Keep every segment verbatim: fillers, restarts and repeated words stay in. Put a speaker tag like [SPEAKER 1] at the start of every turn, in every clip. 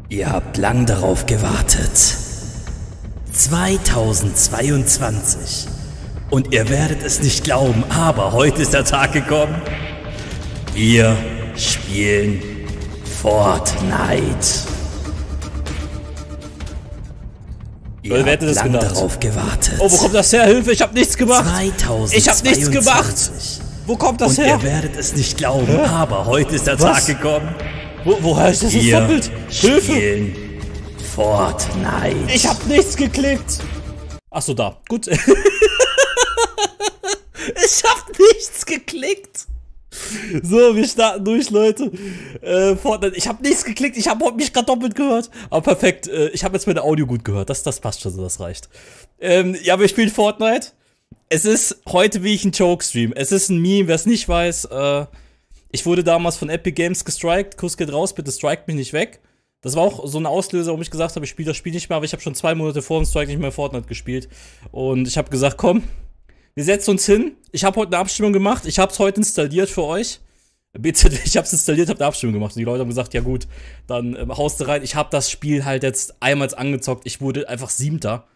[SPEAKER 1] Ihr habt lang darauf gewartet. zweitausendzweiundzwanzig. Und ihr werdet es nicht glauben, aber heute ist der Tag gekommen. Wir spielen Fortnite. Ihr
[SPEAKER 2] Wer hätte
[SPEAKER 1] habt
[SPEAKER 2] das
[SPEAKER 1] lang
[SPEAKER 2] gedacht?
[SPEAKER 1] darauf gewartet.
[SPEAKER 2] Oh, wo kommt das her? Hilfe, ich hab nichts gemacht.
[SPEAKER 1] zweitausendzweiundzwanzig.
[SPEAKER 2] Ich hab nichts gemacht. Wo kommt das
[SPEAKER 1] Und
[SPEAKER 2] her?
[SPEAKER 1] ihr werdet es nicht glauben,
[SPEAKER 2] Hä?
[SPEAKER 1] aber heute ist der
[SPEAKER 2] Was?
[SPEAKER 1] Tag gekommen.
[SPEAKER 2] Wo, woher ist das jetzt
[SPEAKER 1] Wir
[SPEAKER 2] doppelt? Hilfe!
[SPEAKER 1] spielen Fortnite.
[SPEAKER 2] Ich hab nichts geklickt. Achso, da. Gut. Ich hab nichts geklickt. So, wir starten durch, Leute. Äh, Fortnite. Ich hab nichts geklickt. Ich habe mich gerade doppelt gehört. Aber perfekt. Äh, ich habe jetzt meine Audio gut gehört. Das, das passt schon so, das reicht. Ähm, ja, wir spielen Fortnite. Es ist heute wie ich ein Joke-Stream. Es ist ein Meme, wer es nicht weiß. Äh, ich wurde damals von Epic Games gestrikt. Kuss geht raus, bitte strikt mich nicht weg. Das war auch so ein Auslöser, warum ich gesagt habe, ich spiele das Spiel nicht mehr. Aber ich habe schon zwei Monate vor dem Strike nicht mehr Fortnite gespielt. Und ich habe gesagt, komm, wir setzen uns hin. Ich habe heute eine Abstimmung gemacht. Ich habe es heute installiert für euch. B Z W, ich habe es installiert, habe eine Abstimmung gemacht. Und die Leute haben gesagt, ja gut, dann ähm, haust du rein. Ich habe das Spiel halt jetzt einmal angezockt. Ich wurde einfach Siebter.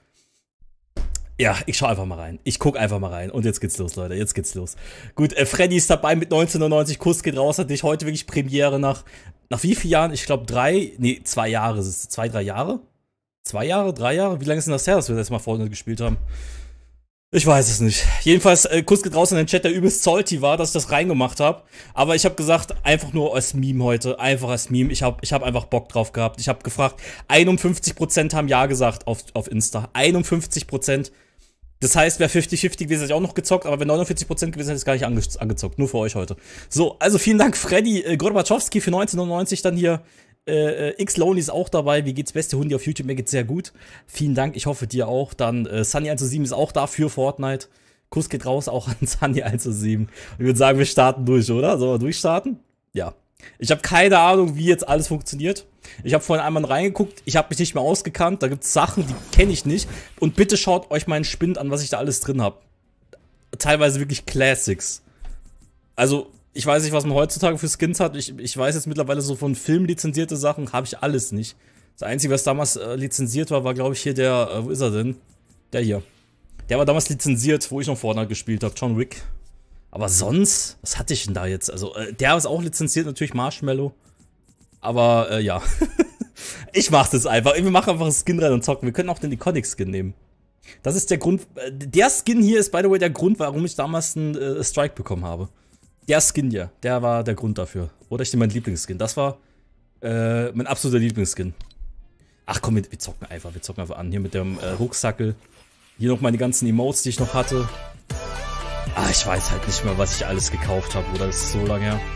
[SPEAKER 2] Ja, ich schau einfach mal rein. Ich guck einfach mal rein. Und jetzt geht's los, Leute. Jetzt geht's los. Gut, äh, Freddy ist dabei mit neunzehnhundertneunzig. Kuss geht raus. Hatte ich heute wirklich Premiere nach, nach wie vielen Jahren? Ich glaube drei, nee, zwei Jahre. Ist es zwei, drei Jahre? Zwei Jahre, drei Jahre? Wie lange ist denn das her, dass wir das mal Fortnite gespielt haben? Ich weiß es nicht. Jedenfalls, äh, Kuss geht raus in den Chat, der übelst salty war, dass ich das reingemacht habe. Aber ich habe gesagt, einfach nur als Meme heute. Einfach als Meme. Ich habe ich hab einfach Bock drauf gehabt. Ich habe gefragt, einundfünfzig Prozent haben Ja gesagt auf, auf Insta. einundfünfzig Prozent. Das heißt, wäre fünfzig fünfzig gewesen, hätte ich auch noch gezockt, aber wenn neunundvierzig Prozent gewesen, hätte ich es gar nicht ange angezockt. Nur für euch heute. So, also vielen Dank, Freddy äh, Gorbachowski für neunzehnhundertneunzig. Dann hier äh, äh, X-Lonely ist auch dabei. Wie geht's, beste Hundi auf YouTube? Mir geht's sehr gut. Vielen Dank, ich hoffe dir auch. Dann äh, Sunny eins zu sieben ist auch da für Fortnite. Kuss geht raus auch an Sunny eins zu sieben. Ich würde sagen, wir starten durch, oder? Sollen wir durchstarten? Ja. Ich habe keine Ahnung, wie jetzt alles funktioniert. Ich habe vorhin einmal reingeguckt, ich habe mich nicht mehr ausgekannt. Da gibt es Sachen, die kenne ich nicht. Und bitte schaut euch meinen Spind an, was ich da alles drin habe. Teilweise wirklich Classics. Also, ich weiß nicht, was man heutzutage für Skins hat. Ich, ich weiß jetzt mittlerweile so von Film lizenzierte Sachen, habe ich alles nicht. Das Einzige, was damals äh, lizenziert war, war, glaube ich, hier der, äh, wo ist er denn? Der hier. Der war damals lizenziert, wo ich noch Fortnite gespielt habe, John Wick. Aber sonst, was hatte ich denn da jetzt? Also, äh, der ist auch lizenziert, natürlich Marshmallow. Aber, äh, ja. Ich mach das einfach. Wir machen einfach einen Skin rein und zocken. Wir können auch den Iconic-Skin nehmen. Das ist der Grund. Äh, der Skin hier ist, by the way, der Grund, warum ich damals einen äh, Strike bekommen habe. Der Skin hier, der war der Grund dafür. Oder ich nehme meinen Lieblingsskin. Das war äh, mein absoluter Lieblingsskin. Ach komm, wir, wir zocken einfach. Wir zocken einfach an. Hier mit dem äh, Rucksackel. Hier noch meine ganzen Emotes, die ich noch hatte. Ah, ich weiß halt nicht mehr, was ich alles gekauft habe, oder? Das ist so lange her.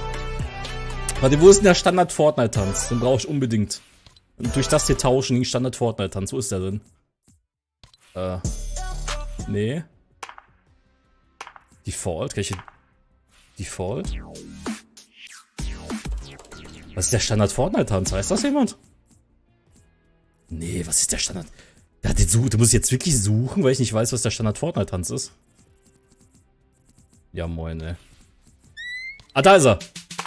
[SPEAKER 2] Warte, wo ist denn der Standard-Fortnite-Tanz? Den brauche ich unbedingt. Und durch das hier tauschen gegen Standard-Fortnite-Tanz. Wo ist der denn? Äh. Nee. Default? Kann ich hier... Default? Was ist der Standard-Fortnite-Tanz? Weiß das jemand? Nee, was ist der Standard... Ja, den such, du musst jetzt wirklich suchen, weil ich nicht weiß, was der Standard-Fortnite-Tanz ist. Ja, moin, ey. Ah, da ist er.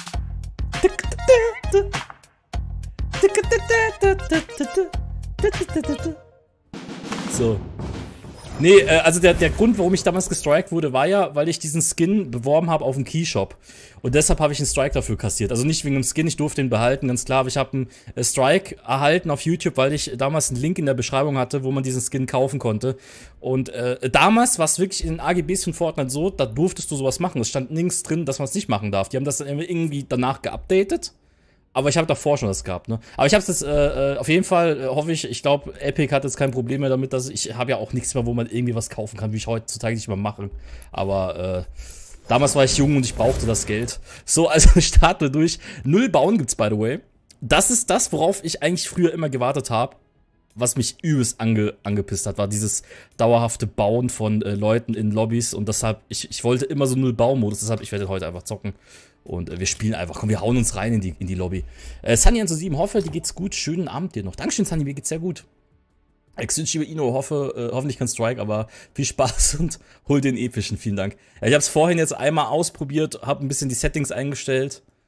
[SPEAKER 2] So. Nee, äh, also der, der Grund, warum ich damals gestrikt wurde, war ja, weil ich diesen Skin beworben habe auf dem Keyshop. Und deshalb habe ich einen Strike dafür kassiert. Also nicht wegen dem Skin, ich durfte ihn behalten, ganz klar. Aber ich habe einen äh, Strike erhalten auf YouTube, weil ich damals einen Link in der Beschreibung hatte, wo man diesen Skin kaufen konnte. Und äh, damals war es wirklich in den A G Bs von Fortnite so, da durftest du sowas machen. Es stand nirgends drin, dass man es nicht machen darf. Die haben das dann irgendwie danach geupdatet. Aber ich habe davor schon das gehabt, ne? Aber ich habe es jetzt, äh, auf jeden Fall, äh, hoffe ich, ich glaube, Epic hat jetzt kein Problem mehr damit, dass ich habe ja auch nichts mehr, wo man irgendwie was kaufen kann, wie ich heutzutage nicht mehr mache. Aber, äh, damals war ich jung und ich brauchte das Geld. So, also starten wir durch. Null Bauen gibt's, by the way. Das ist das, worauf ich eigentlich früher immer gewartet habe. Was mich übelst ange angepisst hat, war dieses dauerhafte Bauen von äh, Leuten in Lobbys. Und deshalb, ich, ich wollte immer so Null Baumodus, deshalb, ich werde heute einfach zocken. Und äh, wir spielen einfach. Komm, wir hauen uns rein in die, in die Lobby. Äh, Sunny eins zu sieben, hoffe, dir geht's gut. Schönen Abend dir noch. Dankeschön, Sunny, mir geht's sehr gut. Exinchi Ino, hoffe, äh, hoffentlich kein Strike, aber viel Spaß und hol den epischen. Vielen Dank. Ja, ich habe es vorhin jetzt einmal ausprobiert, habe ein bisschen die Settings eingestellt.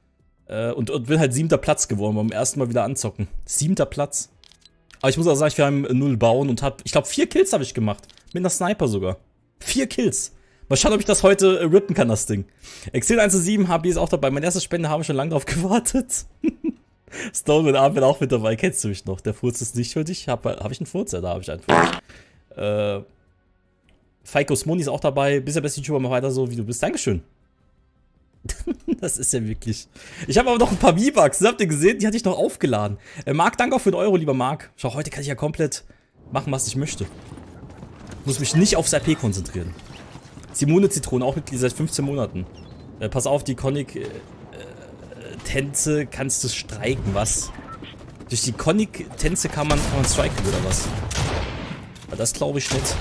[SPEAKER 2] Äh, und, und bin halt siebter Platz geworden beim ersten Mal wieder anzocken. Siebter Platz. Aber ich muss auch sagen, wir haben null bauen und hab, ich glaube, vier Kills habe ich gemacht. Mit einer Sniper sogar. Vier Kills. Mal schauen, ob ich das heute äh, rippen kann, das Ding. Exil eins zu sieben, H B ist auch dabei. Meine erste Spende haben wir schon lange drauf gewartet. Stone und Armin auch mit dabei. Kennst du mich noch? Der Furz ist nicht für dich. Hab, hab ich einen Furz? Ja, da habe ich einen Furz. Äh, Feikos Moni ist auch dabei. Bis der beste YouTuber, mal weiter so, wie du bist. Dankeschön. Das ist ja wirklich... Ich habe aber noch ein paar V-Bucks. Habt ihr gesehen? Die hatte ich noch aufgeladen. Äh, Marc, danke auch für den Euro, lieber Marc. Schau, heute kann ich ja komplett machen, was ich möchte. Ich muss mich nicht aufs R P konzentrieren. Simone Zitrone, auch Mitglied seit fünfzehn Monaten. Äh, pass auf, die Conic-Tänze äh, kannst du streiken, was? Durch die Conic-Tänze kann man, kann man striken, oder was? Aber das glaube ich nicht.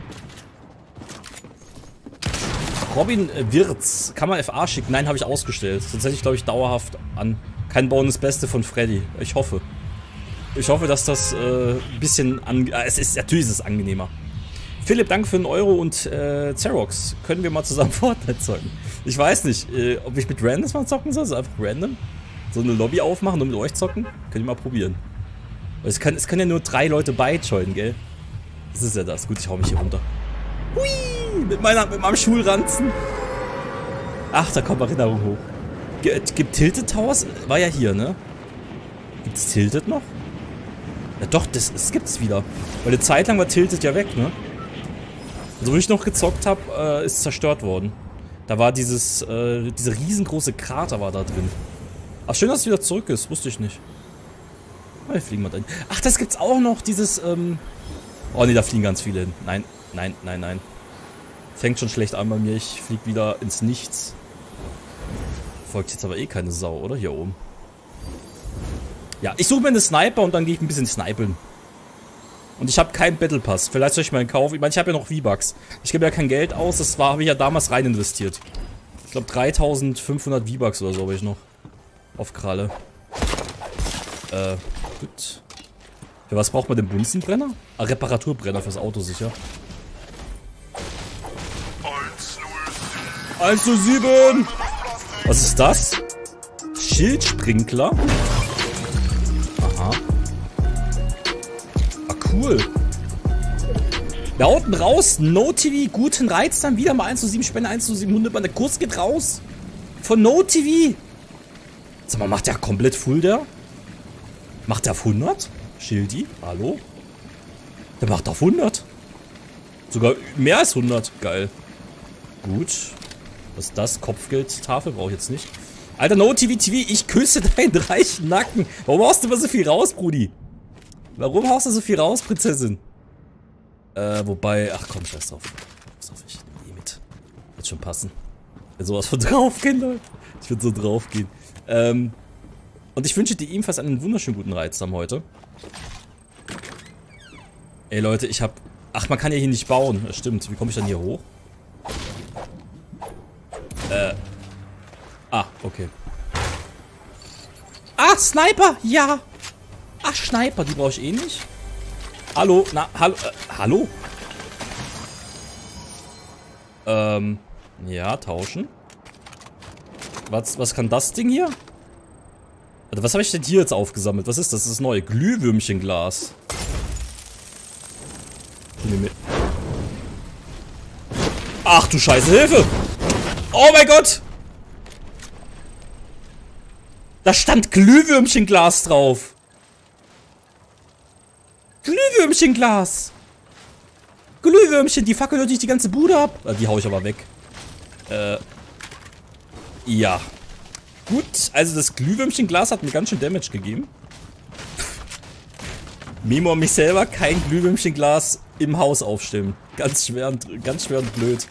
[SPEAKER 2] Robin Wirz, kann man F A schicken? Nein, habe ich ausgestellt. Sonst hätte ich, glaube ich, dauerhaft an. Kein Bauen das Beste von Freddy. Ich hoffe. Ich hoffe, dass das äh, ein bisschen an... Äh, es ist, natürlich ist es angenehmer. Philipp, danke für den Euro und äh, Xerox. Können wir mal zusammen Fortnite zocken? Ich weiß nicht, äh, ob ich mit Randoms mal zocken soll. So einfach random. So eine Lobby aufmachen und mit euch zocken. Könnt ihr mal probieren. Es können, es können ja nur drei Leute beijoinen, gell? Das ist ja das. Gut, ich hau mich hier runter. Hui! Mit, meiner, mit meinem Schulranzen. Ach, da kommt Erinnerung hoch. G gibt Tilted Towers? War ja hier, ne? Gibt's Tilted noch? Ja doch, das, das gibt's wieder. Weil eine Zeit lang war Tilted ja weg, ne? Also wo ich noch gezockt habe, äh, ist zerstört worden. Da war dieses, äh, dieser riesengroße Krater war da drin. Ach, schön, dass es wieder zurück ist. Wusste ich nicht. Oh, wir fliegen mal dahin. Ach, das gibt's auch noch, dieses, ähm... Oh ne, da fliegen ganz viele hin. Nein, nein, nein, nein. Fängt schon schlecht an bei mir. Ich flieg wieder ins Nichts. Folgt jetzt aber eh keine Sau, oder? Hier oben. Ja, ich suche mir eine Sniper und dann gehe ich ein bisschen snipeln. Und ich habe keinen Battle Pass. Vielleicht soll ich mal einen kaufen. Ich meine, ich habe ja noch V-Bucks. Ich gebe ja kein Geld aus. Das war, habe ich ja damals rein investiert. Ich glaube dreitausendfünfhundert V-Bucks oder so habe ich noch. Auf Kralle. Äh, gut. Für was braucht man den Bunsenbrenner? Ah, Reparaturbrenner fürs Auto sicher. eins zu sieben! Was ist das? Schildsprinkler? Aha. Ah, cool. Da unten raus, No T V, guten Reiz, dann wieder mal eins zu sieben, Spende eins zu sieben, Hundeband. Der Kurs geht raus. Von No T V. Sag mal, macht der komplett full, der? Macht der auf hundert? Schildi, hallo? Der macht auf hundert. Sogar mehr als hundert. Geil. Gut. Was ist das? Kopfgeldtafel brauche ich jetzt nicht. Alter, No T V T V, ich küsse deinen reichen Nacken. Warum haust du immer so viel raus, Brudi? Warum haust du so viel raus, Prinzessin? Äh, wobei, ach komm, scheiß drauf. Pass auf, ich nehme die mit. Wird schon passen. Ich will sowas von draufgehen, Leute. Ich will so draufgehen. Ähm, und ich wünsche dir ebenfalls einen wunderschönen guten Reizsam heute. Ey, Leute, ich hab... Ach, man kann ja hier nicht bauen. Das stimmt. Wie komme ich dann hier hoch? Äh. Ah, okay. Ah, Sniper! Ja! Ach, Sniper, die brauche ich eh nicht. Hallo? Na, hallo? Äh, hallo? Ähm, ja, tauschen. Was, was kann das Ding hier? Also, was habe ich denn hier jetzt aufgesammelt? Was ist das? Das ist neu. Glühwürmchenglas. Ach du Scheiße, Hilfe! Oh mein Gott! Da stand Glühwürmchenglas drauf. Glühwürmchenglas. Glühwürmchen, die fackeln natürlich die ganze Bude ab. Ah, die hau ich aber weg. Äh. Ja. Gut, also das Glühwürmchenglas hat mir ganz schön Damage gegeben. Memo an mich selber, kein Glühwürmchenglas im Haus aufstellen. Ganz schwer und, ganz schwer und blöd.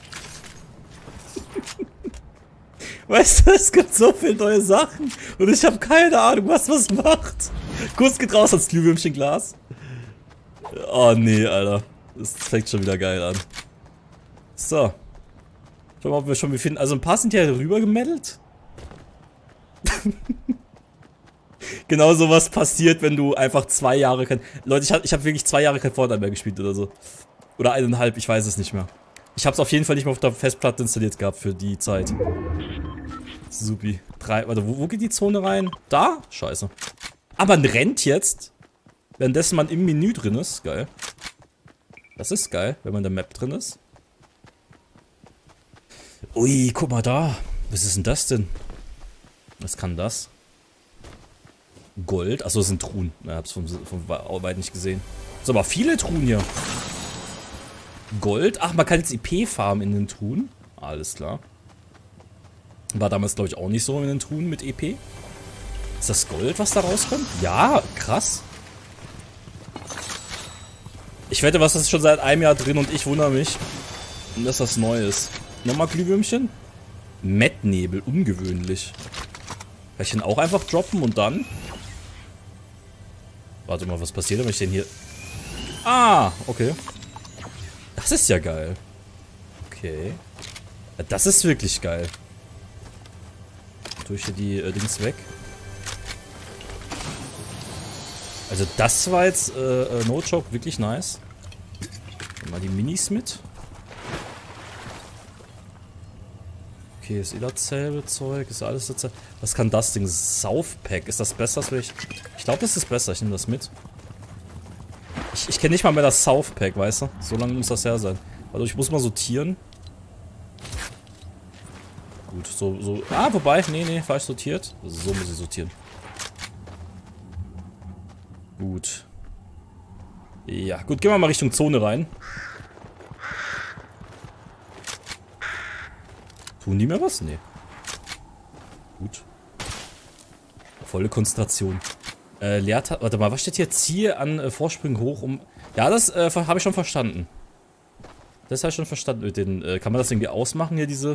[SPEAKER 2] Weißt du, es gibt so viele neue Sachen und ich habe keine Ahnung, was was macht. Kurz geht raus als Glühwürmchenglas. Oh nee, Alter. Das fängt schon wieder geil an. So. Schau mal, ob wir schon wie finden. Also ein paar sind ja rüber gemeddelt. Genau sowas passiert, wenn du einfach zwei Jahre kein... Leute, ich habe ich hab wirklich zwei Jahre kein Fortnite mehr gespielt oder so. Oder eineinhalb, ich weiß es nicht mehr. Ich habe es auf jeden Fall nicht mehr auf der Festplatte installiert gehabt für die Zeit. Supi. Drei, warte, wo, wo geht die Zone rein? Da? Scheiße. Aber man rennt jetzt, währenddessen man im Menü drin ist. Geil. Das ist geil, wenn man in der Map drin ist. Ui, guck mal da. Was ist denn das denn? Was kann das? Gold? Achso, das sind Truhen. Ich hab's von, von weit nicht gesehen. So, aber viele Truhen hier. Gold? Ach, man kann jetzt I P farmen in den Truhen. Alles klar. War damals, glaube ich, auch nicht so in den Truhen mit E P. Ist das Gold, was da rauskommt? Ja, krass. Ich wette, was ist schon seit einem Jahr drin und ich wundere mich, dass das neu ist. Nochmal Glühwürmchen. Mettnebel, ungewöhnlich. Kann ich den auch einfach droppen und dann? Warte mal, was passiert, wenn ich den hier... Ah, okay. Das ist ja geil. Okay. Das ist wirklich geil. Tue ich hier die äh, Dings weg. Also das war jetzt, äh, äh, no joke, wirklich nice. Nehmen mal die Minis mit. Okay, ist eh dasselbe Zeug, ist alles dasselbe. Was kann das Ding? Saufpack, ist das besser? Das ich ich glaube, das ist besser, ich nehme das mit. Ich, ich kenne nicht mal mehr das Saufpack, weißt du? So lange muss das her sein. Also ich muss mal sortieren. Gut, so, so. Ah, wobei, nee, nee, falsch sortiert. So muss ich sortieren. Gut. Ja, gut, gehen wir mal Richtung Zone rein. Tun die mir was? Nee. Gut. Volle Konzentration. Äh, Leerta warte mal, was steht hier? Ziehe an äh, Vorsprüngen hoch um... Ja, das äh, habe ich schon verstanden. Das habe ich schon verstanden mit den... Äh, kann man das irgendwie ausmachen hier, diese...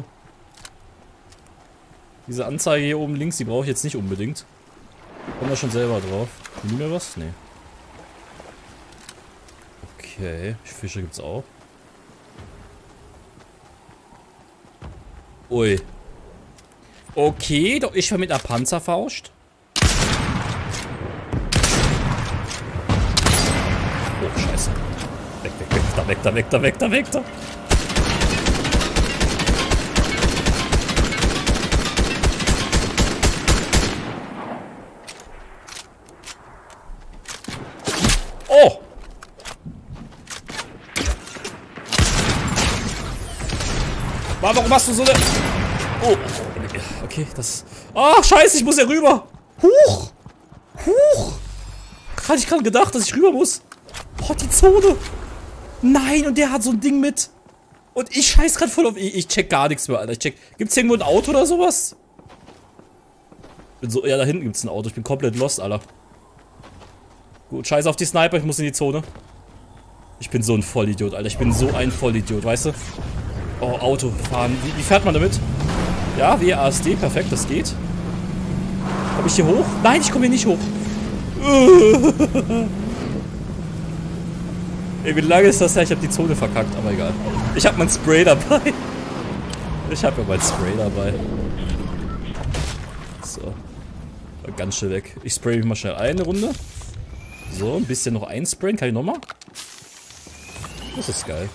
[SPEAKER 2] Diese Anzeige hier oben links, die brauche ich jetzt nicht unbedingt. Kommen wir schon selber drauf. Tun die mir was? Nee. Okay, Fische gibt's auch. Ui. Okay, doch ich war mit einer Panzerfaust. Oh, scheiße. Weg, weg, weg, da weg, da weg, da weg, da weg, da. Oh! Warum machst du so eine... Oh, okay, das... Ah, scheiße, ich muss hier rüber. Huch! Huch! Hatte ich gerade gedacht, dass ich rüber muss. Oh, die Zone. Nein, und der hat so ein Ding mit. Und ich scheiß gerade voll auf... Ich, ich check gar nichts mehr, Alter. Ich check... Gibt's hier irgendwo ein Auto oder sowas? Bin so... Ja, da hinten gibt's ein Auto. Ich bin komplett lost, Alter. Gut, scheiß auf die Sniper. Ich muss in die Zone. Ich bin so ein Vollidiot, Alter. Ich bin so ein Vollidiot, weißt du? Oh, Auto fahren. Wie, wie fährt man damit? Ja, W A S D, perfekt, das geht. Komme ich hier hoch? Nein, ich komme hier nicht hoch. Ey, wie lange ist das her? Ich habe die Zone verkackt, aber egal. Ich habe mein Spray dabei. Ich habe ja mein Spray dabei. So. Ganz schnell weg. Ich spray mich mal schnell ein, eine Runde. So, ein bisschen noch einsprayen. Kann ich nochmal? Das ist geil.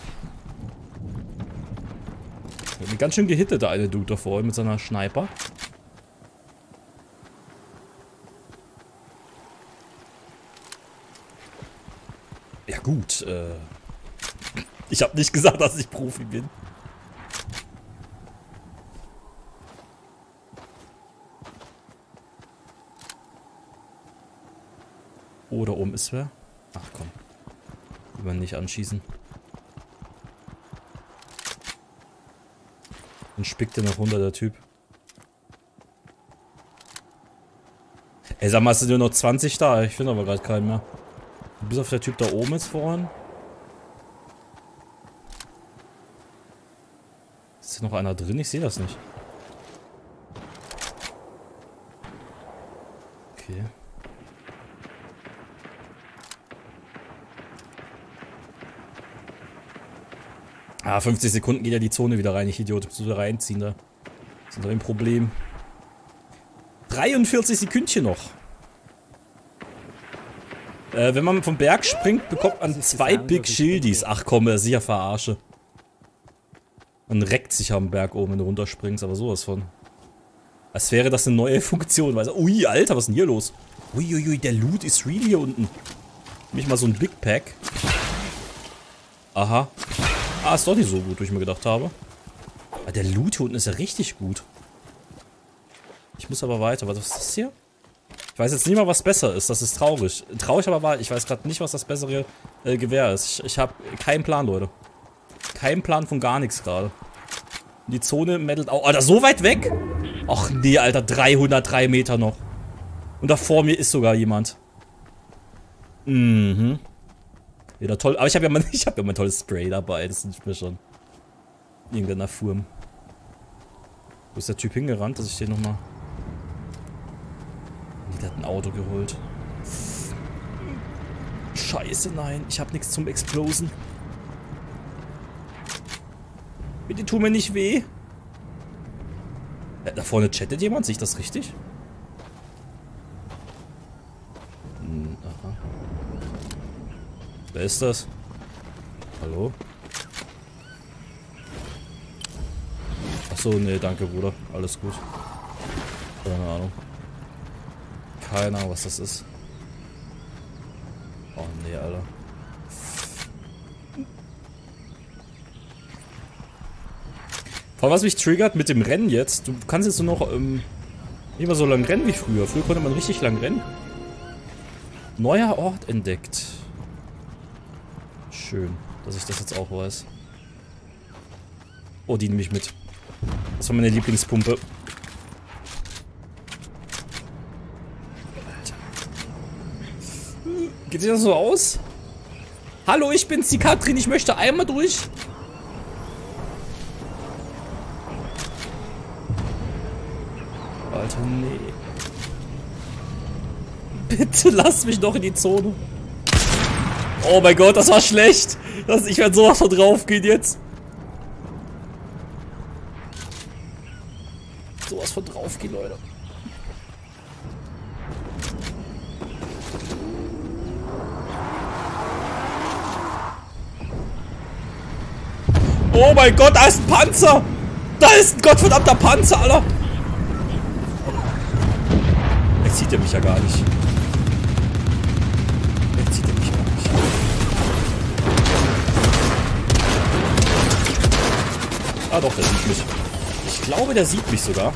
[SPEAKER 2] Ganz schön gehittet, der eine Dude davor mit seiner Sniper. Ja gut, äh... ich habe nicht gesagt, dass ich Profi bin. Oh, da oben ist wer? Ach komm. Will man nicht anschießen. Dann spickt der noch runter, der Typ. Ey, sag mal, hast du nur noch zwanzig da? Ich finde aber gerade keinen mehr. Bis auf der Typ da oben jetzt vorhin. Ist hier noch einer drin? Ich sehe das nicht. Okay. Ah, fünfzig Sekunden geht ja die Zone wieder rein, ich Idiot. Ich muss wieder reinziehen da. Das ist doch ein Problem. dreiundvierzig Sekündchen noch. Äh, wenn man vom Berg springt, bekommt man zwei Big Shieldies. Ach komm, das ist sicher Verarsche. Man reckt sich am Berg oben, wenn du runterspringst, aber sowas von. Als wäre das eine neue Funktion. Weißt du? Ui, Alter, was ist denn hier los? Uiuiui, ui, der Loot ist real hier unten. Nicht mal so ein Big Pack. Aha. Ah, ist doch nicht so gut, wie ich mir gedacht habe. Aber der Loot hier unten ist ja richtig gut. Ich muss aber weiter. Was ist das hier? Ich weiß jetzt nicht mal, was besser ist. Das ist traurig. Traurig aber wahr. Ich weiß gerade nicht, was das bessere äh, Gewehr ist. Ich, ich habe keinen Plan, Leute. Keinen Plan von gar nichts gerade. Die Zone meddelt auch. Alter, so weit weg? Ach nee, Alter. dreihundertdrei Meter noch. Und da vor mir ist sogar jemand. Mhm. Ja, toll. Aber ich habe ja, mein, ich hab ja mein tolles Spray dabei. Das ist mir schon irgendeiner Furm. Wo ist der Typ hingerannt, dass ich den nochmal... Der hat ein Auto geholt. Scheiße, nein. Ich habe nichts zum Explosen. Bitte tu mir nicht weh. Da vorne chattet jemand. Sehe ich das richtig? Hm, aha. Wer ist das? Hallo? Achso, nee, danke, Bruder. Alles gut. Keine Ahnung. Keine Ahnung, was das ist. Oh, nee, Alter. Vor allem, was mich triggert mit dem Rennen jetzt, du kannst jetzt nur noch ähm, nicht mehr so lang rennen wie früher. Früher konnte man richtig lang rennen. Neuer Ort entdeckt. Schön, dass ich das jetzt auch weiß. Oh, die nehme ich mit. Das war meine Lieblingspumpe. Geht sich das so aus? Hallo, ich bin's, die Katrin. Ich möchte einmal durch. Alter, nee. Bitte lass mich doch in die Zone. Oh mein Gott, das war schlecht. Das, ich werde sowas von drauf gehen jetzt. Sowas von drauf gehen, Leute. Oh mein Gott, da ist ein Panzer! Da ist ein gottverdammter Panzer, Alter! Jetzt sieht er mich ja gar nicht. Jetzt sieht er mich gar nicht. Ah doch, der sieht mich. Ich glaube, der sieht mich sogar.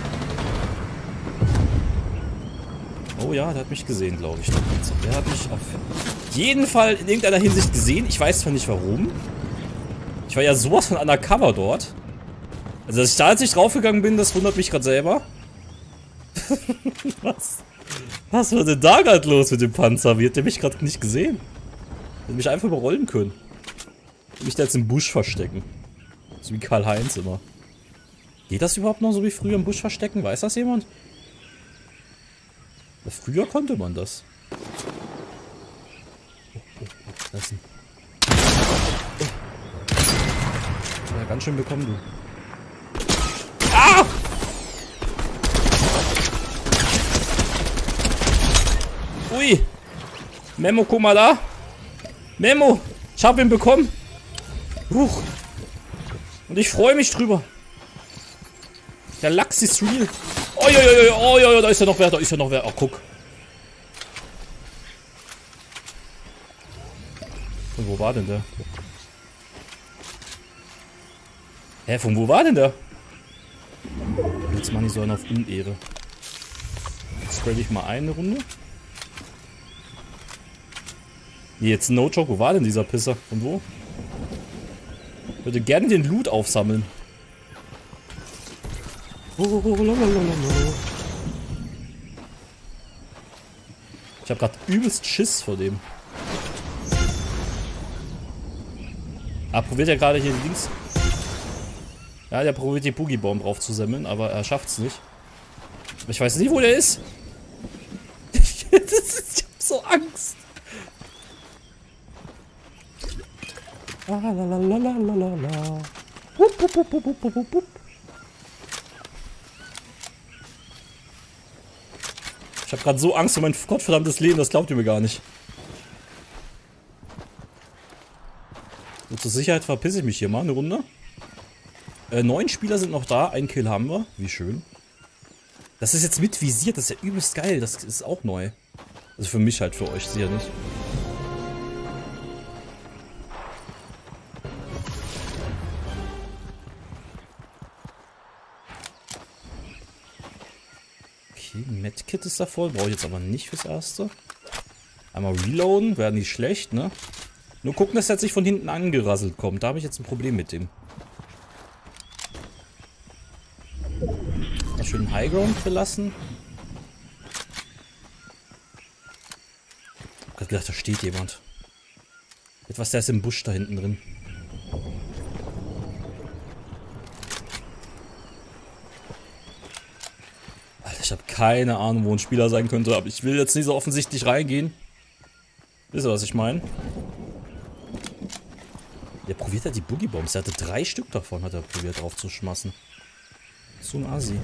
[SPEAKER 2] Oh ja, der hat mich gesehen, glaube ich. Der hat mich auf jeden Fall in irgendeiner Hinsicht gesehen. Ich weiß zwar nicht warum. Ich war ja sowas von undercover dort. Also, dass ich da jetzt nicht draufgegangen bin, das wundert mich gerade selber. Was? Was war denn da gerade los mit dem Panzer? Wie hat der mich gerade nicht gesehen? Hätte mich einfach überrollen können. Ich mich da jetzt im Busch verstecken. So wie Karl-Heinz immer. Geht das überhaupt noch so wie früher im Busch verstecken? Weiß das jemand? Ja, früher konnte man das. Oh, oh, oh, das ist ein... Ja, ganz schön bekommen, du. Ah! Ui! Memo, guck mal da! Memo! Ich hab ihn bekommen! Huch! Und ich freue mich drüber! Der Lachs ist real! Oh, ja, ja, ja, oh, ja, ja, da ist ja noch wer, da ist ja noch wer. Oh, guck! Und wo war denn der? Hä, von wo war denn der? Jetzt machen die so einen auf Unehre. Jetzt spray ich mal eine Runde. Nee, jetzt no joke, wo war denn dieser Pisser? Von wo? Ich würde gerne den Loot aufsammeln. Oh, ich habe gerade übelst Schiss vor dem. Ah, probiert ja gerade hier links. Ja, der probiert die Boogie-Bomb draufzusammeln, aber er schafft's nicht. Ich weiß nicht, wo der ist. Ich hab so Angst. Ah, la, la, la, la, la, la, la. Wupp, wupp, wupp, wupp, wupp, wupp, wupp. Ich hab grad so Angst um mein gottverdammtes Leben, das glaubt ihr mir gar nicht. Und zur Sicherheit verpisse ich mich hier mal eine Runde. Äh, neun Spieler sind noch da, ein Kill haben wir. Wie schön. Das ist jetzt mit visiert, das ist ja übelst geil. Das ist auch neu. Also für mich halt, für euch sicher nicht. Okay, Medkit ist da voll. Brauche ich jetzt aber nicht fürs Erste. Einmal reloaden, wäre nicht schlecht, ne? Nur gucken, dass er jetzt nicht von hinten angerasselt kommt. Da habe ich jetzt ein Problem mit dem. Mal schön Highground belassen. Ich hab grad gedacht, da steht jemand. Etwas, der ist im Busch da hinten drin. Alter, ich habe keine Ahnung, wo ein Spieler sein könnte, aber ich will jetzt nicht so offensichtlich reingehen. Wisst ihr, was ich meine? Der probiert ja die Boogie Bombs. Er hatte drei Stück davon, hat er probiert drauf zu schmassen. So ein Asi.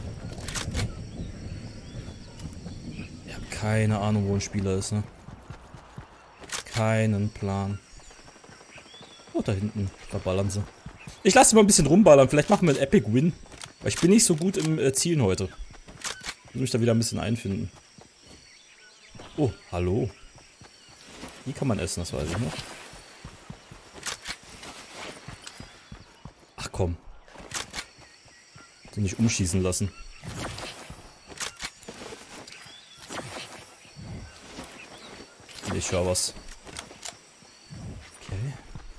[SPEAKER 2] Ich habe keine Ahnung, wo ein Spieler ist, ne? Keinen Plan. Oh, da hinten. Da ballern sie. Ich lasse mal ein bisschen rumballern. Vielleicht machen wir einen Epic Win. Weil ich bin nicht so gut im äh, Zielen heute. Ich muss mich da wieder ein bisschen einfinden. Oh, hallo. Wie kann man essen, das weiß ich noch. Ach komm. Den nicht umschießen lassen. Ich höre was. Okay.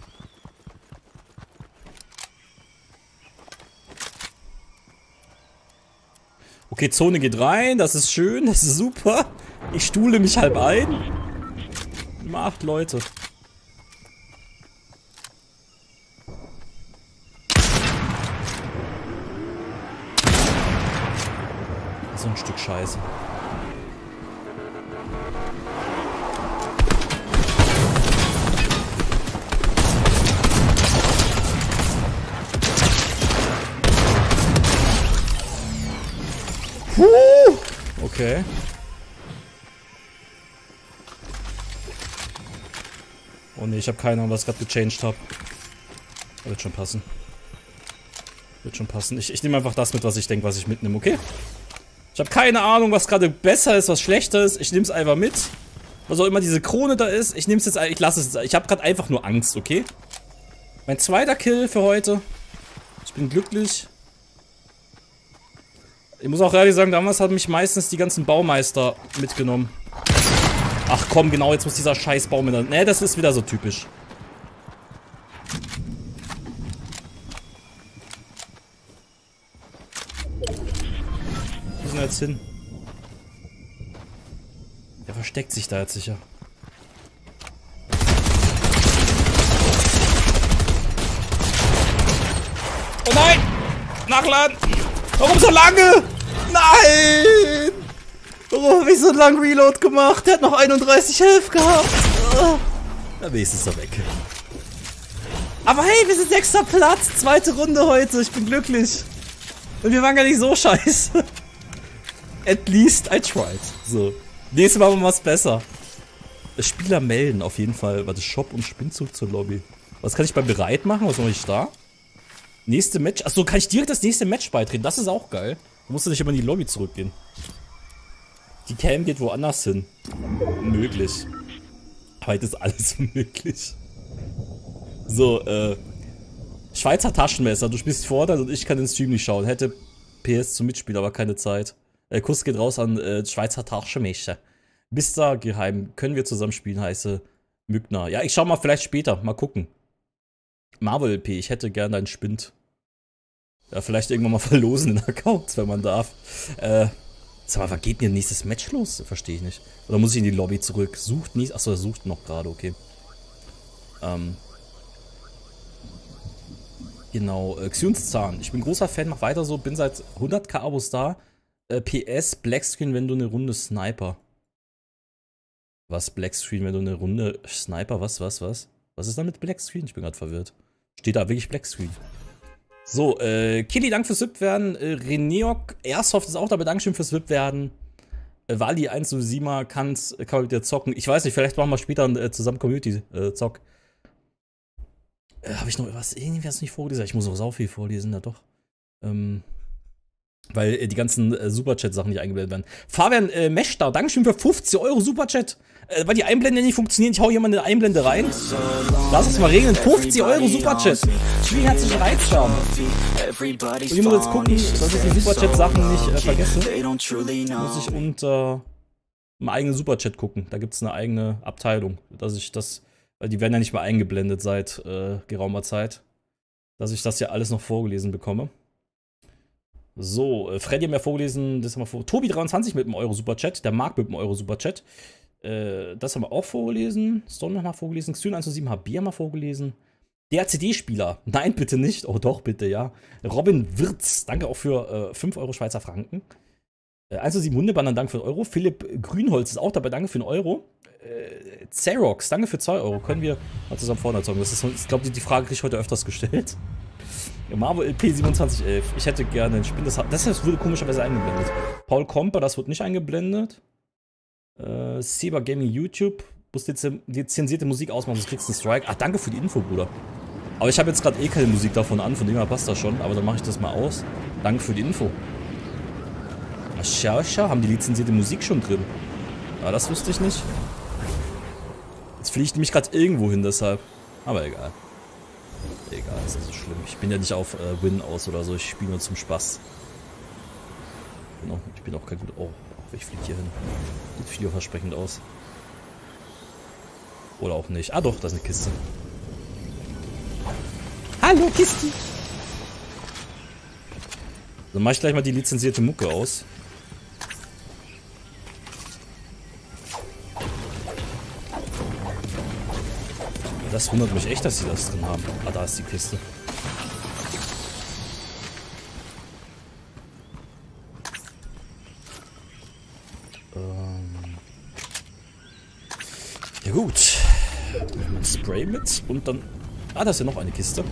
[SPEAKER 2] Okay, Zone geht rein. Das ist schön. Das ist super. Ich stuhle mich halb ein. Immer acht Leute. So ein Stück Scheiße. Puh. Okay. Oh ne, ich habe keine Ahnung, was ich gerade gechanged habe. Wird schon passen. Wird schon passen. Ich, ich nehme einfach das mit, was ich denke, was ich mitnehme, okay? Ich habe keine Ahnung, was gerade besser ist, was schlechter ist. Ich nehme es einfach mit. Was auch immer diese Krone da ist. Ich nehme es jetzt, ich lasse es jetzt. Ich habe gerade einfach nur Angst, okay? Mein zweiter Kill für heute. Ich bin glücklich. Ich muss auch ehrlich sagen, damals haben mich meistens die ganzen Baumeister mitgenommen. Ach komm, genau, jetzt muss dieser scheiß Baum in der... Ne, das ist wieder so typisch. Wo ist denn jetzt hin? Der versteckt sich da jetzt sicher. Oh nein! Nachladen! Warum so lange? Nein! Warum habe ich so lange Reload gemacht? Der hat noch einunddreißig Health gehabt. Na, wenigstens ist er weg. Aber hey, wir sind sechster Platz. Zweite Runde heute. Ich bin glücklich. Und wir waren gar nicht so scheiße. At least I tried. So. Nächstes Mal machen wir was besser. Spieler melden auf jeden Fall. Warte, Shop und Spinnzug zur Lobby. Was kann ich bei bereit machen? Was mache ich da? Nächste Match. Achso, kann ich direkt das nächste Match beitreten? Das ist auch geil. Du musst nicht immer in die Lobby zurückgehen. Die Cam geht woanders hin. Möglich. Heute ist alles möglich. So, äh. Schweizer Taschenmesser. Du spielst Fortnite und ich kann den Stream nicht schauen. Hätte P S zum Mitspielen, aber keine Zeit. Äh, Kuss geht raus an äh, Schweizer Taschenmesser. Mister Geheim. Können wir zusammen spielen, heiße Mückner. Ja, ich schau mal vielleicht später. Mal gucken. Marvel L P, ich hätte gern deinen Spind. Ja, vielleicht irgendwann mal verlosen in Accounts, wenn man darf. Äh, sag mal, wann geht denn ihr nächstes Match los? Verstehe ich nicht. Oder muss ich in die Lobby zurück? Sucht nie. Achso, er sucht noch gerade, okay. Ähm. Genau, äh, Xionszahn. Ich bin großer Fan, mach weiter so, bin seit hunderttausend Abos da. Äh, P S, Blackscreen, wenn du eine Runde Sniper. Was, Blackscreen, wenn du eine Runde Sniper? Was, was, was? Was ist da mit Blackscreen? Ich bin gerade verwirrt. Steht da wirklich Blackscreen? So, äh, Killy, danke fürs V I P werden. Äh, Reneok, Airsoft ist auch dabei, Dankeschön fürs V I P werden. Äh, Wally eins null sieben kann's, kann man mit dir zocken. Ich weiß nicht, vielleicht machen wir später einen, äh, zusammen Community-Zock. Äh, Habe ich noch was? Irgendwie hast du nicht vorgelesen? Ich muss auch sau viel vorlesen, ja doch. Ähm. Weil äh, die ganzen äh, Superchat-Sachen nicht eingeblendet werden. Fabian äh, Meshtar, Dankeschön für fünfzig Euro Superchat. Äh, weil die Einblende nicht funktionieren, ich hau hier mal eine Einblende rein. Lass es mal regnen. fünfzig Euro Superchat. Vielen herzlichen Reizscham. Und ich muss jetzt gucken, dass ich die Superchat-Sachen nicht äh, vergesse. Muss ich unter einem eigenen Superchat gucken. Da gibt es eine eigene Abteilung, dass ich das, weil die werden ja nicht mehr eingeblendet seit äh, geraumer Zeit, dass ich das ja alles noch vorgelesen bekomme. So, äh, Freddy hat mir vorgelesen, das haben wir vor. Tobi dreiundzwanzig mit einem Euro Superchat, der Marc mit einem Euro Superchat. Äh, das haben wir auch vorgelesen. Stone haben wir vorgelesen. Xyn eins zu sieben H B haben wir vorgelesen. Der C D-Spieler. Nein, bitte nicht. Oh doch, bitte, ja. Robin Wirz, danke auch für äh, fünf Euro Schweizer Franken. Äh, eins zu sieben Hundebanner, danke für einen Euro. Philipp Grünholz ist auch dabei, danke für einen Euro. Äh, Xerox, danke für zwei Euro. Können wir mal zusammen vorne erzeugen? Das ist, ich glaube, die, die Frage kriege ich heute öfters gestellt. Marvel L P siebenundzwanzig elf. Ich hätte gerne ein Spiel, das, das wurde komischerweise eingeblendet. Paul Komper, das wird nicht eingeblendet. Äh, Seba Gaming YouTube. Muss lizenzierte Musik ausmachen, sonst kriegst du einen Strike. Ach, danke für die Info, Bruder. Aber ich habe jetzt gerade eh keine Musik davon an, von dem her passt das schon. Aber dann mache ich das mal aus. Danke für die Info. Ach, schau, schau, haben die lizenzierte Musik schon drin? Ah, das wusste ich nicht. Jetzt fliege ich nämlich gerade irgendwo hin, deshalb. Aber egal. Egal, ist nicht so schlimm. Ich bin ja nicht auf äh, Win aus oder so, ich spiele nur zum Spaß. Ich bin auch, ich bin auch kein guter. Oh, ich fliege hier hin. Sieht vielversprechend aus. Oder auch nicht. Ah doch, da ist eine Kiste. Hallo, Kiste! Dann mache ich gleich mal die lizenzierte Mucke aus. Das wundert mich echt, dass sie das drin haben. Ah, da ist die Kiste. Ähm. Ja gut. Ein Spray mit und dann... Ah, da ist ja noch eine Kiste.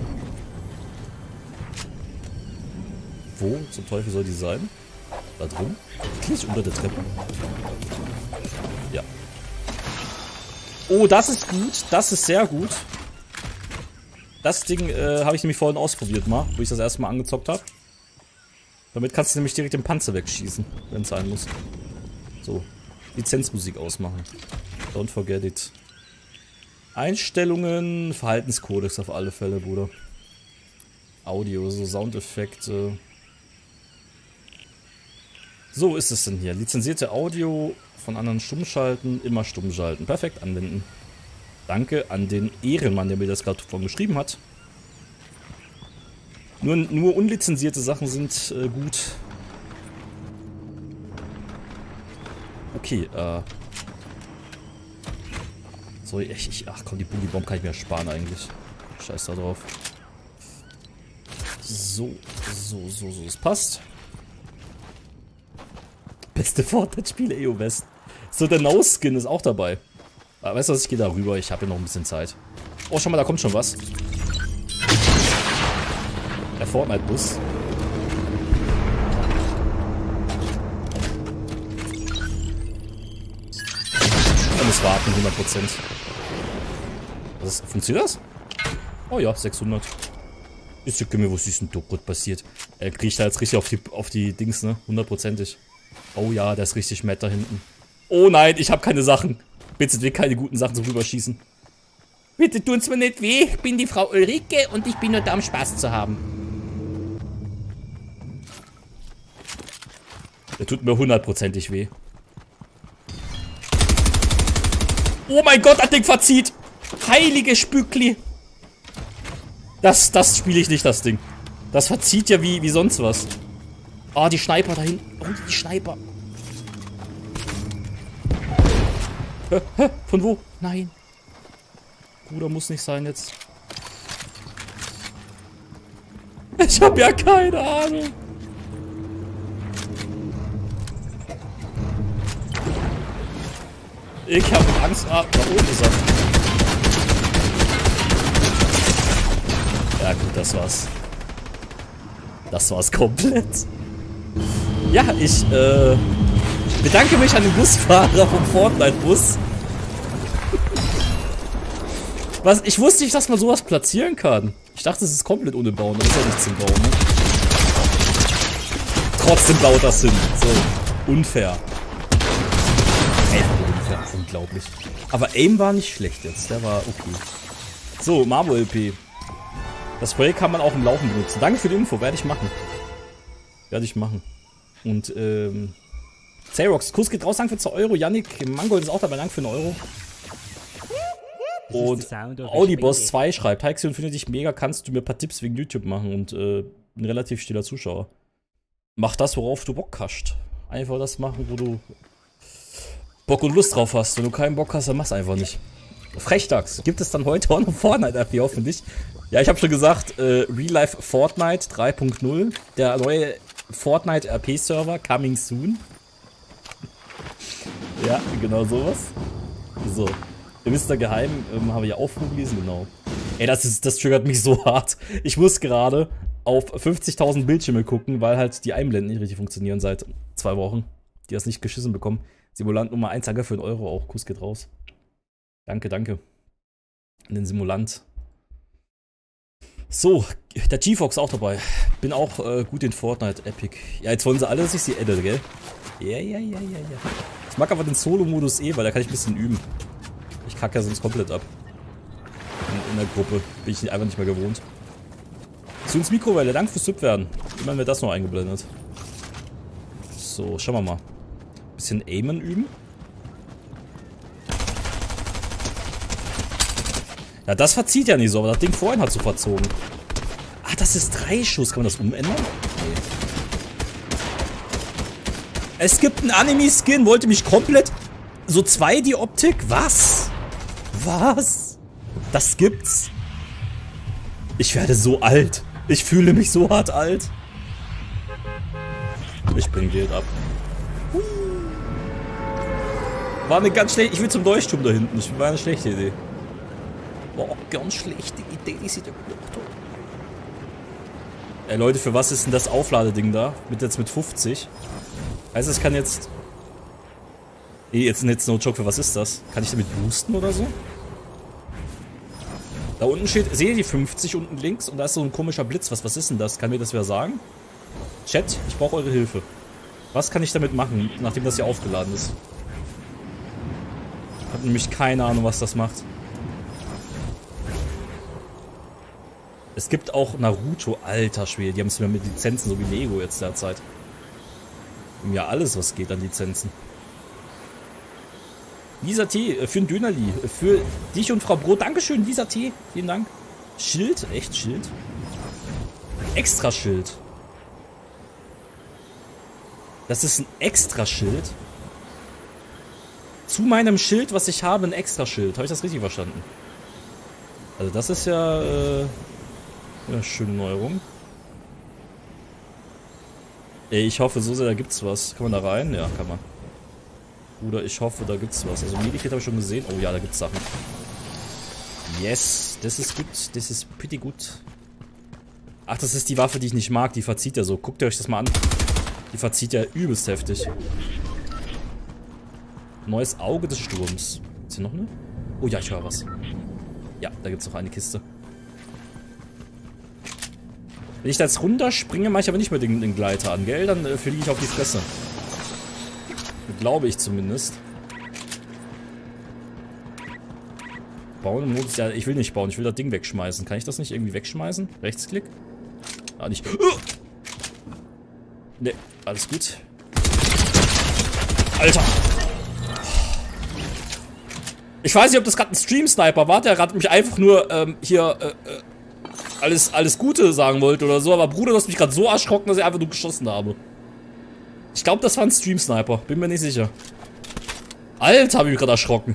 [SPEAKER 2] Wo zum Teufel soll die sein? Da drin? Nicht unter der Treppe. Ja. Oh, das ist gut. Das ist sehr gut. Das Ding äh, habe ich nämlich vorhin ausprobiert mal, wo ich das erste Mal angezockt habe. Damit kannst du nämlich direkt den Panzer wegschießen, wenn es sein muss. So. Lizenzmusik ausmachen. Don't forget it. Einstellungen, Verhaltenskodex auf alle Fälle, Bruder. Audio, so Soundeffekte. So ist es denn hier. Lizenzierte Audio von anderen stumm schalten, immer stumm schalten. Perfekt, anwenden. Danke an den Ehrenmann, der mir das gerade vorhin geschrieben hat. Nur, nur unlizenzierte Sachen sind äh, gut. Okay, äh. Sorry, ich, ich, ach komm, die Boogie Bomb kann ich mir sparen eigentlich. Scheiß da drauf. So, so, so, so, es passt. Beste Fortnite-Spiele E O West. So, der No-Skin ist auch dabei. Aber weißt du was, ich gehe da rüber, ich habe hier noch ein bisschen Zeit. Oh, schau mal, da kommt schon was. Der Fortnite-Bus. Ich muss warten, hundert Prozent. Was, funktioniert das? Oh ja, sechshundert. Ist ja mir, was ist denn da gut passiert? Er kriegt da jetzt richtig auf die, auf die Dings, ne? Hundertprozentig. Oh ja, der ist richtig matt da hinten. Oh nein, ich habe keine Sachen. Bitte will keine guten Sachen zum Rüberschießen. Bitte tun's mir nicht weh. Ich bin die Frau Ulrike und ich bin nur da, um Spaß zu haben. Der tut mir hundertprozentig weh. Oh mein Gott, das Ding verzieht. Heilige Spückli. Das, das spiele ich nicht, das Ding. Das verzieht ja wie, wie sonst was. Oh, die Sniper da hinten. Oh, die Sniper. Hä, hä, von wo? Nein. Bruder, muss nicht sein jetzt. Ich hab ja keine Ahnung. Ich hab Angst. Ah, da oben ist er. Ja gut, das war's. Das war's komplett. Ja, ich äh, bedanke mich an den Busfahrer vom Fortnite-Bus. Was? Ich wusste nicht, dass man sowas platzieren kann. Ich dachte, es ist komplett ohne Bauen. Das ist ja nichts zum Bauen, ne? trotzdem baut das hin. So, unfair. Einfach unfair, unglaublich. Aber Aim war nicht schlecht jetzt, der war okay. So, Marble L P. Das Spray kann man auch im Laufen benutzen. Danke für die Info, werde ich machen. Werde ich machen. Und, ähm... Xerox, Kuss geht raus, danke für zwei Euro. Yannick, Mangold ist auch dabei, danke für einen Euro. Und Audiboss zwei schreibt, Heixion, finde dich mega, kannst du mir ein paar Tipps wegen YouTube machen? Und, äh, ein relativ stiller Zuschauer. Mach das, worauf du Bock hast. Einfach das machen, wo du Bock und Lust drauf hast. Wenn du keinen Bock hast, dann mach's einfach nicht. Frechdachs, gibt es dann heute auch noch Fortnite-R P hoffentlich? Ja, ich habe schon gesagt, äh, Real Life Fortnite drei punkt null. Der neue Fortnite-R P-Server, coming soon. Ja, genau sowas. So. Mister Geheim, ähm, habe ich auch vorgelesen, genau. Ey, das, ist, das triggert mich so hart. Ich muss gerade auf fünfzigtausend Bildschirme gucken, weil halt die Einblenden nicht richtig funktionieren seit zwei Wochen. Die das nicht geschissen bekommen. Simulant Nummer eins, danke für einen Euro auch. Kuss geht raus. Danke, danke. In den Simulant. So, der G-Fox auch dabei. Bin auch äh, gut in Fortnite, Epic. Ja, jetzt wollen sie alle, dass ich sie edit, gell? Ja, ja, ja, ja, ja. Ich mag aber den Solo-Modus eh, weil da kann ich ein bisschen üben. Ich kacke ja sonst komplett ab. In, in der Gruppe. Bin ich einfach nicht mehr gewohnt. Zu ins Mikrowelle, danke fürs Sub werden. Immerhin wird das noch eingeblendet. So, schauen wir mal. Bisschen Aimen üben. Ja, das verzieht ja nicht so, aber das Ding vorhin hat so verzogen. Ah, das ist drei Schuss. Kann man das umändern? Nee. Es gibt einen Anime-Skin, wollte mich komplett... So zwei D Optik? Was? Was? Das gibt's? Ich werde so alt. Ich fühle mich so hart alt. Ich bring Geld ab. War eine ganz schlechte... Ich will zum Leuchtturm da hinten. Das war eine schlechte Idee. War auch ganz schlechte Idee, die sie da gemacht hat. Ey Leute, für was ist denn das Aufladeding da? Mit jetzt mit fünfzig? Heißt das, kann jetzt... Nee, jetzt, jetzt no joke, für was ist das? Kann ich damit boosten oder so? Da unten steht, seht ihr die fünfzig unten links? Und da ist so ein komischer Blitz. Was, was ist denn das? Kann mir das wer sagen? Chat, ich brauche eure Hilfe. Was kann ich damit machen, nachdem das hier aufgeladen ist? Ich habe nämlich keine Ahnung, was das macht. Es gibt auch Naruto, alter Schwede. Die haben es mir mit Lizenzen, so wie Lego jetzt derzeit. Ja, alles, was geht an Lizenzen. Lisa T, für ein Dönerli. Für dich und Frau Brot. Dankeschön, Lisa T. Vielen Dank. Schild? Echt Schild? Extra Schild. Das ist ein extra Schild. Zu meinem Schild, was ich habe, ein extra Schild. Habe ich das richtig verstanden? Also das ist ja äh, eine schöne Neuerung. Ey, ich hoffe so sehr, da gibt's was. Kann man da rein? Ja, kann man. Oder ich hoffe, da gibt's was. Also Medikit habe ich schon gesehen. Oh ja, da gibt's Sachen. Yes, das ist gut. Das ist pretty gut. Ach, das ist die Waffe, die ich nicht mag. Die verzieht ja so. Guckt ihr euch das mal an. Die verzieht ja übelst heftig. Neues Auge des Sturms. Ist hier noch eine? Oh ja, ich höre was. Ja, da gibt's noch eine Kiste. Wenn ich da jetzt runterspringe, mache ich aber nicht mehr den, den Gleiter an, gell? Dann äh, fliege ich auf die Fresse. Glaube ich zumindest. Bauen im Modus. Ja, ich will nicht bauen. Ich will das Ding wegschmeißen. Kann ich das nicht irgendwie wegschmeißen? Rechtsklick? Ah, nicht. Ne, alles gut. Alter! Ich weiß nicht, ob das gerade ein Stream-Sniper war. Der gerade mich einfach nur ähm, hier äh, äh, alles, alles Gute sagen wollte oder so. Aber Bruder, du hast mich gerade so erschrocken, dass ich einfach nur geschossen habe. Ich glaube, das war ein Stream-Sniper. Bin mir nicht sicher. Alter, habe ich mich gerade erschrocken.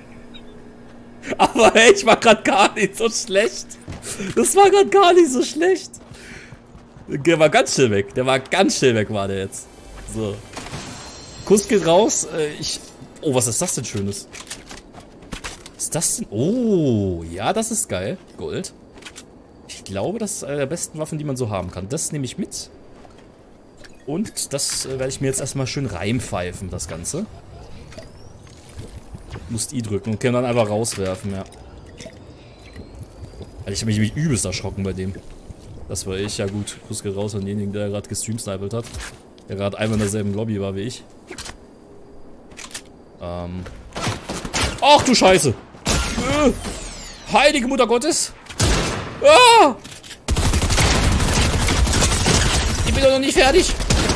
[SPEAKER 2] Aber hey, ich war gerade gar nicht so schlecht. Das war gerade gar nicht so schlecht. Der war ganz schnell weg. Der war ganz schnell weg, war der jetzt. So. Kuss geht raus. Äh, ich... Oh, was ist das denn Schönes? Was ist das denn? Oh, ja, das ist geil. Gold. Ich glaube, das ist eine der besten Waffen, die man so haben kann. Das nehme ich mit. Und das äh, werde ich mir jetzt erstmal schön reinpfeifen, das Ganze. Musst I drücken und kann dann einfach rauswerfen, ja. Also ich habe mich übelst erschrocken bei dem. Das war ich, ja gut. Kuss geht raus an denjenigen, der gerade gestreamsnipelt hat. Der gerade einmal in derselben Lobby war wie ich. Ähm. Ach du Scheiße! Äh, Heilige Mutter Gottes! Ah! Ich bin doch noch nicht fertig!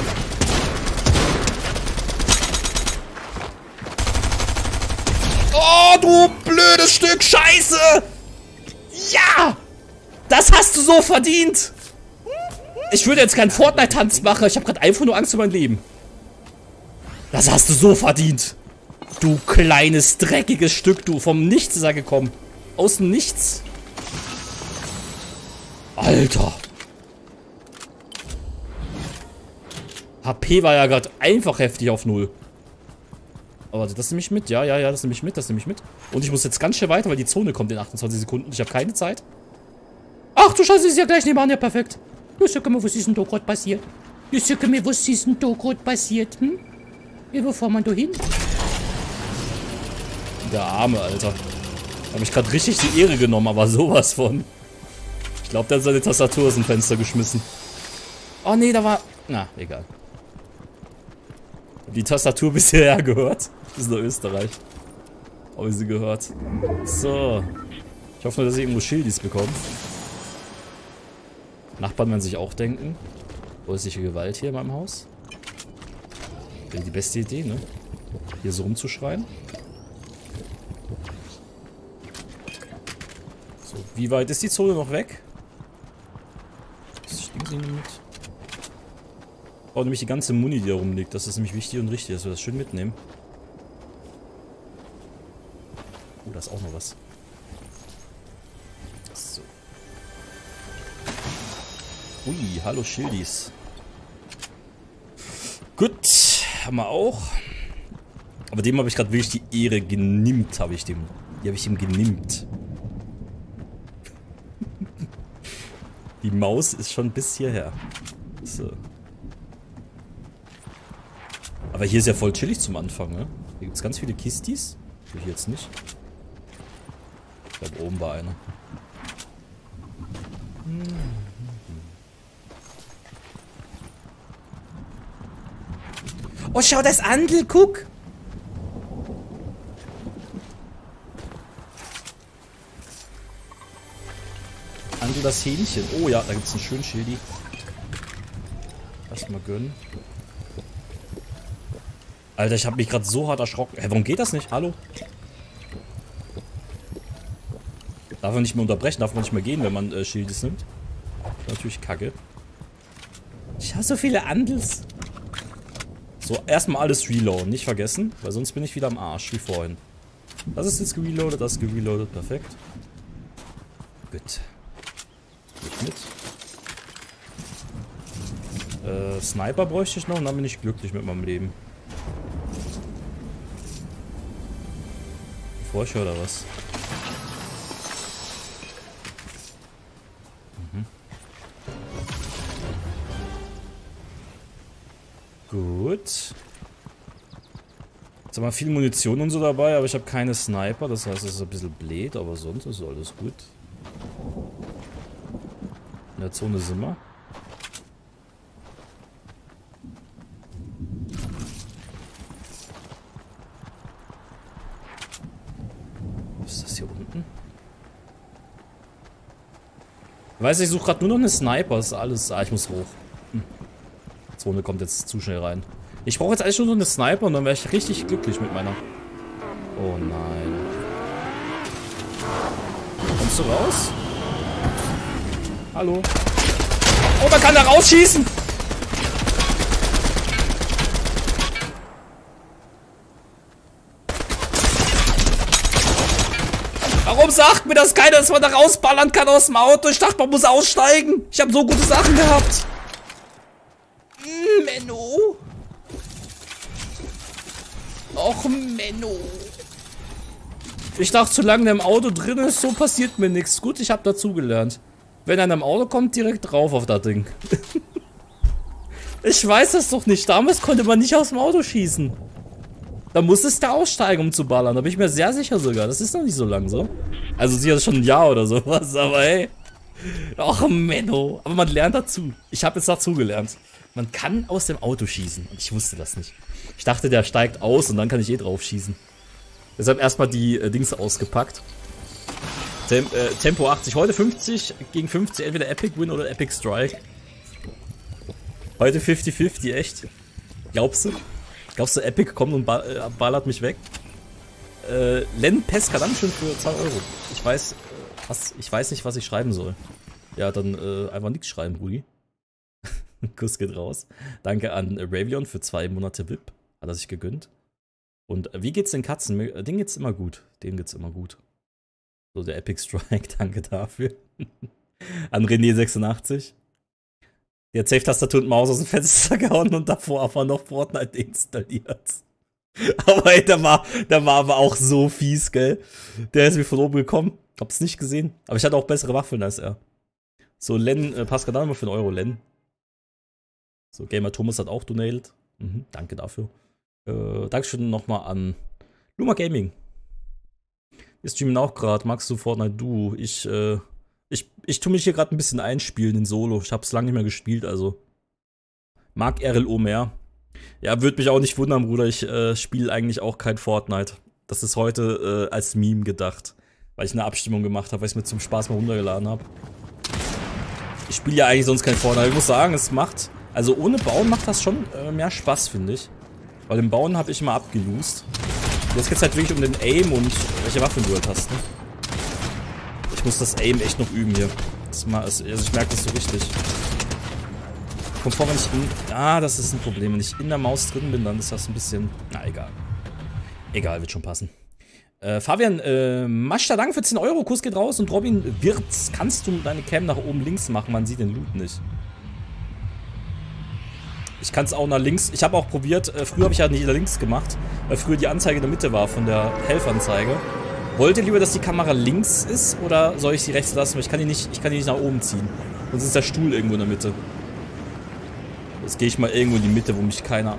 [SPEAKER 2] Oh, du blödes Stück Scheiße! Ja! Das hast du so verdient! Ich würde jetzt keinen Fortnite-Tanz machen. Ich habe gerade einfach nur Angst um mein Leben. Das hast du so verdient. Du kleines, dreckiges Stück, du. Vom Nichts ist er gekommen. Aus dem Nichts. Alter. H P war ja gerade einfach heftig auf null. Aber warte, das nehme ich mit. Ja, ja, ja, das nehme ich mit, das nehme ich mit. Und ich muss jetzt ganz schnell weiter, weil die Zone kommt in achtundzwanzig Sekunden. Ich habe keine Zeit. Ach du Scheiße, ist ja gleich nebenan. Ja, perfekt. Ja, sag mir, was ist denn da gerade passiert? Ja, sag mir, was ist denn da gerade passiert, hm? Ja, wo fahren wir da hin? Der Arme, Alter. Habe ich gerade richtig die Ehre genommen, aber sowas von. Ich glaube, der hat seine Tastatur aus dem Fenster geschmissen. Oh, nee, da war... Na, egal. Die Tastatur bisher gehört. Das ist nur Österreich. Habe ich sie gehört. So. Ich hoffe nur, dass ich irgendwo Schildis bekomme. Nachbarn werden sich auch denken. Häusliche Gewalt hier in meinem Haus. Wäre die beste Idee, ne? Hier so rumzuschreien. So, wie weit ist die Zone noch weg? Das stinkt sie nicht mit. Oh, nämlich die ganze Muni, die da rumliegt. Das ist nämlich wichtig und richtig, dass wir das schön mitnehmen. Oh, da ist auch noch was. So. Ui, hallo Schildis. Gut, haben wir auch. Aber dem habe ich gerade wirklich die Ehre genimmt, habe ich dem. Die habe ich ihm genimmt. Die Maus ist schon bis hierher. So. Aber hier ist ja voll chillig zum Anfang, ne? Hier gibt es ganz viele Kistis. Hier jetzt nicht. Ich glaube, oben war einer. Oh, schau das Andel, guck! Andel das Hähnchen. Oh ja, da gibt es einen schönen Schildi. Lass mal gönnen. Alter, ich habe mich gerade so hart erschrocken. Hä, warum geht das nicht? Hallo? Darf man nicht mehr unterbrechen, darf man nicht mehr gehen, wenn man äh, Schildis nimmt. Natürlich kacke. Ich habe so viele Andels. So, erstmal alles reloaden, nicht vergessen, weil sonst bin ich wieder am Arsch, wie vorhin. Das ist jetzt gereloadet, das ist gereloadet, perfekt. Gut. Ich mit. Äh, Sniper bräuchte ich noch und dann bin ich glücklich mit meinem Leben. Forscher oder was? Mhm. Gut. Jetzt haben wir viel Munition und so dabei, aber ich habe keine Sniper, das heißt, es ist ein bisschen blöd, aber sonst ist alles gut. In der Zone sind wir. Was ist das hier unten? Ich weiß, ich suche gerade nur noch eine Sniper, das ist alles. Ah, ich muss hoch. Hm. Die Zone kommt jetzt zu schnell rein. Ich brauche jetzt eigentlich nur noch eine Sniper und dann wäre ich richtig glücklich mit meiner. Oh nein. Kommst du raus? Hallo? Oh, man kann da rausschießen! Warum sagt mir das keiner, dass man da rausballern kann aus dem Auto? Ich dachte, man muss aussteigen. Ich habe so gute Sachen gehabt. Mm, Menno. Och, Menno. Ich dachte, solange der im Auto drin ist, so passiert mir nichts. Gut, ich habe dazugelernt. Wenn einer im Auto kommt, direkt drauf auf das Ding. Ich weiß das doch nicht. Damals konnte man nicht aus dem Auto schießen. Da musstest du aussteigen, um zu ballern. Da bin ich mir sehr sicher sogar. Das ist noch nicht so lang so. Also sicher schon ein Jahr oder sowas, aber hey. Och, Menno. Aber man lernt dazu. Ich habe jetzt dazugelernt. man kann aus dem Auto schießen. Und ich wusste das nicht. Ich dachte, der steigt aus und dann kann ich eh drauf schießen. Deshalb erstmal die äh, Dings ausgepackt. Tem äh, Tempo achtzig. Heute fünfzig gegen fünfzig. Entweder Epic Win oder Epic Strike. Heute fünfzig fünfzig, echt? Glaubst du? Glaubst du, Epic kommt und ba äh, ballert mich weg? Äh, Len Pesca, dann schon für zwei Euro. Ich weiß, äh, was, ich weiß nicht, was ich schreiben soll. Ja, dann äh, einfach nichts schreiben, Rudi. Kuss geht raus. Danke an Ravion für zwei Monate V I P. Hat er sich gegönnt. Und äh, wie geht's den Katzen? Denen geht's immer gut. Denen geht's immer gut. So, der Epic Strike, danke dafür. An René sechsundachtzig. Der hat Safe-Tastatur und Maus aus dem Fenster gehauen und davor aber noch Fortnite installiert. Aber ey, der war, der war aber auch so fies, gell? Der ist mir von oben gekommen. Hab's nicht gesehen. Aber ich hatte auch bessere Waffeln als er. So, Len, äh, Pascal, dann mal für einen Euro, Len. So, Gamer Thomas hat auch donated. Mhm, danke dafür. Äh, Dankeschön nochmal an Luma Gaming. Wir streamen auch gerade. Magst du Fortnite Duo? Ich, äh, ich, ich tue mich hier gerade ein bisschen einspielen in Solo. Ich hab's lange nicht mehr gespielt, also. Mag R L O mehr. Ja, würde mich auch nicht wundern, Bruder. Ich äh, spiele eigentlich auch kein Fortnite. Das ist heute äh, als Meme gedacht. Weil ich eine Abstimmung gemacht habe, weil ich es mir zum Spaß mal runtergeladen habe. Ich spiele ja eigentlich sonst kein Fortnite. Ich muss sagen, es macht... Also ohne Bauen macht das schon äh, mehr Spaß, finde ich. Weil im Bauen habe ich immer abgelost. Jetzt geht es halt wirklich um den Aim und welche Waffen du halt hast, ne? Ich muss das Aim echt noch üben hier. Das mal, also ich merke das so richtig. Kommt vor, wenn ich in... Ah, das ist ein Problem. Wenn ich in der Maus drin bin, dann ist das ein bisschen... Na, egal. Egal, wird schon passen. Äh, Fabian, äh, Maschta, danke für zehn Euro. Kuss geht raus. Und Robin Wirtz, kannst du deine Cam nach oben links machen? Man sieht den Loot nicht. Ich kann es auch nach links. Ich habe auch probiert. Äh, früher habe ich ja nicht nach links gemacht, weil früher die Anzeige in der Mitte war von der Helfanzeige. Wollt ihr lieber, dass die Kamera links ist oder soll ich sie rechts lassen? Weil ich kann die nicht, ich kann die nicht nach oben ziehen. Sonst ist der Stuhl irgendwo in der Mitte. Jetzt gehe ich mal irgendwo in die Mitte, wo mich keiner,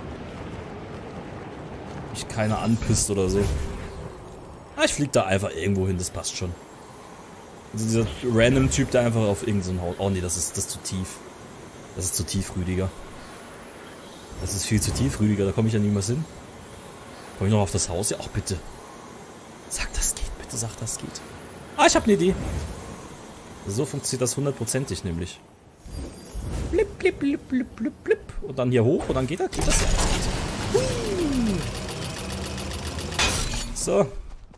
[SPEAKER 2] mich keiner anpisst oder so. Ah, ich fliege da einfach irgendwo hin, das passt schon. Also dieser random Typ, der einfach auf irgendein Haus. Oh nee, das ist, das ist zu tief. Das ist zu tief, Rüdiger. Das ist viel zu tief, Rüdiger, da komme ich ja niemals hin. Komme ich noch auf das Haus? Ja, auch bitte. Sag, das geht, bitte sag, das geht. Ah, ich habe eine Idee. So funktioniert das hundertprozentig nämlich. Blip, blip, blip, blip, blip, blip. Und dann hier hoch und dann geht das, geht das ja. Das geht. So.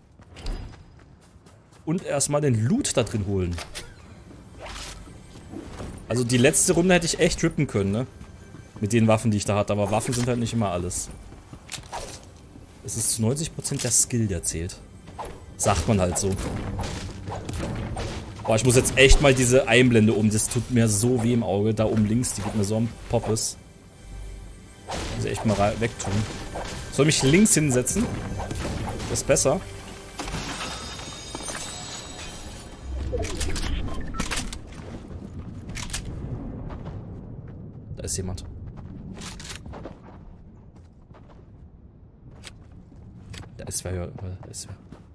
[SPEAKER 2] Und erstmal den Loot da drin holen. Also die letzte Runde hätte ich echt rippen können, ne? Mit den Waffen, die ich da hatte. Aber Waffen sind halt nicht immer alles. Es ist zu neunzig Prozent der Skill, der zählt. Sagt man halt so. Boah, ich muss jetzt echt mal diese Einblende um. Das tut mir so weh im Auge. Da oben links, die gibt mir so ein Poppes. Muss ich echt mal wegtun. Soll mich links hinsetzen? Das ist besser. Da ist jemand. Da ist wer. Da ist wer.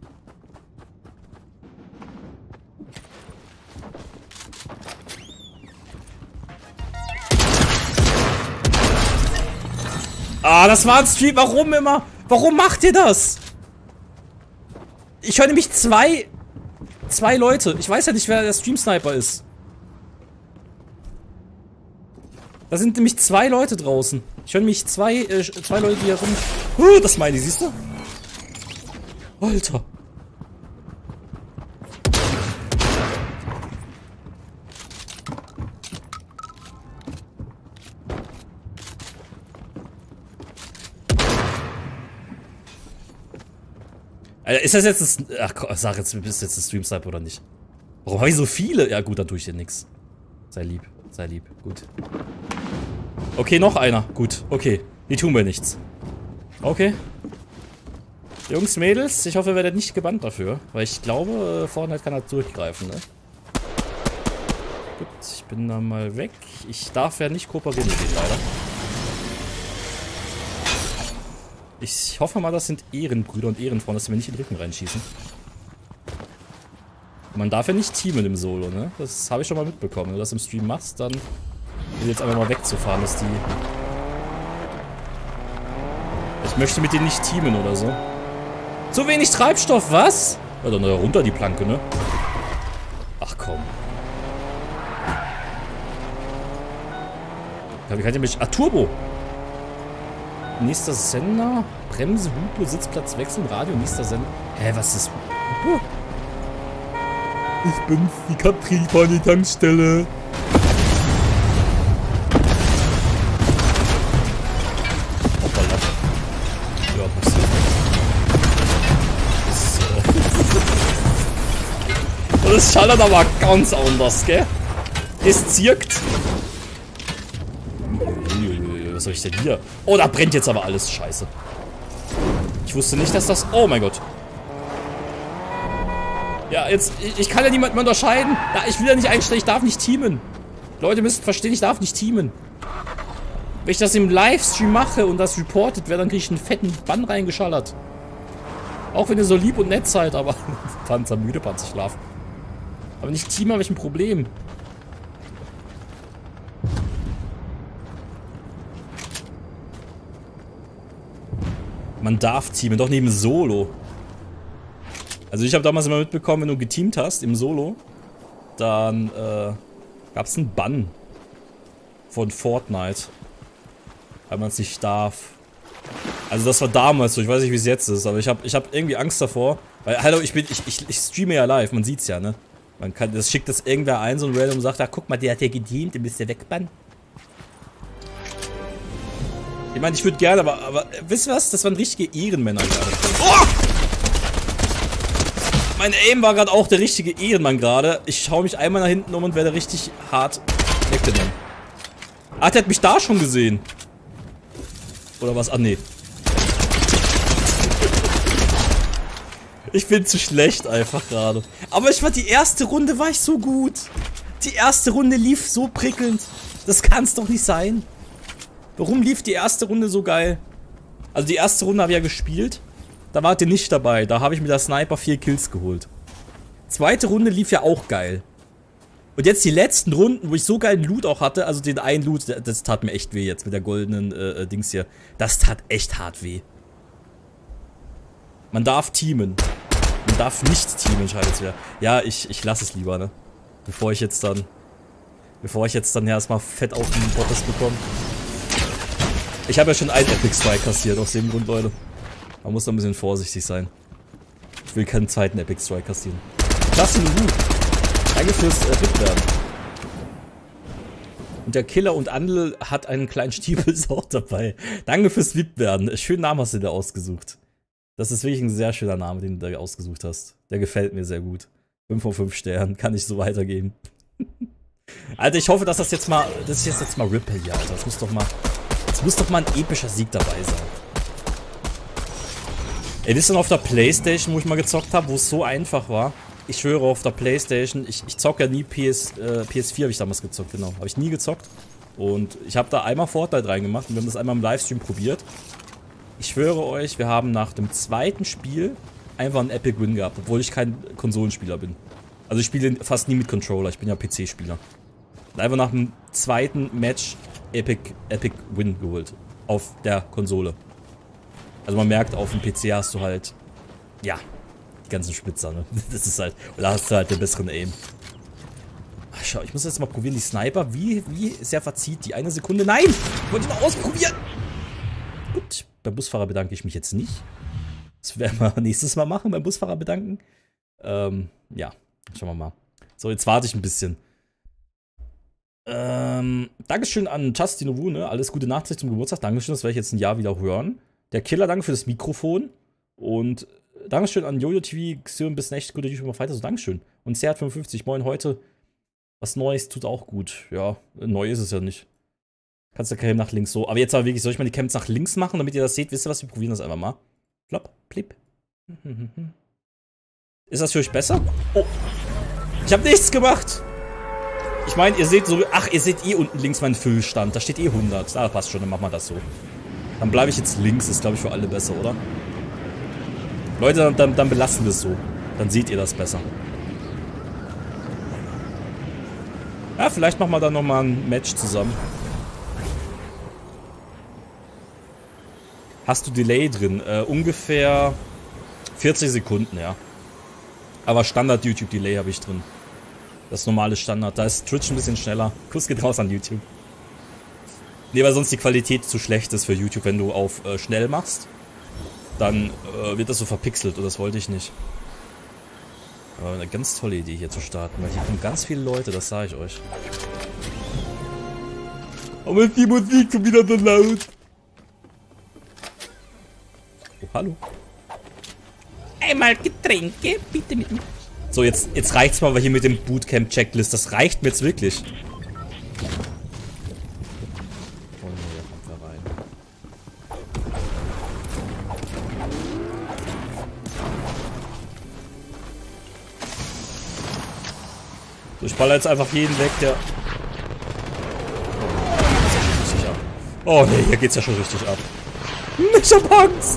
[SPEAKER 2] Ah, das war ein Stream. Warum immer? Warum macht ihr das? Ich höre nämlich zwei... Zwei Leute. Ich weiß ja nicht, wer der Stream-Sniper ist. Da sind nämlich zwei Leute draußen. Ich höre nämlich zwei, äh, zwei Leute, die hier rum... Uh, das meine ich, siehst du? Alter. Alter, ist das jetzt ein... Ach komm, sag jetzt, bist du jetzt ein Stream-Sniper oder nicht? Warum habe ich so viele? Ja gut, dann tue ich dir nichts. Sei lieb, sei lieb, gut. Okay, noch einer. Gut, okay. Die tun mir nichts. Okay. Jungs, Mädels, ich hoffe, ihr werdet nicht gebannt dafür. Weil ich glaube, Fortnite kann halt durchgreifen, ne? Gut, ich bin da mal weg. Ich darf ja nicht kooperieren mit denen, leider. Ich hoffe mal, das sind Ehrenbrüder und Ehrenfrauen, dass sie mir nicht in den Rücken reinschießen. Man darf ja nicht teamen im Solo, ne? Das habe ich schon mal mitbekommen. Wenn du das im Stream machst, dann Um jetzt einfach mal wegzufahren, dass die... Ich möchte mit denen nicht teamen oder so. Zu wenig Treibstoff, was? Ja, dann runter die Planke, ne? Ach komm. Ja, wie kann ich mich... Ah, Turbo! Nächster Sender. Bremse, Hupe, Sitzplatz wechseln, Radio, nächster Sender. Hä, was ist Hupe? Ich bin's, die Katrin von die Tankstelle. Hoppala. Ja, passiert. Das, äh Und es schallert aber ganz anders, gell? Es zirkt. Was soll ich denn hier? Oh, da brennt jetzt aber alles. Scheiße. Ich wusste nicht, dass das... Oh mein Gott. Ja, jetzt... Ich, ich kann ja niemanden mehr unterscheiden. Ja, ich will ja nicht einstellen. Ich darf nicht teamen. Leute müssen verstehen, ich darf nicht teamen. Wenn ich das im Livestream mache und das reportet werde, dann kriege ich einen fetten Bann reingeschallert. Auch wenn ihr so lieb und nett seid, aber... Panzer müde, Panzer schlafen. Aber nicht teamen, habe ich ein Problem. Man darf teamen, doch neben Solo. Also ich habe damals immer mitbekommen, wenn du geteamt hast im Solo, dann äh, gab es einen Bann von Fortnite, weil man es nicht darf. Also das war damals so, ich weiß nicht, wie es jetzt ist, aber ich habe ich hab irgendwie Angst davor. Weil, hallo, ich bin, ich, ich, ich streame ja live, man sieht's ja, ne? Man kann, das schickt das irgendwer ein, so ein Random, und sagt, ach guck mal, der hat ja geteamt, den müsst ihr wegbannen. Ich meine, ich würde gerne, aber, aber, wisst ihr was? Das waren richtige Ehrenmänner gerade. Oh! Mein Aim war gerade auch der richtige Ehrenmann gerade. Ich schaue mich einmal nach hinten um und werde richtig hart weggenommen. Ah, der hat mich da schon gesehen. Oder was? Ah, nee. Ich bin zu schlecht einfach gerade. Aber ich war die erste Runde, war ich so gut. Die erste Runde lief so prickelnd. Das kann es doch nicht sein. Warum lief die erste Runde so geil? Also die erste Runde habe ich ja gespielt. Da wart ihr nicht dabei. Da habe ich mit der Sniper vier Kills geholt. Zweite Runde lief ja auch geil. Und jetzt die letzten Runden, wo ich so geilen Loot auch hatte. Also den einen Loot, das tat mir echt weh jetzt mit der goldenen äh, Dings hier. Das tat echt hart weh. Man darf teamen. Man darf nicht teamen, scheiße wer. Ja, ich, ich lasse es lieber, ne? Bevor ich jetzt dann... Bevor ich jetzt dann ja erstmal fett auf den Bottas bekomme. Ich habe ja schon einen Epic Strike kassiert, aus dem Grund, Leute. Man muss da ein bisschen vorsichtig sein. Ich will keinen zweiten Epic Strike kassieren. Klasse, gut. Danke fürs äh, Mitwerden. Und der Killer und Andel hat einen kleinen Stiefelsauch dabei. Danke fürs Mitwerden. Schönen Namen hast du dir ausgesucht. Das ist wirklich ein sehr schöner Name, den du da ausgesucht hast. Der gefällt mir sehr gut. fünf von fünf Sternen. Kann ich so weitergeben. Alter, ich hoffe, dass das jetzt mal... Das ist jetzt, jetzt mal Ripple hier, Alter. Das muss doch mal... Es muss doch mal ein epischer Sieg dabei sein. Ey, wisst ihr noch auf der Playstation, wo ich mal gezockt habe, wo es so einfach war? Ich schwöre, auf der Playstation, ich, ich zocke ja nie P S, äh, P S vier habe ich damals gezockt, genau. Habe ich nie gezockt. Und ich habe da einmal Fortnite reingemacht und wir haben das einmal im Livestream probiert. Ich schwöre euch, wir haben nach dem zweiten Spiel einfach einen Epic Win gehabt, obwohl ich kein Konsolenspieler bin. Also ich spiele fast nie mit Controller, ich bin ja P C-Spieler. Und einfach nach dem zweiten Match Epic, Epic Win geholt. Auf der Konsole. Also man merkt, auf dem P C hast du halt, ja, die ganzen Spitzer, ne? Das ist halt, oder hast du halt den besseren Aim. Ach, schau, ich muss jetzt mal probieren, die Sniper, wie, wie sehr verzieht die? Eine Sekunde, nein! Ich wollte mal ausprobieren! Gut, beim Busfahrer bedanke ich mich jetzt nicht. Das werden wir nächstes Mal machen, beim Busfahrer bedanken. Ähm, ja, schauen wir mal. So, jetzt warte ich ein bisschen. Ähm, Dankeschön an Justin Wu, ne? Alles Gute Nachträge zum Geburtstag. Dankeschön, das werde ich jetzt ein Jahr wieder hören. Der Killer, danke für das Mikrofon. Und Dankeschön an Jojo T V, Xeon bis nächste gute YouTube weiter. So, Dankeschön. Und Seat fünfundfünfzig, moin, heute was Neues tut auch gut. Ja, neu ist es ja nicht. Kannst du Cam nach links so. Aber jetzt aber wirklich, soll ich mal die Camps nach links machen, damit ihr das seht? Wisst ihr was? Wir probieren das einfach mal. Plopp, plip. Ist das für euch besser? Oh. Ich habe nichts gemacht. Ich meine, ihr seht so, ach, ihr seht eh unten links meinen Füllstand. Da steht eh hundert. Ah, passt schon, dann machen wir das so. Dann bleibe ich jetzt links. Ist, glaube ich, für alle besser, oder? Leute, dann, dann, dann belassen wir es so. Dann seht ihr das besser. Ja, vielleicht machen wir dann nochmal ein Match zusammen. hast du Delay drin. Äh, ungefähr vierzig Sekunden, ja. Aber Standard-YouTube-Delay habe ich drin. Das normale Standard. Da ist Twitch ein bisschen schneller. Kuss geht raus an YouTube. Nee, weil sonst die Qualität zu schlecht ist für YouTube, wenn du auf äh, schnell machst. Dann äh, wird das so verpixelt und das wollte ich nicht. Aber eine ganz tolle Idee hier zu starten, weil hier kommen ganz viele Leute, das sage ich euch. Aber ist die Musik schon wieder so laut? Oh, hallo. Einmal Getränke, bitte mit mir. So, jetzt, jetzt reicht's mal hier mit dem Bootcamp-Checklist. Das reicht mir jetzt wirklich. Oh nee, da kommt er rein. So, ich baller jetzt einfach jeden weg, der... Oh nee, hier geht's ja schon richtig ab. Ich hab Angst!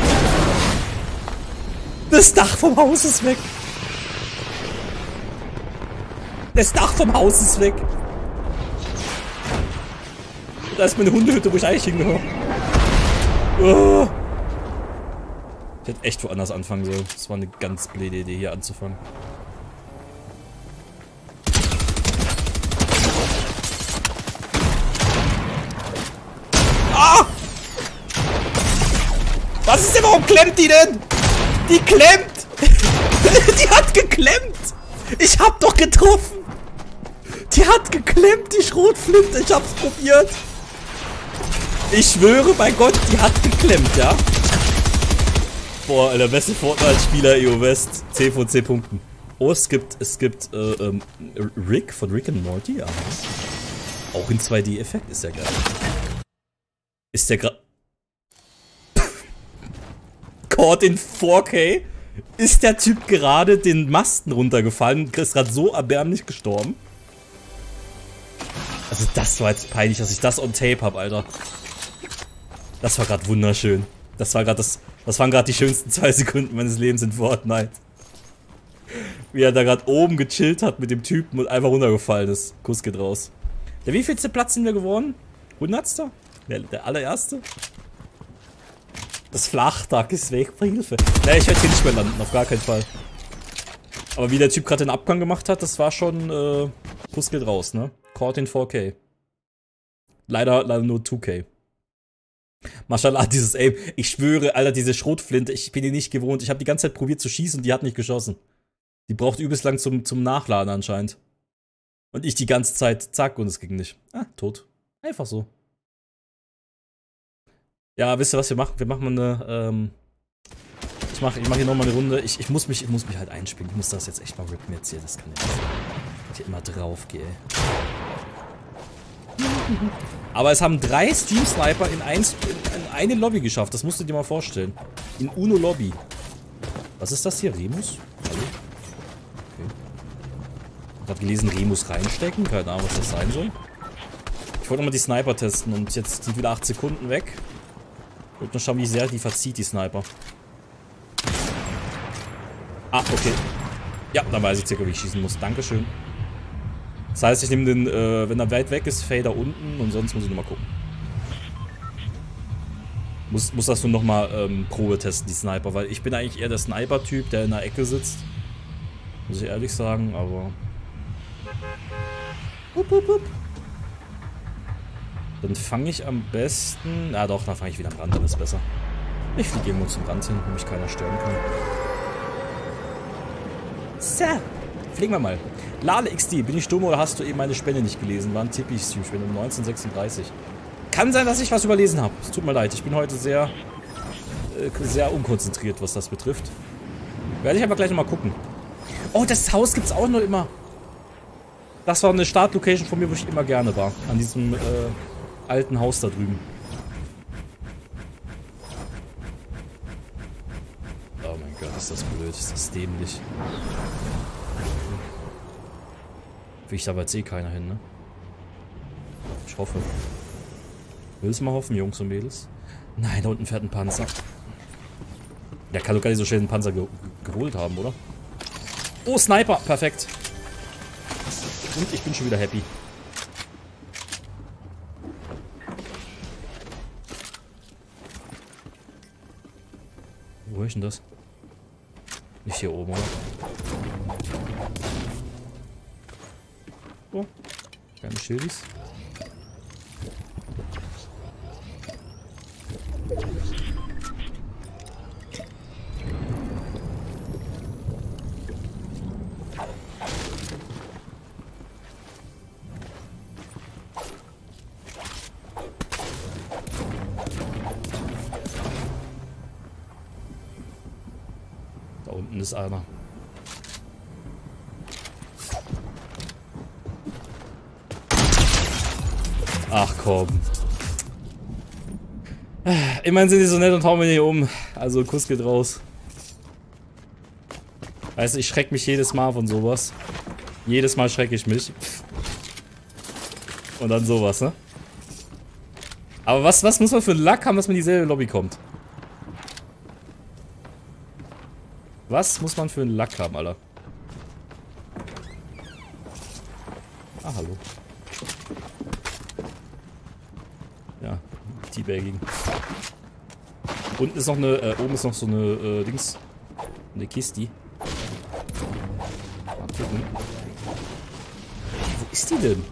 [SPEAKER 2] Das Dach vom Haus ist weg! Das Dach vom Haus ist weg! Da ist meine Hundehütte, wo ich eigentlich hingehöre. Oh. Ich hätte echt woanders anfangen sollen. Das war eine ganz blöde Idee, hier anzufangen. Ah! Was ist denn, warum klemmt die denn? Die klemmt! Die hat geklemmt! Ich hab doch getroffen! Die hat geklemmt, die Schrotflinte! Ich hab's probiert! Ich schwöre bei Gott, die hat geklemmt, ja? Boah, der beste Fortnite-Spieler E O West. zehn von zehn Punkten. Oh, es gibt, es gibt, äh, ähm, Rick von Rick and Morty, aha. Auch in zwei D-Effekt, ist ja geil. Ist der gerade... Caught in vier K? Ist der Typ gerade den Masten runtergefallen? Ist gerade so erbärmlich gestorben? Also das war jetzt peinlich, dass ich das on tape habe, Alter. Das war gerade wunderschön. Das war gerade das... Das waren gerade die schönsten zwei Sekunden meines Lebens in Fortnite. Wie er da gerade oben gechillt hat mit dem Typen und einfach runtergefallen ist. Kuss geht raus. Der wievielste Platz sind wir geworden? hundertster? Der, der allererste? Das Flachdach ist weg, Hilfe. Ne, ich werde hier nicht mehr landen, auf gar keinen Fall. Aber wie der Typ gerade den Abgang gemacht hat, das war schon, äh, Kuss geht raus, ne? Caught in vier K. Leider, leider nur zwei K. Mashallah, dieses Aim. Ich schwöre, Alter, diese Schrotflinte, ich bin die nicht gewohnt. Ich habe die ganze Zeit probiert zu schießen und die hat nicht geschossen. Die braucht übelst lang zum, zum Nachladen anscheinend. Und ich die ganze Zeit, zack, und es ging nicht. Ah, tot. Einfach so. Ja, wisst ihr, was wir machen? Wir machen mal eine, ähm... Ich mache ich mach hier nochmal eine Runde. Ich, ich, muss mich, ich muss mich halt einspielen. Ich muss das jetzt echt mal rippen jetzt hier. Das kann ja nicht sein. Ich immer drauf gehe. Aber es haben drei Steam-Sniper in, ein, in eine Lobby geschafft. Das musst du dir mal vorstellen. In Uno-Lobby. Was ist das hier? Remus? Okay. Ich hab gelesen, Remus reinstecken. Keine Ahnung, was das sein soll. Ich wollte nochmal die Sniper testen und jetzt sind wieder acht Sekunden weg. Ich wollte noch schauen, wie sehr die verzieht, die Sniper. Ah, okay. Ja, dann weiß ich circa, wie ich schießen muss. Dankeschön. Das heißt, ich nehme den, äh, wenn er weit weg ist, Fader unten und sonst muss ich nochmal gucken. Muss, muss das nur nochmal ähm, Probe testen, die Sniper, weil ich bin eigentlich eher der Sniper-Typ, der in der Ecke sitzt. Muss ich ehrlich sagen, aber... Hup, hup, hup. Dann fange ich am besten... Na doch, dann fange ich wieder am Rand, dann ist besser. Ich fliege irgendwo zum Rand hin, wo mich keiner stören kann. So, fliegen wir mal. Lale X D, bin ich dumm oder hast du eben meine Spende nicht gelesen? War ein Tippi-Stream-Spende um neunzehnhundertsechsunddreißig. Kann sein, dass ich was überlesen habe. Es tut mir leid, ich bin heute sehr, äh, sehr unkonzentriert, was das betrifft. Werde ich aber gleich nochmal gucken. Oh, das Haus gibt's auch noch immer. Das war eine Startlocation von mir, wo ich immer gerne war. An diesem äh, alten Haus da drüben. Oh mein Gott, ist das blöd, ist das dämlich. Ich da jetzt eh keiner hin, ne? Ich hoffe. Willst du mal hoffen, Jungs und Mädels? Nein, da unten fährt ein Panzer. Der kann doch gar nicht so schnell einen Panzer ge geholt haben, oder? Oh, Sniper! Perfekt. Und ich bin schon wieder happy. ich denn das? Nicht hier oben, oder? Oh, keine Schildis. Da unten ist einer. Ach komm. Immerhin sind die so nett und hauen mich nicht um. Also Kuss geht raus. Weißt du, ich schreck mich jedes Mal von sowas. Jedes Mal schrecke ich mich. Und dann sowas, ne? Aber was, was muss man für einen Lack haben, dass man in dieselbe Lobby kommt? Was muss man für einen Lack haben, Alter? Ah, hallo. Ja, Teabagging. Unten ist noch eine, äh, oben ist noch so eine, äh, Dings. Eine Kiste. Mal gucken. Wo ist die denn?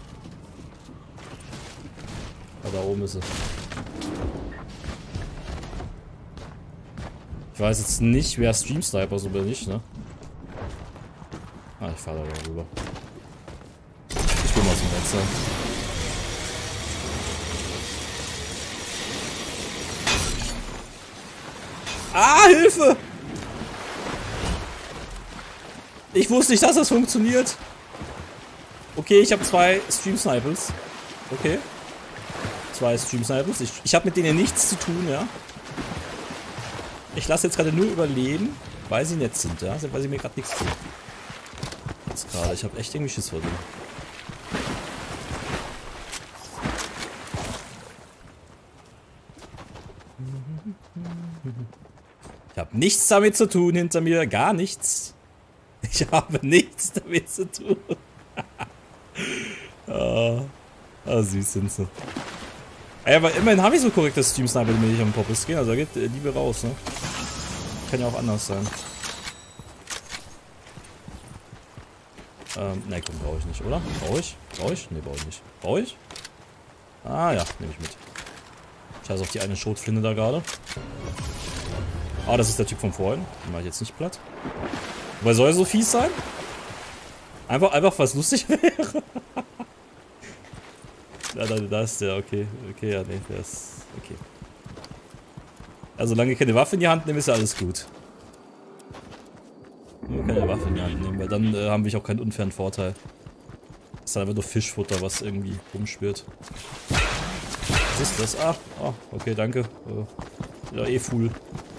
[SPEAKER 2] Ah, da oben ist sie. Ich weiß jetzt nicht, wer Stream Sniper so bin ich, ne? Ah, ich fahr da rüber. Ich bin mal zum Netzer. Ah, Hilfe! Ich wusste nicht, dass das funktioniert. Okay, ich habe zwei Stream Snipers. Okay. Zwei Stream Snipers. Ich, ich habe mit denen nichts zu tun, ja. Ich lasse jetzt gerade nur überleben, weil sie nett sind, ja. Weil sie mir gerade nichts tun. Jetzt gerade. Ich habe echt irgendwie Schiss vor denen. Ich habe nichts damit zu tun hinter mir. Gar nichts. Ich habe nichts damit zu tun. ah, ah, süß sind sie. Ja, aber immerhin habe ich so korrekte Stream Sniper, die mir nicht am Popis gehen. Also da geht äh, Liebe raus, ne? Kann ja auch anders sein. Ähm, ne, komm, brauche ich nicht, oder? Brauche ich? Brauche ich? Ne, brauche ich nicht. Brauche ich? Ah ja, nehme ich mit. Scheiß auf die eine Schrotflinte da gerade. Ah, das ist der Typ von vorhin. Den mache ich jetzt nicht platt. Wobei soll er so fies sein? Einfach, einfach, was lustig wäre. Ja, da, da ist der, okay. Okay, ja, nee, der ist. Okay. Also, solange ich keine Waffe in die Hand nehme, ist ja alles gut. Nur keine Waffe in die Hand nehmen, weil dann äh, haben wir auch keinen unfairen Vorteil. Das ist einfach nur Fischfutter, was irgendwie rumschwirrt. Was ist das? Ah, oh, okay, danke. Äh, ja, eh full.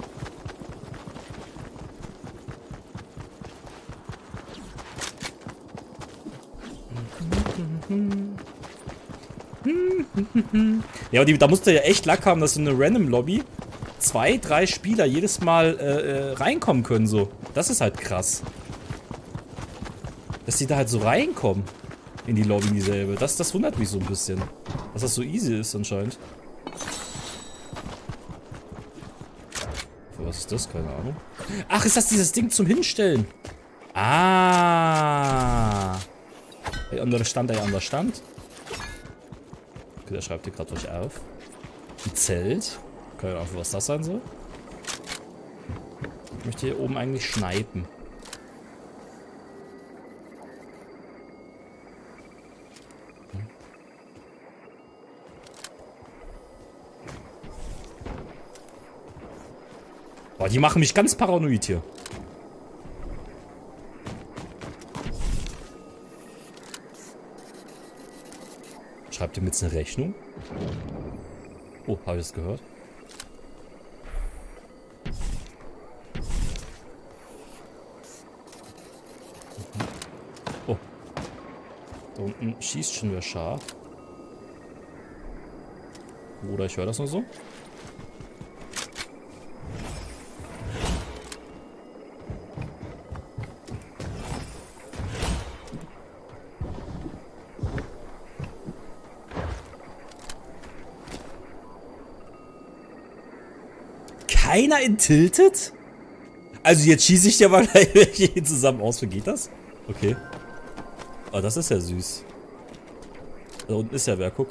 [SPEAKER 2] Ja, aber die, da musst du ja echt Lack haben, dass so eine Random Lobby zwei, drei Spieler jedes Mal äh, reinkommen können, so. Das ist halt krass. Dass die da halt so reinkommen in die Lobby, in dieselbe. Das, das wundert mich so ein bisschen. Dass das so easy ist anscheinend. Was ist das? Keine Ahnung. Ach, ist das dieses Ding zum Hinstellen? Ah. Der andere Stand, der andere Stand. Okay, der schreibt hier gerade euch auf. Ein Zelt. Keine Ahnung, was das sein soll. Ich möchte hier oben eigentlich schneiden. Hm. Boah, die machen mich ganz paranoid hier. Schreibt ihr mir jetzt eine Rechnung? Oh, habe ich das gehört? Oh. Da unten schießt schon wer scharf. Oder ich höre das nur so. Keiner in Tilted? Also jetzt schieße ich dir mal gleich welche zusammen aus. Wie geht das? Okay. Oh, das ist ja süß. Da unten ist ja wer, guck.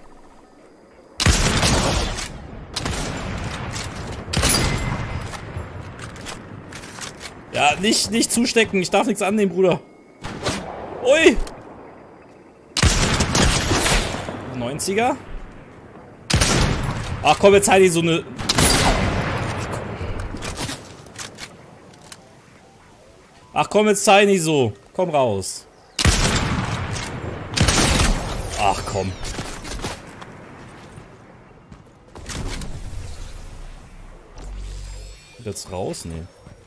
[SPEAKER 2] Ja, nicht, nicht zustecken. Ich darf nichts annehmen, Bruder. Ui. neunziger. Ach komm, jetzt halt ich so eine... Ach komm, jetzt sei nicht so. Komm raus. Ach komm. Jetzt raus? Nee.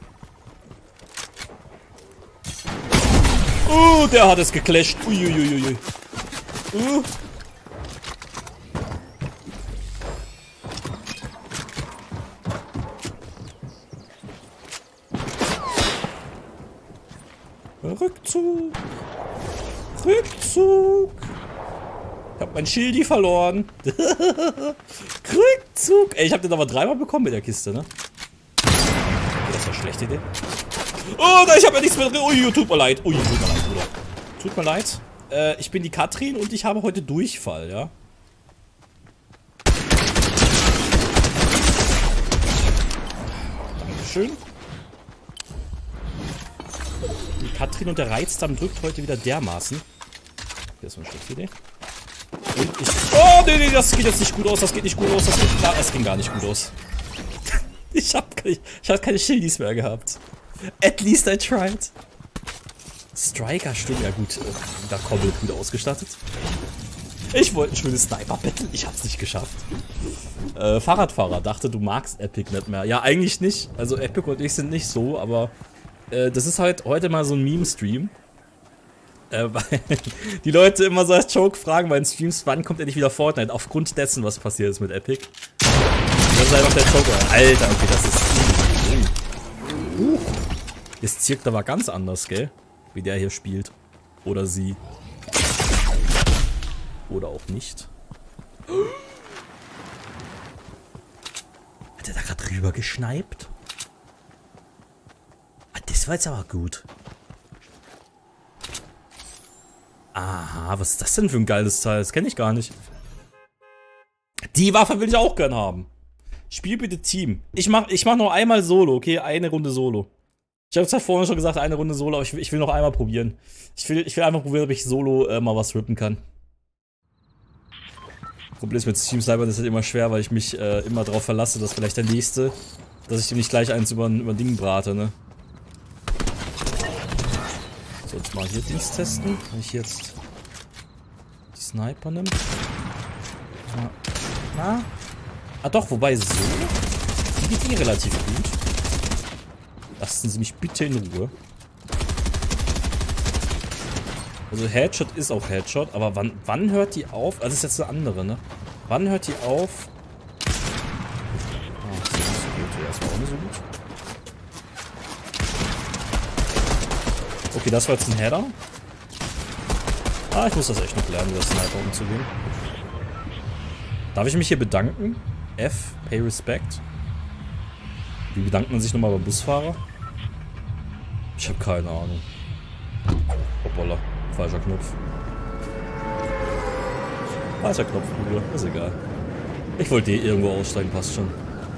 [SPEAKER 2] Uh, der hat es geclasht. Uiuiuiui. Uh. Rückzug. Rückzug. Ich hab mein Schildi verloren. Rückzug. Ey, ich hab den aber dreimal bekommen mit der Kiste, ne? Das war eine schlechte Idee. Oh, ich hab ja nichts mehr drin. Ui, tut mir leid. Ui, tut mir leid, Bruder. Tut mir leid. Äh, ich bin die Katrin und ich habe heute Durchfall, ja? Dankeschön. Die Katrin und der Reizdarm drückt heute wieder dermaßen. Hier ist so eine schlechte Idee. Und ich... Oh, nee, nee, das geht jetzt nicht gut aus. Das geht nicht gut aus. Das geht... Na, es ging gar nicht gut aus. Ich hab keine, ich hab keine Schildis mehr gehabt. At least I tried. Striker, stimmt, ja gut. Da komplett gut ausgestattet. Ich wollte ein schönes Sniper-Battle. Ich hab's nicht geschafft. Äh, Fahrradfahrer dachte, du magst Epic nicht mehr. Ja, eigentlich nicht. Also Epic und ich sind nicht so, aber äh, das ist halt heute mal so ein Meme-Stream. Äh, weil die Leute immer so als Joke fragen bei den Streams, wann kommt endlich wieder Fortnite? Aufgrund dessen, was passiert ist mit Epic. Das ist einfach der Joke. Alter, okay, das ist... Uh. Das zirkt aber ganz anders, gell? Wie der hier spielt. Oder sie. Oder auch nicht. Hat der da gerade rüber geschneipt? Ah, das war jetzt aber gut. Aha, was ist das denn für ein geiles Teil? Das kenne ich gar nicht. Die Waffe will ich auch gern haben. Spiel bitte Team. Ich mach, ich mach noch einmal Solo, okay? Eine Runde Solo. Ich habe es ja vorhin schon gesagt, eine Runde Solo, aber ich, ich will noch einmal probieren. Ich will, ich will einfach probieren, ob ich Solo äh, mal was rippen kann. Problem ist mit Stream Sniper, das ist halt immer schwer, weil ich mich äh, immer darauf verlasse, dass vielleicht der nächste, dass ich ihm nicht gleich eins über, über Ding brate, ne? So, jetzt mal hier Dings testen. Wenn ich jetzt die Sniper nehme. Na, na? Ah doch, wobei so. Die geht eh relativ gut. Lassen Sie mich bitte in Ruhe. Also Headshot ist auch Headshot, aber wann, wann hört die auf? Also das ist jetzt eine andere, ne? Wann hört die auf? Ah, das ist nicht so gut. Ja, das war auch nicht so gut. Okay, das war jetzt ein Header. Ah, ich muss das echt noch lernen, mit der Sniper umzugehen. Darf ich mich hier bedanken? F, pay respect. Wie bedankt man sich nochmal beim Busfahrer? Ich habe keine Ahnung. Hoppala, falscher Knopf. Falscher Knopf, Bruder, ist egal. Ich wollte eh irgendwo aussteigen, passt schon.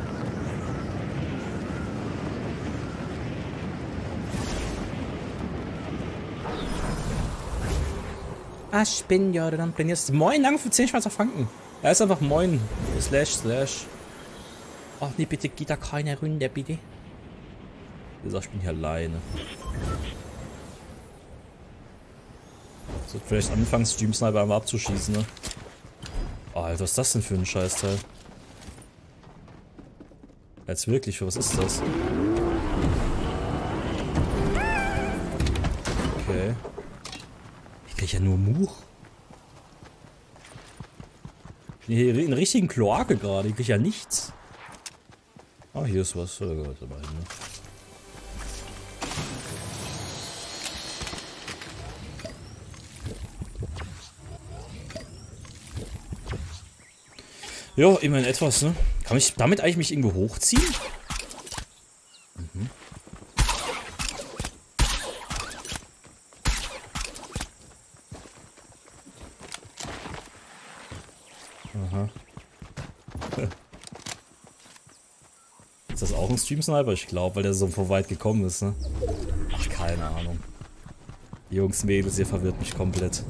[SPEAKER 2] Ah, ich bin ja, dann bin jetzt. Moin, danke für zehn Schweizer Franken. Er ist einfach moin. Slash, slash. Ach nee, bitte geht da keine Runde, bitte. Wie gesagt, ich bin hier alleine. So, vielleicht anfangen, Stream Sniper einmal abzuschießen, ne? Oh, Alter, was ist das denn für ein Scheißteil? Jetzt wirklich, was ist das? Okay. Ich krieg ja nur Much. Ich bin hier in der richtigen Kloake gerade, ich krieg ja nichts. Ah, hier ist was. Oh Gott, aber hin, ne? Ja, immerhin etwas, ne? Kann ich damit eigentlich mich irgendwo hochziehen? Mhm. Aha. Ist das auch ein Stream-Sniper? Ich glaube, weil der so von weit gekommen ist, ne? Ach, keine Ahnung. Jungs, Mädels, ihr verwirrt mich komplett.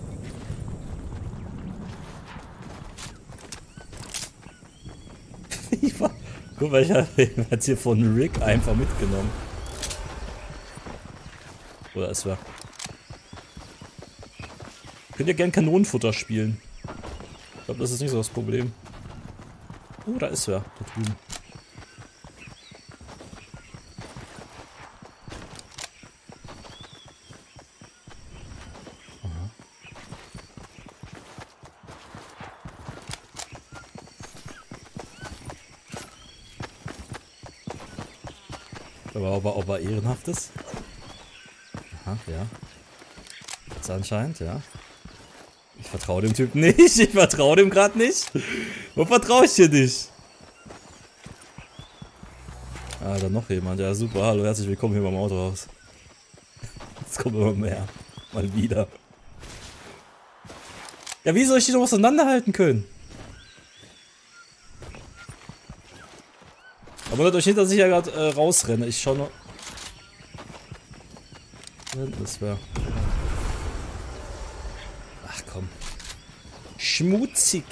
[SPEAKER 2] Guck mal, ich habe jetzt hier von Rick einfach mitgenommen. Oder es war. Könnt ihr gern Kanonenfutter spielen? Ich glaube, das ist nicht so das Problem. Oh, da ist wer. Da drüben. Aber ob er, ob er ehrenhaft ist? Aha, ja. Jetzt anscheinend, ja. Ich vertraue dem Typen nicht. Ich vertraue dem gerade nicht. Wo vertraue ich dir nicht? Ah, da noch jemand. Ja, super. Hallo, herzlich willkommen hier beim Autohaus. Jetzt kommen immer mehr. Mal wieder. Ja, wie soll ich die noch auseinanderhalten können? Aber wundert euch nicht, dass ich ja gerade äh, rausrenne. Ich schau noch. Das wäre. Ach komm. Schmutzig.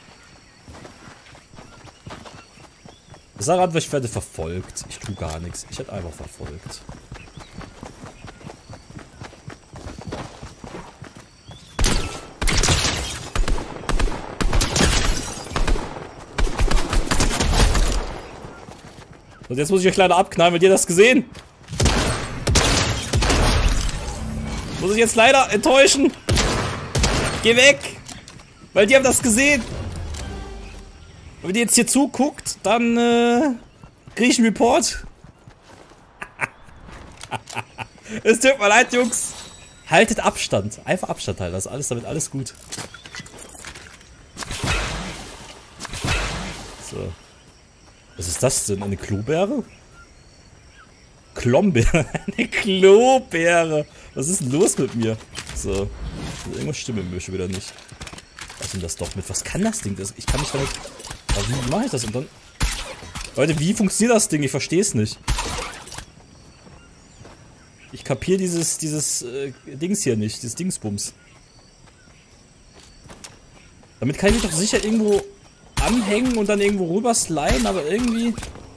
[SPEAKER 2] Ich sage einfach, ich werde verfolgt. Ich tue gar nichts. Ich werde einfach verfolgt. Und jetzt muss ich euch leider abknallen, habt ihr das gesehen? Muss ich jetzt leider enttäuschen. Geh weg! Weil die haben das gesehen. Wenn ihr jetzt hier zuguckt, dann äh, krieg ich einen Report. Es tut mir leid, Jungs. Haltet Abstand. Einfach Abstand halten. Das ist alles damit alles gut. So. Was ist das denn? Eine Klobeere? Klombeere? Eine Klobeere! Was ist denn los mit mir? So. Irgendwas stimmt mir schon wieder nicht. Was denn das doch mit? Was kann das Ding? Das, ich kann mich damit. Aber wie mache ich das? Und dann. Leute, wie funktioniert das Ding? Ich verstehe es nicht. Ich kapiere dieses, dieses äh, Dings hier nicht. Dieses Dingsbums. Damit kann ich mich doch sicher irgendwo anhängen und dann irgendwo rüber sliden, aber irgendwie.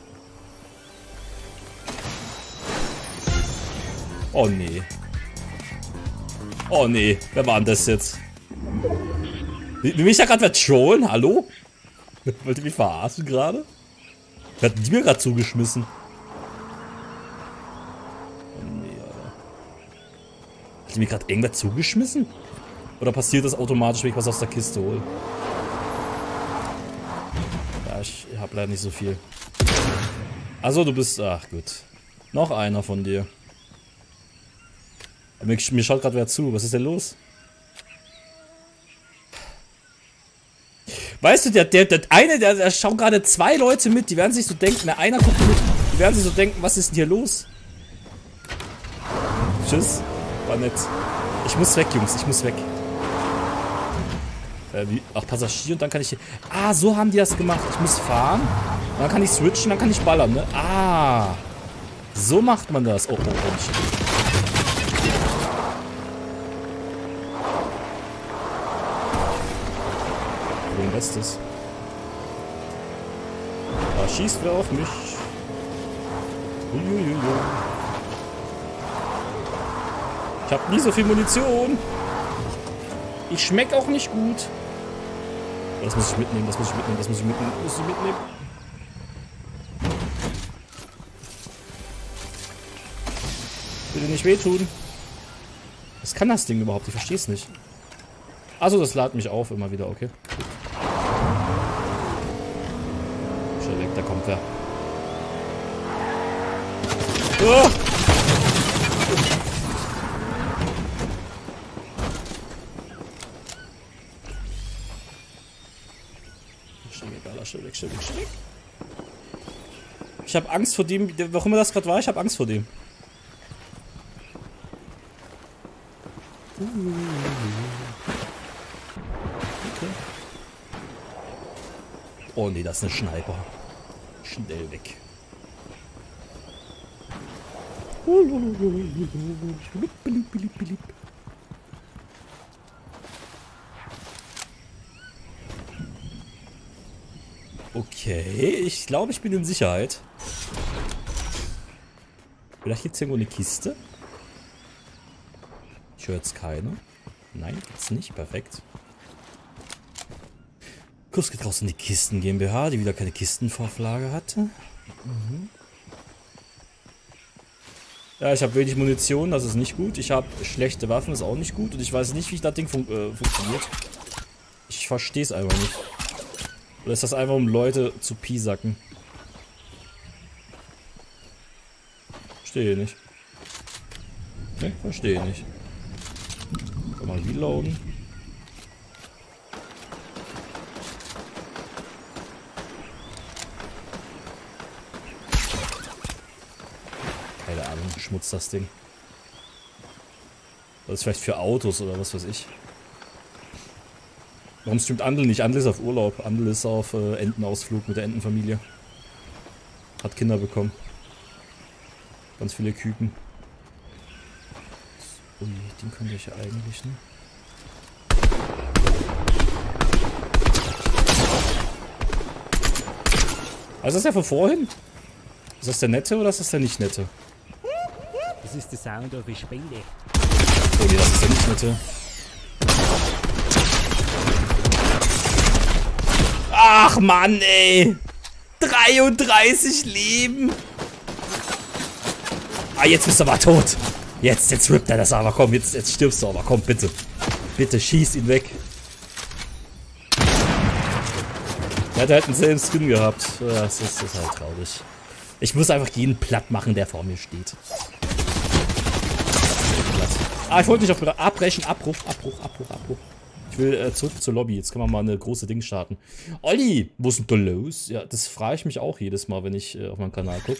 [SPEAKER 2] Oh nee. Oh nee, wer war denn das jetzt? Will mich da gerade wer trollen? Hallo? Wollt ihr mich verarschen gerade? Wer hat die mir gerade zugeschmissen? Oh nee, Alter. Hat die mir gerade irgendwer zugeschmissen? Oder passiert das automatisch, wenn ich was aus der Kiste hole? Ja, ich hab leider nicht so viel. Also du bist. Ach gut. Noch einer von dir. Mir, mir schaut gerade wer zu. Was ist denn los? Weißt du, der, der, der eine, der, der schaut gerade zwei Leute mit, die werden sich so denken, der einer guckt mit, die werden sich so denken, was ist denn hier los? Tschüss. War nett. Ich muss weg, Jungs, ich muss weg. Äh, wie? Ach, Passagier und dann kann ich hier. Ah, so haben die das gemacht. Ich muss fahren. Dann kann ich switchen, dann kann ich ballern, ne? Ah. So macht man das. Oh, oh, oh, nicht. Bestes. Da schießt wer auf mich. Uiuiui. Ich hab nie so viel Munition. Ich schmeck auch nicht gut. Das muss ich mitnehmen, das muss ich mitnehmen, das muss ich mitnehmen, das muss ich mitnehmen. Bitte nicht wehtun. Was kann das Ding überhaupt? Ich verstehe es nicht. Also das ladet mich auf immer wieder, okay. Gut. Schnell weg, da kommt wer. Oh! Schnell weg, Alter, schnell weg, schnell weg, schnell weg. Ich habe Angst vor dem, warum immer das gerade war, ich habe Angst vor dem. Okay. Oh nee, das ist eine Sniper. Schnell weg. Okay, ich glaube, ich bin in Sicherheit. Vielleicht gibt es irgendwo eine Kiste. Ich höre jetzt keine. Nein, gibt's nicht. Perfekt. Kurs geht raus in die Kisten GmbH, die wieder keine Kistenvorflage hatte. Mhm. Ja, ich habe wenig Munition, das ist nicht gut. Ich habe schlechte Waffen, das ist auch nicht gut. Und ich weiß nicht, wie das Ding fun äh, funktioniert. Ich verstehe es einfach nicht. Oder ist das einfach, um Leute zu piesacken? Verstehe nicht. Ne, verstehe nicht. Kann mal reloaden. Keine Ahnung, Schmutz das Ding. Das ist vielleicht für Autos oder was weiß ich. Warum streamt Andel nicht? Andel ist auf Urlaub. Andel ist auf äh, Entenausflug mit der Entenfamilie. Hat Kinder bekommen. Ganz viele Küken. Ui, den könnte ich ja eigentlich, ne? Also ist das der von vorhin? Ist das der nette oder ist das der nicht nette?
[SPEAKER 3] Das ist der Sound of a Spiele.
[SPEAKER 2] Oh nee, das ist der nicht nette. Ach Mann, ey! dreiunddreißig Leben! Ah, jetzt bist du aber tot! Jetzt, jetzt rippt er das aber, komm, jetzt, jetzt stirbst du aber, komm, bitte. Bitte, schieß ihn weg. Er hat halt einen selben Skin gehabt. Das ist, das ist halt traurig. Ich muss einfach jeden platt machen, der vor mir steht. Ah, ich wollte nicht auf abbrechen. Abbruch, Abbruch, Abbruch, Abbruch. Ich will äh, zurück zur Lobby. Jetzt können wir mal eine große Ding starten. Olli, wo ist denn da los? Ja, das frage ich mich auch jedes Mal, wenn ich äh, auf meinen Kanal gucke.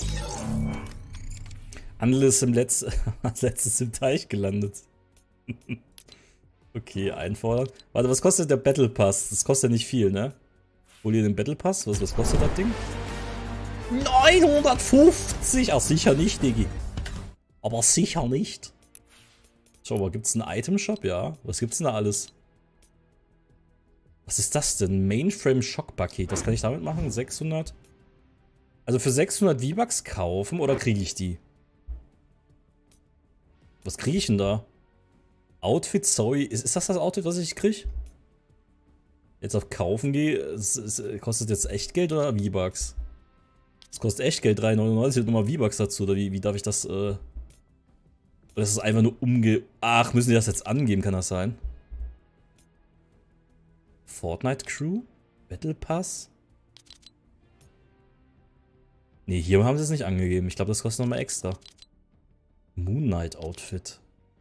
[SPEAKER 2] Andel ist im Letz als letztes im Teich gelandet. Okay, einfordern. Warte, was kostet der Battle Pass? Das kostet ja nicht viel, ne? Hol ihr den Battle Pass? Was, was kostet das Ding? neunhundertfünfzig! Ach, sicher nicht, Diggi. Aber sicher nicht. Schau mal, gibt's einen Item-Shop? Ja. Was gibt's denn da alles? Was ist das denn? Mainframe-Schock-Paket. Was kann ich damit machen? sechshundert? Also für sechshundert V-Bucks kaufen oder kriege ich die? Was kriege ich denn da? Outfit, sorry. Ist, ist das das Outfit, was ich kriege? Jetzt auf Kaufen gehe. Es, es, kostet jetzt Echtgeld oder V-Bucks? Das kostet Echtgeld, drei neunundneunzig und nochmal V-Bucks dazu. Oder wie, wie darf ich das, äh... Oder ist das einfach nur umge... Ach, müssen die das jetzt angeben? Kann das sein? Fortnite Crew? Battle Pass? Ne, hier haben sie es nicht angegeben. Ich glaube, das kostet nochmal extra. Moon Knight Outfit.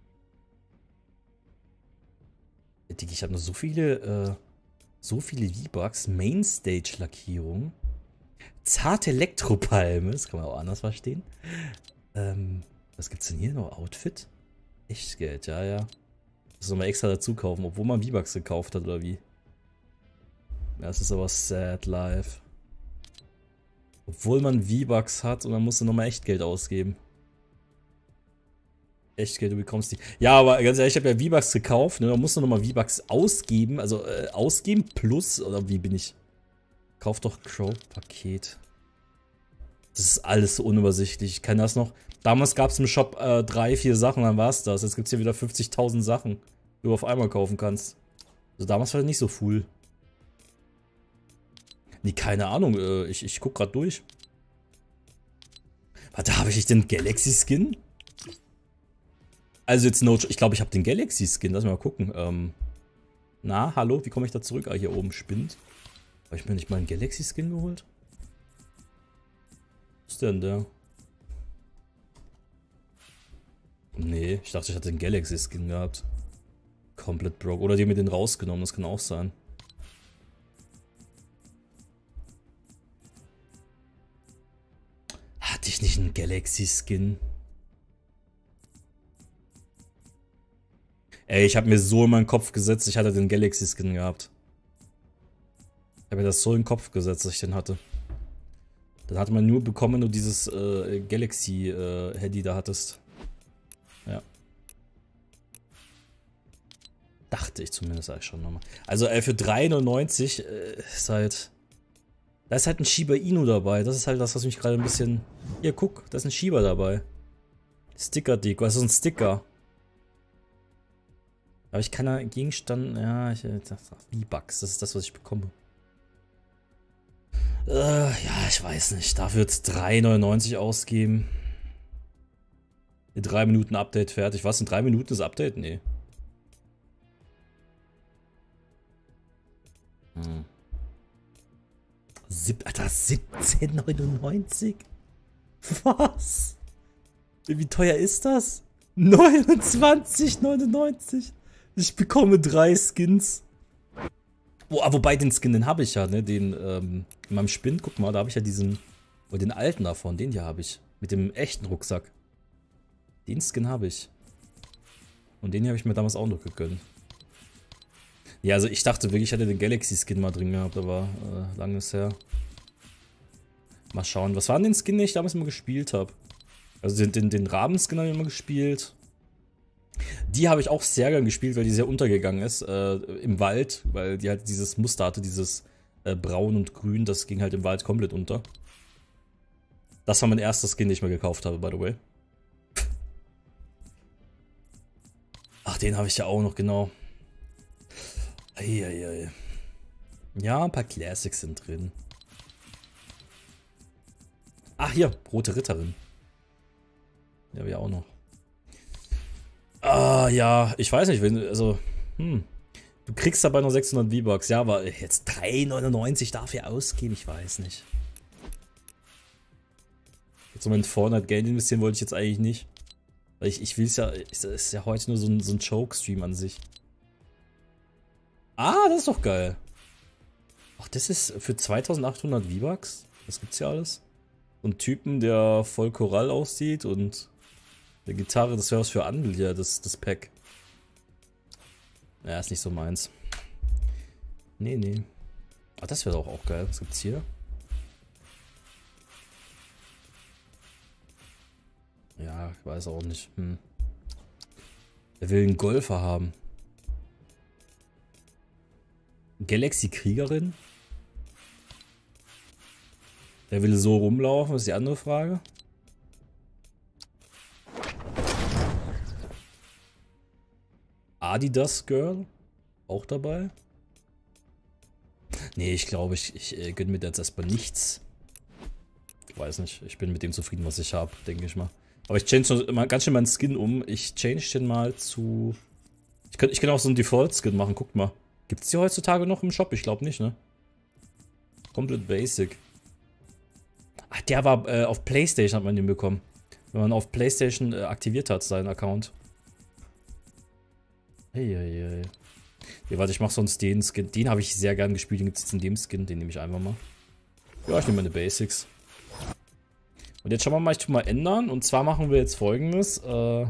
[SPEAKER 2] Ich habe noch so viele, äh... So viele V-Bucks. Mainstage Lackierung. Zarte Elektropalme. Das kann man auch anders verstehen. Ähm... Was gibt's denn hier noch? Outfit? Echtgeld, ja, ja. Das soll man extra dazu kaufen, obwohl man V-Bucks gekauft hat, oder wie? Ja, das ist aber sad life. Obwohl man V-Bucks hat und dann musst du nochmal Echtgeld ausgeben. Echtgeld, du bekommst die. Ja, aber ganz ehrlich, ich habe ja V-Bucks gekauft, ne? Man muss nochmal V-Bucks ausgeben, also äh, ausgeben plus, oder wie bin ich? Kauf doch Crow-Paket. Das ist alles so unübersichtlich. Ich kenne das noch. Damals gab es im Shop äh, drei, vier Sachen, dann war es das. Jetzt gibt es hier wieder fünfzigtausend Sachen, die du auf einmal kaufen kannst. Also damals war das nicht so full. Nee, keine Ahnung. Äh, ich, ich guck grad durch. Warte, habe ich den Galaxy Skin? Also jetzt no... Ich glaube, ich habe den Galaxy Skin. Lass mal gucken. Ähm, na, hallo? Wie komme ich da zurück? Ah, hier oben spinnt. Habe ich mir nicht mal einen Galaxy Skin geholt? Was ist denn der? Nee, ich dachte, ich hatte den Galaxy Skin gehabt. Komplett broke. Oder die haben mir den rausgenommen, das kann auch sein. Hatte ich nicht einen Galaxy Skin? Ey, ich habe mir so in meinen Kopf gesetzt, ich hatte den Galaxy Skin gehabt. habe mir das so in den Kopf gesetzt, dass ich den hatte. Dann hatte man nur bekommen, wenn du dieses äh, Galaxy-Handy äh, da hattest. Ja. Dachte ich zumindest eigentlich schon nochmal. Also äh, für drei neunundneunzig äh, ist halt... Da ist halt ein Shiba Inu dabei. Das ist halt das, was mich gerade ein bisschen... Hier, guck, da ist ein Shiba dabei. Sticker-Deko, also ein Sticker. Aber ich kann da Gegenstand... Ja, ich... V-Bucks, das ist das, was ich bekomme. Äh, ja, ich weiß nicht. Dafür jetzt drei neunundneunzig ausgeben. In drei Minuten Update fertig. Was? In drei Minuten das Update? Nee. Hm. Sieb, Alter, siebzehn neunundneunzig? Was? Wie teuer ist das? neunundzwanzig neunundneunzig. Ich bekomme drei Skins. Oh, wobei den Skin, den habe ich ja, ne? Den, ähm, in meinem Spind, guck mal, da habe ich ja diesen, oder den alten davon, den hier habe ich. Mit dem echten Rucksack. Den Skin habe ich. Und den hier habe ich mir damals auch noch gegönnt. Ja, also ich dachte wirklich, ich hätte den Galaxy-Skin mal drin gehabt, aber äh, lange ist her. Mal schauen, was war denn den Skin, den ich damals immer gespielt habe? Also den, den, den Raben-Skin habe ich immer gespielt. Die habe ich auch sehr gern gespielt, weil die sehr untergegangen ist äh, im Wald, weil die halt dieses Muster hatte, dieses äh, Braun und Grün, das ging halt im Wald komplett unter. Das war mein erster Skin, den ich mir gekauft habe, by the way. Ach, den habe ich ja auch noch, genau. Eieiei. Ja, ein paar Classics sind drin. Ach, hier, Rote Ritterin. Die habe ich auch noch. Ah, ja, ich weiß nicht, wenn, also, hm. Du kriegst dabei noch sechshundert V-Bucks. Ja, aber jetzt drei neunundneunzig dafür ausgeben, ich weiß nicht. Jetzt um in Fortnite Geld investieren wollte ich jetzt eigentlich nicht. Weil ich, ich will es ja, es ist ja heute nur so ein, so ein Choke-Stream an sich. Ah, das ist doch geil. Ach, das ist für zweitausendachthundert V-Bucks? Was gibt's hier alles? So ein Typen, der voll Korall aussieht und der Gitarre, das wäre was für Andel hier, das, das Pack. Ja, ist nicht so meins. Nee, nee. Ah, das wäre doch auch geil. Was gibt's hier? Ja, ich weiß auch nicht. Hm. Wer will einen Golfer haben? Galaxy-Kriegerin? Wer will so rumlaufen? Das ist die andere Frage. Adidas Girl? Auch dabei? Nee, ich glaube, ich, ich äh, gönne mir jetzt erstmal nichts. Ich weiß nicht, ich bin mit dem zufrieden, was ich habe, denke ich mal. Aber ich change noch mal ganz schön meinen Skin um. Ich change den mal zu... Ich kann, ich kann auch so einen Default-Skin machen, guckt mal. Gibt es die heutzutage noch im Shop? Ich glaube nicht, ne? Komplett basic. Ach, der war äh, auf PlayStation, hat man den bekommen. Wenn man auf PlayStation äh, aktiviert hat, seinen Account. Hey, hey, hey. Ja, warte, ich mach sonst den Skin. Den habe ich sehr gern gespielt. Den gibt es jetzt in dem Skin. Den nehme ich einfach mal. Ja, ich nehme meine Basics. Und jetzt schauen wir mal, ich tue mal ändern. Und zwar machen wir jetzt Folgendes. Äh,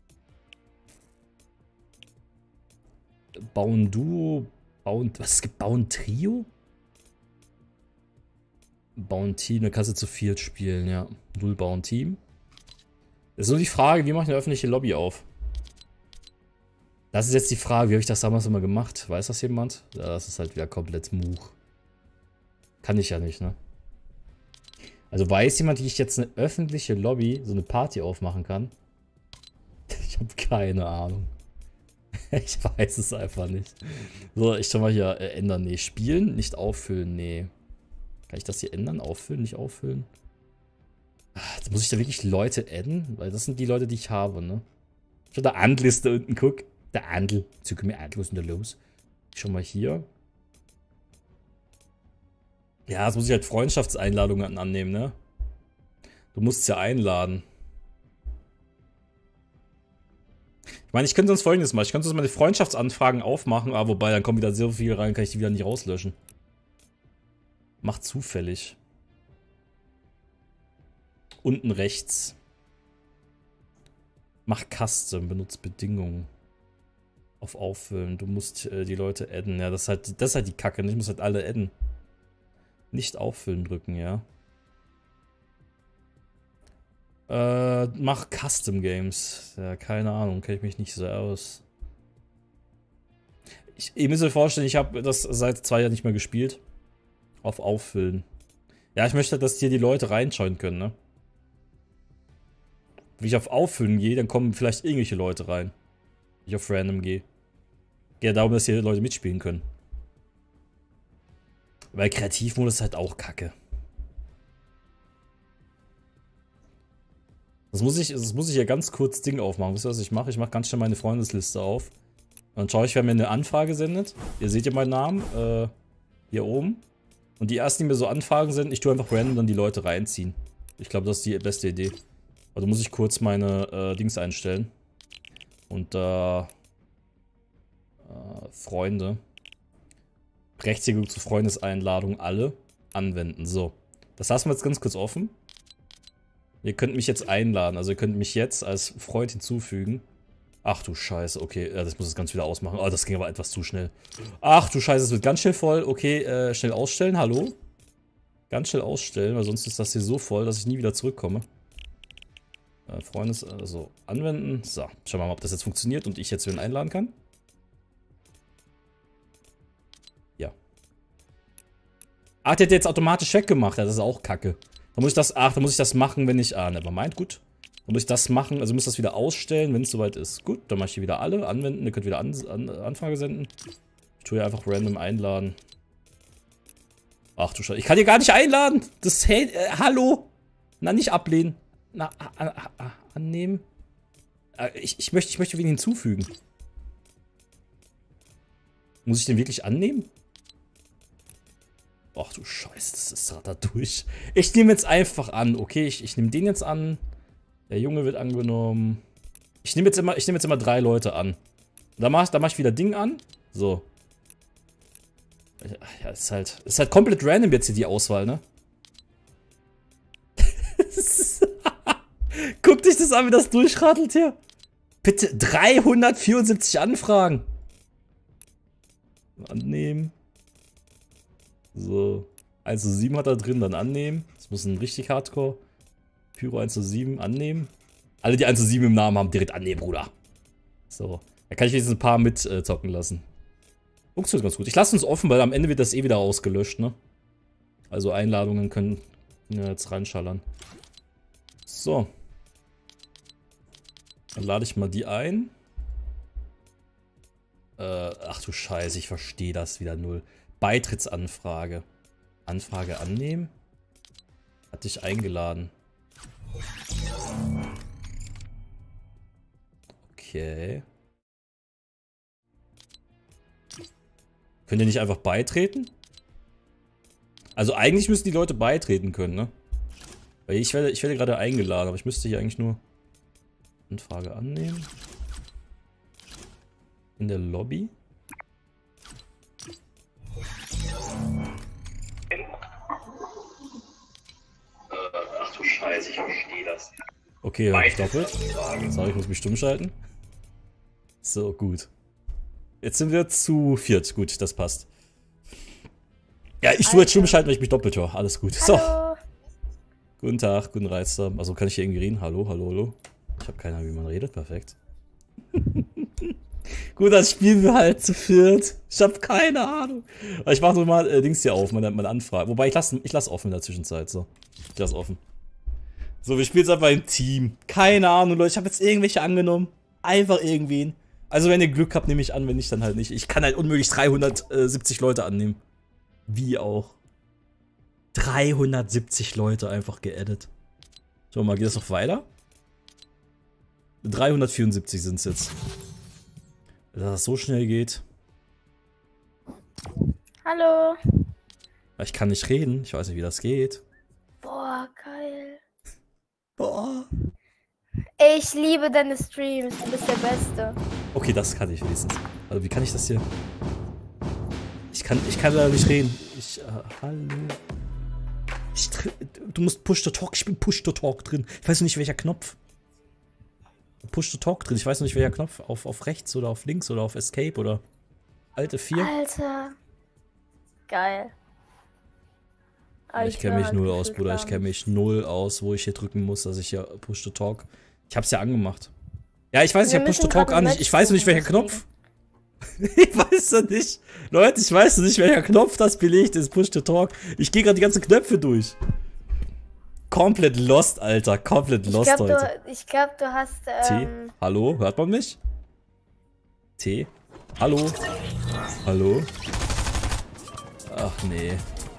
[SPEAKER 2] bauen Duo. Bauen. Was? Es gibt Bauen Trio? Bauen Team. Da kannst du zu viert spielen, ja. Null Bauen Team. Das ist nur die Frage, wie mache ich eine öffentliche Lobby auf? Das ist jetzt die Frage, wie habe ich das damals immer gemacht? Weiß das jemand? Ja, das ist halt wieder komplett Much. Kann ich ja nicht, ne? Also weiß jemand, wie ich jetzt eine öffentliche Lobby, so eine Party aufmachen kann? Ich habe keine Ahnung. Ich weiß es einfach nicht. So, ich schau mal hier äh, ändern. Nee, spielen, nicht auffüllen. Nee. Kann ich das hier ändern? Auffüllen, nicht auffüllen? Ach, jetzt muss ich da wirklich Leute adden? Weil das sind die Leute, die ich habe, ne? Schon der Andliste unten, guck. Der Andl. Zücke mir Andl, was ist denn da los? Ich schau mal hier. Ja, jetzt muss ich halt Freundschaftseinladungen annehmen, ne? Du musst ja einladen. Ich meine, ich könnte sonst Folgendes machen. Ich könnte sonst meine Freundschaftsanfragen aufmachen, aber wobei, dann kommen wieder so viele rein, kann ich die wieder nicht rauslöschen. Macht zufällig. Unten rechts. Mach Custom, benutzt Bedingungen. Auf Auffüllen. Du musst äh, die Leute adden. Ja, das ist halt, das ist halt die Kacke. Ich muss halt alle adden. Nicht auffüllen drücken, ja. Äh, mach Custom Games. Ja, keine Ahnung, kenne ich mich nicht so aus. Ich, ihr müsst euch vorstellen, ich habe das seit zwei Jahren nicht mehr gespielt. Auf Auffüllen. Ja, ich möchte, dass hier die Leute reinschauen können, ne? Wenn ich auf Auffüllen gehe, dann kommen vielleicht irgendwelche Leute rein. Wenn ich auf Random gehe. Geht darum, dass hier Leute mitspielen können. Weil Kreativmodus ist halt auch kacke. Das muss ich, das muss ich ja ganz kurz Ding aufmachen. Wisst ihr, was ich mache? Ich mache ganz schnell meine Freundesliste auf. Dann schaue ich, wer mir eine Anfrage sendet. Ihr seht ja meinen Namen. Äh, hier oben. Und die ersten, die mir so Anfragen senden, ich tue einfach random dann die Leute reinziehen. Ich glaube, das ist die beste Idee. Also muss ich kurz meine äh, Dings einstellen. Und da... Äh, Freunde. Berechtigung zu Freundeseinladung alle anwenden. So. Das lassen wir jetzt ganz kurz offen. Ihr könnt mich jetzt einladen. Also ihr könnt mich jetzt als Freund hinzufügen. Ach du Scheiße, okay. Ja, das muss ich ganz wieder ausmachen. Oh, das ging aber etwas zu schnell. Ach du Scheiße, es wird ganz schnell voll. Okay, äh, schnell ausstellen. Hallo? Ganz schnell ausstellen, weil sonst ist das hier so voll, dass ich nie wieder zurückkomme. Äh, Freundes... Also anwenden. So, schauen wir mal, ob das jetzt funktioniert und ich jetzt wen einladen kann. Ja. Ach, der hat jetzt automatisch weggemacht. Ja, das ist auch kacke. Dann muss ich das... Ach, dann muss ich das machen, wenn ich... Ah, nevermind, gut. Dann muss ich das machen, also muss das wieder ausstellen, wenn es soweit ist. Gut, dann mache ich hier wieder alle, anwenden, ihr könnt wieder an, an, Anfrage senden. Ich tue hier einfach random einladen. Ach du Scheiße, ich kann hier gar nicht einladen! Das hält, äh, hallo! Na, nicht ablehnen. Na, a, a, a, annehmen. Äh, ich, ich, möchte, ich möchte wen hinzufügen. Muss ich den wirklich annehmen? Ach du Scheiße, das ist da durch. Ich nehme jetzt einfach an, okay? Ich, ich nehme den jetzt an. Der Junge wird angenommen. Ich nehme jetzt immer, ich nehme jetzt immer drei Leute an. Da mache da mach ich wieder Ding an. So. Ja, ist halt, ist halt komplett random jetzt hier die Auswahl, ne? Guck dich das an, wie das durchrattelt hier. Bitte, dreihundertvierundsiebzig Anfragen. Annehmen. So. eins zu sieben hat er drin, dann annehmen. Das muss ein richtig Hardcore. Pyro eins zu sieben annehmen. Alle, die eins zu sieben im Namen haben, direkt annehmen, Bruder. So. Da kann ich jetzt ein paar mitzocken äh, lassen. Funktioniert ganz gut. Ich lasse uns offen, weil am Ende wird das eh wieder ausgelöscht, ne? Also Einladungen können ja, jetzt reinschallern. So. Dann lade ich mal die ein. Äh, ach du Scheiße, ich verstehe das wieder null. Beitrittsanfrage. Anfrage annehmen. Hat dich eingeladen. Okay. Könnt ihr nicht einfach beitreten? Also eigentlich müssten die Leute beitreten können, ne? Weil ich werde, ich werde gerade eingeladen, aber ich müsste hier eigentlich nur Anfrage annehmen. In der Lobby.
[SPEAKER 1] Ach du Scheiße, ich verstehe das.
[SPEAKER 2] Okay, hör ich doppelt. So, ich muss mich stumm schalten. So, gut. Jetzt sind wir zu viert. Gut, das passt. Ja, ich tue jetzt stumm schalten, weil ich mich doppelt höre. Alles gut. So.
[SPEAKER 4] Hallo.
[SPEAKER 2] Guten Tag, guten Reister. Also kann ich hier irgendwie reden? Hallo, hallo, hallo. Ich habe keine Ahnung, wie man redet. Perfekt. Gut, das spielen wir halt zu viert. Ich habe keine Ahnung. Ich mache nur mal äh, Dings hier auf, meine, meine Anfrage. Wobei, ich lasse ich lass offen in der Zwischenzeit. So. Ich lasse offen. So, wir spielen jetzt einfach im Team. Keine Ahnung, Leute. Ich habe jetzt irgendwelche angenommen. Einfach irgendwen. Also, wenn ihr Glück habt, nehme ich an. Wenn nicht, dann halt nicht. Ich kann halt unmöglich dreihundertsiebzig Leute annehmen. Wie auch. dreihundertsiebzig Leute einfach geaddet. Schau mal, geht das noch weiter? dreihundertvierundsiebzig sind es jetzt. Dass das so schnell geht.
[SPEAKER 4] Hallo.
[SPEAKER 2] Ich kann nicht reden. Ich weiß nicht, wie das geht.
[SPEAKER 4] Boah, geil.
[SPEAKER 2] Boah.
[SPEAKER 4] Ich liebe deine Streams. Du bist der Beste.
[SPEAKER 2] Okay, das kann ich wenigstens. Also, wie kann ich das hier? Ich kann, ich kann leider nicht reden. Ich, äh, hallo. Ich, du musst Push to Talk. Ich bin Push to Talk drin. Ich weiß noch nicht, welcher Knopf. Push to Talk drin. Ich weiß noch nicht, welcher Knopf. Auf, auf rechts oder auf links oder auf Escape oder Alt F vier.
[SPEAKER 4] Alter. Geil. Aber
[SPEAKER 2] Ich kenne mich
[SPEAKER 4] höre
[SPEAKER 2] null
[SPEAKER 4] halt
[SPEAKER 2] aus,
[SPEAKER 4] gefühlt
[SPEAKER 2] Bruder.
[SPEAKER 4] gar
[SPEAKER 2] Ich kenne mich null aus, wo ich hier drücken muss, dass ich hier Push to Talk. Ich hab's ja angemacht. Ja, ich weiß, ich
[SPEAKER 4] Wir
[SPEAKER 2] hab Push to
[SPEAKER 4] müssen
[SPEAKER 2] Talk
[SPEAKER 4] gerade
[SPEAKER 2] an.
[SPEAKER 4] ein
[SPEAKER 2] Ich, ich
[SPEAKER 4] Match
[SPEAKER 2] weiß nicht, welcher
[SPEAKER 4] suchen,
[SPEAKER 2] Knopf. Ich weiß ja nicht. Leute, ich weiß nicht, welcher Knopf das belegt ist. Push to Talk. Ich gehe gerade die ganzen Knöpfe durch. Komplett lost, Alter. Komplett
[SPEAKER 4] Ich
[SPEAKER 2] lost
[SPEAKER 4] glaube,
[SPEAKER 2] heute.
[SPEAKER 4] du, ich glaub, du hast.
[SPEAKER 2] T?
[SPEAKER 4] Ähm,
[SPEAKER 2] Hallo? Hört man mich? T? Hallo? Hallo? Ach nee.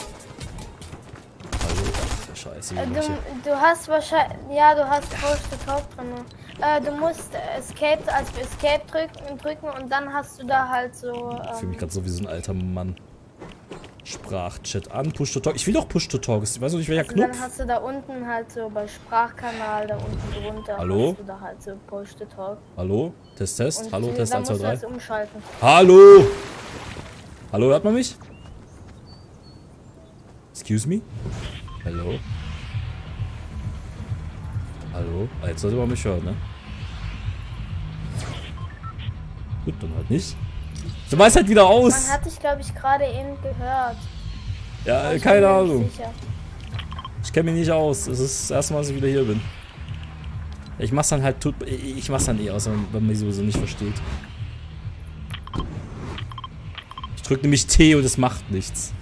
[SPEAKER 2] Hallo? Ach, scheiße.
[SPEAKER 4] äh,
[SPEAKER 2] wie
[SPEAKER 4] du,
[SPEAKER 2] mach ich hier?
[SPEAKER 4] du hast wahrscheinlich. Ja, du hast Push to Talk drin. Äh, du musst Escape, also Escape drücken, drücken und dann hast du da halt so.
[SPEAKER 2] Ich fühle mich
[SPEAKER 4] Ähm,
[SPEAKER 2] gerade so wie so ein alter Mann. Sprachchat an, Push to Talk. Ich will doch Push to Talk. Ich weiß noch nicht, welcher
[SPEAKER 4] dann
[SPEAKER 2] Knopf.
[SPEAKER 4] hast du da unten halt so bei Sprachkanal, da unten drunter.
[SPEAKER 2] Hallo?
[SPEAKER 4] Hast du da halt so Push to Talk.
[SPEAKER 2] Hallo? Test, Test.
[SPEAKER 4] Und
[SPEAKER 2] Hallo,
[SPEAKER 4] die-
[SPEAKER 2] Test
[SPEAKER 4] dann
[SPEAKER 2] eins, zwei,
[SPEAKER 4] musst du
[SPEAKER 2] drei.
[SPEAKER 4] das umschalten.
[SPEAKER 2] Hallo? Hallo, hört man mich? Excuse me? Hallo? Hallo? Ah, jetzt sollte man mich hören, ne? Gut, dann halt nicht. Du weißt halt wieder aus.
[SPEAKER 4] Man hat dich, glaube ich, gerade eben gehört.
[SPEAKER 2] Ja,
[SPEAKER 4] Aber
[SPEAKER 2] äh,
[SPEAKER 4] ich
[SPEAKER 2] keine
[SPEAKER 4] bin mir nicht
[SPEAKER 2] Ahnung.
[SPEAKER 4] sicher.
[SPEAKER 2] Ich kenne mich nicht aus. Es ist das erste Mal, dass ich wieder hier bin. Ich mach's dann halt, tut, ich mach's dann eh aus, wenn man mich sowieso nicht versteht. Ich drück nämlich T und es macht nichts.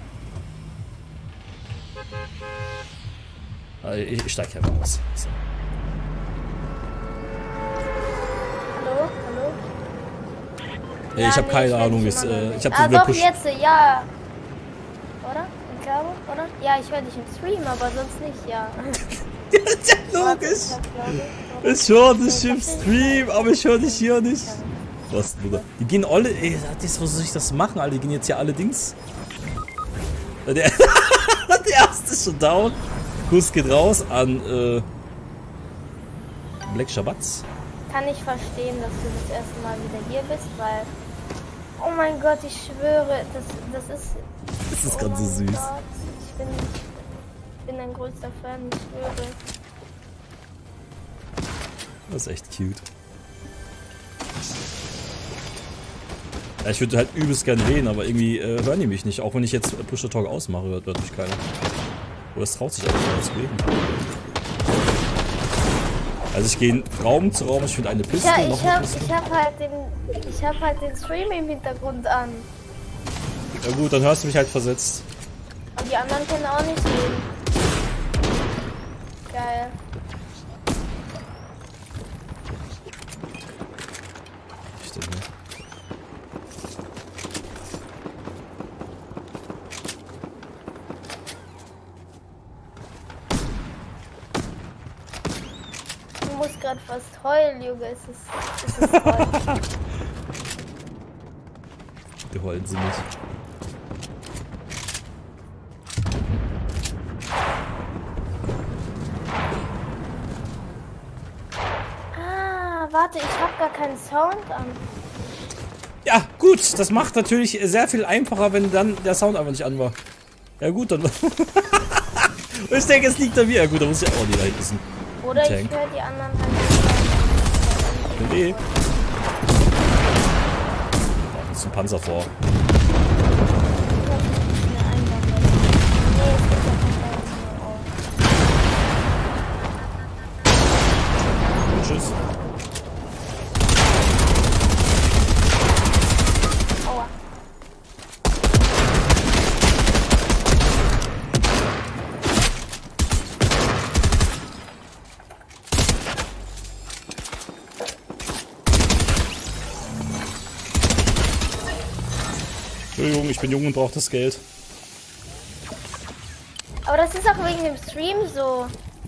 [SPEAKER 2] Also ich, ich steig hier raus. So.
[SPEAKER 4] Hallo? Hallo?
[SPEAKER 2] Ey,
[SPEAKER 4] Ja,
[SPEAKER 2] ich habe
[SPEAKER 4] nee,
[SPEAKER 2] keine
[SPEAKER 4] ich
[SPEAKER 2] Ahnung,
[SPEAKER 4] höre
[SPEAKER 2] ich,
[SPEAKER 4] dich immer noch
[SPEAKER 2] äh,
[SPEAKER 4] nicht.
[SPEAKER 2] ich hab
[SPEAKER 4] Ah,
[SPEAKER 2] so wieder
[SPEAKER 4] doch,
[SPEAKER 2] Push.
[SPEAKER 4] jetzt, ja. Oder? Ich glaube, oder? Ja, ich höre dich im Stream, aber sonst nicht, ja.
[SPEAKER 2] Ja, ist ja
[SPEAKER 4] Warte,
[SPEAKER 2] logisch.
[SPEAKER 4] ich hab, glaube ich, oder?
[SPEAKER 2] Ich höre dich im Stream, aber ich höre dich hier nicht. Was, Bruder? Die gehen alle, ey, das, wo soll ich das machen, Alter? Die gehen jetzt hier alle Dings. Der, der erste ist schon down. Kuss geht raus an, äh, Black Shabbatz.
[SPEAKER 4] Kann ich verstehen, dass du das erste Mal wieder hier bist, weil... Oh mein Gott, ich schwöre, das, das ist...
[SPEAKER 2] Das ist
[SPEAKER 4] oh
[SPEAKER 2] gerade so
[SPEAKER 4] mein
[SPEAKER 2] süß.
[SPEAKER 4] Gott, ich bin, ich bin ein größter Fan, ich schwöre.
[SPEAKER 2] Das ist echt cute. Ja, ich würde halt übelst gern reden, aber irgendwie äh, hören die mich nicht. Auch wenn ich jetzt Push to Talk ausmache, hört, hört mich keiner. Oder es traut sich auch nicht zu reden. Also ich gehe Raum zu Raum, ich finde eine
[SPEAKER 4] Ich,
[SPEAKER 2] Piste,
[SPEAKER 4] ha-
[SPEAKER 2] noch
[SPEAKER 4] ich
[SPEAKER 2] eine
[SPEAKER 4] hab,
[SPEAKER 2] Piste.
[SPEAKER 4] ich hab halt den, ich hab halt den Stream im Hintergrund an.
[SPEAKER 2] Ja gut, dann hörst du mich halt versetzt.
[SPEAKER 4] Und die anderen können auch nicht sehen. Geil.
[SPEAKER 2] Stimmt, ne?
[SPEAKER 4] Ich muss gerade fast heulen, Junge. Es ist, es ist toll.
[SPEAKER 2] Die heulen sie nicht.
[SPEAKER 4] Ah, warte, ich hab gar keinen Sound an.
[SPEAKER 2] Ja, gut, das macht natürlich sehr viel einfacher, wenn dann der Sound einfach nicht an war. Ja gut, dann... Und ich denke, es liegt an mir. Ja gut, da muss ich auch nicht da hinten wissen.
[SPEAKER 4] Oder ich
[SPEAKER 2] Tank.
[SPEAKER 4] höre die anderen halt nicht.
[SPEAKER 2] Nee. Da ist ein Panzer vor. Tschüss.
[SPEAKER 4] Aua.
[SPEAKER 2] Entschuldigung, ich bin jung und brauche das Geld.
[SPEAKER 4] Aber das ist auch wegen dem Stream so.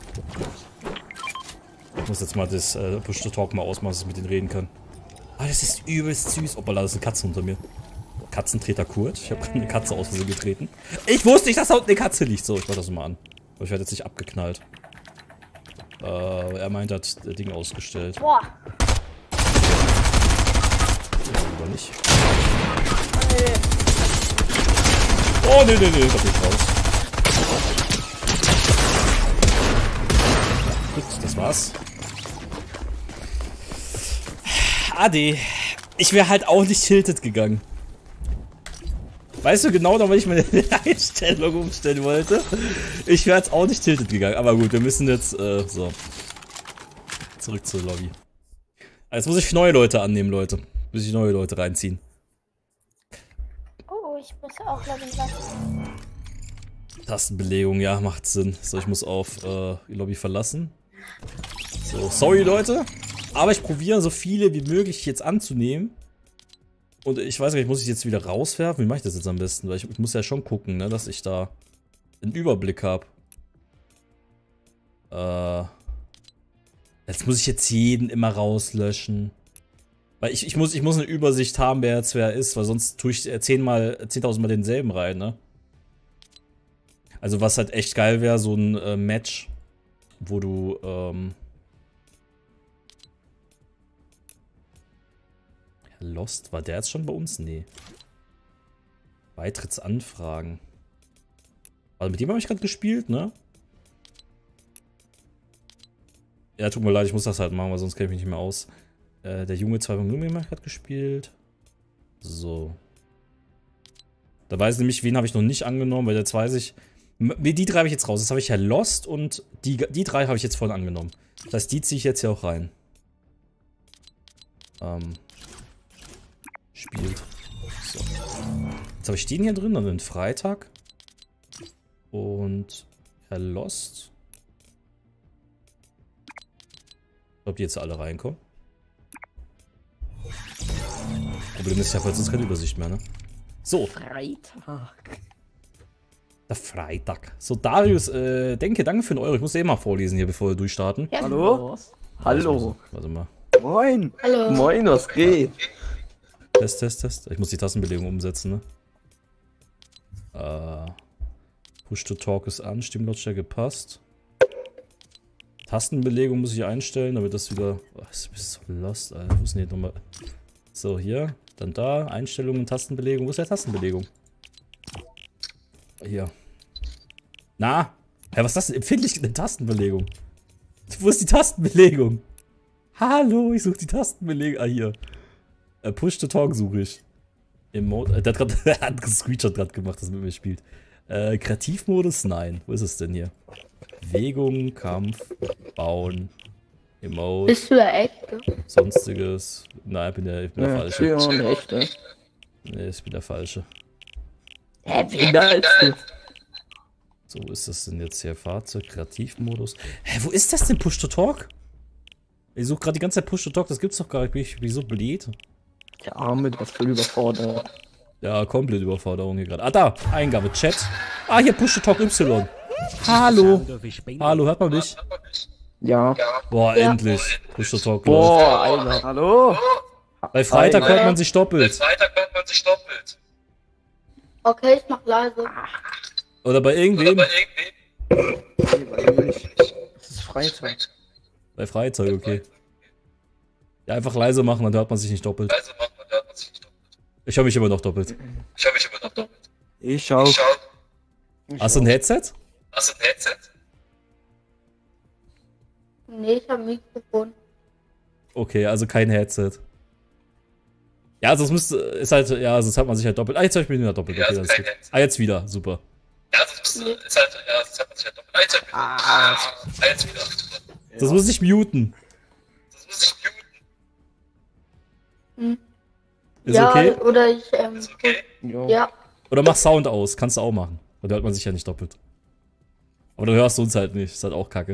[SPEAKER 2] Ich muss jetzt mal das äh, Push-to-Talk mal ausmachen, dass ich mit denen reden kann. Ah, das ist übelst süß. Opa, da ist eine Katze unter mir. Katzentreter Kurt. Ich habe gerade eine Katze aus Versehen getreten. Ich wusste nicht, dass da unten eine Katze liegt. So, ich mach das mal an. Aber ich werde jetzt nicht abgeknallt. Äh, er meint, er hat das Ding ausgestellt.
[SPEAKER 4] Boah.
[SPEAKER 2] Oder nicht?
[SPEAKER 4] Nö.
[SPEAKER 2] Oh, nee, nee, nee, da bin ich raus. Gut, das war's. Adi, ich wäre halt auch nicht tilted gegangen. Weißt du genau noch, wenn ich meine Einstellung umstellen wollte? Ich wäre jetzt auch nicht tilted gegangen. Aber gut, wir müssen jetzt, äh, so. Zurück zur Lobby. Jetzt muss ich neue Leute annehmen, Leute. Muss ich neue Leute reinziehen.
[SPEAKER 4] Oh, ich muss auch Lobby lassen.
[SPEAKER 2] Tastenbelegung, ja, macht Sinn. So, ich muss auf äh, die Lobby verlassen. So, sorry, Leute. Aber ich probiere so viele wie möglich jetzt anzunehmen. Und ich weiß nicht, muss ich jetzt wieder rauswerfen? Wie mache ich das jetzt am besten? Weil ich, ich muss ja schon gucken, ne, dass ich da einen Überblick habe. Äh, jetzt muss ich jetzt jeden immer rauslöschen. Weil ich, ich, muss, ich muss eine Übersicht haben, wer jetzt wer ist, weil sonst tue ich zehnmal, zehntausend Mal denselben rein, ne? Also was halt echt geil wäre, so ein äh, Match, wo du, ähm... Lost, war der jetzt schon bei uns? Nee. Beitrittsanfragen. Also mit dem habe ich gerade gespielt, ne? Ja, tut mir leid, ich muss das halt machen, weil sonst kenne ich mich nicht mehr aus. Äh, der Junge zwei Punkt null habe ich gerade gespielt. So. Da weiß ich nämlich, wen habe ich noch nicht angenommen, weil jetzt weiß ich... Die drei habe ich jetzt raus. Das habe ich ja Lost und die, die drei habe ich jetzt vorhin angenommen. Das heißt, die ziehe ich jetzt hier auch rein. Ähm... Spielt. So. Jetzt habe ich den hier drin, dann den Freitag. Und Herr Lost. Ob die jetzt alle reinkommen. Problem ist ja, falls uns keine Übersicht mehr, ne? So.
[SPEAKER 5] Freitag.
[SPEAKER 2] Der Freitag. So, Darius, äh, denke, danke für den Euro. Ich muss eh mal vorlesen hier, bevor wir durchstarten.
[SPEAKER 4] Ja.
[SPEAKER 5] Hallo? Hallo.
[SPEAKER 2] Warte mal.
[SPEAKER 5] Moin.
[SPEAKER 4] Hallo.
[SPEAKER 5] Moin, was geht?
[SPEAKER 2] Test, Test, Test. Ich muss die Tastenbelegung umsetzen, ne? Äh, Push to Talk ist an, Stimmlautstärke passt. Tastenbelegung muss ich einstellen, damit das wieder... Oh, das ist so lost, Alter. Wo ist denn hier nochmal... So, hier. Dann da. Einstellungen, Tastenbelegung. Wo ist der Tastenbelegung? Hier. Na? Hä, was ist das denn? Empfindlich eine Tastenbelegung. Wo ist die Tastenbelegung? Hallo, ich suche die Tastenbelegung. Ah, hier. Äh, Push to Talk suche ich. Im Mode. Äh, der hat gerade einen Screenshot gerade gemacht, das mit mir spielt. Äh, Kreativmodus? Nein. Wo ist es denn hier? Bewegung, Kampf, Bauen, Emote.
[SPEAKER 4] Bist du der Echte?
[SPEAKER 2] Sonstiges. Nein, ich bin der, ich bin der
[SPEAKER 5] Ja,
[SPEAKER 2] Falsche.
[SPEAKER 5] ja, eine echte.
[SPEAKER 2] Nee, ich bin der Falsche.
[SPEAKER 5] Hä, wen da ist du?
[SPEAKER 2] So, wo ist das denn jetzt hier? Fahrzeug, Kreativmodus. Hä, wo ist das denn? Push to Talk? Ich suche gerade die ganze Zeit Push to Talk, das gibt's doch gar nicht. Bin ich, bin ich so blöd?
[SPEAKER 5] Der Arme, was voll überfordert.
[SPEAKER 2] Ja, komplett Überforderung hier gerade. Ah, da, Eingabe, Chat. Ah, hier Push to Talk Y. Hallo. Hallo, hört man mich?
[SPEAKER 5] Ja.
[SPEAKER 2] Boah,
[SPEAKER 4] Ja.
[SPEAKER 2] endlich. Push to Talk. läuft.
[SPEAKER 5] Boah, Alter. Hallo?
[SPEAKER 2] Bei Freitag
[SPEAKER 5] Alter.
[SPEAKER 2] hört man sich doppelt.
[SPEAKER 1] Freitag hört man sich doppelt.
[SPEAKER 4] Okay, ich mach leise.
[SPEAKER 2] Oder bei irgendwem.
[SPEAKER 1] Bei irgendwem.
[SPEAKER 5] Nee, bei mir nicht. Es ist Freitag.
[SPEAKER 2] Bei Freitag, okay. Ja, einfach leise machen, dann hört man sich nicht doppelt.
[SPEAKER 1] Also macht man, hört man sich nicht doppelt.
[SPEAKER 2] Ich höre mich immer noch doppelt.
[SPEAKER 1] Ich habe mich immer noch doppelt.
[SPEAKER 5] Ich auch.
[SPEAKER 1] Ich schau.
[SPEAKER 2] Hast du ein Headset?
[SPEAKER 1] Hast du ein Headset?
[SPEAKER 4] Nee, ich hab ein Mikrofon.
[SPEAKER 2] Okay, also kein Headset. Ja, sonst müsste, ist halt, ja, sonst hat man sich halt doppelt. Ah, jetzt höre ich mich wieder doppelt.
[SPEAKER 1] Ja,
[SPEAKER 2] Okay,
[SPEAKER 1] also
[SPEAKER 2] das ist
[SPEAKER 1] kein
[SPEAKER 2] gut.
[SPEAKER 1] Headset.
[SPEAKER 2] Ah, jetzt wieder, super.
[SPEAKER 1] Ja, das ist, ist halt, ja, das hat man sich halt doppelt. Ah, jetzt hab ich
[SPEAKER 5] Ah.
[SPEAKER 1] ah, jetzt wieder.
[SPEAKER 2] Das muss ich muten.
[SPEAKER 1] Das muss ich muten.
[SPEAKER 4] Hm.
[SPEAKER 2] Ist
[SPEAKER 4] ja,
[SPEAKER 2] okay?
[SPEAKER 4] oder ich, ähm,
[SPEAKER 1] Ist okay?
[SPEAKER 5] Jo.
[SPEAKER 4] ja.
[SPEAKER 2] Oder mach Sound aus, kannst du auch machen. Dann hört man sich ja nicht doppelt. Aber du hörst uns halt nicht, ist halt auch kacke.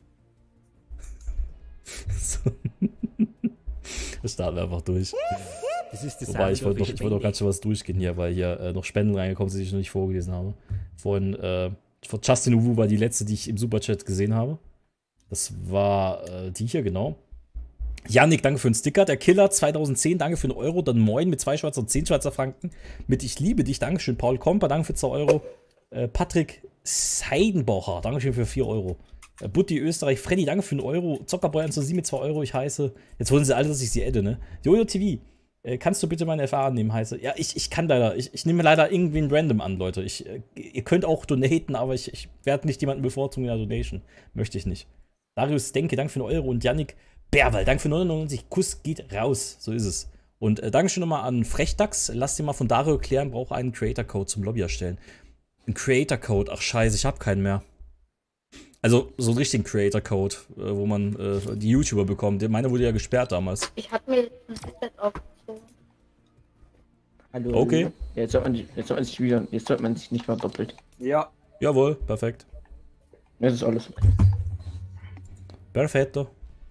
[SPEAKER 2] So. Wir starten einfach durch.
[SPEAKER 3] Das ist der
[SPEAKER 2] Wobei, ich
[SPEAKER 3] Sound
[SPEAKER 2] wollte
[SPEAKER 3] of
[SPEAKER 2] noch, ich wollte noch ganz schön was durchgehen hier, weil hier äh, noch Spenden reingekommen sind, die ich noch nicht vorgelesen habe. Vorhin, äh, von Justin Uwu war die letzte, die ich im Superchat gesehen habe. Das war äh, die hier, genau. Yannick, danke für den Sticker. Der Killer zweitausendzehn, danke für einen Euro. Dann Moin mit zwei Schweizer und zehn Schweizer Franken. Mit Ich liebe dich, dankeschön. Paul Komper, danke für zwei Euro. Äh, Patrick Seidenbacher, dankeschön für vier Euro. Äh, Butti Österreich, Freddy, danke für einen Euro. Zockerboy eins zu sieben mit zwei Euro, ich heiße. Jetzt wollen sie alle, dass ich sie adde, ne? Jojo T V, äh, kannst du bitte meine F A annehmen, heiße. Ja, ich, ich kann leider. Ich, ich nehme leider irgendwen random an, Leute. Ich, äh, ihr könnt auch donaten, aber ich, ich werde nicht jemanden bevorzugen in der Donation. Möchte ich nicht. Darius Denke, danke für einen Euro. Und Yannick Berwald, danke für neunundneunzig. Kuss geht raus. So ist es. Und äh, Dankeschön nochmal an Frechdachs. Lass dir mal von Dario klären, brauche einen Creator-Code zum Lobby erstellen. Ein Creator-Code, ach scheiße, ich habe keinen mehr. Also so einen richtigen Creator-Code, äh, wo man äh, die YouTuber bekommt. Meine wurde ja gesperrt damals.
[SPEAKER 4] Ich hab mir ein Headset aufgezogen.
[SPEAKER 5] Hallo.
[SPEAKER 2] Okay.
[SPEAKER 5] Jetzt sollte man, sich- jetzt sollte man sich wieder, jetzt sollte man sich nicht mal doppelt.
[SPEAKER 6] Ja.
[SPEAKER 2] Jawohl, perfekt.
[SPEAKER 5] Das ist alles okay.
[SPEAKER 2] Perfetto.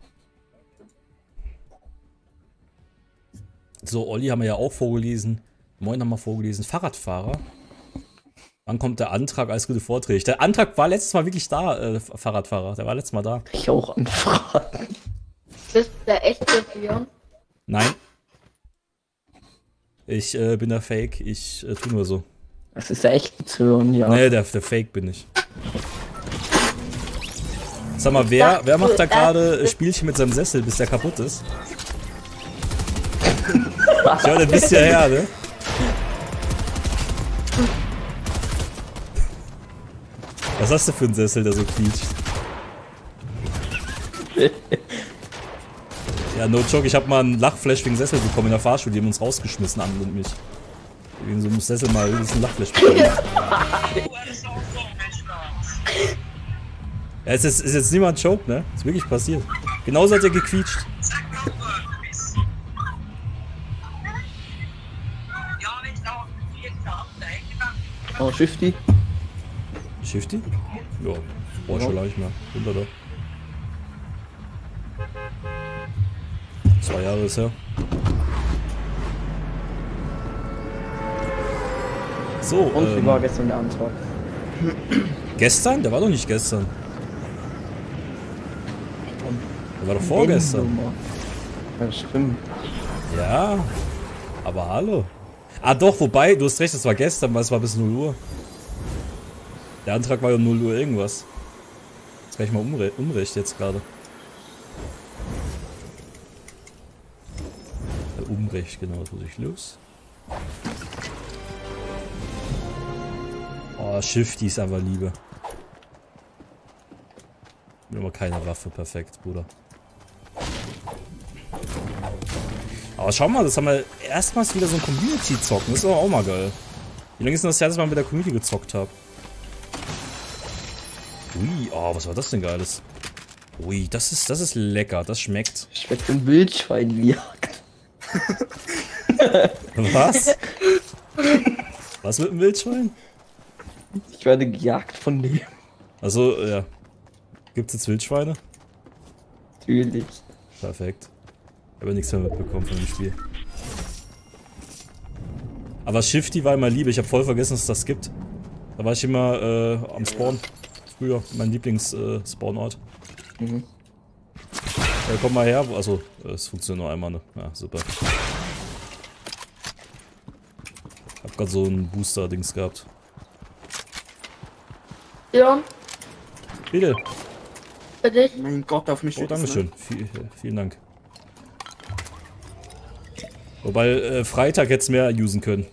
[SPEAKER 2] So, Olli haben wir ja auch vorgelesen. Moin haben wir vorgelesen. Fahrradfahrer. Wann kommt der Antrag als gute Vorträge? Der Antrag war letztes Mal wirklich da, äh, Fahrradfahrer. Der war letztes Mal da.
[SPEAKER 5] Ich auch anfragen.
[SPEAKER 4] Bist du der echte Björn?
[SPEAKER 2] Nein. Ich äh, bin der Fake. Ich äh, tu nur so.
[SPEAKER 5] Das ist ja echt zu hören, ja.
[SPEAKER 2] Nee, der, der Fake bin ich. Sag mal, wer, wer macht da gerade äh, Spielchen mit seinem Sessel, bis der kaputt ist? Ja, das wisst ihr her, ne? Was hast du für einen Sessel, der so quietscht? Ja, no joke, ich hab mal einen Lachflash wegen Sessel bekommen in der Fahrschule, die haben uns rausgeschmissen, Anne und mich. Wegen so einem Sessel mal ein Lachflash bekommen. Ja, es ist, ist jetzt niemand Joke, ne? Ist wirklich passiert. Genauso hat er gequietscht.
[SPEAKER 5] Oh, Shifty.
[SPEAKER 2] Shifty? Ja, brauch schon leicht mehr. Runter da. Zwei Jahre ist her. So,
[SPEAKER 5] Und wie
[SPEAKER 2] ähm,
[SPEAKER 5] war gestern der Antrag?
[SPEAKER 2] gestern? Der war doch nicht gestern. Der war doch vorgestern.
[SPEAKER 5] Nummer. Ja, stimmt.
[SPEAKER 2] Ja, aber hallo. Ah doch, wobei, du hast recht, es war gestern, weil es war bis null Uhr. Der Antrag war ja um null Uhr irgendwas. Jetzt kann ich mal umre umrecht jetzt gerade. Ja, umrecht, genau, das muss ich los. Oh, Shifty ist einfach Liebe. Bin aber keine Waffe, perfekt, Bruder. Aber schau mal, das haben wir erstmals wieder so ein Community-Zocken. Das ist aber auch mal geil. Wie lange ist denn das her, dass wir mit der Community gezockt haben? Ui, oh, was war das denn Geiles? Ui, das ist, das ist lecker, das schmeckt.
[SPEAKER 5] Schmeckt ein Wildschwein gejagt.
[SPEAKER 2] Was? Was mit dem Wildschwein?
[SPEAKER 5] Ich werde gejagt von dem.
[SPEAKER 2] Also, ja. Gibt's jetzt Wildschweine?
[SPEAKER 5] Natürlich.
[SPEAKER 2] Perfekt. Ich habe nichts mehr mitbekommen von dem Spiel. Aber Shifty war immer Liebe, ich habe voll vergessen, dass es das gibt. Da war ich immer äh, am Spawn. Früher, mein Lieblings-Spawnort. Äh,
[SPEAKER 5] Mhm.
[SPEAKER 2] Ja, komm mal her, also es funktioniert nur einmal, ne? Ja, super. Ich hab grad so ein Booster-Dings gehabt.
[SPEAKER 4] Björn,
[SPEAKER 2] Bitte.
[SPEAKER 4] für dich.
[SPEAKER 6] Mein Gott, auf mich
[SPEAKER 2] Oh,
[SPEAKER 6] steht das,
[SPEAKER 2] dankeschön. Viel, äh, vielen Dank. Wobei, äh, Freitag hätte es mehr usen können.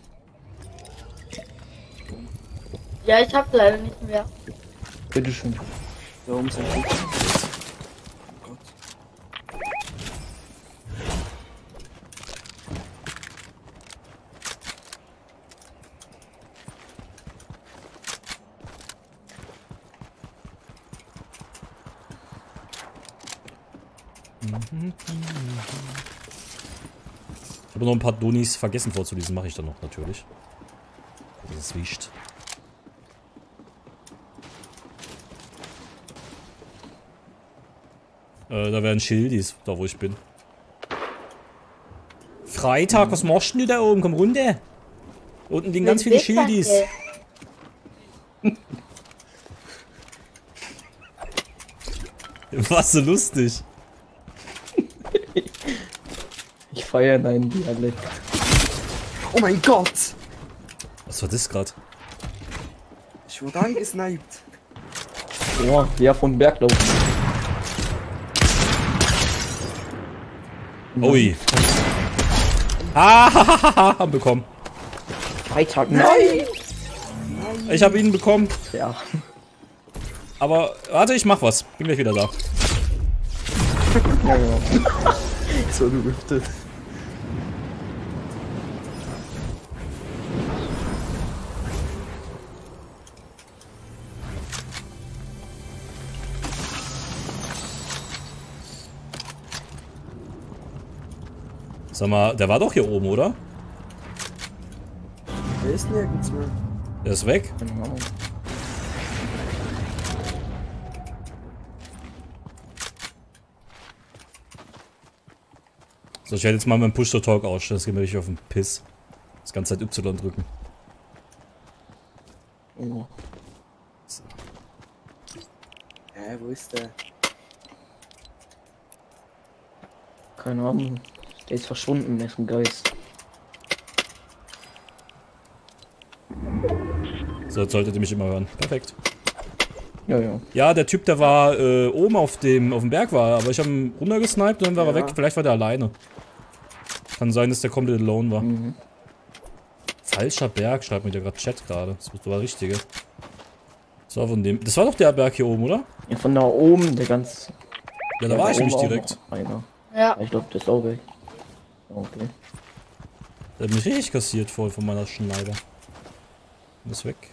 [SPEAKER 4] Ja, ich hab leider nicht mehr.
[SPEAKER 5] Bitteschön.
[SPEAKER 6] Ne? Da oben sind die. Oh Gott.
[SPEAKER 2] Ich habe noch ein paar Donis vergessen vorzulesen, mache ich dann noch natürlich. Das ist wichtig. Äh, da wären Schildis, da wo ich bin. Freitag, was machst denn du da oben? Komm runter. Unten liegen ganz viele Schildis. Was so lustig.
[SPEAKER 5] Ich feiere deinen Dialekt.
[SPEAKER 6] Oh mein Gott!
[SPEAKER 2] Was war das gerade?
[SPEAKER 6] Ich wurde angesniped.
[SPEAKER 5] Oh, der von Berglauf.
[SPEAKER 2] Ui. Ah, haben bekommen.
[SPEAKER 5] Freitag, nein!
[SPEAKER 2] Ich habe ihn bekommen.
[SPEAKER 5] Ja.
[SPEAKER 2] Aber warte, ich mach was. Bin gleich wieder da.
[SPEAKER 5] Ja, ja.
[SPEAKER 6] So gerüftet.
[SPEAKER 2] Sag mal, der war doch hier oben, oder?
[SPEAKER 6] Der ist nirgends mehr.
[SPEAKER 2] Der ist weg.
[SPEAKER 5] Keine Ahnung.
[SPEAKER 2] So, ich werde jetzt mal meinen Push-to-Talk ausstellen, das geht mir richtig auf den Piss. Das ganze Zeit Y drücken.
[SPEAKER 5] Oh.
[SPEAKER 6] Hä, wo ist der?
[SPEAKER 5] Keine Ahnung. Der ist verschwunden, der ist ein Geist.
[SPEAKER 2] So, jetzt solltet ihr mich immer hören. Perfekt.
[SPEAKER 5] Ja, ja.
[SPEAKER 2] Ja, der Typ, der war äh, oben auf dem, auf dem Berg war, aber ich habe ihn runtergesniped und dann war er
[SPEAKER 6] Ja.
[SPEAKER 2] weg. Vielleicht war der alleine. Kann sein, dass der komplett alone war.
[SPEAKER 5] Mhm.
[SPEAKER 2] Falscher Berg, schreibt mir der gerade Chat gerade. Das war der richtige. Das war von dem. Das war doch der Berg hier oben, oder?
[SPEAKER 5] Ja, von da oben, der ganz.
[SPEAKER 2] Ja, da war ich nämlich
[SPEAKER 5] oben auch
[SPEAKER 2] direkt.
[SPEAKER 5] noch einer.
[SPEAKER 4] Ja.
[SPEAKER 5] Ich glaube, das ist auch weg. Okay.
[SPEAKER 2] Der hat mich richtig kassiert voll von meiner Schneider. Ist weg.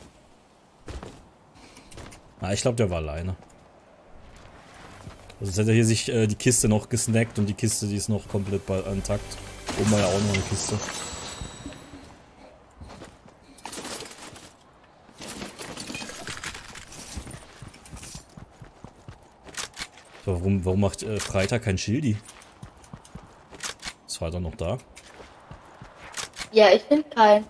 [SPEAKER 2] Ah, ich glaube, der war alleine. Also jetzt hat er hier sich äh, die Kiste noch gesnackt und die Kiste, die ist noch komplett bei intakt. Oben war ja auch noch eine Kiste. So, warum, warum macht äh, Freitag kein Schildi? Ist Freitag noch da?
[SPEAKER 4] Ja, ich bin kein.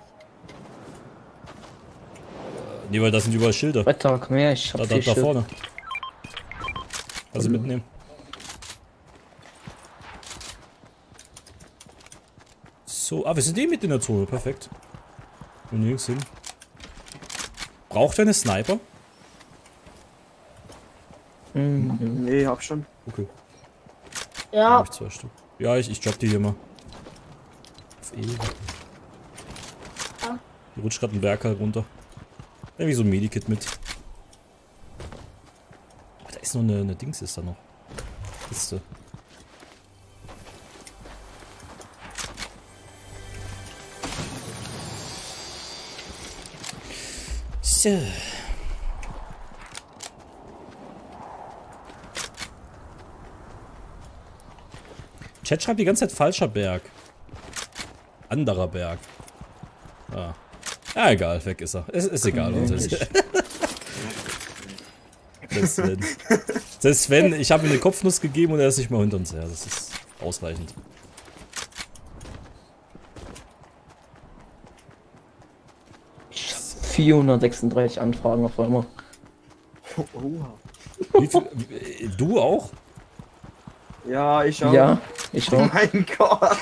[SPEAKER 2] Nee, weil da sind überall Schilder.
[SPEAKER 5] Wetter, komm her, ich hab
[SPEAKER 2] Da, da,
[SPEAKER 5] vier
[SPEAKER 2] da
[SPEAKER 5] Stück.
[SPEAKER 2] vorne. Also
[SPEAKER 5] Mhm.
[SPEAKER 2] mitnehmen. So, ah, wir sind eh mit in der Zone. Perfekt. Und nirgends hin. Braucht er eine Sniper?
[SPEAKER 5] Mhm.
[SPEAKER 6] Nee, hab schon.
[SPEAKER 2] Okay,
[SPEAKER 4] Ja.
[SPEAKER 2] hab ich zwei Stück. Ja, ich, ich drop die hier mal. Auf E.
[SPEAKER 4] Ja.
[SPEAKER 2] Hier rutscht gerade ein Berg halt runter. Irgendwie so ein Medikit mit. Oh, da ist noch eine, eine Dings, ist da noch. Kiste. So. Chat schreibt die ganze Zeit falscher Berg. Anderer Berg. Ah. Ja, egal, weg ist er. Es ist egal, was es ist. Selbst Sven. Selbst Sven, ich habe ihm eine Kopfnuss gegeben und er ist nicht mal hinter uns her. Das ist ausreichend.
[SPEAKER 5] vierhundertsechsunddreißig Anfragen auf einmal.
[SPEAKER 6] Oha.
[SPEAKER 2] Wie viel, wie, du auch?
[SPEAKER 6] Ja, ich auch.
[SPEAKER 5] Ja, ich
[SPEAKER 6] Oh
[SPEAKER 5] auch.
[SPEAKER 6] mein Gott.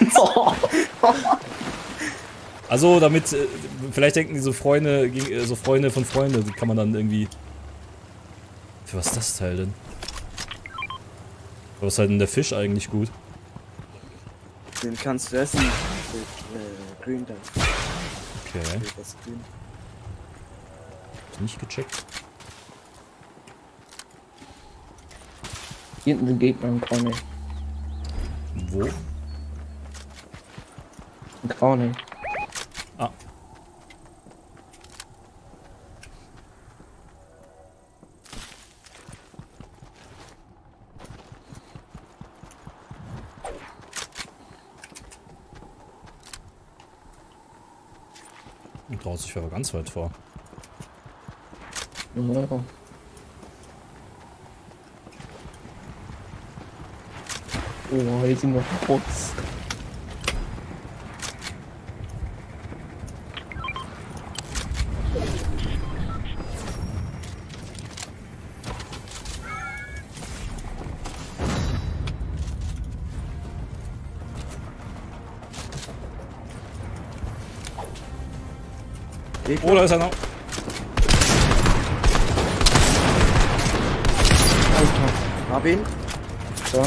[SPEAKER 2] Also, damit, äh, vielleicht denken die so Freunde, gegen- äh, so Freunde von Freunden, die kann man dann irgendwie. Für was ist das Teil denn? Was ist halt denn der Fisch eigentlich gut?
[SPEAKER 6] Den kannst du essen. Mit, äh, grün dann.
[SPEAKER 2] Okay,
[SPEAKER 6] Das grün.
[SPEAKER 2] hab nicht gecheckt.
[SPEAKER 5] Hier hinten sind Gegner im Corner.
[SPEAKER 2] Wo?
[SPEAKER 5] Im Corner.
[SPEAKER 2] Ah. Und draußen, ich wäre ganz weit vor.
[SPEAKER 5] Ja. Oh, hier sind noch Bots.
[SPEAKER 2] Oh, da ist einer.
[SPEAKER 5] Alter.
[SPEAKER 6] Hab ihn.
[SPEAKER 5] So.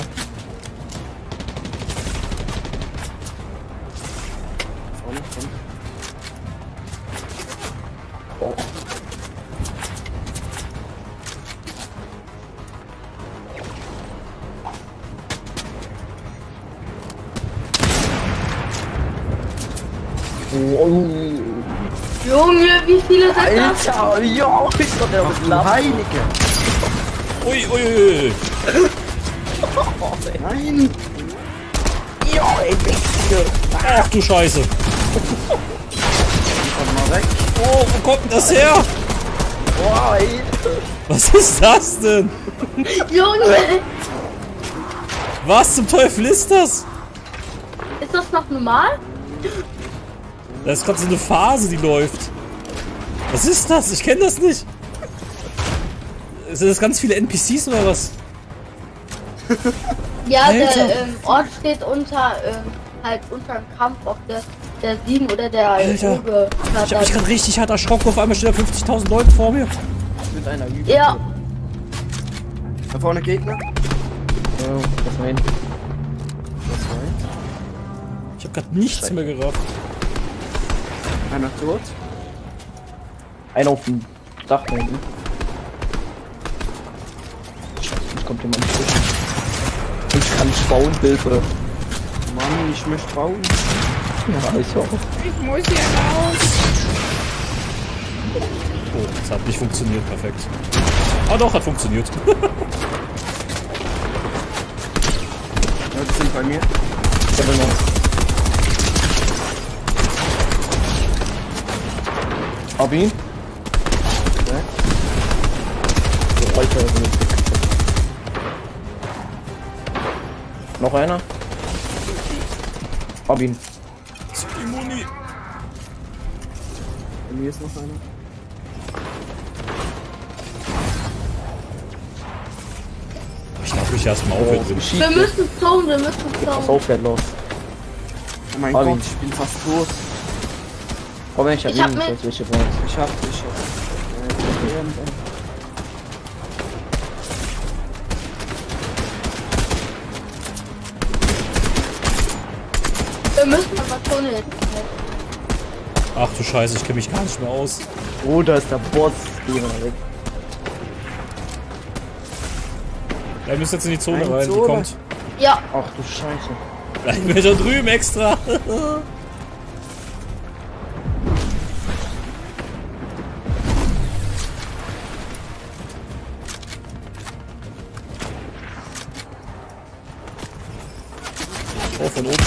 [SPEAKER 6] Vorne, vorne.
[SPEAKER 5] Oh. Oh,
[SPEAKER 4] Junge, wie viele sind das?
[SPEAKER 5] Alter, ja, ist doch der mit Lava.
[SPEAKER 6] Heilige.
[SPEAKER 2] Ui, ui, ui.
[SPEAKER 6] Nein.
[SPEAKER 5] Ja, ey, Junge.
[SPEAKER 2] Ach du Scheiße.
[SPEAKER 6] Komm mal weg.
[SPEAKER 2] Oh, wo kommt denn das her?
[SPEAKER 5] Boah, ey.
[SPEAKER 2] Was ist das denn?
[SPEAKER 4] Junge!
[SPEAKER 2] Was zum Teufel ist das?
[SPEAKER 4] Ist das noch normal?
[SPEAKER 2] Das ist gerade so eine Phase, die läuft. Was ist das? Ich kenne das nicht. Sind das ganz viele N P Cs oder was?
[SPEAKER 4] Ja,
[SPEAKER 2] Alter.
[SPEAKER 4] der ähm, Ort steht unter, ähm, halt unter dem Kampf, ob der, der sieben oder der
[SPEAKER 2] Alter.
[SPEAKER 4] Ruge hat.
[SPEAKER 2] Ich hab mich gerade richtig hart erschrocken. Auf einmal stehen da fünfzigtausend Leute vor mir.
[SPEAKER 5] Mit einer Übung.
[SPEAKER 4] Ja,
[SPEAKER 6] Da vorne Gegner.
[SPEAKER 5] Ja, das mein.
[SPEAKER 2] Ich hab gerade nichts mehr gerafft.
[SPEAKER 6] Einer tot.
[SPEAKER 5] Einer auf dem Dach da hinten. Scheiße, jetzt kommt jemand zwischen. Ich kann nicht bauen, Hilfe.
[SPEAKER 6] Mann, ich möchte bauen.
[SPEAKER 5] Ja, ich auch.
[SPEAKER 2] Oh, das hat nicht funktioniert. Perfekt. Ah doch, hat funktioniert.
[SPEAKER 6] Leute sind bei mir.
[SPEAKER 5] Ich hab noch. Hab ihn.
[SPEAKER 6] Ja.
[SPEAKER 5] So, weiter. Noch einer. Hab ihn.
[SPEAKER 2] Immuni.
[SPEAKER 6] Bei mir ist noch einer.
[SPEAKER 2] Ich darf mich erstmal aufhören.
[SPEAKER 4] wir müssen zonen, wir müssen
[SPEAKER 5] Pass
[SPEAKER 4] zonen.
[SPEAKER 5] auf, fährt los.
[SPEAKER 6] Oh mein
[SPEAKER 5] Armin.
[SPEAKER 6] Gott, ich bin fast tot.
[SPEAKER 5] Komm, ich hab
[SPEAKER 4] Ich hab
[SPEAKER 5] ihn,
[SPEAKER 4] mit-
[SPEAKER 5] das welche von uns.
[SPEAKER 6] Ich hab, ich hab. Äh, irgendwann.
[SPEAKER 4] Wir müssen aber zonen jetzt.
[SPEAKER 2] Ach du Scheiße, ich kenne mich gar nicht mehr aus.
[SPEAKER 5] Oh, da ist der Boss. Geh mal weg.
[SPEAKER 2] Er müsst jetzt in die Zone
[SPEAKER 6] Ein
[SPEAKER 2] rein. Die
[SPEAKER 6] Zone.
[SPEAKER 2] kommt.
[SPEAKER 4] Ja,
[SPEAKER 5] Ach du Scheiße.
[SPEAKER 2] Gleich bin ich da drüben extra. Oh, von oben.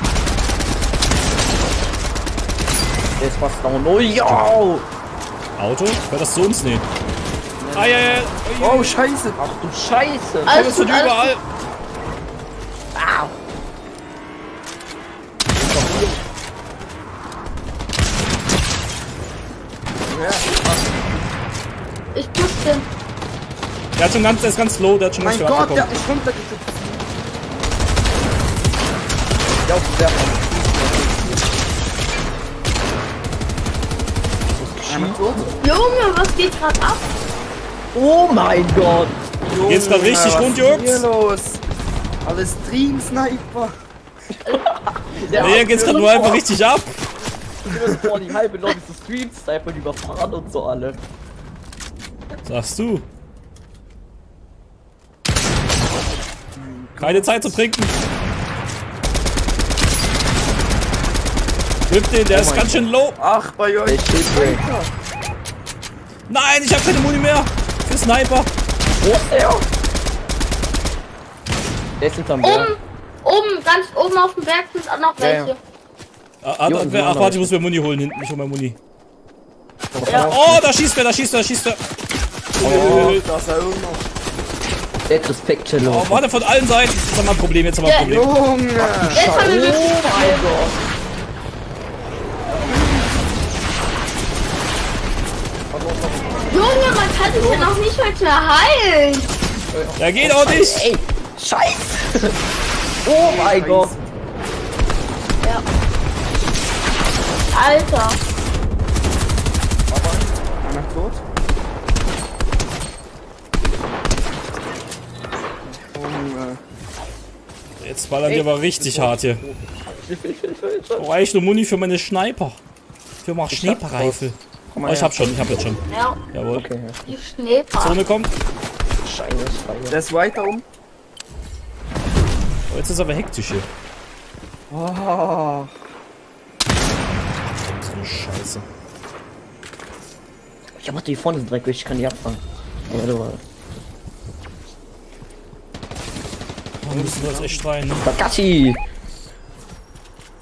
[SPEAKER 5] Der ist fast down. Oh, ja!
[SPEAKER 2] Auto? Hört das zu uns? Nee. Ah, ja, ja.
[SPEAKER 6] Oh, Scheiße.
[SPEAKER 5] Ach du Scheiße.
[SPEAKER 4] alles
[SPEAKER 2] Das wird
[SPEAKER 4] gut, alles
[SPEAKER 2] überall.
[SPEAKER 5] Au.
[SPEAKER 4] gut. Ich push den.
[SPEAKER 2] Der hat schon ganz, der ist ganz low, der hat schon
[SPEAKER 6] Mein
[SPEAKER 2] ganz
[SPEAKER 6] Gott,
[SPEAKER 2] viel
[SPEAKER 6] der
[SPEAKER 2] abbekommen.
[SPEAKER 6] hat mich runtergeschützt.
[SPEAKER 5] Ja, auf der
[SPEAKER 6] Einer tot.
[SPEAKER 4] Junge, was geht gerade ab?
[SPEAKER 5] Oh mein Gott.
[SPEAKER 2] Geht's grad richtig
[SPEAKER 6] was
[SPEAKER 2] rund,
[SPEAKER 6] ist
[SPEAKER 2] Jungs?
[SPEAKER 6] hier los? Alle Stream-Sniper.
[SPEAKER 5] Der
[SPEAKER 2] Nee, geht's gerade nur einfach richtig ab.
[SPEAKER 5] vor die halbe Lobby so Stream-Sniper überfahren und so alle.
[SPEAKER 2] Sagst du. Keine Zeit zu trinken. Hilf den, der ist ganz schön low.
[SPEAKER 6] Ach, bei euch.
[SPEAKER 5] Der Shitbreak.
[SPEAKER 2] Nein, ich habe keine Muni mehr. Für Sniper.
[SPEAKER 5] Wo ist der? Der ist hinterm
[SPEAKER 4] Oben,
[SPEAKER 5] Berg.
[SPEAKER 4] oben, ganz oben auf dem Berg sind auch noch
[SPEAKER 5] Ja, ja.
[SPEAKER 4] welche.
[SPEAKER 2] Ah, ah,
[SPEAKER 5] Jo,
[SPEAKER 2] ach,
[SPEAKER 5] die
[SPEAKER 2] ach,
[SPEAKER 5] anderen
[SPEAKER 2] warte, ich muss mir Muni holen hinten. Ich hol mir Muni.
[SPEAKER 4] Ja.
[SPEAKER 2] Oh, da schießt er, da schießt er, da schießt er.
[SPEAKER 6] Oh, da ist er irgendwo.
[SPEAKER 5] Der hat Respekt, Cello.
[SPEAKER 2] Oh, warte, von allen Seiten. Jetzt haben wir ein Problem, jetzt haben wir ein
[SPEAKER 4] Ja.
[SPEAKER 2] Problem.
[SPEAKER 6] Junge.
[SPEAKER 4] Jetzt haben wir wirklich.
[SPEAKER 5] Oh mein Gott.
[SPEAKER 4] Junge, man kann sich ja noch nicht mal mehr heilen.
[SPEAKER 2] Der geht auch nicht.
[SPEAKER 5] Ey, Scheiße. Oh mein Gott.
[SPEAKER 4] Ja. Alter.
[SPEAKER 6] Einer tot. Junge.
[SPEAKER 2] Jetzt ballern wir aber richtig hart hier. Oh, eigentlich nur Muni für meine Sniper. Für meine Schneepereifel. Oh, ich hab schon, ich hab jetzt schon.
[SPEAKER 4] Ja,
[SPEAKER 2] Jawohl.
[SPEAKER 5] Okay, ja.
[SPEAKER 4] die Schneepark.
[SPEAKER 2] Zone kommt.
[SPEAKER 5] Scheiße, Scheiße.
[SPEAKER 6] Der ist weiter um.
[SPEAKER 2] Oh, jetzt ist aber hektisch hier.
[SPEAKER 6] Oh.
[SPEAKER 2] So eine Scheiße.
[SPEAKER 5] Ich warte, die vorne sind direkt, ich kann die abfangen. Warte mal.
[SPEAKER 2] Da müssen wir jetzt echt rein, ne?
[SPEAKER 5] Bagashi!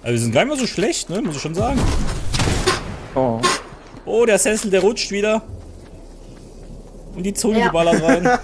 [SPEAKER 2] Also wir sind gar nicht mal so schlecht, ne? Muss ich schon sagen.
[SPEAKER 5] Oh.
[SPEAKER 2] Oh, der Sessel, der rutscht wieder. Und die Zunge
[SPEAKER 4] Ja.
[SPEAKER 2] geballert rein.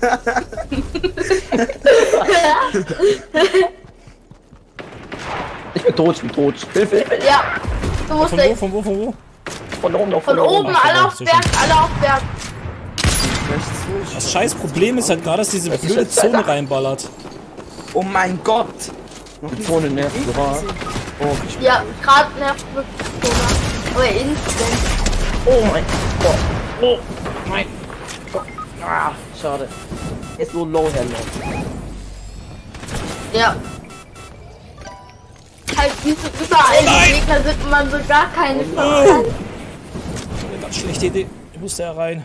[SPEAKER 5] Ich bin tot, ich bin tot. Hilfe, Hilfe.
[SPEAKER 4] Ja. Du musst
[SPEAKER 2] Von wo,
[SPEAKER 4] dich
[SPEAKER 2] von wo, von wo?
[SPEAKER 5] Von oben auf
[SPEAKER 4] von oben,
[SPEAKER 2] Ach,
[SPEAKER 4] alle
[SPEAKER 2] von
[SPEAKER 4] auf
[SPEAKER 2] oben,
[SPEAKER 4] Berg, alle auf Berg.
[SPEAKER 6] Rechts durch.
[SPEAKER 2] Das scheiß Problem ist halt gerade, dass diese
[SPEAKER 5] Das ist
[SPEAKER 2] blöde
[SPEAKER 5] jetzt
[SPEAKER 2] Zone
[SPEAKER 5] Alter.
[SPEAKER 2] reinballert.
[SPEAKER 6] Oh mein Gott! Noch
[SPEAKER 5] Die Zone nervt so hart. Oh, ich
[SPEAKER 4] Ja, gerade nervt wirklich Corona. Aber instant.
[SPEAKER 5] Oh mein Gott. Oh mein Gott. Ah, schade. Er ist so low, Herr Low.
[SPEAKER 4] Ja. Halt diese überall die Gegner sind man so gar keine Frage.
[SPEAKER 2] Eine ganz schlechte Idee. Ich musste ja rein.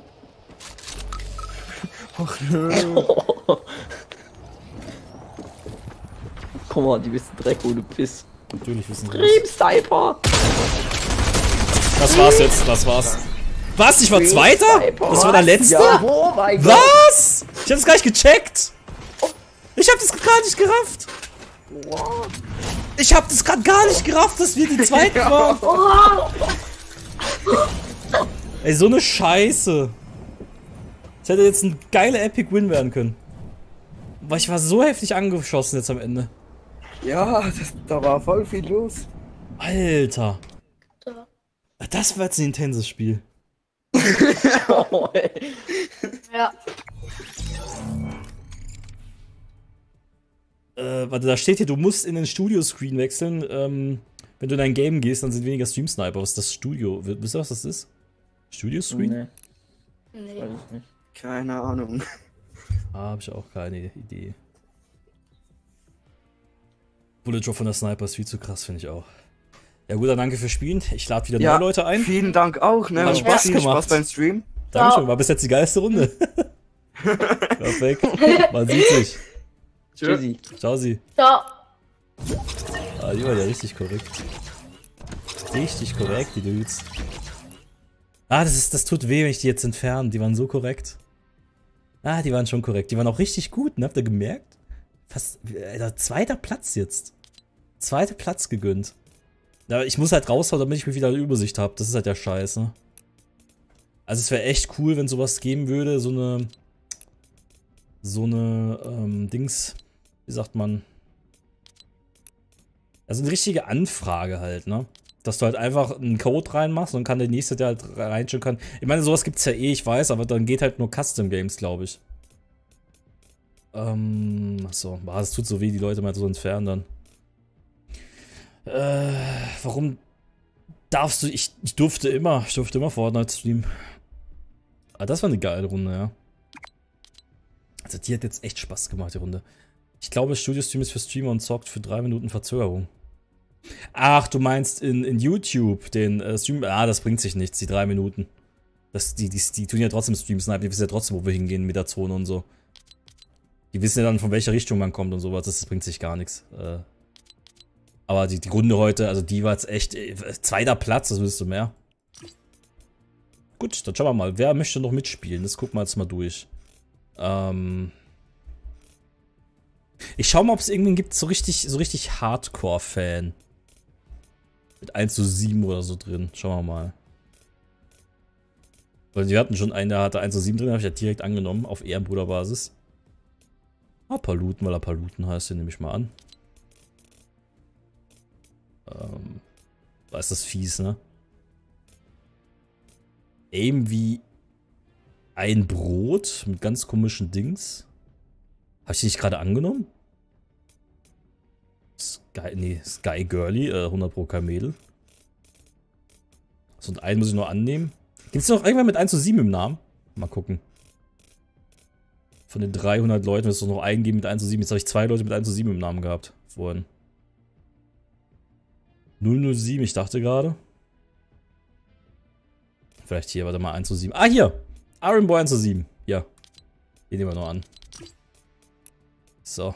[SPEAKER 5] Guck mal, die wissen Dreck, wo du bist.
[SPEAKER 2] Natürlich wissen sie
[SPEAKER 5] Dream
[SPEAKER 2] das.
[SPEAKER 5] Sniper.
[SPEAKER 2] Das war's jetzt, das war's. Was? Ich war Zweiter? Das war der Letzte?
[SPEAKER 5] Ja, oh mein Gott.
[SPEAKER 2] Was? Ich hab's gar nicht gecheckt. Ich hab das gar nicht gerafft. Ich hab das gerade gar nicht gerafft, dass wir die Zweiten waren. Ey, so eine Scheiße. Das hätte jetzt ein geiler Epic Win werden können. Weil ich war so heftig angeschossen jetzt am Ende.
[SPEAKER 6] Ja, das, da war voll viel los.
[SPEAKER 2] Alter. Das war jetzt ein intenses Spiel.
[SPEAKER 5] Oh, ey.
[SPEAKER 4] Ja.
[SPEAKER 2] Äh, warte, da steht hier, du musst in den Studio-Screen wechseln. Ähm, wenn du in dein Game gehst, dann sind weniger Stream-Sniper. Was ist das Studio? Wisst ihr, was das ist? Studio-Screen?
[SPEAKER 5] Nee,
[SPEAKER 4] Nee.
[SPEAKER 5] weiß ich nicht.
[SPEAKER 6] Keine Ahnung.
[SPEAKER 2] Ah, hab ich auch keine Idee. Bullet Drop von der Sniper ist viel zu krass, finde ich auch. Ja gut, dann danke fürs Spielen. Ich lade wieder
[SPEAKER 6] Ja,
[SPEAKER 2] neue Leute ein.
[SPEAKER 6] Vielen Dank auch, ne?
[SPEAKER 2] Hat
[SPEAKER 6] Und
[SPEAKER 2] Spaß
[SPEAKER 6] viel
[SPEAKER 2] gemacht.
[SPEAKER 6] Spaß beim Stream.
[SPEAKER 2] Dankeschön, war bis jetzt die geilste Runde. Perfekt. Man sieht sich.
[SPEAKER 5] Tschüssi.
[SPEAKER 2] Ciao, sie.
[SPEAKER 4] Ciao.
[SPEAKER 2] Ah, die war ja richtig korrekt. Richtig korrekt, die Dudes. Ah, das ist, das tut weh, wenn ich die jetzt entferne. Die waren so korrekt. Ah, die waren schon korrekt. Die waren auch richtig gut, ne? Habt ihr gemerkt? Fast, Alter, zweiter Platz jetzt. Zweiter Platz gegönnt. Ja, ich muss halt raushauen, damit ich mir wieder eine Übersicht habe. Das ist halt der Scheiß, ne? Also es wäre echt cool, wenn sowas geben würde, so eine... So eine, ähm, Dings... Wie sagt man? Also eine richtige Anfrage halt, ne? Dass du halt einfach einen Code reinmachst und dann kann der nächste, der halt reinschauen kann. Ich meine, sowas gibt's ja eh, ich weiß, aber dann geht halt nur Custom Games, glaube ich. Ähm, achso, boah, das tut so weh, die Leute mal so entfernen dann. Äh, warum darfst du, ich, ich durfte immer, ich durfte immer Fortnite streamen. Ah, das war eine geile Runde, ja. Also die hat jetzt echt Spaß gemacht, die Runde. Ich glaube, Studio Stream ist für Streamer und sorgt für drei Minuten Verzögerung. Ach, du meinst in, in YouTube den äh, Stream. Ah, das bringt sich nichts, die drei Minuten. Das, die, die, die tun ja trotzdem Stream snipen, die wissen ja trotzdem, wo wir hingehen mit der Zone und so. Die wissen ja dann, von welcher Richtung man kommt und sowas, das bringt sich gar nichts. Äh, aber die, die Runde heute, also die war jetzt echt äh, zweiter Platz, das willst du mehr. Gut, dann schauen wir mal, wer möchte noch mitspielen? Das gucken wir jetzt mal durch. Ähm. Ich schau mal, ob es irgendwen gibt, so richtig, so richtig Hardcore-Fan. Mit eins zu sieben oder so drin. Schauen wir mal. Weil wir hatten schon einen, der hatte eins zu sieben drin, habe ich ja direkt angenommen, auf Ehrenbruderbasis. Ah, Paluten, weil er Paluten heißt, den nehme ich mal an. Ähm, da ist das fies, ne? Aim wie ein Brot mit ganz komischen Dings. Habe ich die nicht gerade angenommen? Sky, nee, Sky Girly, äh, hundert pro kein Mädel. So, und einen muss ich noch annehmen. Gibt es noch irgendwann mit eins zu sieben im Namen? Mal gucken. Von den dreihundert Leuten wird es doch noch einen geben mit eins zu sieben. Jetzt habe ich zwei Leute mit eins zu sieben im Namen gehabt. Vorhin. null null sieben, ich dachte gerade. Vielleicht hier, warte mal, eins zu sieben. Ah, hier! Iron Boy eins zu sieben. Ja. Den nehmen wir noch an. So.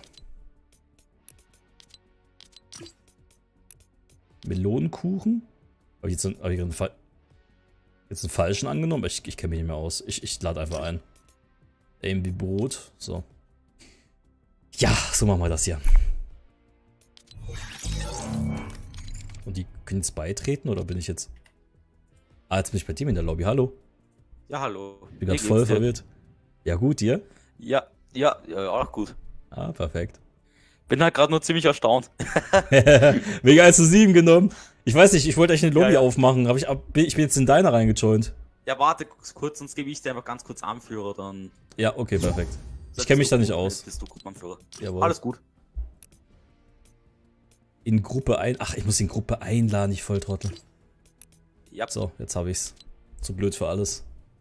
[SPEAKER 2] Melonenkuchen? Habe ich jetzt einen, hab ich einen, Fa jetzt einen falschen angenommen? Ich, ich kenne mich nicht mehr aus. Ich, ich lade einfach ein. Aim wie Brot. So. Ja, so machen wir das hier. Und die können jetzt beitreten oder bin ich jetzt... Ah, jetzt bin ich bei dir in der Lobby. Hallo.
[SPEAKER 7] Ja, hallo.
[SPEAKER 2] Ich bin gerade voll verwirrt. Ja gut, dir?
[SPEAKER 7] Ja, ja, ja, auch gut.
[SPEAKER 2] Ah, perfekt.
[SPEAKER 7] Bin halt gerade nur ziemlich erstaunt.
[SPEAKER 2] Mega eins zu sieben genommen. Ich weiß nicht, ich wollte eigentlich eine Lobby
[SPEAKER 7] Ja, ja.
[SPEAKER 2] aufmachen, aber ich, ab- ich bin jetzt in deiner reingejoint.
[SPEAKER 7] Ja, warte kurz, sonst gebe ich dir einfach ganz kurz Anführer, dann...
[SPEAKER 2] Ja, okay, perfekt. Ich kenne mich da nicht aus.
[SPEAKER 7] Bist du Gruppenanführer.
[SPEAKER 2] Jawohl.
[SPEAKER 7] Alles gut.
[SPEAKER 2] In Gruppe ein... Ach, ich muss in Gruppe einladen, ich Volltrottel.
[SPEAKER 7] Ja.
[SPEAKER 2] So, jetzt habe ich's. Zu blöd für alles.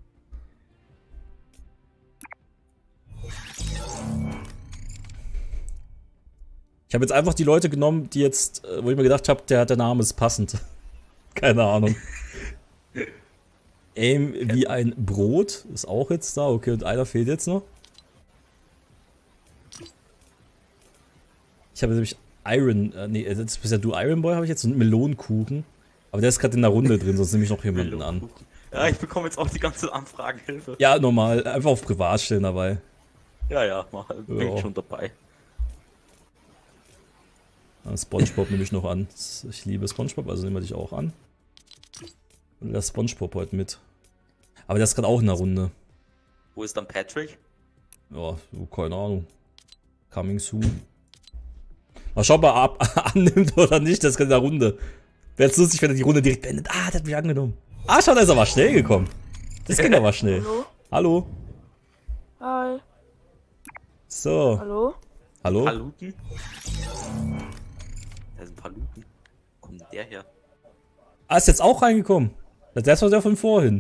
[SPEAKER 2] Ich habe jetzt einfach die Leute genommen, die jetzt, äh, wo ich mir gedacht habe, der, der Name ist passend. Keine Ahnung. Aim wie ein Brot ist auch jetzt da. Okay, und einer fehlt jetzt noch. Ich habe nämlich Iron, äh, nee, jetzt bist ja du Iron Boy, habe ich jetzt einen Melonenkuchen. Aber der ist gerade in der Runde drin, sonst nehme ich noch jemanden an.
[SPEAKER 7] Ja, ich bekomme jetzt auch die ganze Anfragenhilfe.
[SPEAKER 2] Ja, normal, einfach auf Privat stellen dabei.
[SPEAKER 7] Ja, ja, mach, bin
[SPEAKER 2] Ja.
[SPEAKER 7] ich schon dabei.
[SPEAKER 2] Ah, SpongeBob nehme ich noch an. Ich liebe SpongeBob, also nehmen wir dich auch an. Und lass SpongeBob heute mit. Aber der ist gerade auch in der Runde.
[SPEAKER 7] Wo ist dann Patrick?
[SPEAKER 2] Ja, so, keine Ahnung. Coming soon. Mal schauen, ob er ab annimmt oder nicht, das ist gerade in der Runde. Wäre jetzt lustig, wenn er die Runde direkt beendet. Ah, der hat mich angenommen. Ah, schau, da ist aber schnell gekommen. Das ging aber schnell.
[SPEAKER 8] Hallo?
[SPEAKER 2] Hallo.
[SPEAKER 8] Hi.
[SPEAKER 2] So.
[SPEAKER 8] Hallo?
[SPEAKER 2] Hallo?
[SPEAKER 7] Paluten? Da ist ein Paluten. Wo kommt denn der her?
[SPEAKER 2] Ah, ist jetzt auch reingekommen. Das war der von vorhin.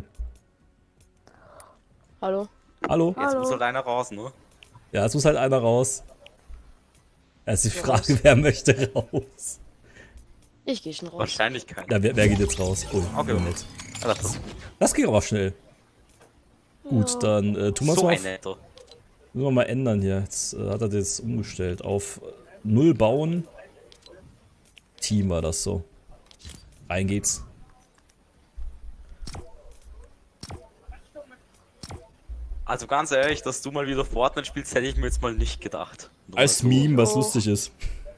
[SPEAKER 8] Hallo?
[SPEAKER 2] Hallo?
[SPEAKER 7] Jetzt
[SPEAKER 8] Hallo.
[SPEAKER 7] muss halt einer raus, ne?
[SPEAKER 2] Ja, es muss halt einer raus. Ja, ist die Frage, wer möchte raus?
[SPEAKER 8] Ich geh schon raus.
[SPEAKER 7] Wahrscheinlich keiner.
[SPEAKER 2] Ja, wer, wer geht jetzt raus? Oh,
[SPEAKER 7] Okay.
[SPEAKER 2] nett.
[SPEAKER 7] Ja, das
[SPEAKER 2] Das ging aber schnell. Gut, dann äh, tun wir es
[SPEAKER 7] so
[SPEAKER 2] mal,
[SPEAKER 7] ein
[SPEAKER 2] auf-
[SPEAKER 7] netter.
[SPEAKER 2] müssen wir mal ändern hier. Jetzt äh, hat er das umgestellt. Auf null bauen. Team war das so. Rein geht's.
[SPEAKER 7] Also ganz ehrlich, dass du mal wieder Fortnite spielst, hätte ich mir jetzt mal nicht gedacht. Nur
[SPEAKER 2] Als
[SPEAKER 7] so.
[SPEAKER 2] Meme, was
[SPEAKER 8] Oh.
[SPEAKER 2] lustig ist.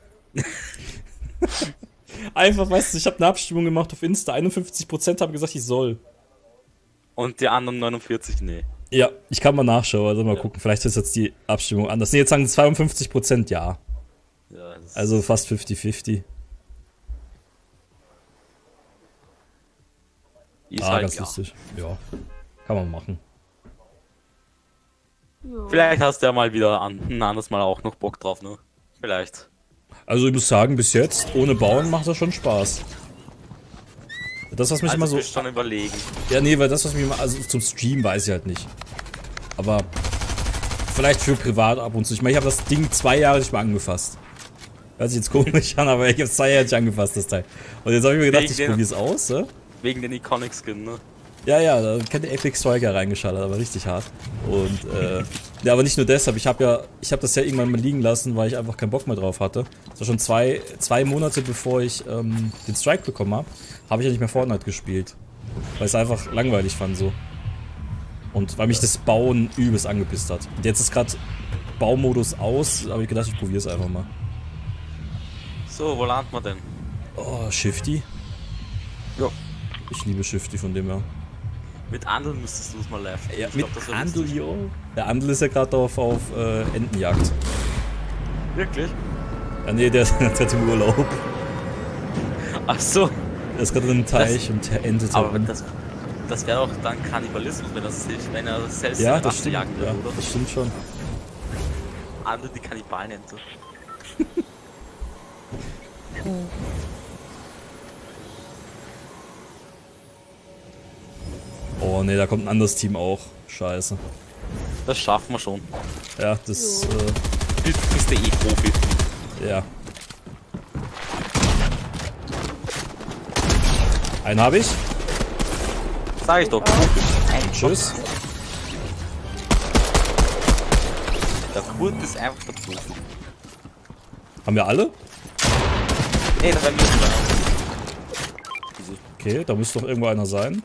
[SPEAKER 2] Einfach, weißt du, ich habe eine Abstimmung gemacht auf Insta. einundfünfzig Prozent haben gesagt, ich soll.
[SPEAKER 7] Und die anderen neunundvierzig, nee.
[SPEAKER 2] Ja, ich kann mal nachschauen, also mal
[SPEAKER 7] Ja.
[SPEAKER 2] gucken. Vielleicht ist jetzt die Abstimmung anders. Nee, jetzt sagen zweiundfünfzig Prozent ja.
[SPEAKER 7] Ja, das ist-
[SPEAKER 2] Also fast fünfzig fünfzig.
[SPEAKER 7] ist
[SPEAKER 2] Ah,
[SPEAKER 7] halt
[SPEAKER 2] ganz
[SPEAKER 7] ja.
[SPEAKER 2] lustig. Ja, kann man machen.
[SPEAKER 8] Jo.
[SPEAKER 7] Vielleicht hast du ja mal wieder an, ein anderes Mal auch noch Bock drauf, ne? Vielleicht.
[SPEAKER 2] Also ich muss sagen, bis jetzt, ohne Bauen macht das schon Spaß. Das, was mich
[SPEAKER 7] Also
[SPEAKER 2] immer so...
[SPEAKER 7] bist schon überlegen.
[SPEAKER 2] Ja, nee, weil das, was mich immer... Also zum Stream weiß ich halt nicht. Aber vielleicht für privat ab und zu. Ich meine, ich habe das Ding zwei Jahre nicht mal angefasst. Hört sich jetzt komisch an, aber ich habe es zwei Jahre nicht angefasst, das Teil. Und jetzt habe ich mir gedacht,
[SPEAKER 7] Wegen
[SPEAKER 2] ich
[SPEAKER 7] den-
[SPEAKER 2] probiere es aus, ne?
[SPEAKER 7] Wegen den Iconic Skin, ne?
[SPEAKER 2] Ja, ja, da hat der Epic Striker reingeschallert, aber richtig hart. Und, äh, ja, aber nicht nur deshalb, ich habe ja, ich habe das ja irgendwann mal liegen lassen, weil ich einfach keinen Bock mehr drauf hatte. Das war schon zwei, zwei Monate bevor ich ähm, den Strike bekommen habe, habe ich ja nicht mehr Fortnite gespielt. Weil ich es einfach langweilig fand so. Und weil mich das Bauen übelst angepisst hat. Und jetzt ist gerade Baumodus aus, habe ich gedacht, ich probiere es einfach mal.
[SPEAKER 7] So, wo landet man denn?
[SPEAKER 2] Oh, Shifty.
[SPEAKER 7] Ja.
[SPEAKER 2] Ich liebe Shifty von dem her.
[SPEAKER 7] Mit Andeln müsstest du es mal live.
[SPEAKER 2] Ja,
[SPEAKER 7] Ich
[SPEAKER 2] mit
[SPEAKER 7] glaub, das wär
[SPEAKER 2] Andel,
[SPEAKER 7] lustig.
[SPEAKER 2] yo. Der Andel ist ja gerade auf, auf äh, Entenjagd.
[SPEAKER 7] Wirklich?
[SPEAKER 2] Ja, nee, der, der hat im Urlaub.
[SPEAKER 7] Ach so.
[SPEAKER 2] Der ist gerade in einem Teich und der entet
[SPEAKER 7] Aber
[SPEAKER 2] herum.
[SPEAKER 7] das, das wäre doch dann Kannibalismus, wenn, das, selbst- wenn er das selbst
[SPEAKER 2] Ja,
[SPEAKER 7] seine
[SPEAKER 2] das
[SPEAKER 7] Rasse
[SPEAKER 2] stimmt.
[SPEAKER 7] jagen will,
[SPEAKER 2] Ja,
[SPEAKER 7] oder?
[SPEAKER 2] das stimmt schon.
[SPEAKER 7] Andel die Kannibalenente.
[SPEAKER 2] Oh nee, da kommt ein anderes Team auch. Scheiße.
[SPEAKER 7] Das schaffen wir schon.
[SPEAKER 2] Ja, das,
[SPEAKER 7] Du bist der E-Profi.
[SPEAKER 2] äh, ja. Einen habe ich.
[SPEAKER 7] Sag ich doch.
[SPEAKER 2] Tschüss.
[SPEAKER 7] Der Kurt ist einfach der Profi.
[SPEAKER 2] Haben wir alle?
[SPEAKER 7] Nee, das wäre mir nicht.
[SPEAKER 2] Okay, da müsste doch irgendwo einer sein.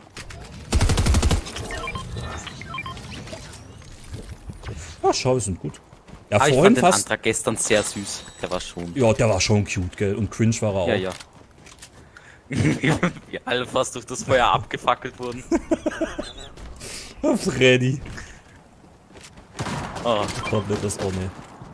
[SPEAKER 2] Ah, schau, wir sind gut. Ja,
[SPEAKER 7] Aber ich
[SPEAKER 2] vorhin
[SPEAKER 7] fand den
[SPEAKER 2] fast.
[SPEAKER 7] Antrag gestern sehr süß. Der war schon.
[SPEAKER 2] Ja, der war schon cute, gell? Und cringe war er auch.
[SPEAKER 7] Ja, ja. Wie alle fast durch das Feuer abgefackelt wurden.
[SPEAKER 2] Freddy.
[SPEAKER 7] Oh.
[SPEAKER 2] Komplett das ohne.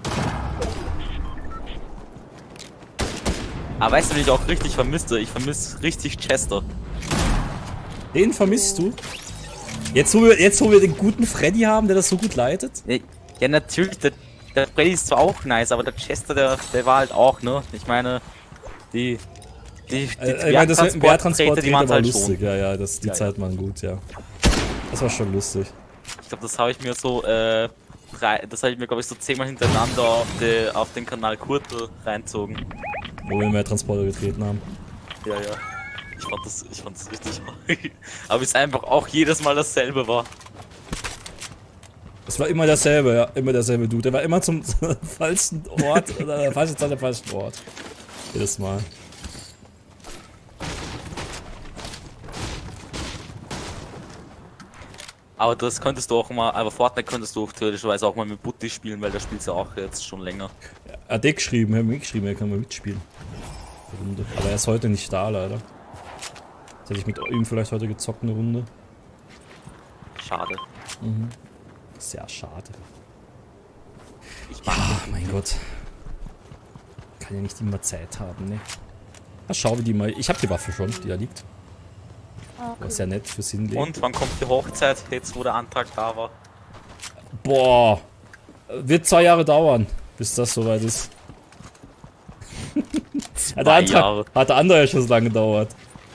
[SPEAKER 7] Aber weißt du, wen ich auch richtig vermisste? Ich vermisse richtig Chester.
[SPEAKER 2] Den vermisst du? Jetzt wo, wir, jetzt, wo wir den guten Freddy haben, der das so gut leitet?
[SPEAKER 7] Ja, natürlich, der, der Freddy ist zwar auch nice, aber der Chester, der, der war halt auch, ne? Ich meine, die... Die, die
[SPEAKER 2] äh, ich meine, das mit dem Wehrtransport
[SPEAKER 7] die waren
[SPEAKER 2] war
[SPEAKER 7] halt
[SPEAKER 2] lustig,
[SPEAKER 7] schon.
[SPEAKER 2] ja, ja, das, die
[SPEAKER 7] Ja,
[SPEAKER 2] Zeit
[SPEAKER 7] ja.
[SPEAKER 2] waren gut, ja. Das war schon lustig.
[SPEAKER 7] Ich glaube, das habe ich mir so, äh, drei, das habe ich mir, glaube ich, so zehnmal hintereinander auf, die, auf den Kanal Kurtel reinzogen.
[SPEAKER 2] Wo wir mehr Transporter getreten haben.
[SPEAKER 7] Ja, ja. Ich fand das, ich fand das richtig. Aber es einfach auch jedes Mal dasselbe war.
[SPEAKER 2] Es war immer dasselbe, ja, immer derselbe Dude. Der war immer zum falschen Ort, oder der falsche Zeit, der falschen Ort. Jedes Mal.
[SPEAKER 7] Aber das könntest du auch mal, aber Fortnite könntest du auch theoretischerweise auch mal mit Butti spielen, weil der spielt ja auch jetzt schon länger.
[SPEAKER 2] Er hat geschrieben, er hat mir geschrieben, er kann mal mitspielen. Runde. Aber er ist heute nicht da, leider. Jetzt hätte ich mit ihm vielleicht heute gezockt eine Runde.
[SPEAKER 7] Schade.
[SPEAKER 2] Mhm. Sehr schade.
[SPEAKER 7] Ich mag
[SPEAKER 2] Ja, mein Gott. Kann ja nicht immer Zeit haben, ne? Na, schau, wie die mal. Ich hab die Waffe schon, die da liegt.
[SPEAKER 4] Okay.
[SPEAKER 2] War sehr nett fürs Hinlegen.
[SPEAKER 7] Und wann kommt die Hochzeit? Jetzt, wo der Antrag da war.
[SPEAKER 2] Boah. Wird zwei Jahre dauern, bis das soweit ist. Hat der, Antrag, hat der andere ja schon so lange gedauert.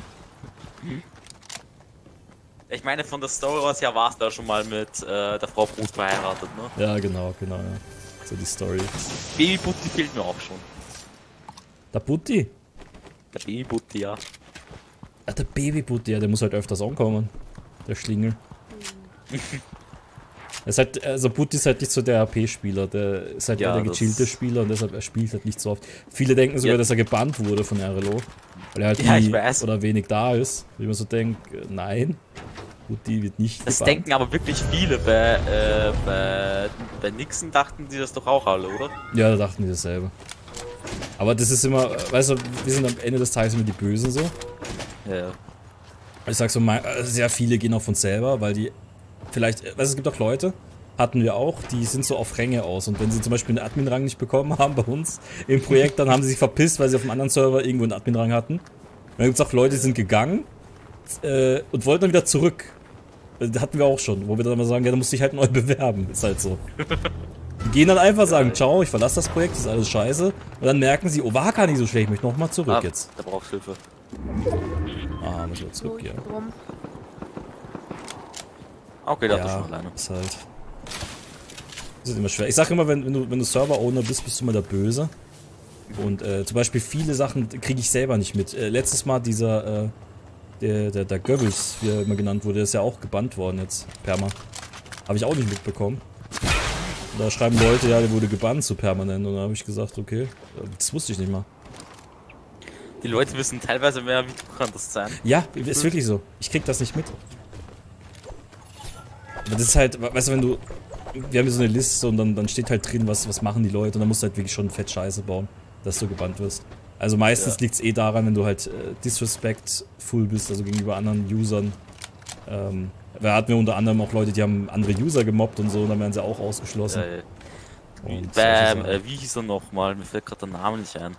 [SPEAKER 7] Ich meine, von der Story aus ja warst du ja schon mal mit äh, der Frau Brut verheiratet, ne?
[SPEAKER 2] Ja, genau, genau, ja. So die Story.
[SPEAKER 7] Babybutti fehlt mir auch schon.
[SPEAKER 2] Der Butti?
[SPEAKER 7] Der Babybutti, ja.
[SPEAKER 2] Ah, der Babybutti, ja, der muss halt öfters ankommen. Der Schlingel. ist halt, also Butti ist halt nicht so der R P-Spieler, der ist halt
[SPEAKER 7] Ja,
[SPEAKER 2] eher der
[SPEAKER 7] das-
[SPEAKER 2] gechillte Spieler und deshalb er spielt halt nicht so oft. Viele denken sogar,
[SPEAKER 7] Ja.
[SPEAKER 2] dass er gebannt wurde von R L O. Weil er halt
[SPEAKER 7] Ja, ich
[SPEAKER 2] nie
[SPEAKER 7] weiß.
[SPEAKER 2] oder wenig da ist. Wie man so denkt, äh, nein. Butti wird nicht
[SPEAKER 7] Das
[SPEAKER 2] gebannt.
[SPEAKER 7] denken aber wirklich viele. Bei, äh, bei, bei Nixon dachten die das doch auch alle, oder?
[SPEAKER 2] Ja, da dachten die dasselbe. Aber das ist immer, weißt du, wir sind am Ende des Tages immer die Bösen so.
[SPEAKER 7] Ja, ja.
[SPEAKER 2] Ich sag so, mein- äh, sehr viele gehen auf uns selber, weil die vielleicht, weißt du, es gibt auch Leute, hatten wir auch, die sind so auf Ränge aus und wenn sie zum Beispiel einen Admin-Rang nicht bekommen haben bei uns im Projekt, dann haben sie sich verpisst, weil sie auf einem anderen Server irgendwo einen Admin-Rang hatten. Und dann gibt es auch Leute, die sind gegangen äh, und wollten dann wieder zurück. Das hatten wir auch schon, wo wir dann immer sagen, ja, da musst du dich halt neu bewerben, ist halt so. Die gehen dann einfach, sagen, ciao, ich verlasse das Projekt, das ist alles scheiße. Und dann merken sie, oh, war gar nicht so schlecht, ich möchte nochmal zurück
[SPEAKER 7] Ah,
[SPEAKER 2] jetzt.
[SPEAKER 7] da brauchst du Hilfe.
[SPEAKER 2] Ah, muss ich zurück, ja.
[SPEAKER 8] Drum.
[SPEAKER 7] Okay, da hat er
[SPEAKER 2] Ja,
[SPEAKER 7] schon alleine.
[SPEAKER 2] ist halt. Das ist immer schwer. Ich sag immer, wenn, wenn du, wenn du Server-Owner bist, bist du immer der Böse. Und äh, zum Beispiel viele Sachen kriege ich selber nicht mit. Äh, letztes Mal dieser, äh, der, der, der Goebbels, wie er immer genannt wurde, der ist ja auch gebannt worden jetzt, Perma. Habe ich auch nicht mitbekommen. Und da schreiben Leute, ja, der wurde gebannt so permanent. Und da habe ich gesagt, okay, das wusste ich nicht mal.
[SPEAKER 7] Die Leute wissen teilweise mehr, wie du kann das sein.
[SPEAKER 2] Ja, ist wirklich so. Ich krieg das nicht mit. Aber das ist halt, weißt du, wenn du, wir haben hier so eine Liste und dann, dann steht halt drin, was, was machen die Leute und dann musst du halt wirklich schon fett Scheiße bauen, dass du gebannt wirst. Also meistens
[SPEAKER 7] Ja.
[SPEAKER 2] liegt es eh daran, wenn du halt äh, disrespectful bist, also gegenüber anderen Usern. Ähm, da hatten wir unter anderem auch Leute, die haben andere User gemobbt und so und dann werden sie auch ausgeschlossen.
[SPEAKER 7] Ja, ja. Wie,
[SPEAKER 2] Und solche
[SPEAKER 7] Bam,
[SPEAKER 2] Sachen.
[SPEAKER 7] äh, wie hieß er nochmal? Mir fällt gerade der Name nicht ein.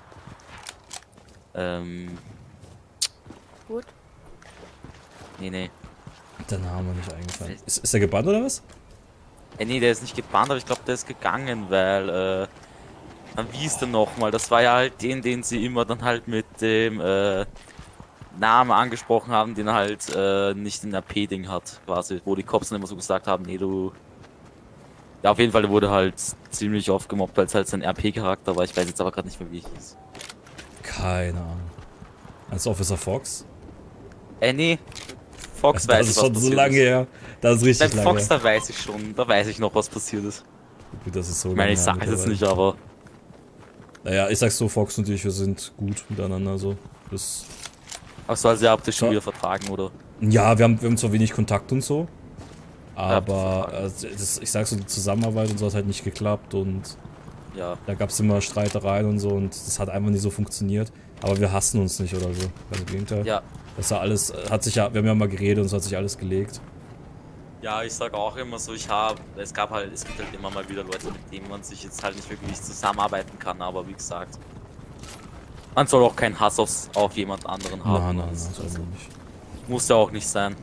[SPEAKER 7] Ähm.
[SPEAKER 8] Gut.
[SPEAKER 7] Nee, nee.
[SPEAKER 2] Der Name nicht eingefallen. Ist, ist der gebannt oder was?
[SPEAKER 7] Äh, nee, der ist nicht gebannt, aber ich glaube, der ist gegangen, weil, äh. Dann wie ist der nochmal? Das war ja halt den, den sie immer dann halt mit dem, äh. Namen angesprochen haben, den er halt, äh, nicht ein R P-Ding hat, quasi. Wo die Cops dann immer so gesagt haben, nee, du. Ja, auf jeden Fall, der wurde halt ziemlich oft gemobbt, weil es halt sein R P-Charakter war. Ich weiß jetzt aber gerade nicht mehr, wie ich hieß.
[SPEAKER 2] Keine Ahnung. Als Officer Fox?
[SPEAKER 7] Äh, nee. Fox weiß
[SPEAKER 2] Das
[SPEAKER 7] ich,
[SPEAKER 2] ist
[SPEAKER 7] was
[SPEAKER 2] schon so
[SPEAKER 7] passiert
[SPEAKER 2] lange
[SPEAKER 7] ist.
[SPEAKER 2] her. Das ist richtig
[SPEAKER 7] Beim
[SPEAKER 2] lange
[SPEAKER 7] Fox,
[SPEAKER 2] her.
[SPEAKER 7] da weiß ich schon, da weiß ich noch, was passiert ist.
[SPEAKER 2] Gut, das ist so
[SPEAKER 7] Ich meine, ich
[SPEAKER 2] lange
[SPEAKER 7] sag
[SPEAKER 2] her
[SPEAKER 7] es jetzt
[SPEAKER 2] mittlerweile.
[SPEAKER 7] nicht, aber
[SPEAKER 2] Naja, ich sag's so, Fox und ich, wir sind gut miteinander, so. Das,
[SPEAKER 7] ach so, also ihr habt euch schon
[SPEAKER 2] Ja.
[SPEAKER 7] wieder vertragen, oder?
[SPEAKER 2] ja, wir haben, wir haben zwar wenig Kontakt und so, aber
[SPEAKER 7] vertragen.
[SPEAKER 2] äh, das, ich sag so, die Zusammenarbeit und so hat halt nicht geklappt und
[SPEAKER 7] Ja.
[SPEAKER 2] da gab's immer Streitereien und so und das hat einfach nicht so funktioniert. Aber wir hassen uns nicht oder so. Ganz im Gegenteil.
[SPEAKER 7] Ja.
[SPEAKER 2] Das war alles, hat sich ja, wir haben ja mal geredet und es hat sich alles gelegt.
[SPEAKER 7] Ja, ich sag auch immer so, ich habe, es gab halt, es gibt halt immer mal wieder Leute, mit denen man sich jetzt halt nicht wirklich zusammenarbeiten kann, aber wie gesagt, man soll auch keinen Hass aufs, auf jemand anderen haben.
[SPEAKER 2] Nein, nein,
[SPEAKER 7] Das,
[SPEAKER 2] nein, das
[SPEAKER 7] das
[SPEAKER 2] nicht.
[SPEAKER 7] muss ja auch nicht sein.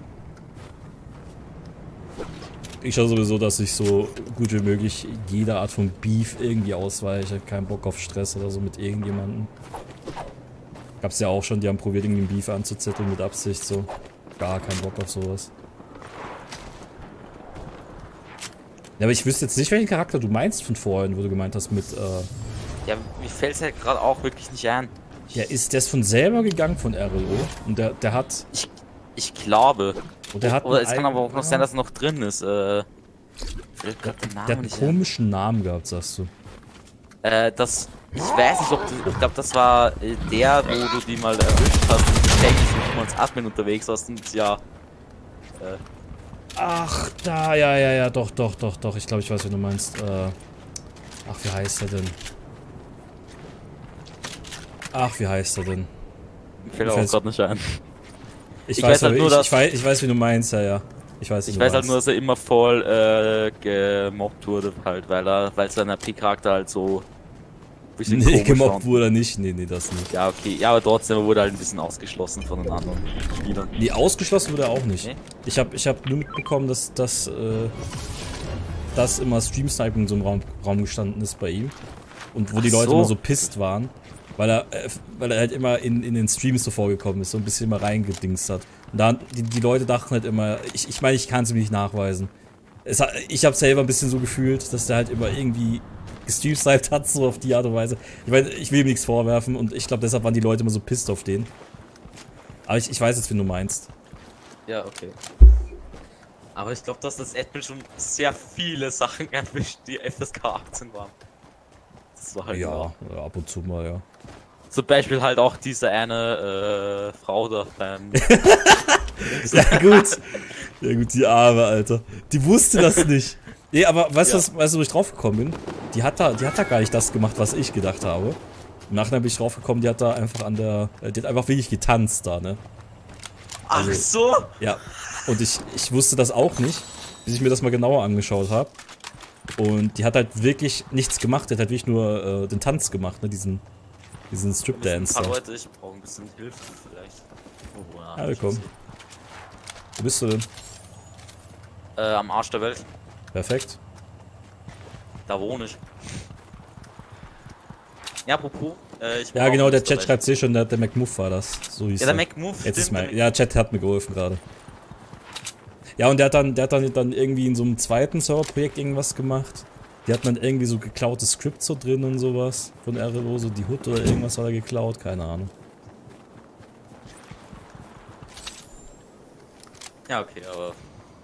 [SPEAKER 2] Ich schaue sowieso, dass ich so gut wie möglich jede Art von Beef irgendwie ausweiche. Ich habe keinen Bock auf Stress oder so mit irgendjemandem. Gab's ja auch schon, die haben probiert, irgendwie einen Beef anzuzetteln mit Absicht, so. Gar keinen Bock auf sowas. Ja, aber ich wüsste jetzt nicht, welchen Charakter du meinst von vorhin, wo du gemeint hast mit, äh...
[SPEAKER 7] Ja, mir fällt es halt gerade auch wirklich nicht ein.
[SPEAKER 2] Ja, ist der ist von selber gegangen von R L O und der, der hat...
[SPEAKER 7] Ich, ich glaube.
[SPEAKER 2] Und der hat
[SPEAKER 7] Oder
[SPEAKER 2] einen
[SPEAKER 7] es kann aber auch noch
[SPEAKER 2] eigenen-
[SPEAKER 7] sein, dass er noch drin ist. Äh, fällt grad den Namen
[SPEAKER 2] Der hat einen
[SPEAKER 7] nicht ein.
[SPEAKER 2] komischen Namen gehabt, sagst du.
[SPEAKER 7] Äh, das. Ich weiß nicht, ob du. Ich glaube, das war äh, der, wo du die mal erwischt hast im Gefängnis und du mal als Admin unterwegs warst und ja. Äh,
[SPEAKER 2] Ach, da, ja, ja, ja, doch, doch, doch, doch. Ich glaube, ich weiß, wie du meinst. Äh, ach, wie heißt er denn? Ach, wie heißt er denn?
[SPEAKER 7] mir fällt
[SPEAKER 2] Ich
[SPEAKER 7] auch
[SPEAKER 2] weiß-
[SPEAKER 7] gerade nicht ein.
[SPEAKER 2] Ich,
[SPEAKER 7] Ich
[SPEAKER 2] weiß,
[SPEAKER 7] weiß halt
[SPEAKER 2] aber,
[SPEAKER 7] nur,
[SPEAKER 2] ich,
[SPEAKER 7] dass-
[SPEAKER 2] ich, weiß, ich weiß, wie du meinst, ja, ja. Ich weiß, wie
[SPEAKER 7] Ich
[SPEAKER 2] du
[SPEAKER 7] weiß halt
[SPEAKER 2] meinst.
[SPEAKER 7] nur, dass er immer voll äh, gemobbt wurde, halt, weil er, weil sein R P-Charakter halt so ein bisschen
[SPEAKER 2] Nee,
[SPEAKER 7] komisch
[SPEAKER 2] gemobbt
[SPEAKER 7] war.
[SPEAKER 2] wurde er nicht. Nee, nee, das nicht.
[SPEAKER 7] Ja, okay. Ja, aber trotzdem er wurde halt ein bisschen ausgeschlossen von den anderen Spielern.
[SPEAKER 2] Nee, ausgeschlossen wurde er auch nicht.
[SPEAKER 7] Nee?
[SPEAKER 2] Ich habe ich hab nur mitbekommen, dass, dass, äh, dass immer Stream-Sniping in so einem Raum, Raum gestanden ist bei ihm. Und wo die
[SPEAKER 7] Ach
[SPEAKER 2] Leute
[SPEAKER 7] so.
[SPEAKER 2] immer so pisst waren. Weil er, äh, weil er halt immer in, in den Streams so vorgekommen ist, so ein bisschen immer reingedingst hat. Und da, die, die Leute dachten halt immer, ich ich, mein, ich kann es mir nicht nachweisen. Es, hat- ich habe selber ein bisschen so gefühlt, dass der halt immer irgendwie gestreamsniped hat, so auf die Art und Weise. Ich meine, ich will ihm nichts vorwerfen und ich glaube, deshalb waren die Leute immer so pisst auf den. Aber ich, ich weiß jetzt, wen du meinst.
[SPEAKER 7] Ja, okay. Aber ich glaube, dass das Admin schon sehr viele Sachen erwischt, die F S K achtzehn waren. Das war halt
[SPEAKER 2] Ja,
[SPEAKER 7] immer-
[SPEAKER 2] ja, ab und zu mal, ja.
[SPEAKER 7] Zum Beispiel halt auch diese eine äh, Frau da beim.
[SPEAKER 2] Ja gut. Ja gut, die Arme, Alter. Die wusste das nicht. Nee, aber weißt du,
[SPEAKER 7] Ja.
[SPEAKER 2] was, weißt du, wo ich drauf gekommen bin? Die hat da, die hat da gar nicht das gemacht, was ich gedacht habe. Im Nachhinein bin ich drauf gekommen, die hat da einfach an der, äh, die hat einfach wirklich getanzt da, ne?
[SPEAKER 7] Ach
[SPEAKER 2] Also-
[SPEAKER 7] so!
[SPEAKER 2] Ja. Und ich, ich wusste das auch nicht, bis ich mir das mal genauer angeschaut habe. Und die hat halt wirklich nichts gemacht, die hat halt wirklich nur äh, den Tanz gemacht, ne? Diesen, diesen
[SPEAKER 7] Ein
[SPEAKER 2] Strip-Dance
[SPEAKER 7] paar
[SPEAKER 2] da.
[SPEAKER 7] Leute, ich brauche ein bisschen Hilfe vielleicht. Oh, ja,
[SPEAKER 2] Ja, willkommen. Wo bist du denn?
[SPEAKER 7] Äh, am Arsch der Welt.
[SPEAKER 2] Perfekt.
[SPEAKER 7] Da wohne ich. Ja, apropos. Äh, ich
[SPEAKER 2] Ja,
[SPEAKER 7] brauch
[SPEAKER 2] genau, der
[SPEAKER 7] Österreich.
[SPEAKER 2] Chat schreibt sich schon, der, der McMuff war das. So hieß
[SPEAKER 7] Ja, der
[SPEAKER 2] er.
[SPEAKER 7] McMove.
[SPEAKER 2] Jetzt ist
[SPEAKER 7] stimmt,
[SPEAKER 2] mein,
[SPEAKER 7] der
[SPEAKER 2] ja, Chat hat mir geholfen gerade. Ja, und der hat dann, der hat dann, dann irgendwie in so einem zweiten Serverprojekt irgendwas gemacht. Die hatten dann irgendwie so geklaute Scripts so drin und sowas von R L O, so die Hood oder irgendwas war da geklaut, keine Ahnung.
[SPEAKER 7] Ja, okay, aber.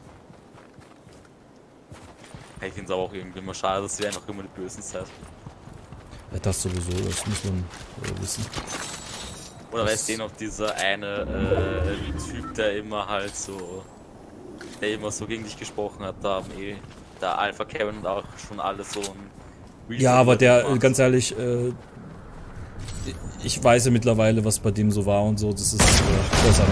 [SPEAKER 7] Ich finde es aber auch irgendwie immer schade, dass sie einfach immer die Bösen seid.
[SPEAKER 2] Ja, das sowieso, das muss man äh, wissen.
[SPEAKER 7] Oder
[SPEAKER 2] Das-
[SPEAKER 7] weißt du noch, dieser eine äh, Typ, der immer halt so. Der immer so gegen dich gesprochen hat, da haben eh. Der Alpha Kevin und auch schon alles so ein. Real
[SPEAKER 2] Ja, aber der,
[SPEAKER 7] gemacht.
[SPEAKER 2] ganz ehrlich, äh, ich weiß ja mittlerweile, was bei dem so war und so, das ist äh, besser, ne?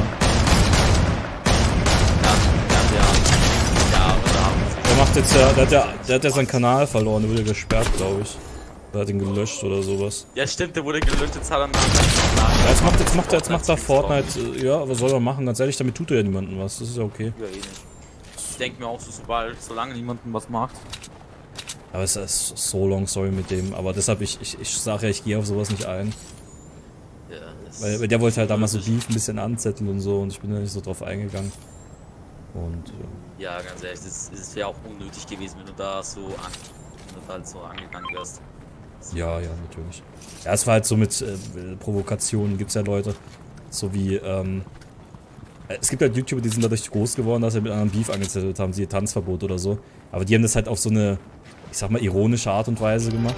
[SPEAKER 7] Ja, ja, der. Ja, aber da haben sie.
[SPEAKER 2] Der macht jetzt ja, der hat ja, der hat ja seinen Kanal verloren, der wurde gesperrt, glaube ich. Der hat ihn gelöscht oder sowas.
[SPEAKER 7] Ja, stimmt, der wurde gelöscht, jetzt hat er einen
[SPEAKER 2] Ja, jetzt macht, jetzt macht er, jetzt macht er Fortnite, äh, ja, was soll er machen? Ganz ehrlich, damit tut er ja niemandem was, das ist ja okay.
[SPEAKER 7] Ja, eh nicht. Ich denke mir auch so, sobald, solange niemandem was macht.
[SPEAKER 2] Aber es ist so long story mit dem, aber deshalb, ich, ich, ich sage ja, ich gehe auf sowas nicht ein.
[SPEAKER 7] Ja, das
[SPEAKER 2] Weil, weil der wollte halt damals so Beef ein bisschen anzetteln und so und ich bin da nicht so drauf eingegangen. Und, äh,
[SPEAKER 7] Ja, ganz ehrlich, das, das wäre auch unnötig gewesen, wenn du da so an, wenn du da halt so angegangen wärst.
[SPEAKER 2] ja, ja, natürlich. Ja, es war halt so mit äh, Provokationen, gibt's ja Leute, so wie, ähm, es gibt halt YouTuber, die sind dadurch groß geworden, dass sie mit anderen Beef angezettelt haben, siehe Tanzverbot oder so. Aber die haben das halt auf so eine, ich sag mal, ironische Art und Weise gemacht.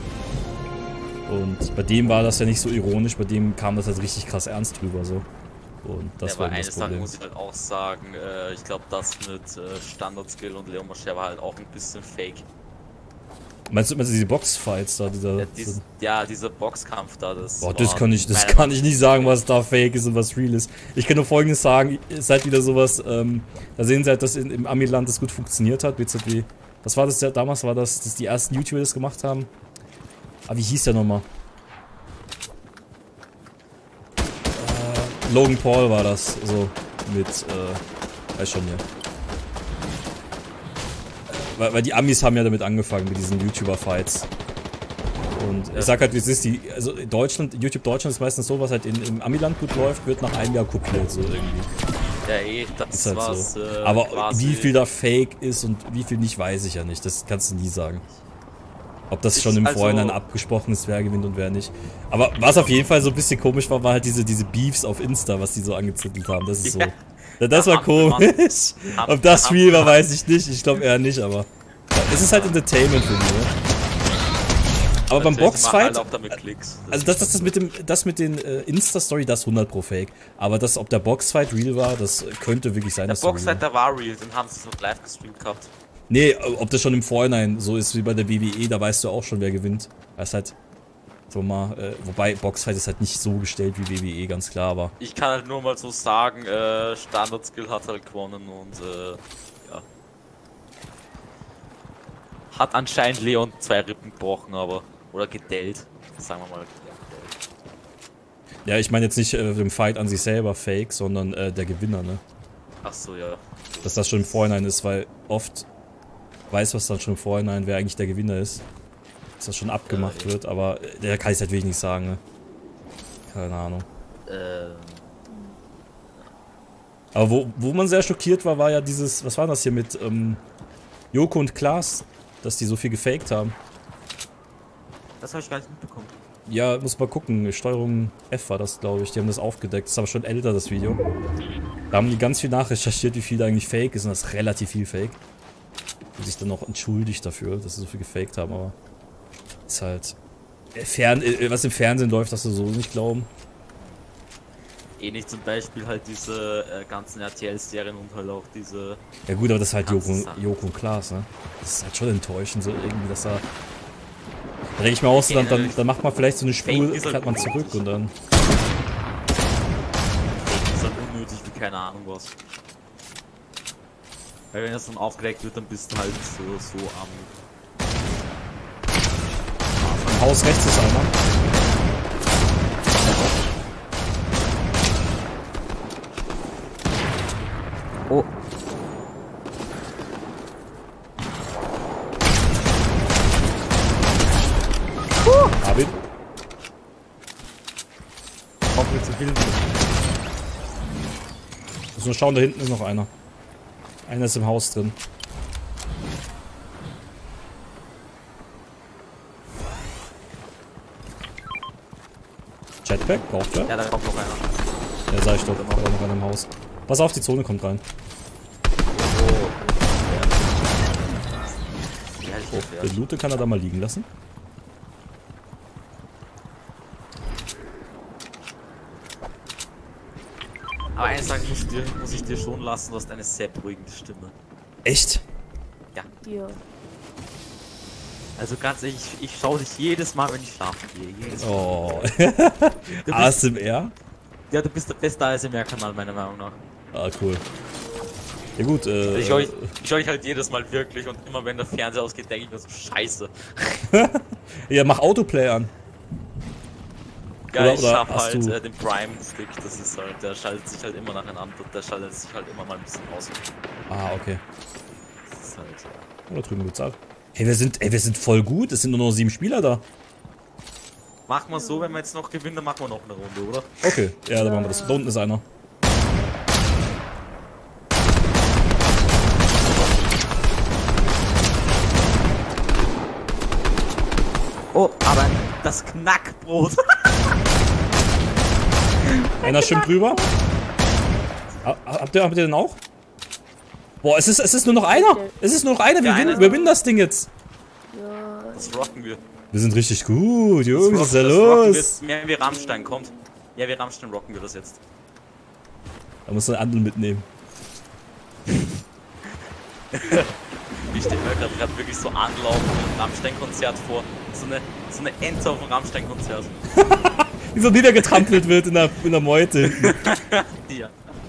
[SPEAKER 2] Und bei dem war das ja nicht so ironisch, bei dem kam das halt richtig krass ernst drüber, so. Und das
[SPEAKER 7] ja,
[SPEAKER 2] war
[SPEAKER 7] aber
[SPEAKER 2] eben
[SPEAKER 7] eine
[SPEAKER 2] das
[SPEAKER 7] Sache
[SPEAKER 2] Problem.
[SPEAKER 7] muss ich halt auch sagen, äh, ich glaube, das mit äh, Standard Skill und Leon Mascher war halt auch ein bisschen fake.
[SPEAKER 2] Meinst du, meinst du diese Boxfights da? Dieser,
[SPEAKER 7] Ja, dies, ja, dieser Boxkampf da, das.
[SPEAKER 2] Boah, das
[SPEAKER 7] war
[SPEAKER 2] kann ich, das
[SPEAKER 7] meiner
[SPEAKER 2] kann ich nicht sagen, was da fake ist und was real ist. Ich kann nur Folgendes sagen, es ist halt wieder sowas, ähm, da sehen sie halt, dass in, im Amiland das gut funktioniert hat, B Z W. Was war das ja, damals war das, dass die ersten YouTuber das gemacht haben? Ah, wie hieß der nochmal? Äh, Logan Paul war das, so, mit, äh, weiß schon, ja. Weil, weil die Amis haben ja damit angefangen, mit diesen YouTuber-Fights. Und ja. Ich sag halt, wie es ist, die, also Deutschland, YouTube Deutschland ist meistens so, was halt in, im Amiland gut läuft, wird nach einem Jahr kopiert, so irgendwie.
[SPEAKER 7] Ja, eh, das
[SPEAKER 2] ist halt
[SPEAKER 7] war's,
[SPEAKER 2] so.
[SPEAKER 7] Äh,
[SPEAKER 2] Aber
[SPEAKER 7] quasi.
[SPEAKER 2] wie viel da fake ist und wie viel nicht, weiß ich ja nicht. Das kannst du nie sagen. Ob das
[SPEAKER 7] Ist
[SPEAKER 2] schon im
[SPEAKER 7] also
[SPEAKER 2] Vorhinein abgesprochen ist, wer gewinnt und wer nicht. Aber was auf jeden Fall so ein bisschen komisch war, war halt diese, diese Beefs auf Insta, was die so angezettelt haben. Das ist so.
[SPEAKER 7] Ja.
[SPEAKER 2] Ja, das war komisch. Ob das real war, weiß ich nicht. Ich glaube eher nicht, aber es ist halt Entertainment für mich. Ne? Aber beim Boxfight,
[SPEAKER 7] halt auch damit Klicks. Das
[SPEAKER 2] also das, das, das mit dem, das mit den äh, Insta-Story, das hundert pro Fake. Aber das, ob der Boxfight real war, das könnte wirklich sein,
[SPEAKER 7] der
[SPEAKER 2] dass
[SPEAKER 7] Boxfight, der war real, den haben sie so live gestreamt gehabt.
[SPEAKER 2] Nee, ob das schon im Vorhinein so ist wie bei der W W E, da weißt du auch schon, wer gewinnt. Das ist halt, so mal, äh, wobei Boxfight ist halt nicht so gestellt wie W W E, ganz klar, aber...
[SPEAKER 7] Ich kann halt nur mal so sagen, äh, Standard Skill hat halt gewonnen und, äh, ja. Hat anscheinend Leon zwei Rippen gebrochen, aber, oder gedellt, sagen wir mal.
[SPEAKER 2] Ja, ich meine jetzt nicht äh, dem Fight an sich selber fake, sondern äh, der Gewinner, ne?
[SPEAKER 7] Ach so, ja.
[SPEAKER 2] Dass das schon im Vorhinein ist, weil oft weiß was dann schon im Vorhinein, wer eigentlich der Gewinner ist. Dass das schon abgemacht
[SPEAKER 7] ja,
[SPEAKER 2] wird, aber äh, der kann ich halt wirklich nicht sagen, ne? Keine Ahnung.
[SPEAKER 7] Ähm.
[SPEAKER 2] Aber wo, wo man sehr schockiert war, war ja dieses, was war das hier mit ähm, Joko und Klaas, dass die so viel gefaked haben.
[SPEAKER 7] Das habe ich gar nicht mitbekommen.
[SPEAKER 2] Ja, muss mal gucken. Steuerung F war das, glaube ich. Die haben das aufgedeckt. Das ist aber schon älter, das Video. Da haben die ganz viel nachrecherchiert, wie viel da eigentlich fake ist. Und das ist relativ viel fake. Und sich dann auch entschuldigt dafür, dass sie so viel gefaked haben, aber... Ist halt... Fern, was im Fernsehen läuft, das du so nicht glauben.
[SPEAKER 7] Eh nicht zum Beispiel halt diese äh, ganzen R T L-Serien und halt auch diese...
[SPEAKER 2] Ja gut, aber das ist halt Joko,
[SPEAKER 7] Sachen.
[SPEAKER 2] Joko und Klaas, ne? Das ist halt schon enttäuschend, so irgendwie, dass da... Da denke ich mir auch so, dann, dann, dann macht man vielleicht so eine Spur, fährt man zurück und dann...
[SPEAKER 7] Das ist halt unnötig wie keine Ahnung was. Weil wenn das dann aufgedeckt wird, dann bist du halt so, so am...
[SPEAKER 2] Am Haus rechts ist einer.
[SPEAKER 5] Oh.
[SPEAKER 2] Arvid.
[SPEAKER 3] Kommt mir zu Hilfe.
[SPEAKER 2] Muss nur schauen, da hinten ist noch einer. Einer ist im Haus drin. Jetpack, braucht er?
[SPEAKER 7] Ja, da kommt noch einer.
[SPEAKER 2] Ja, sag ich doch, da war noch einer im Haus. Pass auf, die Zone kommt rein.
[SPEAKER 7] Ja, ich
[SPEAKER 2] Oh,
[SPEAKER 7] hoffe,
[SPEAKER 2] den
[SPEAKER 7] ja.
[SPEAKER 2] Loote kann er da mal liegen lassen.
[SPEAKER 7] Aber eines sagen muss ich, dir, muss ich dir schon lassen, du hast eine sehr beruhigende Stimme.
[SPEAKER 2] Echt?
[SPEAKER 7] Ja.
[SPEAKER 8] Ja.
[SPEAKER 7] Also ganz ehrlich, ich, ich schaue dich jedes Mal, wenn ich schlafen gehe. Jedes Mal.
[SPEAKER 2] Oh.
[SPEAKER 7] Du
[SPEAKER 2] A
[SPEAKER 7] bist,
[SPEAKER 2] S M R?
[SPEAKER 7] ja, du bist der beste A S M R-Kanal meiner Meinung nach.
[SPEAKER 2] Ah, cool. Ja gut, äh...
[SPEAKER 7] Ich schaue ich schau dich halt jedes Mal wirklich und immer wenn der Fernseher ausgeht, denke ich mir so, scheiße.
[SPEAKER 2] ja, mach Autoplay an.
[SPEAKER 7] Ja,
[SPEAKER 2] Oder-
[SPEAKER 7] ich
[SPEAKER 2] oder
[SPEAKER 7] hab
[SPEAKER 2] hast
[SPEAKER 7] halt
[SPEAKER 2] du-
[SPEAKER 7] äh, den Prime-Stick, das ist halt, der schaltet sich halt immer nacheinander, der schaltet sich halt immer mal ein bisschen aus.
[SPEAKER 2] Ah, okay.
[SPEAKER 7] Das ist halt, ja.
[SPEAKER 2] Oder drüben geht's ab. Hey, wir sind, ey, wir sind voll gut. Es sind nur noch sieben Spieler da.
[SPEAKER 7] Machen wir so, wenn wir jetzt noch gewinnen, dann machen wir noch eine Runde, oder?
[SPEAKER 2] Okay, ja, dann machen wir das. Da unten ist einer.
[SPEAKER 7] Oh, aber das Knackbrot.
[SPEAKER 2] Einer schwimmt drüber. Ha- Habt ihr, habt ihr den auch? Boah, es ist, es ist nur noch einer. Es ist nur noch einer. Wir,
[SPEAKER 7] Ja,
[SPEAKER 2] gewinnen,
[SPEAKER 7] einer.
[SPEAKER 2] wir gewinnen das Ding jetzt.
[SPEAKER 8] Ja.
[SPEAKER 7] Das rocken wir.
[SPEAKER 2] Wir sind richtig gut, Jungs. Was ist da
[SPEAKER 7] Das rocken
[SPEAKER 2] los?
[SPEAKER 7] wir. Ja, wie Rammstein kommt. Ja, wie Rammstein rocken wir das jetzt.
[SPEAKER 2] Da musst du einen anderen mitnehmen.
[SPEAKER 7] Ich stelle mir gerade grad wirklich so anlaufen, ein Rammstein-Konzert vor. So eine, so eine Ente auf dem Rammstein-Konzert.
[SPEAKER 2] Wie so niedergetrampelt wird in der, in der Meute hinten.
[SPEAKER 7] Ja.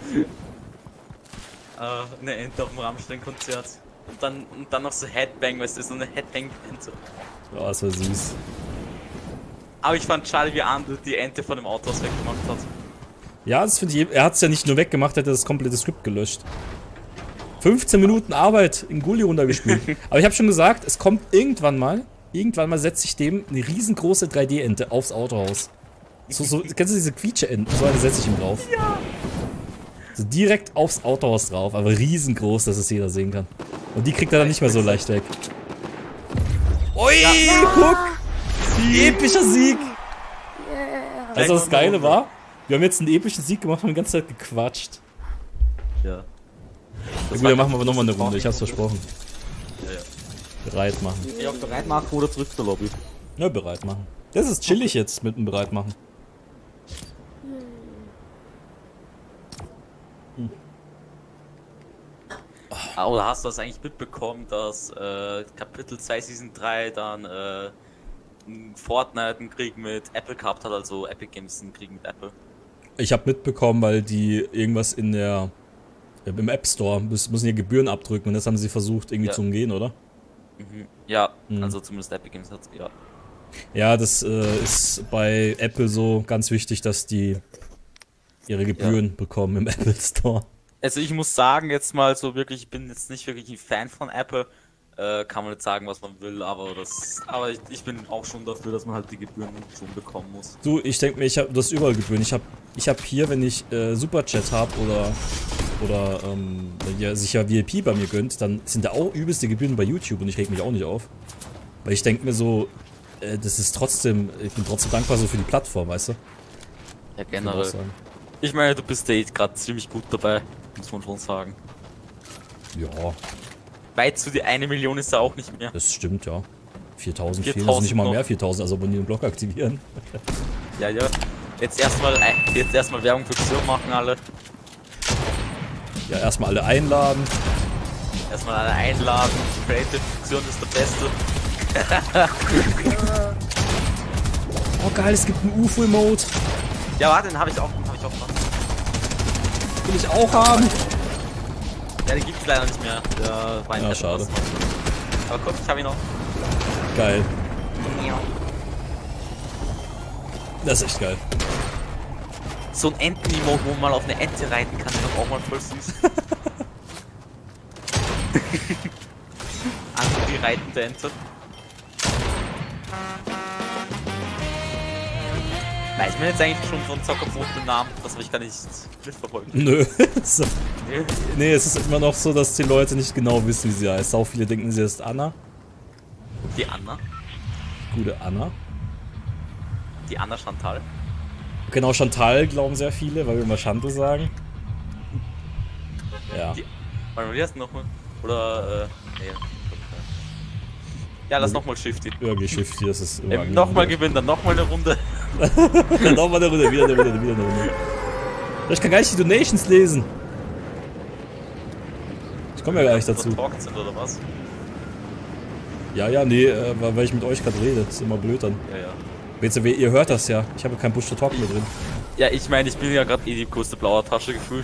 [SPEAKER 7] Äh, eine Ente auf dem Rammstein-Konzert. Und dann, und dann noch so Headbang, weißt du, so eine Headbang-Ente.
[SPEAKER 2] Ja, das war süß.
[SPEAKER 7] Aber ich fand schade, wie Andrew die Ente von dem Auto aus weggemacht hat.
[SPEAKER 2] Ja, das finde ich. Er hat es ja nicht nur weggemacht, er hat das komplette Skript gelöscht. fünfzehn Minuten Arbeit in Gully runtergespielt. Aber ich habe schon gesagt, es kommt irgendwann mal, irgendwann mal setzt sich dem eine riesengroße drei D-Ente aufs Autohaus. So, so, kennst du diese Quietsche-Enten? So eine setze ich ihm drauf. Ja. So direkt aufs Autohaus drauf, aber riesengroß, dass es jeder sehen kann. Und die kriegt er dann nicht mehr so leicht weg. Ui, ja. Guck! Epischer Sieg!
[SPEAKER 4] Yeah.
[SPEAKER 2] Also das Geile war, wir haben jetzt einen epischen Sieg gemacht und haben die ganze Zeit gequatscht.
[SPEAKER 7] Ja.
[SPEAKER 2] Ja, gut, dann machen wir aber nochmal eine Runde, ich hab's versprochen.
[SPEAKER 7] Ja, ja.
[SPEAKER 2] Bereit machen.
[SPEAKER 5] Ich auch bereit machen oder zurück zur Lobby.
[SPEAKER 2] Ja, bereit machen. Das ist chillig jetzt mit dem Bereit machen.
[SPEAKER 7] Ah, oder hast du das eigentlich mitbekommen, dass äh, Kapitel zwei Season drei dann äh, ein Fortnite einen Krieg mit Apple gehabt hat, also Epic Games einen Krieg mit Apple?
[SPEAKER 2] Ich habe mitbekommen, weil die irgendwas in der im App Store müssen ja Gebühren abdrücken und das haben sie versucht irgendwie
[SPEAKER 7] Ja.
[SPEAKER 2] zu umgehen, oder?
[SPEAKER 7] Mhm. Ja,
[SPEAKER 2] Mhm.
[SPEAKER 7] also zumindest Epic Games hat ja.
[SPEAKER 2] Ja, das äh, ist bei Apple so ganz wichtig, dass die ihre Gebühren bekommen im Apple Store.
[SPEAKER 7] Also ich muss sagen, jetzt mal so wirklich, ich bin jetzt nicht wirklich ein Fan von Apple. Äh, kann man nicht sagen, was man will, aber das, aber ich, ich bin auch schon dafür, dass man halt die Gebühren schon bekommen muss.
[SPEAKER 2] Du, ich denke mir, ich habe das überall Gebühren. Ich habe ich hab hier, wenn ich äh, Superchat habe oder oder ähm, wenn ihr sich ja V I P bei mir gönnt, dann sind da auch übelste Gebühren bei YouTube und ich reg mich auch nicht auf. Weil ich denke mir so, äh, das ist trotzdem, ich bin trotzdem dankbar so für die Plattform, weißt du?
[SPEAKER 7] Ja,
[SPEAKER 2] Kann man auch
[SPEAKER 7] generell.
[SPEAKER 2] sagen.
[SPEAKER 7] Ich meine, du bist ja gerade ziemlich gut dabei, muss man schon sagen.
[SPEAKER 2] Ja,
[SPEAKER 7] Weit zu die eine Million ist ja auch nicht mehr.
[SPEAKER 2] das stimmt, ja. viertausend fehlen,
[SPEAKER 7] viertausend
[SPEAKER 2] also nicht mal
[SPEAKER 7] noch.
[SPEAKER 2] mehr viertausend, also abonnieren und Blog aktivieren.
[SPEAKER 7] Ja, ja. Jetzt erstmal jetzt erstmal Werbung für Xur machen alle.
[SPEAKER 2] Ja, erstmal alle einladen.
[SPEAKER 7] Erstmal alle einladen. Creative Xur ist der Beste.
[SPEAKER 2] Oh geil, es gibt einen U F O-Emote.
[SPEAKER 7] Ja, warte, den habe ich auch, den habe ich auch noch.
[SPEAKER 2] Will ich auch haben.
[SPEAKER 7] Ja, den gibt's leider nicht mehr. Der war in
[SPEAKER 2] Ja,
[SPEAKER 7] der
[SPEAKER 2] schade.
[SPEAKER 7] Post. Aber guck, ich habe ihn noch.
[SPEAKER 2] Geil. Das ist echt geil.
[SPEAKER 7] So ein Enten-Emote, wo man mal auf eine Ente reiten kann, ist doch auch mal voll süß. Andere die reitende Ente. Weiß man jetzt eigentlich schon von Zockerbrot den Namen? Das habe ich gar nicht mitverfolgt.
[SPEAKER 2] Nö. So.
[SPEAKER 7] Nee.
[SPEAKER 2] Nee, es ist immer noch so, dass die Leute nicht genau wissen, wie sie heißt. Auch viele denken, sie ist Anna.
[SPEAKER 7] Die Anna.
[SPEAKER 2] Gute Anna.
[SPEAKER 7] Die Anna Chantal.
[SPEAKER 2] Genau, Chantal glauben sehr viele, weil wir immer Chantal sagen. Ja.
[SPEAKER 7] Die, warte mal, wie heißt nochmal? Oder, äh, nee. Ja, lass nochmal Shifty.
[SPEAKER 2] Irgendwie Shifty, das ist immer.
[SPEAKER 7] Ähm, nochmal gewinnen, dann nochmal eine Runde.
[SPEAKER 2] Dann nochmal eine Runde, wieder eine Runde, wieder eine Runde. Ich kann gar nicht die Donations lesen. Ich komme ja gar nicht dazu.
[SPEAKER 7] Vertalkt sind oder was?
[SPEAKER 2] Ja, ja, nee, äh, weil weil ich mit euch gerade rede. Das ist immer blöd dann.
[SPEAKER 7] Ja, ja.
[SPEAKER 2] Jetzt, ihr hört das ja. Ich habe kein Push to Talk mehr drin.
[SPEAKER 7] Ja, ich meine, ich bin ja gerade eh die größte blaue Tasche gefühlt.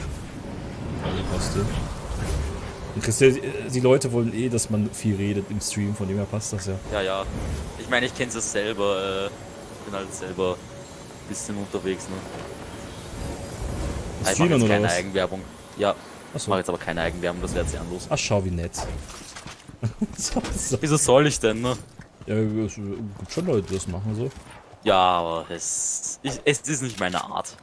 [SPEAKER 2] Und Christian, die Leute wollen eh, dass man viel redet im Stream, von dem her passt das ja.
[SPEAKER 7] Ja, ja. Ich meine, ich kenne es selber. Äh, bin halt selber ein bisschen unterwegs, ne? Ich mache
[SPEAKER 2] Streamern
[SPEAKER 7] jetzt
[SPEAKER 2] oder
[SPEAKER 7] keine
[SPEAKER 2] was?
[SPEAKER 7] Eigenwerbung. Ja. Ich
[SPEAKER 2] Achso.
[SPEAKER 7] mache jetzt aber keine Eigenwerbung, das wäre jetzt sinnlos.
[SPEAKER 2] Ach, schau, wie nett. so, so.
[SPEAKER 7] Wieso soll ich denn, ne?
[SPEAKER 2] Ja, es gibt schon Leute, die das machen so.
[SPEAKER 7] Ja, aber es, ich, es ist nicht meine Art.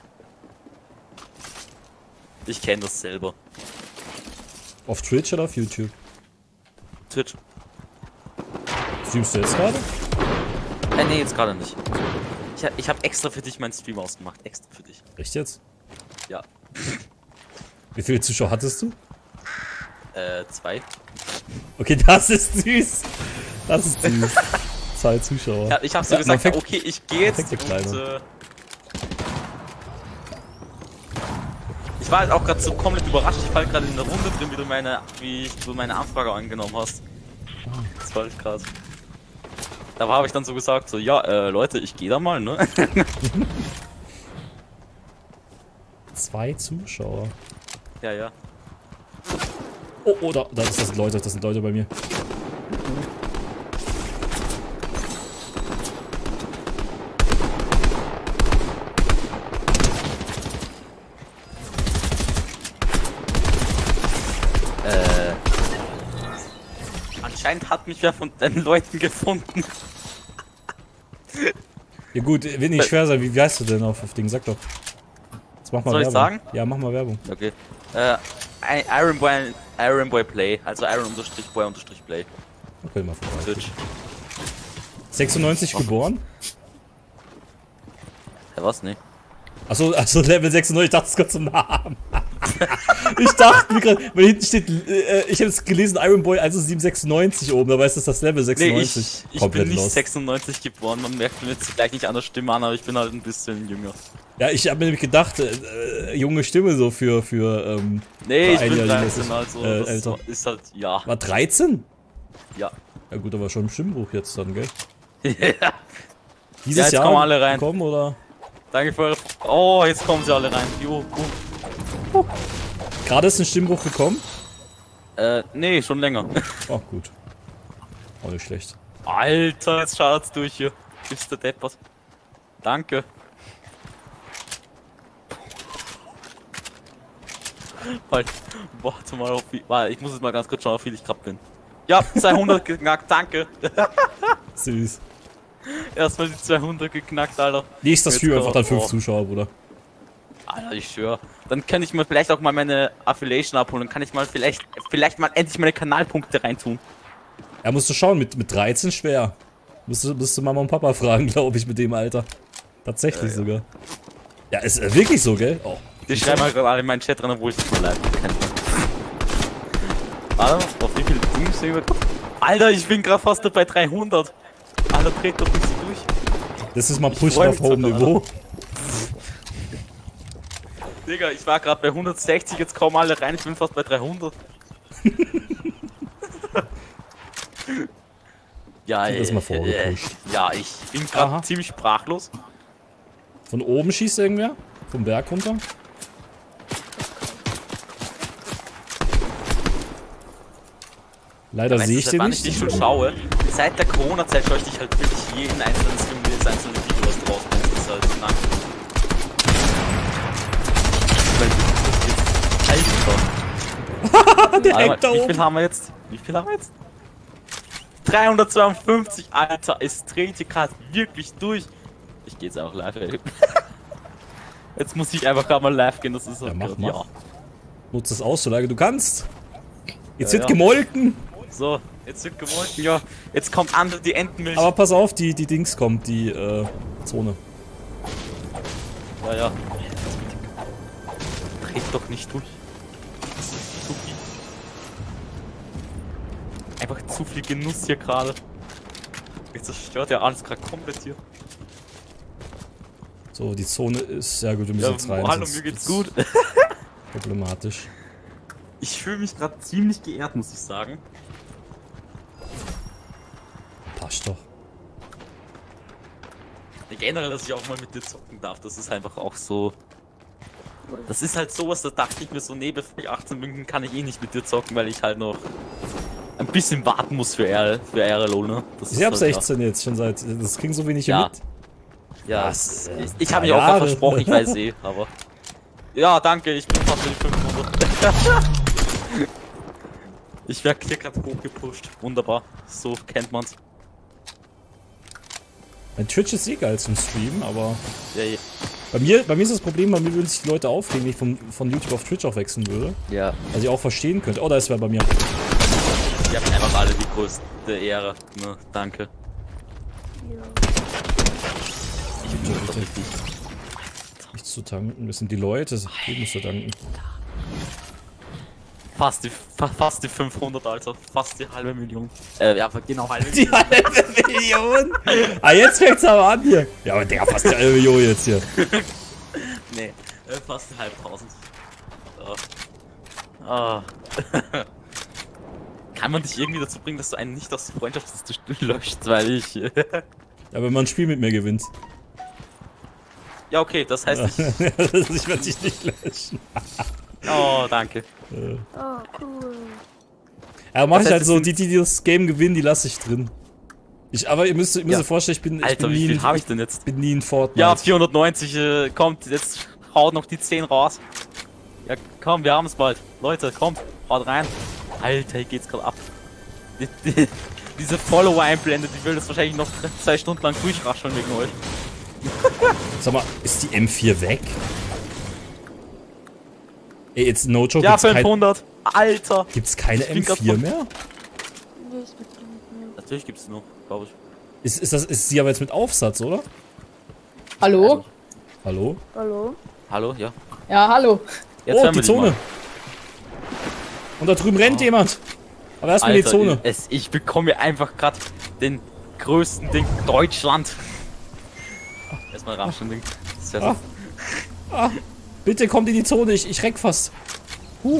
[SPEAKER 7] Ich kenne das selber.
[SPEAKER 2] Auf Twitch oder auf YouTube?
[SPEAKER 7] Twitch.
[SPEAKER 2] Streamst du jetzt gerade?
[SPEAKER 7] Äh, nee, jetzt gerade nicht. Ich, hab- ich habe extra für dich meinen Stream ausgemacht. Extra für dich.
[SPEAKER 2] Echt jetzt?
[SPEAKER 7] Ja.
[SPEAKER 2] Wie viele Zuschauer hattest du?
[SPEAKER 7] Äh, zwei.
[SPEAKER 2] Okay, das ist süß. Das ist süß. Zwei Zuschauer.
[SPEAKER 7] Ja, ich habe so
[SPEAKER 2] Ja, man
[SPEAKER 7] gesagt,
[SPEAKER 2] fängt-
[SPEAKER 7] okay, ich gehe jetzt
[SPEAKER 2] fängt ja
[SPEAKER 7] und,
[SPEAKER 2] kleiner.
[SPEAKER 7] äh, Ich war halt auch gerade so komplett überrascht. Ich fall gerade in der Runde drin, wie du meine, wie du meine Anfrage angenommen hast. Das war echt krass. Da habe ich dann so gesagt, so, ja, äh, Leute, ich gehe da mal, ne?
[SPEAKER 2] Zwei Zuschauer.
[SPEAKER 7] Ja, ja.
[SPEAKER 2] Oh, oh, da, da ist das sind Leute, das sind Leute bei mir.
[SPEAKER 7] Äh. Anscheinend hat mich wer von den Leuten gefunden.
[SPEAKER 2] Ja gut, wird nicht schwer sein. Wie, wie heißt du denn auf, auf Ding? Sag doch. Jetzt mach mal
[SPEAKER 7] Soll ich
[SPEAKER 2] Werbung.
[SPEAKER 7] sagen?
[SPEAKER 2] Ja, mach mal Werbung.
[SPEAKER 7] Okay. Äh, Iron Boy, Iron Boy Play, also Iron unterstrich Boy unterstrich Play.
[SPEAKER 2] Okay, mal vorbei.
[SPEAKER 7] Twitch.
[SPEAKER 2] sechsundneunzig geboren?
[SPEAKER 7] Ja, was? Nee.
[SPEAKER 2] Achso, achso, Level sechsundneunzig, ich dachte, es kommt zum Namen. Ich dachte mir gerade, weil hinten steht, äh, ich habe es gelesen, Iron Boy eins sieben sechsundneunzig oben, da weißt du, das Level sechsundneunzig.
[SPEAKER 7] Nee, ich, ich
[SPEAKER 2] Komplett
[SPEAKER 7] bin nicht
[SPEAKER 2] lost.
[SPEAKER 7] sechsundneunzig geboren, man merkt mir jetzt gleich nicht an der Stimme an, aber ich bin halt ein bisschen jünger.
[SPEAKER 2] Ja, ich habe mir nämlich gedacht, äh, äh, junge Stimme so für, für, ähm...
[SPEAKER 7] Nee,
[SPEAKER 2] für
[SPEAKER 7] ich
[SPEAKER 2] ein
[SPEAKER 7] bin
[SPEAKER 2] Jahr
[SPEAKER 7] dreizehn,
[SPEAKER 2] jünger.
[SPEAKER 7] also
[SPEAKER 2] Äh,
[SPEAKER 7] das
[SPEAKER 2] älter.
[SPEAKER 7] ist halt, ja.
[SPEAKER 2] War dreizehn?
[SPEAKER 7] Ja.
[SPEAKER 2] Ja gut, aber schon im Stimmbruch jetzt dann, gell?
[SPEAKER 7] Ja.
[SPEAKER 2] Dieses
[SPEAKER 7] Ja, jetzt
[SPEAKER 2] Jahr
[SPEAKER 7] kommen alle rein.
[SPEAKER 2] Kommen, oder?
[SPEAKER 7] Danke für eure... Oh, jetzt kommen sie alle rein. Jo, gut.
[SPEAKER 2] Gerade ist ein Stimmbruch gekommen?
[SPEAKER 7] Äh, nee, schon länger.
[SPEAKER 2] Oh, gut. Auch nicht schlecht.
[SPEAKER 7] Alter, jetzt schaut's durch hier. Bist du deppert. Danke. Halt, warte mal auf wie... Warte, ich muss jetzt mal ganz kurz schauen, auf wie ich gerade bin. Ja, zweihundert geknackt, danke.
[SPEAKER 2] Süß.
[SPEAKER 7] Erstmal die zweihundert geknackt, Alter.
[SPEAKER 2] Nächster
[SPEAKER 7] Jetzt
[SPEAKER 2] Stream einfach
[SPEAKER 7] kommt-
[SPEAKER 2] dann fünf
[SPEAKER 7] oh.
[SPEAKER 2] Zuschauer, Bruder.
[SPEAKER 7] Alter, ich schwör. Dann kann ich mir vielleicht auch mal meine Affiliation abholen. Dann kann ich mal vielleicht, vielleicht mal endlich meine Kanalpunkte reintun.
[SPEAKER 2] Ja, musst du schauen, mit, mit dreizehn schwer. Musst du, musst du Mama und Papa fragen, glaube ich, mit dem Alter. Tatsächlich
[SPEAKER 7] Ja, ja.
[SPEAKER 2] sogar. Ja, ist äh, wirklich so, gell? Oh.
[SPEAKER 7] Die schreiben halt gerade alle in meinen Chat drin, obwohl ich nicht mal live kann. Warte, auf wie viele Dinge stehen wir? Alter, ich bin gerade fast bei dreihundert. Alter, dreht doch nicht so durch.
[SPEAKER 2] Das ist mal
[SPEAKER 7] Ich
[SPEAKER 2] Push
[SPEAKER 7] freu
[SPEAKER 2] auf
[SPEAKER 7] mich
[SPEAKER 2] Home
[SPEAKER 7] sogar.
[SPEAKER 2] Niveau.
[SPEAKER 7] Digga, ich war gerade bei hundertsechzig, jetzt kommen alle rein, ich bin fast bei dreihundert. Ja,
[SPEAKER 2] Das mal
[SPEAKER 7] äh,
[SPEAKER 2] vorgepusht.
[SPEAKER 7] ja, ich bin
[SPEAKER 2] Aha.
[SPEAKER 7] gerade ziemlich sprachlos.
[SPEAKER 2] Von oben schießt irgendwer? Vom Berg runter? Leider
[SPEAKER 7] Weißt
[SPEAKER 2] sehe
[SPEAKER 7] du,
[SPEAKER 2] ich
[SPEAKER 7] seit
[SPEAKER 2] den
[SPEAKER 7] wann
[SPEAKER 2] nicht.
[SPEAKER 7] ich dich schon schaue? Seit der Corona-Zeit schaue ich dich halt wirklich jeden einzelnen Stream, jedes einzelne Video, was draus kommt. Das ist halt lang. Alter.
[SPEAKER 2] Der
[SPEAKER 7] Alter,
[SPEAKER 2] hängt da
[SPEAKER 7] wie viel
[SPEAKER 2] oben.
[SPEAKER 7] haben wir jetzt? Wie viel haben wir jetzt? dreihundertzweiundfünfzig, Alter, es dreht hier gerade wirklich durch. Ich gehe jetzt auch live, ey. Jetzt muss ich einfach gerade mal live gehen, das ist halt
[SPEAKER 2] Ja, mach,
[SPEAKER 7] grad-
[SPEAKER 2] mach. Nutz es aus, solange du kannst. Jetzt
[SPEAKER 7] Ja,
[SPEAKER 2] wird
[SPEAKER 7] ja.
[SPEAKER 2] gemolken.
[SPEAKER 7] So, jetzt wird gemolken, ja. Jetzt kommt an die Entenmilch.
[SPEAKER 2] Aber pass auf, die, die Dings kommt, die äh, Zone.
[SPEAKER 7] Ja, ja. Dreht doch nicht durch. Zu viel. Einfach zu viel Genuss hier gerade. Jetzt zerstört ja alles gerade komplett hier.
[SPEAKER 2] So, die Zone ist, ja gut, wir müssen
[SPEAKER 7] Ja,
[SPEAKER 2] jetzt rein.
[SPEAKER 7] hallo,
[SPEAKER 2] sonst
[SPEAKER 7] mir geht's
[SPEAKER 2] wird's
[SPEAKER 7] gut.
[SPEAKER 2] Problematisch.
[SPEAKER 7] Ich fühle mich gerade ziemlich geehrt, muss ich sagen.
[SPEAKER 2] Passt doch.
[SPEAKER 7] Generell, dass ich auch mal mit dir zocken darf, das ist einfach auch so. Das ist halt sowas, da dachte ich mir so, nee, bevor ich achtzehn bin, kann ich eh nicht mit dir zocken, weil ich halt noch ein bisschen warten muss für R, für R L O, ne? Das
[SPEAKER 2] Ich
[SPEAKER 7] ist
[SPEAKER 2] hab
[SPEAKER 7] halt
[SPEAKER 2] sechzehn jetzt schon seit. Das kriegen so wenig hier
[SPEAKER 7] Ja.
[SPEAKER 2] mit.
[SPEAKER 7] Ja,
[SPEAKER 2] Was, äh,
[SPEAKER 7] ich, ich habe
[SPEAKER 2] drei
[SPEAKER 7] mich auch gerade
[SPEAKER 2] Jahre?
[SPEAKER 7] versprochen, ich weiß eh, aber. Ja, danke, ich bin fast bei die fünfhundert. Ich werde hier gerade hochgepusht. Wunderbar. So kennt man's.
[SPEAKER 2] Mein Twitch ist eh geil zum Streamen, aber.
[SPEAKER 7] Ja, ja.
[SPEAKER 2] Bei mir, bei mir ist das Problem, bei mir würden sich die Leute aufregen, wenn ich von, von YouTube auf Twitch auch wechseln würde.
[SPEAKER 7] Ja.
[SPEAKER 2] Was ich auch verstehen könnte. Oh, da ist wer bei mir.
[SPEAKER 7] Ihr habt einfach alle die größte Ehre. Ne, danke. Ich bin doch richtig.
[SPEAKER 2] Nichts zu tanken. Das sind die Leute, die musst du danken.
[SPEAKER 7] Fast die, fa fast die fünfhundert, also fast die halbe Million. Äh, ja, genau halbe
[SPEAKER 2] Die halbe Million? Ah, jetzt fängt's aber an hier. Ja, aber der fast die halbe Million jetzt hier.
[SPEAKER 7] Nee, äh, fast die halbe tausend. Alter. Ah. Kann man dich irgendwie dazu bringen, dass du einen nicht aus der Freundschaftsliste löscht, weil ich...
[SPEAKER 2] Ja, wenn man ein Spiel mit mir gewinnt.
[SPEAKER 7] Ja, okay, das heißt ich...
[SPEAKER 2] Ich werde dich nicht löschen.
[SPEAKER 7] Oh, danke.
[SPEAKER 4] Oh, cool.
[SPEAKER 2] Ja, mach
[SPEAKER 7] Das
[SPEAKER 2] ich
[SPEAKER 7] heißt,
[SPEAKER 2] halt
[SPEAKER 7] es
[SPEAKER 2] so,
[SPEAKER 7] sind-
[SPEAKER 2] die, die das Game gewinnen, die lasse ich drin. Ich, aber ihr müsst, ihr müsst
[SPEAKER 7] Ja.
[SPEAKER 2] euch vorstellen, ich bin, ich
[SPEAKER 7] Alter,
[SPEAKER 2] bin
[SPEAKER 7] wie
[SPEAKER 2] nie
[SPEAKER 7] viel
[SPEAKER 2] ein,
[SPEAKER 7] habe ich denn jetzt?
[SPEAKER 2] bin nie ein Fortnite.
[SPEAKER 7] Ja, vierhundertneunzig äh, kommt, jetzt haut noch die zehn raus. Ja, komm, wir haben es bald. Leute, kommt, haut rein. Alter, hier geht's gerade ab. Die, die, diese Follower-Einblende, die will das wahrscheinlich noch zwei Stunden lang durchrascheln wegen euch.
[SPEAKER 2] Sag mal, ist die M vier weg? Ey, jetzt no joke,
[SPEAKER 7] Ja,
[SPEAKER 2] gibt's, kein,
[SPEAKER 7] fünfhundert. Alter.
[SPEAKER 2] gibt's keine
[SPEAKER 7] Ich bin
[SPEAKER 2] M
[SPEAKER 7] grad
[SPEAKER 2] vier
[SPEAKER 7] von-
[SPEAKER 2] mehr?
[SPEAKER 8] Nee, es gibt nicht mehr.
[SPEAKER 7] Natürlich gibt's noch, glaube ich.
[SPEAKER 2] Ist, ist, das, ist sie aber jetzt mit Aufsatz, oder?
[SPEAKER 9] Hallo?
[SPEAKER 2] Hallo?
[SPEAKER 8] Hallo?
[SPEAKER 7] Hallo, ja.
[SPEAKER 9] Ja, hallo.
[SPEAKER 7] Jetzt
[SPEAKER 2] Oh,
[SPEAKER 7] hören
[SPEAKER 2] die
[SPEAKER 7] wir dich
[SPEAKER 2] Zone.
[SPEAKER 7] mal.
[SPEAKER 2] Und da drüben rennt jemand. Aber erstmal die
[SPEAKER 7] Alter,
[SPEAKER 2] Zone.
[SPEAKER 7] Es, ich bekomme hier einfach gerade den größten Ding Deutschland. Erstmal Ramschen Ding. Das ist ja so.
[SPEAKER 2] Ah. Ah, bitte kommt in die Zone, ich, ich reck fast. Huch.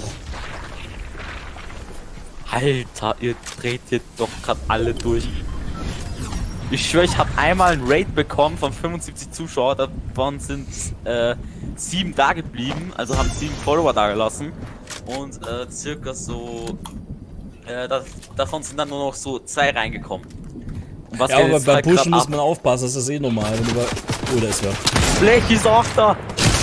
[SPEAKER 7] Alter, ihr dreht hier doch gerade alle durch. Ich schwöre, ich habe einmal ein Raid bekommen von fünfundsiebzig Zuschauern, davon sind äh, sieben da geblieben, also haben sieben Follower da gelassen. Und äh, circa so, äh, da, davon sind dann nur noch so zwei reingekommen. Und was
[SPEAKER 2] Ja,
[SPEAKER 7] geht
[SPEAKER 2] aber
[SPEAKER 7] jetzt
[SPEAKER 2] beim
[SPEAKER 7] halt
[SPEAKER 2] Pushen
[SPEAKER 7] grad
[SPEAKER 2] muss
[SPEAKER 7] ab?
[SPEAKER 2] man aufpassen, das ist eh normal. Wenn du bei oh, da ist wer.
[SPEAKER 7] Blech ist auch da!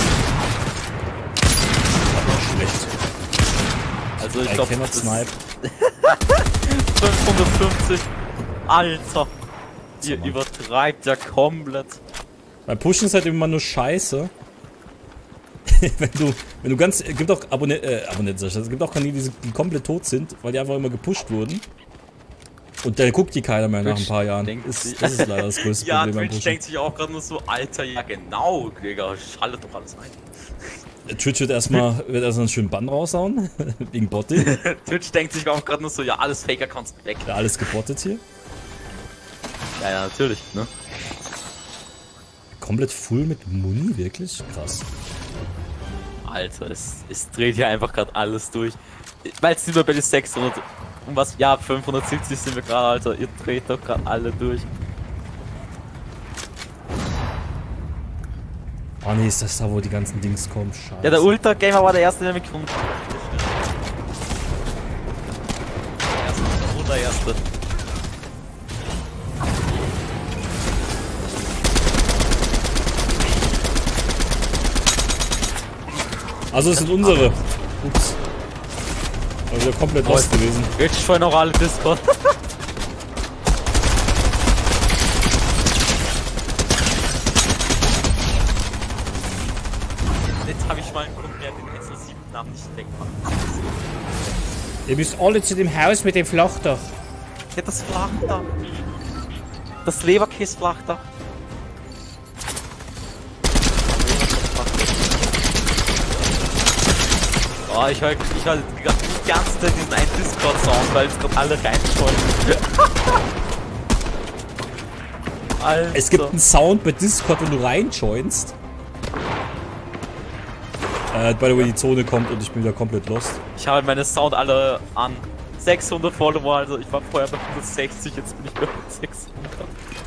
[SPEAKER 2] Schlecht.
[SPEAKER 7] Also ich
[SPEAKER 2] I
[SPEAKER 7] glaube,
[SPEAKER 2] cannot snipe.
[SPEAKER 7] fünfhundertfünfzig. Alter! Ihr
[SPEAKER 2] Mann.
[SPEAKER 7] übertreibt ja komplett.
[SPEAKER 2] Beim Pushen ist halt immer nur Scheiße. wenn du, wenn du ganz, es gibt auch Abonnenten, äh, Abonnenten, es gibt auch Kanäle, die, die komplett tot sind, weil die einfach immer gepusht wurden. Und dann guckt die keiner mehr nach ein paar Jahren.
[SPEAKER 7] denkt sich-
[SPEAKER 2] Ist, das ist leider das größte
[SPEAKER 7] Ja,
[SPEAKER 2] Problem beim
[SPEAKER 7] Twitch
[SPEAKER 2] Pushen.
[SPEAKER 7] denkt sich auch gerade nur so, Alter, ja genau, Digga, schaltet doch alles ein.
[SPEAKER 2] Twitch wird erstmal wird erstmal einen schönen Bann raushauen. Wegen Botting.
[SPEAKER 7] Twitch denkt sich auch gerade nur so, ja, alles Fake-Accounts weg.
[SPEAKER 2] Ja, alles gebottet hier.
[SPEAKER 7] Ja, ja, natürlich, ne?
[SPEAKER 2] Komplett full mit Muni, wirklich? Krass.
[SPEAKER 7] Alter, es, es dreht hier einfach gerade alles durch. Weil es sind wir bei den sechshundert und was, ja, fünfhundertsiebzig sind wir gerade, Alter, ihr dreht doch gerade alle durch.
[SPEAKER 2] Oh nee, ist das da, wo die ganzen Dings kommen? Scheiße.
[SPEAKER 7] Ja, der Ultra Gamer war der erste, der mitgekommen ist. Der erste.
[SPEAKER 2] Also es sind unsere. Ups. War wieder komplett lost gewesen.
[SPEAKER 7] Jetzt schon noch alle Discord. Jetzt habe ich mal einen Kunden, der den S L sieben Namen nicht wegmacht.
[SPEAKER 2] Ihr müsst alle zu dem Haus mit dem Flachdach.
[SPEAKER 7] Ja, das Flachdach. Das Leberkäse-Flachdach. Oh, ich höre ich hör die ganze Zeit diesen einen Discord-Sound, weil es gerade alle reinschauen. Alter.
[SPEAKER 2] Es gibt einen Sound bei Discord, wenn du reinjoinst. Äh, by the way, die Zone kommt und ich bin wieder komplett lost.
[SPEAKER 7] Ich habe meine Sound alle an. sechshundert Follower, also ich war vorher bei hundertsechzig, jetzt bin ich bei sechshundert.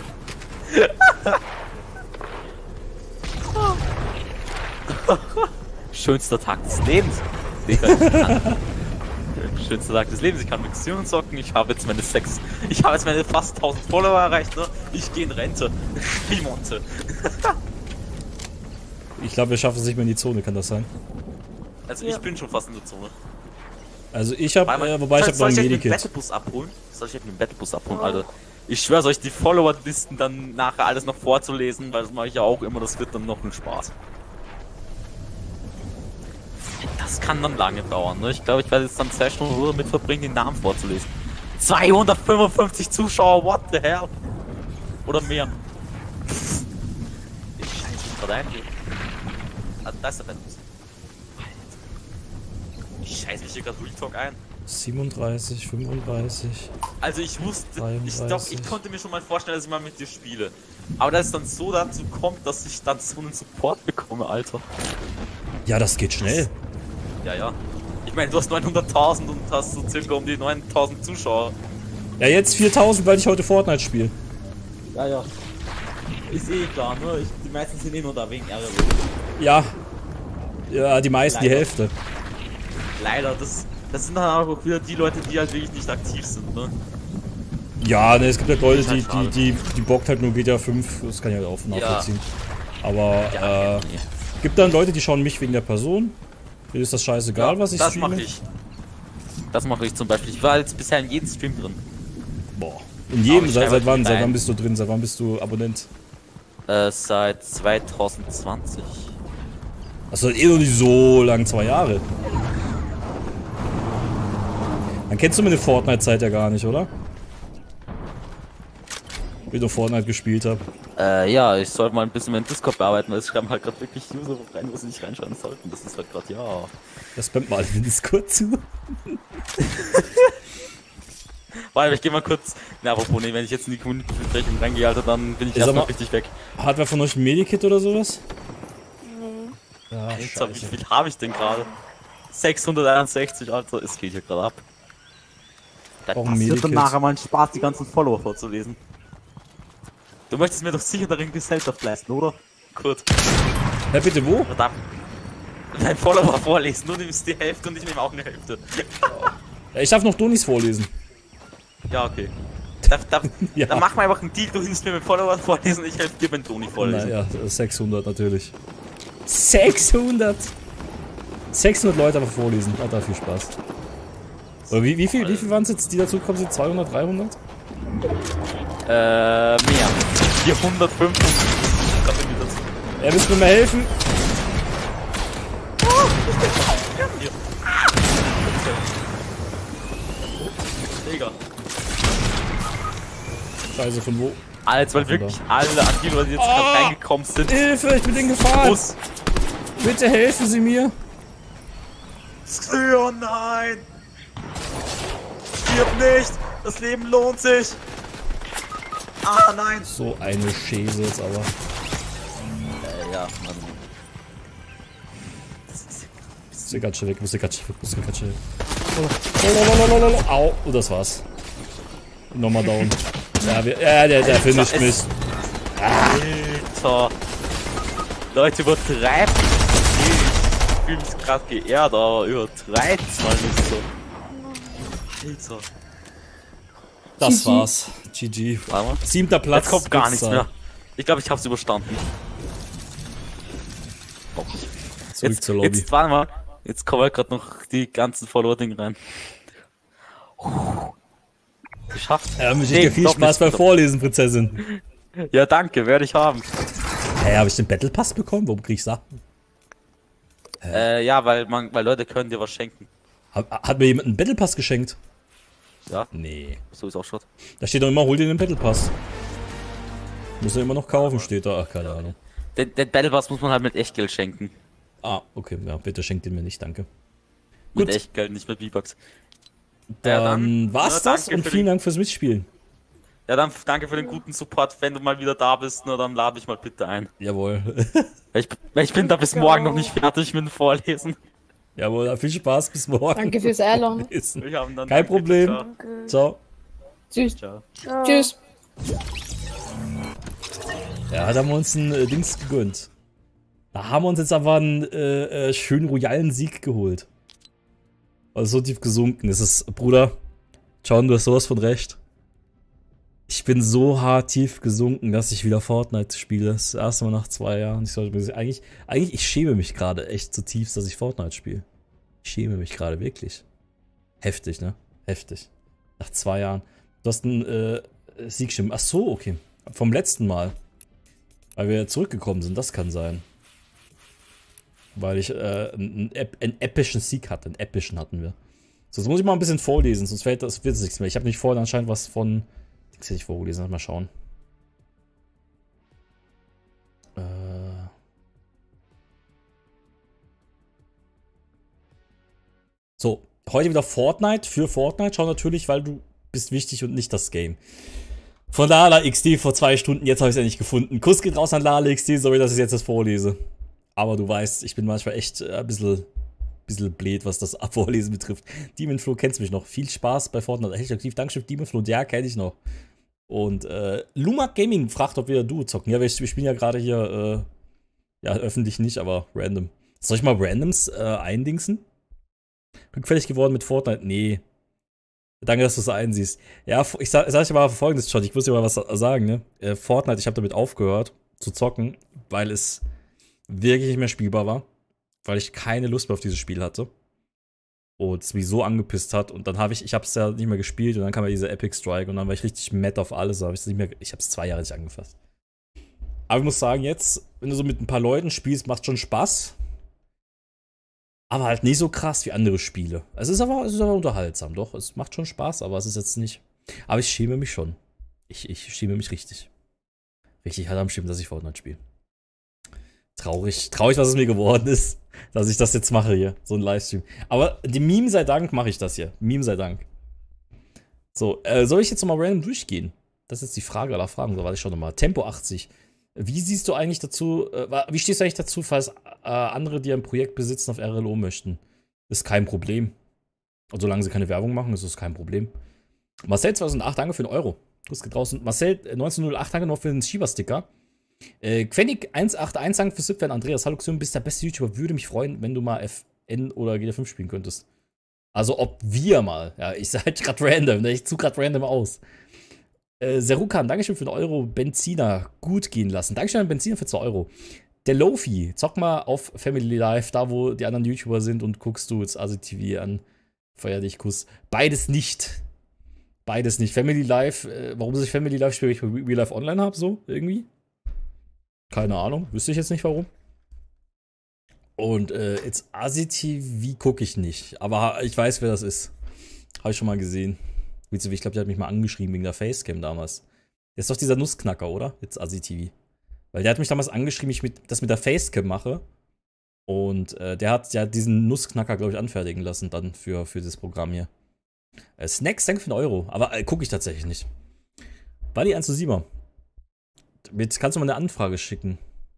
[SPEAKER 7] Schönster Tag des Lebens. Digga, ich kann. Schönster Tag des Lebens, ich kann mit Xenon zocken, ich habe jetzt meine sechs. Ich habe jetzt meine fast tausend Follower erreicht, ne? Ich gehe in Rente. Wie Monte.
[SPEAKER 2] Ich glaube, wir schaffen es nicht mehr in die Zone, kann das sein?
[SPEAKER 7] Also ich bin schon fast in der Zone.
[SPEAKER 2] Also ich habe,
[SPEAKER 7] Warte mal,
[SPEAKER 2] äh, wobei ich
[SPEAKER 7] soll-
[SPEAKER 2] habe noch
[SPEAKER 7] soll
[SPEAKER 2] ein
[SPEAKER 7] ich euch den
[SPEAKER 2] Medikit.
[SPEAKER 7] Battlebus abholen? Soll ich euch den Battlebus abholen, Alter? Ich schwör's euch, die Follower-Listen dann nachher alles noch vorzulesen, weil das mache ich ja auch immer, das wird dann noch ein Spaß. Das kann dann lange dauern, ne? Ich glaube, ich werde jetzt dann zwei Stunden Ruhe damit verbringen, den Namen vorzulesen. zweihundertfünfundfünfzig Zuschauer, what the hell? Oder mehr. Ich scheiße mich gerade ein. Ah, da ist der Battlebus. Alter. Ich scheiße mich hier gerade Real Talk ein.
[SPEAKER 2] siebenunddreißig, fünfunddreißig.
[SPEAKER 7] Also ich wusste, ich
[SPEAKER 2] dreiunddreißig.
[SPEAKER 7] glaube, ich konnte mir schon mal vorstellen, dass ich mal mit dir spiele. Aber dass es dann so dazu kommt, dass ich dann so einen Support bekomme, Alter.
[SPEAKER 2] Ja, das geht schnell.
[SPEAKER 7] Ja, ja. Ich meine, du hast neunhunderttausend und hast so circa um die neuntausend Zuschauer.
[SPEAKER 2] Ja, jetzt viertausend, weil ich heute Fortnite spiele.
[SPEAKER 7] Ja, ja. Ist eh klar, nur ich, die meisten sind eh nur da wegen R W.
[SPEAKER 2] Ja. Ja, die meisten, die
[SPEAKER 7] Leider.
[SPEAKER 2] Hälfte.
[SPEAKER 7] Leider, das, das sind dann auch wieder die Leute, die halt wirklich nicht aktiv sind, ne?
[SPEAKER 2] Ja, ne, es gibt halt Leute,
[SPEAKER 7] ist halt
[SPEAKER 2] die, die,
[SPEAKER 7] schade.
[SPEAKER 2] die, die bockt halt nur G T A fünf, das kann ich halt auch nachvollziehen. Aber,
[SPEAKER 7] Ja,
[SPEAKER 2] äh,
[SPEAKER 7] nee.
[SPEAKER 2] gibt dann Leute, die schauen mich wegen der Person. Mir ist das scheißegal, was ich
[SPEAKER 7] Das
[SPEAKER 2] streame.
[SPEAKER 7] mache ich. Das mache ich zum Beispiel. Ich war jetzt bisher in jedem Stream drin.
[SPEAKER 2] Boah. In jedem,
[SPEAKER 7] ich
[SPEAKER 2] seit,
[SPEAKER 7] schreibe
[SPEAKER 2] seit wann?
[SPEAKER 7] nicht
[SPEAKER 2] Seit
[SPEAKER 7] rein.
[SPEAKER 2] wann bist du drin? Seit wann bist du Abonnent?
[SPEAKER 7] Äh, seit zwanzig zwanzig.
[SPEAKER 2] Achso, eh noch nicht so lang, zwei Jahre. Dann kennst du meine Fortnite-Zeit ja gar nicht, oder? Wie du Fortnite gespielt habe.
[SPEAKER 7] Äh, ja, ich sollte mal ein bisschen meinen Discord bearbeiten, weil es schreiben halt gerade wirklich User rein, wo sie nicht reinschauen sollten. Das ist halt gerade, ja.
[SPEAKER 2] Das spammt mal den Discord zu.
[SPEAKER 7] Warte, ich geh mal kurz. Na, apropos, nee, wenn ich jetzt in die Community-Besprechung reingehe, Alter, dann bin ich
[SPEAKER 2] Ich sag
[SPEAKER 7] erstmal
[SPEAKER 2] mal-
[SPEAKER 7] richtig weg.
[SPEAKER 2] Hat wer von euch ein Medikit oder sowas?
[SPEAKER 8] Nee.
[SPEAKER 2] Ja,
[SPEAKER 7] Alter, wie viel habe ich denn gerade? sechshunderteinundsechzig, Alter, es geht hier gerade ab. Das
[SPEAKER 2] Auch ein
[SPEAKER 7] wird
[SPEAKER 2] Medikit.
[SPEAKER 7] dann nachher mal einen Spaß, die ganzen Follower vorzulesen. Du möchtest mir doch sicher darin Gesellschaft leisten, oder? Gut.
[SPEAKER 2] Ja, bitte wo?
[SPEAKER 7] Verdammt. Dein Follower vorlesen, du nimmst die Hälfte und ich nehme auch eine Hälfte.
[SPEAKER 2] Ja, ich darf noch Donis vorlesen.
[SPEAKER 7] Ja, okay. Da, da,
[SPEAKER 2] Ja.
[SPEAKER 7] Dann machen wir einfach einen Deal, du hilfst mir mit Followern vorlesen, ich helfe dir beim Toni vorlesen.
[SPEAKER 2] Naja, sechshundert natürlich. sechshundert! sechshundert Leute einfach vorlesen. Hat da viel Spaß. Oder wie, wie viel, wie viel waren es jetzt, die dazu gekommen sind? zweihundert, dreihundert?
[SPEAKER 7] Äh, mehr. vierhundert, fünfhundert.
[SPEAKER 2] Er müsste mir mal helfen.
[SPEAKER 7] Digga.
[SPEAKER 2] Scheiße, von wo?
[SPEAKER 7] Als weil wirklich alle an die Leute, die jetzt gerade reingekommen sind.
[SPEAKER 2] Hilfe, ich bin in Gefahr!
[SPEAKER 7] Muss.
[SPEAKER 2] Bitte helfen Sie mir!
[SPEAKER 7] Oh nein! Stirb nicht! Das Leben lohnt sich! Ah nein!
[SPEAKER 2] So eine Schäse jetzt aber.
[SPEAKER 7] Äh, ja, Mann.
[SPEAKER 2] Muss hier ganz schnell weg, muss hier ganz schnell weg, muss hier ganz schnell weg. Lalalala. Au, oh, das war's. Nochmal down. Ja, wir, ja der, der finisht mich.
[SPEAKER 7] Alter! Leute, übertreibt nicht. Ich fühle mich gerade geehrt, aber übertreibt's mal nicht so. Alter.
[SPEAKER 2] Das
[SPEAKER 9] G G.
[SPEAKER 2] war's. G G.
[SPEAKER 7] Warte mal.
[SPEAKER 2] Siebter Platz.
[SPEAKER 7] Jetzt kommt gar nichts
[SPEAKER 2] Blitzer.
[SPEAKER 7] mehr. Ich glaube, ich hab's überstanden.
[SPEAKER 2] Zurück
[SPEAKER 7] Jetzt,
[SPEAKER 2] zur Lobby.
[SPEAKER 7] jetzt, warte mal. Jetzt kommen halt gerade noch die ganzen Follower-Dinge rein. Geschafft.
[SPEAKER 2] Ja, wünsche ich
[SPEAKER 7] Nee,
[SPEAKER 2] dir viel
[SPEAKER 7] doch
[SPEAKER 2] Spaß
[SPEAKER 7] nicht.
[SPEAKER 2] beim Vorlesen, Prinzessin.
[SPEAKER 7] Ja, danke, werde ich haben.
[SPEAKER 2] Hä, habe ich den Battle Pass bekommen? Warum krieg ich Sachen?
[SPEAKER 7] Äh, ja, weil man, weil Leute können dir was schenken.
[SPEAKER 2] Hat, hat mir jemand einen Battle Pass geschenkt?
[SPEAKER 7] Ja,
[SPEAKER 2] Nee.
[SPEAKER 7] so ist auch schon.
[SPEAKER 2] Da steht doch immer, hol dir den Battle Pass. Muss er immer noch kaufen, steht da. Ach, keine Ahnung.
[SPEAKER 7] Den, den Battle Pass muss man halt mit Echtgeld schenken.
[SPEAKER 2] Ah, okay. Ja, bitte schenkt ihn mir nicht, danke.
[SPEAKER 7] Mit
[SPEAKER 2] Gut.
[SPEAKER 7] Echtgeld, nicht mit V-Bucks.
[SPEAKER 2] Dann,
[SPEAKER 7] Ja, dann-
[SPEAKER 2] war's
[SPEAKER 7] ja,
[SPEAKER 2] das
[SPEAKER 7] danke
[SPEAKER 2] und
[SPEAKER 7] für
[SPEAKER 2] vielen
[SPEAKER 7] die-
[SPEAKER 2] Dank fürs Mitspielen.
[SPEAKER 7] Ja, dann danke für den guten Support. Wenn du mal wieder da bist, na, dann lade ich mal bitte ein.
[SPEAKER 2] Jawohl.
[SPEAKER 7] Weil Ich, weil ich bin da bis morgen noch nicht fertig mit dem Vorlesen.
[SPEAKER 2] Jawohl, viel Spaß, bis morgen.
[SPEAKER 9] Danke fürs Einladen.
[SPEAKER 7] Wir haben dann
[SPEAKER 2] Kein
[SPEAKER 7] danke,
[SPEAKER 2] Problem.
[SPEAKER 7] ciao.
[SPEAKER 2] Ciao.
[SPEAKER 9] Tschüss.
[SPEAKER 7] Ciao.
[SPEAKER 9] Tschüss.
[SPEAKER 2] Ja, da haben wir uns ein äh, Dings gegönnt. Da haben wir uns jetzt aber einen äh, äh, schönen royalen Sieg geholt. Also so tief gesunken. Es ist, Bruder, John, du hast sowas von recht. Ich bin so hart tief gesunken, dass ich wieder Fortnite spiele. Das erste Mal nach zwei Jahren. Ich sollte mir eigentlich, eigentlich, ich schäme mich gerade echt zutiefst, dass ich Fortnite spiele. Ich schäme mich gerade wirklich. Heftig, ne? Heftig. Nach zwei Jahren. Du hast einen äh, Siegschirm. Ach so, okay. Vom letzten Mal. Weil wir zurückgekommen sind, das kann sein. Weil ich äh, einen, ep einen epischen Sieg hatte. Einen epischen hatten wir. So, jetzt muss ich mal ein bisschen vorlesen, sonst fällt das wird nichts mehr. Ich habe nicht vorhin anscheinend was von. Dings hätte ich vorgelesen, mal schauen. Äh. So, heute wieder Fortnite für Fortnite. Schau natürlich, weil du bist wichtig und nicht das Game. Von Lala X D vor zwei Stunden, jetzt habe ich es endlich gefunden. Kuss geht raus an Lala X D, sorry, dass ich jetzt das vorlese. Aber du weißt, ich bin manchmal echt äh, ein bisschen bisschen blöd, was das Vorlesen betrifft. Demonflo, kennst mich noch. Viel Spaß bei Fortnite. Hashtag aktiv. Dankeschön, Demonflo. Ja, kenn ich noch. Und äh, Lumak Gaming fragt, ob wir Duo zocken. Ja, wir, wir spielen ja gerade hier, äh, ja, öffentlich nicht, aber random. Soll ich mal Randoms äh, eindingsen? Rückfällig geworden mit Fortnite? Nee. Danke, dass du es einsiehst. Ja, ich sag, sag ich mal folgendes, John. Ich muss dir mal was sagen, ne? Äh, Fortnite, ich habe damit aufgehört zu zocken, weil es wirklich nicht mehr spielbar war. Weil ich keine Lust mehr auf dieses Spiel hatte. Und es mich so angepisst hat. Und dann habe ich, ich habe es ja nicht mehr gespielt. Und dann kam ja dieser Epic Strike. Und dann war ich richtig mad auf alles. Aber ich nicht mehr, ich habe es zwei Jahre nicht angefasst. Aber ich muss sagen, jetzt, wenn du so mit ein paar Leuten spielst, macht schon Spaß. Aber halt nicht so krass wie andere Spiele. Es ist aber, es ist aber unterhaltsam, doch. Es macht schon Spaß, aber es ist jetzt nicht. Aber ich schäme mich schon. Ich, ich schäme mich richtig. Richtig hart am Schämen, dass ich Fortnite spiele. Traurig, traurig, was es mir geworden ist, dass ich das jetzt mache hier, so ein Livestream. Aber dem Meme sei Dank mache ich das hier. Meme sei Dank. So, äh, soll ich jetzt nochmal random durchgehen? Das ist jetzt die Frage aller Fragen. So, warte ich schon nochmal. Tempo achtzig. Wie siehst du eigentlich dazu, äh, wie stehst du eigentlich dazu, falls äh, andere, die ein Projekt besitzen, auf R L O möchten? Ist kein Problem. Und solange sie keine Werbung machen, ist es kein Problem. Marcel zweitausendacht, danke für den Euro. Grüß geht draußen. Marcel neunzehnhundertacht, danke noch für den Shiba-Sticker. Äh, Quennig eins acht eins, danke für Sipfan. Andreas, hallo Xym, bist der beste YouTuber. Würde mich freuen, wenn du mal F N oder G T A fünf spielen könntest. Also ob wir mal. Ja, ich sag halt grad random, ne? Ich zu grad random aus. Äh, Serukan, Dankeschön für den Euro. Benziner gut gehen lassen. Dankeschön an Benziner für zwei Euro. Der Lofi, zock mal auf Family Life, da wo die anderen YouTuber sind und guckst du jetzt A S I T V an. Feier dich, Kuss. Beides nicht. Beides nicht. Family Life, äh, warum ich Family Life spiele, ich bei Real Life Online habe, so irgendwie. Keine Ahnung, wüsste ich jetzt nicht warum. Und äh, jetzt A S I T V gucke ich nicht, aber ich weiß, wer das ist. Habe ich schon mal gesehen. Ich glaube, der hat mich mal angeschrieben wegen der Facecam damals. Der ist doch dieser Nussknacker, oder? Jetzt A S I T V. Weil der hat mich damals angeschrieben, ich mit, das mit der Facecam mache. Und äh, der hat ja diesen Nussknacker, glaube ich, anfertigen lassen dann für, für das Programm hier. Äh, Snacks, danke für den Euro. Aber äh, gucke ich tatsächlich nicht. Buddy eins zu sieben. Jetzt kannst du mal eine Anfrage schicken.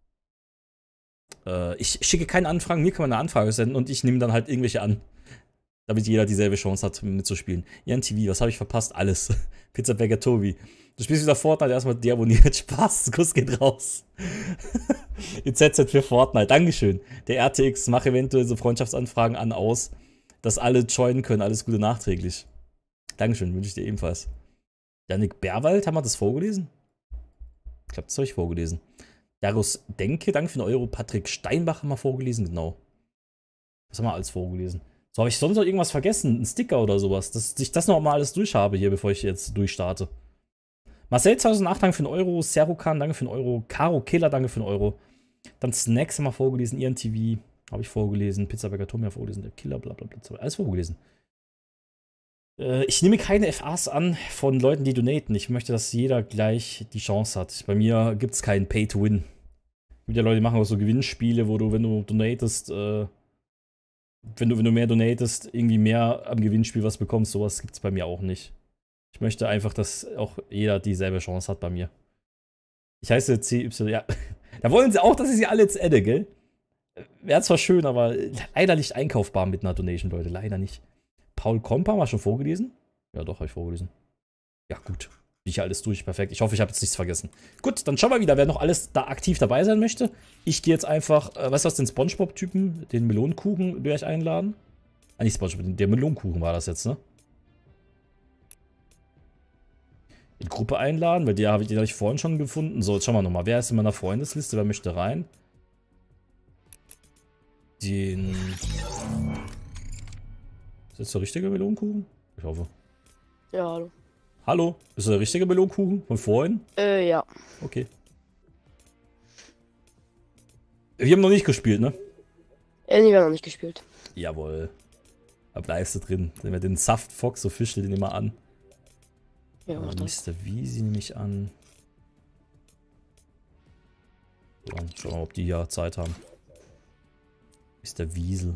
[SPEAKER 2] Äh, ich schicke keine Anfragen, mir kann man eine Anfrage senden und ich nehme dann halt irgendwelche an. Damit jeder dieselbe Chance hat, mitzuspielen. Ian T V, was habe ich verpasst? Alles. Pizzabäcker Tobi. Du spielst wieder Fortnite, erstmal deabonniert. Spaß, Kuss geht raus. E Z Z für Fortnite, Dankeschön. Der R T X, mach eventuell so Freundschaftsanfragen an, aus, dass alle joinen können. Alles Gute nachträglich. Dankeschön, wünsche ich dir ebenfalls. Janik Berwald, haben wir das vorgelesen? Ich glaube, das habe ich vorgelesen. Darius Denke, danke für den Euro. Patrick Steinbach haben wir vorgelesen, genau. Das haben wir alles vorgelesen. So, habe ich sonst noch irgendwas vergessen? Ein Sticker oder sowas? Dass ich das noch mal alles durch habe hier, bevor ich jetzt durchstarte. Marcel zweitausendacht, danke für den Euro. Serukan, danke für den Euro. Caro Killer, danke für den Euro. Dann Snacks haben wir vorgelesen. Ian T V habe ich vorgelesen. Pizzabäcker Tommy vorgelesen. Der Killer, bla bla bla. Alles vorgelesen. Äh, ich nehme keine F As an von Leuten, die donaten. Ich möchte, dass jeder gleich die Chance hat. Bei mir gibt es keinen Pay-to-Win. Wieder Leute, die machen auch so Gewinnspiele, wo du, wenn du donatest, äh, Wenn du, wenn du mehr donatest, irgendwie mehr am Gewinnspiel was bekommst, sowas gibt es bei mir auch nicht. Ich möchte einfach, dass auch jeder dieselbe Chance hat bei mir. Ich heiße C Y, ja. Da wollen sie auch, dass ich sie alle jetzt adde, gell? Wäre zwar schön, aber leider nicht einkaufbar mit einer Donation, Leute. Leider nicht. Paul Kompa, haben wir schon vorgelesen? Ja, doch, habe ich vorgelesen. Ja, gut. Bin ich ja alles durch, perfekt. Ich hoffe, ich habe jetzt nichts vergessen. Gut, dann schauen wir wieder, wer noch alles da aktiv dabei sein möchte. Ich gehe jetzt einfach, äh, weißt du was, den Spongebob-Typen, den Melonenkuchen, werde ich einladen. Ah, nicht Spongebob, der Melonenkuchen war das jetzt, ne? In Gruppe einladen, weil die habe ich, den habe ich vorhin schon gefunden. So, jetzt schauen wir nochmal. Wer ist in meiner Freundesliste? Wer möchte rein? Den... Ist das der richtige Melonenkuchen? Ich hoffe.
[SPEAKER 8] Ja, hallo.
[SPEAKER 2] Hallo, ist das der richtige Melonenkuchen von vorhin?
[SPEAKER 8] Äh, ja.
[SPEAKER 2] Okay. Wir haben noch nicht gespielt, ne?
[SPEAKER 8] Äh, nee, wir haben noch nicht gespielt.
[SPEAKER 2] Jawohl. Da bleibst du drin. Nehmen wir den Saft Fox, so fischt den immer an.
[SPEAKER 8] Ja, mach das.
[SPEAKER 2] Mister Wiesi nehme ich an. So, schauen wir mal, ob die hier Zeit haben. Mister Wiesel.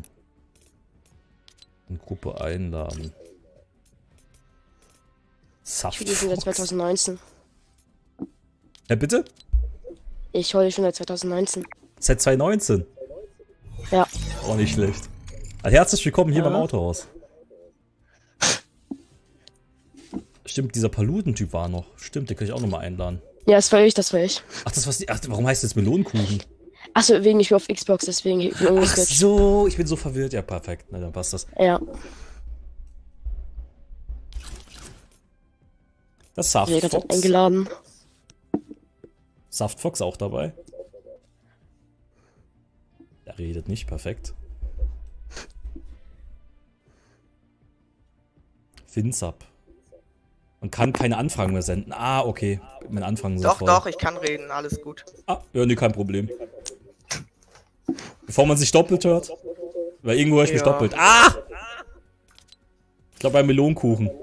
[SPEAKER 2] In Gruppe einladen. Saft.
[SPEAKER 8] Ich spiele schon seit zwanzig neunzehn.
[SPEAKER 2] Ja, bitte?
[SPEAKER 8] Ich hole schon seit zwanzig neunzehn.
[SPEAKER 2] Seit zwanzig neunzehn?
[SPEAKER 8] Ja.
[SPEAKER 2] Auch nicht schlecht. Also herzlich willkommen hier
[SPEAKER 8] Ja.
[SPEAKER 2] beim Autohaus. Stimmt, dieser Paludentyp war noch. Stimmt, den kann ich auch nochmal einladen.
[SPEAKER 8] Ja, das war ich, das war ich.
[SPEAKER 2] Ach, das was. Ach, warum heißt das Melonenkuchen?
[SPEAKER 8] Achso, wegen ich bin auf Xbox, deswegen ich bin
[SPEAKER 2] Ach
[SPEAKER 8] umgeswitcht.
[SPEAKER 2] so, ich bin so verwirrt. Ja, perfekt. Na, dann passt das.
[SPEAKER 8] Ja,
[SPEAKER 2] Das
[SPEAKER 8] ich bin gerade
[SPEAKER 2] Saftfox.
[SPEAKER 8] eingeladen.
[SPEAKER 2] Saftfox auch dabei. Er redet nicht, perfekt. Finsab. Man kann keine Anfragen mehr senden. Ah, okay. Meine Anfragen sind
[SPEAKER 10] Doch,
[SPEAKER 2] voll.
[SPEAKER 10] doch, ich kann reden, alles gut.
[SPEAKER 2] Ah, ja, nee, kein Problem. Bevor man sich doppelt hört. Weil irgendwo höre ich mich
[SPEAKER 10] Ja.
[SPEAKER 2] doppelt. Ah! Ich glaube beim Melonenkuchen.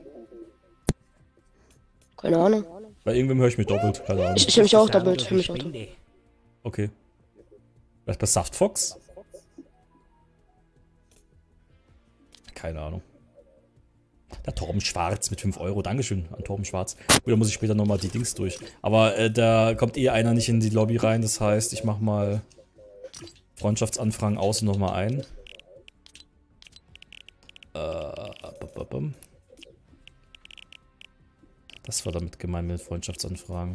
[SPEAKER 8] Keine Ahnung.
[SPEAKER 2] Bei irgendwem höre ich mich doppelt. Keine Ahnung.
[SPEAKER 8] Ich, ich höre mich auch doppelt. Ich höre mich auch doppelt.
[SPEAKER 2] Okay. Vielleicht bei Saftfox? Keine Ahnung. Der Torben Schwarz mit fünf Euro. Dankeschön an Torben Schwarz. Oder muss ich später nochmal die Dings durch. Aber äh, da kommt eh einer nicht in die Lobby rein. Das heißt, ich mach mal Freundschaftsanfragen aus und nochmal ein. Äh, bababam. Das war damit gemeint mit Freundschaftsanfragen.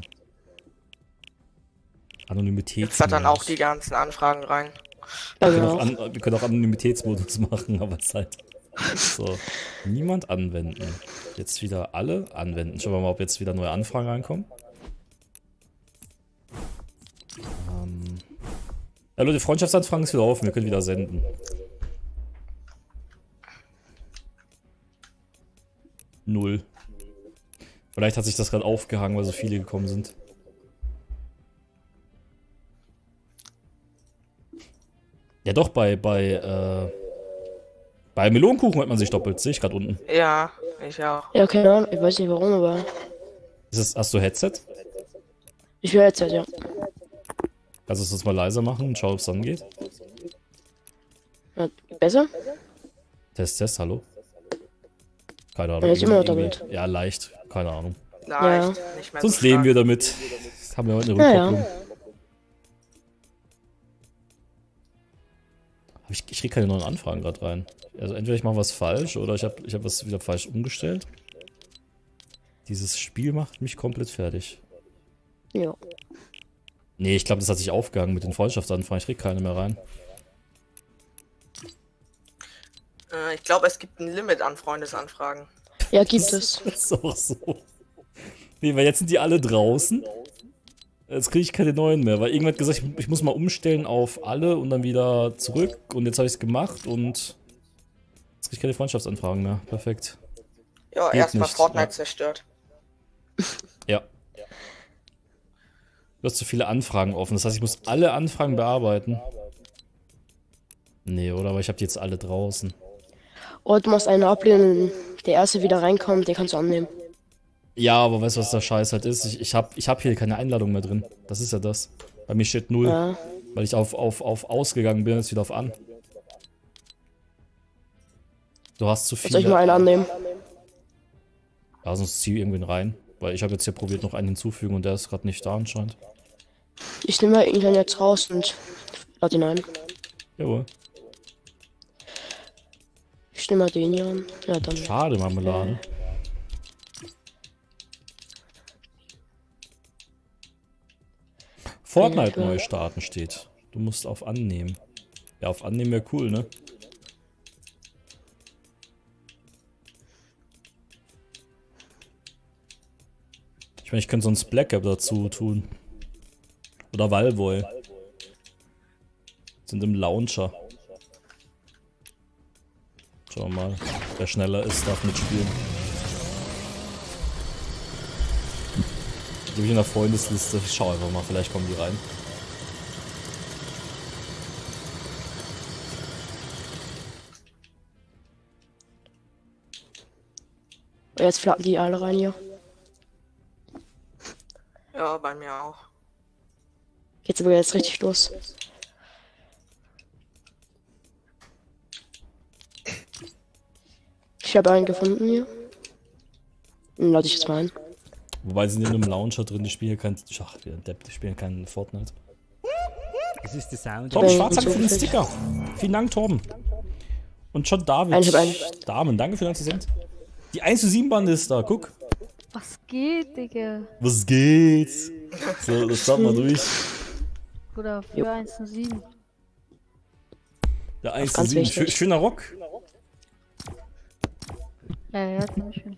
[SPEAKER 2] Anonymität.
[SPEAKER 10] Jetzt hat dann auch die ganzen Anfragen rein.
[SPEAKER 2] Wir
[SPEAKER 8] Also
[SPEAKER 2] können, auch
[SPEAKER 8] auch.
[SPEAKER 2] an, wir können auch Anonymitätsmodus machen, aber es ist halt. So. Niemand anwenden. Jetzt wieder alle anwenden. Schauen wir mal, ob jetzt wieder neue Anfragen reinkommen. Ähm. Ja, Leute, Freundschaftsanfragen ist wieder offen. Wir können wieder senden. Null. Vielleicht hat sich das gerade aufgehangen, weil so viele gekommen sind. Ja doch, bei, bei, äh, bei Melonenkuchen hört man sich doppelt, sehe ich gerade unten.
[SPEAKER 10] Ja, ich auch.
[SPEAKER 8] Ja, keine Ahnung. Ich weiß nicht warum, aber
[SPEAKER 2] Ist das, hast du Headset?
[SPEAKER 8] ich höre jetzt halt, ja.
[SPEAKER 2] Kannst du das mal leiser machen und schau, ob es dann geht?
[SPEAKER 8] ja. Besser?
[SPEAKER 2] Test, Test, hallo? Keine Ahnung.
[SPEAKER 8] Ja, ist immer noch
[SPEAKER 2] irgendwie-
[SPEAKER 8] doppelt.
[SPEAKER 2] Ja, leicht, keine Ahnung.
[SPEAKER 10] Leicht, nicht mehr
[SPEAKER 2] Sonst
[SPEAKER 10] so
[SPEAKER 2] leben
[SPEAKER 10] stark.
[SPEAKER 2] wir damit. Das haben wir heute eine
[SPEAKER 8] Ja, ja.
[SPEAKER 2] Rückkopplung. Aber Ich, ich kriege keine neuen Anfragen gerade rein. Also entweder ich mache was falsch oder ich habe ich hab was wieder falsch umgestellt. Dieses Spiel macht mich komplett fertig.
[SPEAKER 8] Ja.
[SPEAKER 2] Nee, ich glaube, das hat sich aufgehangen mit den Freundschaftsanfragen. Ich krieg keine mehr rein.
[SPEAKER 10] Äh, ich glaube, es gibt ein Limit an Freundesanfragen.
[SPEAKER 8] Ja, gibt es.
[SPEAKER 2] Das ist auch so. Nee, weil jetzt sind die alle draußen. Jetzt kriege ich keine neuen mehr, weil irgendwann hat gesagt, ich, ich muss mal umstellen auf alle und dann wieder zurück. Und jetzt habe ich es gemacht und jetzt kriege ich keine Freundschaftsanfragen mehr. Perfekt.
[SPEAKER 10] Ja,
[SPEAKER 2] Geht
[SPEAKER 10] erstmal
[SPEAKER 2] nicht,
[SPEAKER 10] Fortnite
[SPEAKER 2] ja.
[SPEAKER 10] zerstört.
[SPEAKER 2] Ja. Du hast zu viele Anfragen offen. Das heißt, ich muss alle Anfragen bearbeiten. Nee, oder? Aber ich habe die jetzt alle draußen.
[SPEAKER 8] Oh, du musst eine ablehnen. Der erste wieder reinkommt, den kannst du annehmen.
[SPEAKER 2] Ja, aber weißt du, was der Scheiß halt ist? Ich, ich habe ich hab hier keine Einladung mehr drin. Das ist ja das. Bei mir steht null.
[SPEAKER 8] Ja.
[SPEAKER 2] Weil ich auf, auf, auf ausgegangen bin, jetzt wieder auf an. Du hast zu
[SPEAKER 8] Soll
[SPEAKER 2] viele.
[SPEAKER 8] ich mal einen annehmen?
[SPEAKER 2] Ja, sonst zieh irgendwen rein. Weil ich habe jetzt hier probiert, noch einen hinzufügen und der ist gerade nicht da anscheinend.
[SPEAKER 8] Ich nehme mal irgendwann jetzt raus und lade ihn ein.
[SPEAKER 2] Jawohl.
[SPEAKER 8] Ich nehme mal den hier an. Ja, dann.
[SPEAKER 2] Schade, Marmelade. Fortnite
[SPEAKER 8] Ja,
[SPEAKER 2] neu starten steht. Du musst auf Annehmen. Ja, auf Annehmen wäre cool, ne? Ich meine, ich könnte sonst Black App dazu tun. Oder Valvoy. Sind im Launcher. Schauen wir mal. Wer schneller ist, darf mitspielen. Gebe ich in der Freundesliste. Ich schau einfach mal, vielleicht kommen die rein.
[SPEAKER 8] Jetzt flacken die alle rein hier.
[SPEAKER 10] Ja, bei mir auch.
[SPEAKER 8] Geht's aber jetzt richtig los. Ich habe einen gefunden hier. Den lade ich jetzt mal ein.
[SPEAKER 2] Wobei sie sind in einem Launcher drin, die spielen kein. Ach, wieder ein Depp, die spielen keinen Fortnite.
[SPEAKER 3] Das ist der Sound.
[SPEAKER 2] Torben
[SPEAKER 8] Ja,
[SPEAKER 2] Schwarz, danke für den
[SPEAKER 8] so
[SPEAKER 2] Sticker. Vielen Dank, Torben. Und schon David.
[SPEAKER 8] Einen, ich hab einen.
[SPEAKER 2] Damen, danke für dein Assistent. Die eins zu sieben Bande ist da, guck.
[SPEAKER 11] Was geht, Digga?
[SPEAKER 2] Was geht's? So, das starten wir durch.
[SPEAKER 11] Bruder, für eins zu sieben.
[SPEAKER 2] Der eins zu
[SPEAKER 8] Ganz
[SPEAKER 2] sieben.
[SPEAKER 8] wichtig.
[SPEAKER 2] Schöner Rock.
[SPEAKER 11] Ja, ja, ziemlich schön.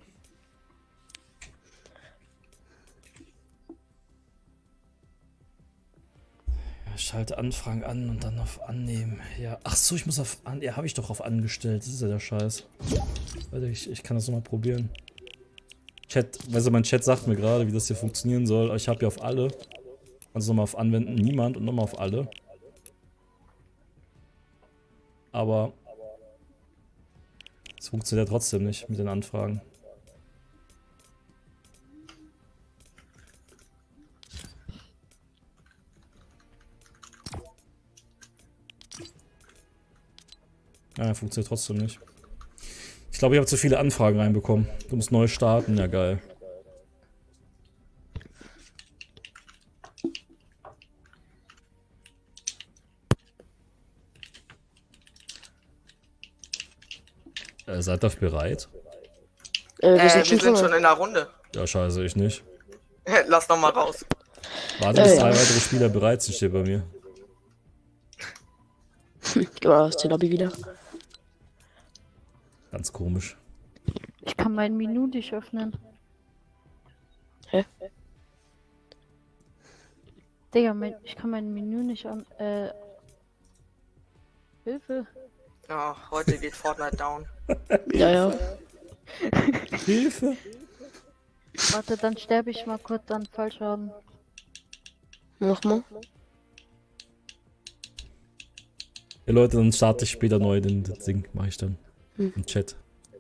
[SPEAKER 2] Ja, schalte Anfragen an und dann auf Annehmen. Ja, ach so, ich muss auf an. Ja, habe ich doch auf angestellt. Das ist ja der Scheiß. Warte, ich, ich kann das nochmal probieren. Chat, also mein Chat sagt mir gerade, wie das hier funktionieren soll. Aber ich habe ja auf alle. Also nochmal auf Anwenden niemand und nochmal auf alle. Aber es funktioniert ja trotzdem nicht mit den Anfragen. Ja, funktioniert trotzdem nicht. Ich glaube, ich habe zu viele Anfragen reinbekommen. Du musst neu starten, ja geil. Äh, seid ihr bereit?
[SPEAKER 8] Äh, wir
[SPEAKER 10] Äh,
[SPEAKER 8] sind
[SPEAKER 10] wir
[SPEAKER 8] schon,
[SPEAKER 10] sind
[SPEAKER 8] schon
[SPEAKER 10] schon in der Runde.
[SPEAKER 2] Ja, scheiße, ich nicht.
[SPEAKER 10] Lass noch mal raus.
[SPEAKER 2] Warte, bis
[SPEAKER 8] Äh,
[SPEAKER 2] drei
[SPEAKER 8] ja.
[SPEAKER 2] weitere Spieler bereit sind, steht bei mir.
[SPEAKER 8] Geh mal aus der Lobby wieder.
[SPEAKER 2] Ganz komisch.
[SPEAKER 11] Ich kann mein Menü nicht öffnen.
[SPEAKER 8] Hä?
[SPEAKER 11] Digga, mein, ich kann mein Menü nicht an. Äh. Hilfe.
[SPEAKER 10] Ja, heute geht Fortnite down.
[SPEAKER 8] Ja, ja.
[SPEAKER 2] Hilfe!
[SPEAKER 11] Warte, dann sterbe ich mal kurz an Fallschaden.
[SPEAKER 8] Nochmal.
[SPEAKER 2] Ja, Leute, dann starte ich später neu den, das Ding, mache ich dann.
[SPEAKER 8] Hm.
[SPEAKER 2] Im Chat.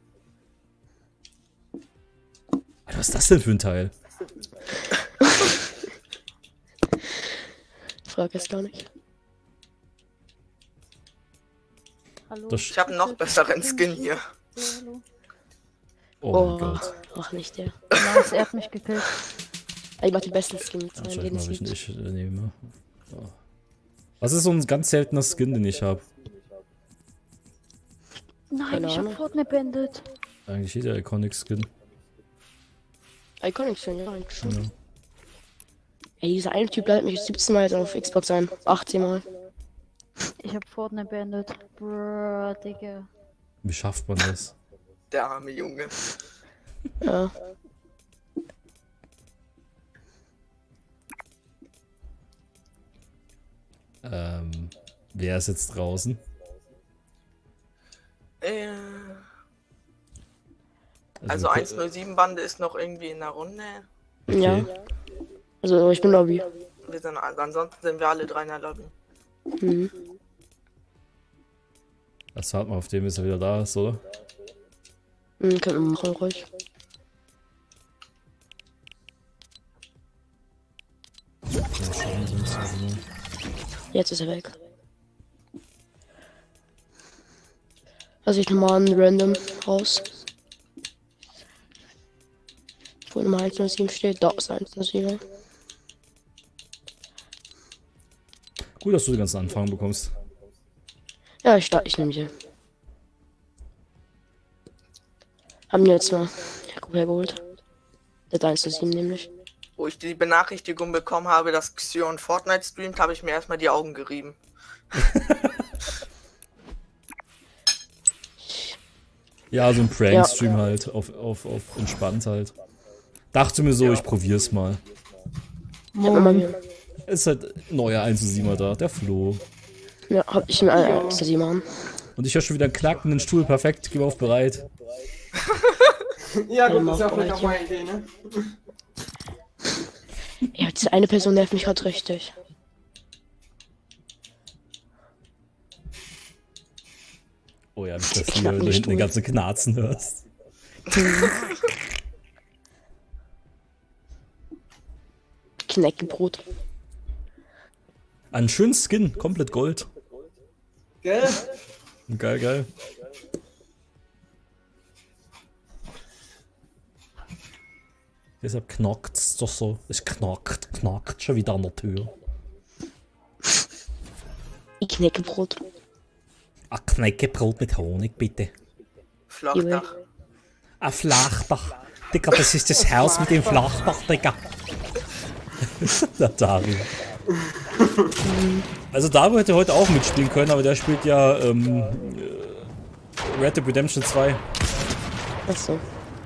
[SPEAKER 2] Alter, was ist das denn für ein Teil?
[SPEAKER 8] Frag es gar nicht.
[SPEAKER 11] Hallo?
[SPEAKER 2] Das
[SPEAKER 10] Ich habe einen noch besseren Skin hier.
[SPEAKER 11] Hallo?
[SPEAKER 2] Oh,
[SPEAKER 8] Oh,
[SPEAKER 2] mein Gott.
[SPEAKER 8] ach nicht der.
[SPEAKER 11] Nice, er hat mich gekillt.
[SPEAKER 8] Ich mach den besten Skin mit
[SPEAKER 2] Ja,
[SPEAKER 8] seinen
[SPEAKER 2] schau ich mal, welchen
[SPEAKER 8] Lebenslied.
[SPEAKER 2] ich äh, nehme. Oh. Was ist so ein ganz seltener Skin, den ich habe?
[SPEAKER 11] Nein,
[SPEAKER 8] Keine
[SPEAKER 11] ich hab
[SPEAKER 8] Ahnung.
[SPEAKER 11] Fortnite beendet.
[SPEAKER 2] Eigentlich jeder Iconic Skin.
[SPEAKER 8] Iconic Skin, ja, eigentlich schon.
[SPEAKER 2] Ja.
[SPEAKER 8] Ey, dieser eine Typ leitet mich siebzehn Mal jetzt auf Xbox ein. achtzehn Mal.
[SPEAKER 11] Ich hab Fortnite beendet. Bruh, Digga.
[SPEAKER 2] Wie schafft man das?
[SPEAKER 10] Der arme Junge.
[SPEAKER 8] Ja.
[SPEAKER 2] Ähm, wer ist jetzt draußen?
[SPEAKER 10] Äh,
[SPEAKER 2] Also,
[SPEAKER 10] also eins null sieben Bande ist noch irgendwie in der Runde.
[SPEAKER 8] Ja. Also ich bin Lobby.
[SPEAKER 10] Wir sind, also ansonsten sind wir alle drei in der Lobby.
[SPEAKER 8] Mhm.
[SPEAKER 2] Das warten wir auf den, bis er wieder da ist, oder?
[SPEAKER 8] Mhm, können wir machen, ruhig.
[SPEAKER 2] Ja, schauen wir uns also mal.
[SPEAKER 8] Jetzt ist er weg. Also ich nochmal ein Random raus. Wo Nummer eins null sieben steht, da ist eins null sieben.
[SPEAKER 2] Gut, dass du die ganzen Anfragen bekommst.
[SPEAKER 8] Ja, ich, ich nehme die. Haben die jetzt mal hergeholt. Der eins null sieben nämlich.
[SPEAKER 10] Wo ich die Benachrichtigung bekommen habe, dass Xion Fortnite streamt, habe ich mir erstmal die Augen gerieben.
[SPEAKER 2] Ja, so ein Prank-Stream halt, auf, auf, auf entspannt halt. Dachte mir so,
[SPEAKER 10] Ja.
[SPEAKER 2] ich probier's mal.
[SPEAKER 8] Moin.
[SPEAKER 2] Ist halt ein neuer eins zu sieben da, der Flo.
[SPEAKER 8] Ja, hab ich mir einen eins null sieben an.
[SPEAKER 2] Und ich höre schon wieder einen knackenden Stuhl, perfekt, gib auf bereit.
[SPEAKER 12] Ja, gut,
[SPEAKER 8] Einmal
[SPEAKER 12] ist ja vielleicht
[SPEAKER 8] bereit,
[SPEAKER 12] auch meine Idee, ne?
[SPEAKER 8] Ja, diese eine Person nervt mich gerade richtig.
[SPEAKER 2] Oh ja, nicht, dass
[SPEAKER 8] Ich
[SPEAKER 2] du,
[SPEAKER 8] knack
[SPEAKER 2] wenn du
[SPEAKER 8] den
[SPEAKER 2] hinten den
[SPEAKER 8] Stuhl.
[SPEAKER 2] ganzen Knarzen hörst.
[SPEAKER 8] Knäckebrot.
[SPEAKER 2] Ein schönes Skin, komplett Gold.
[SPEAKER 12] Gell?
[SPEAKER 2] Geil, geil. Deshalb knackt's doch so. Es knackt, knackt schon wieder an der Tür.
[SPEAKER 8] Ich Knäckebrot.
[SPEAKER 2] Ein Knäckebrot mit Honig, bitte.
[SPEAKER 10] Flachdach.
[SPEAKER 2] Ein Flachdach. Digga, das ist das Haus mit dem Flachdach, Digga. Der Dario. Also Dario hätte heute auch mitspielen können, aber der spielt ja ähm, Red Dead Redemption zwei.
[SPEAKER 8] Achso.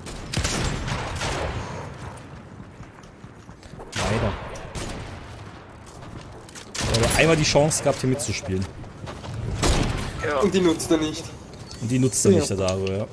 [SPEAKER 2] Leider. Aber einmal die Chance gehabt, hier mitzuspielen.
[SPEAKER 10] Ja.
[SPEAKER 12] Und die nutzt er nicht.
[SPEAKER 2] Und die nutzt er
[SPEAKER 8] Ja.
[SPEAKER 2] nicht, der Dario, ja.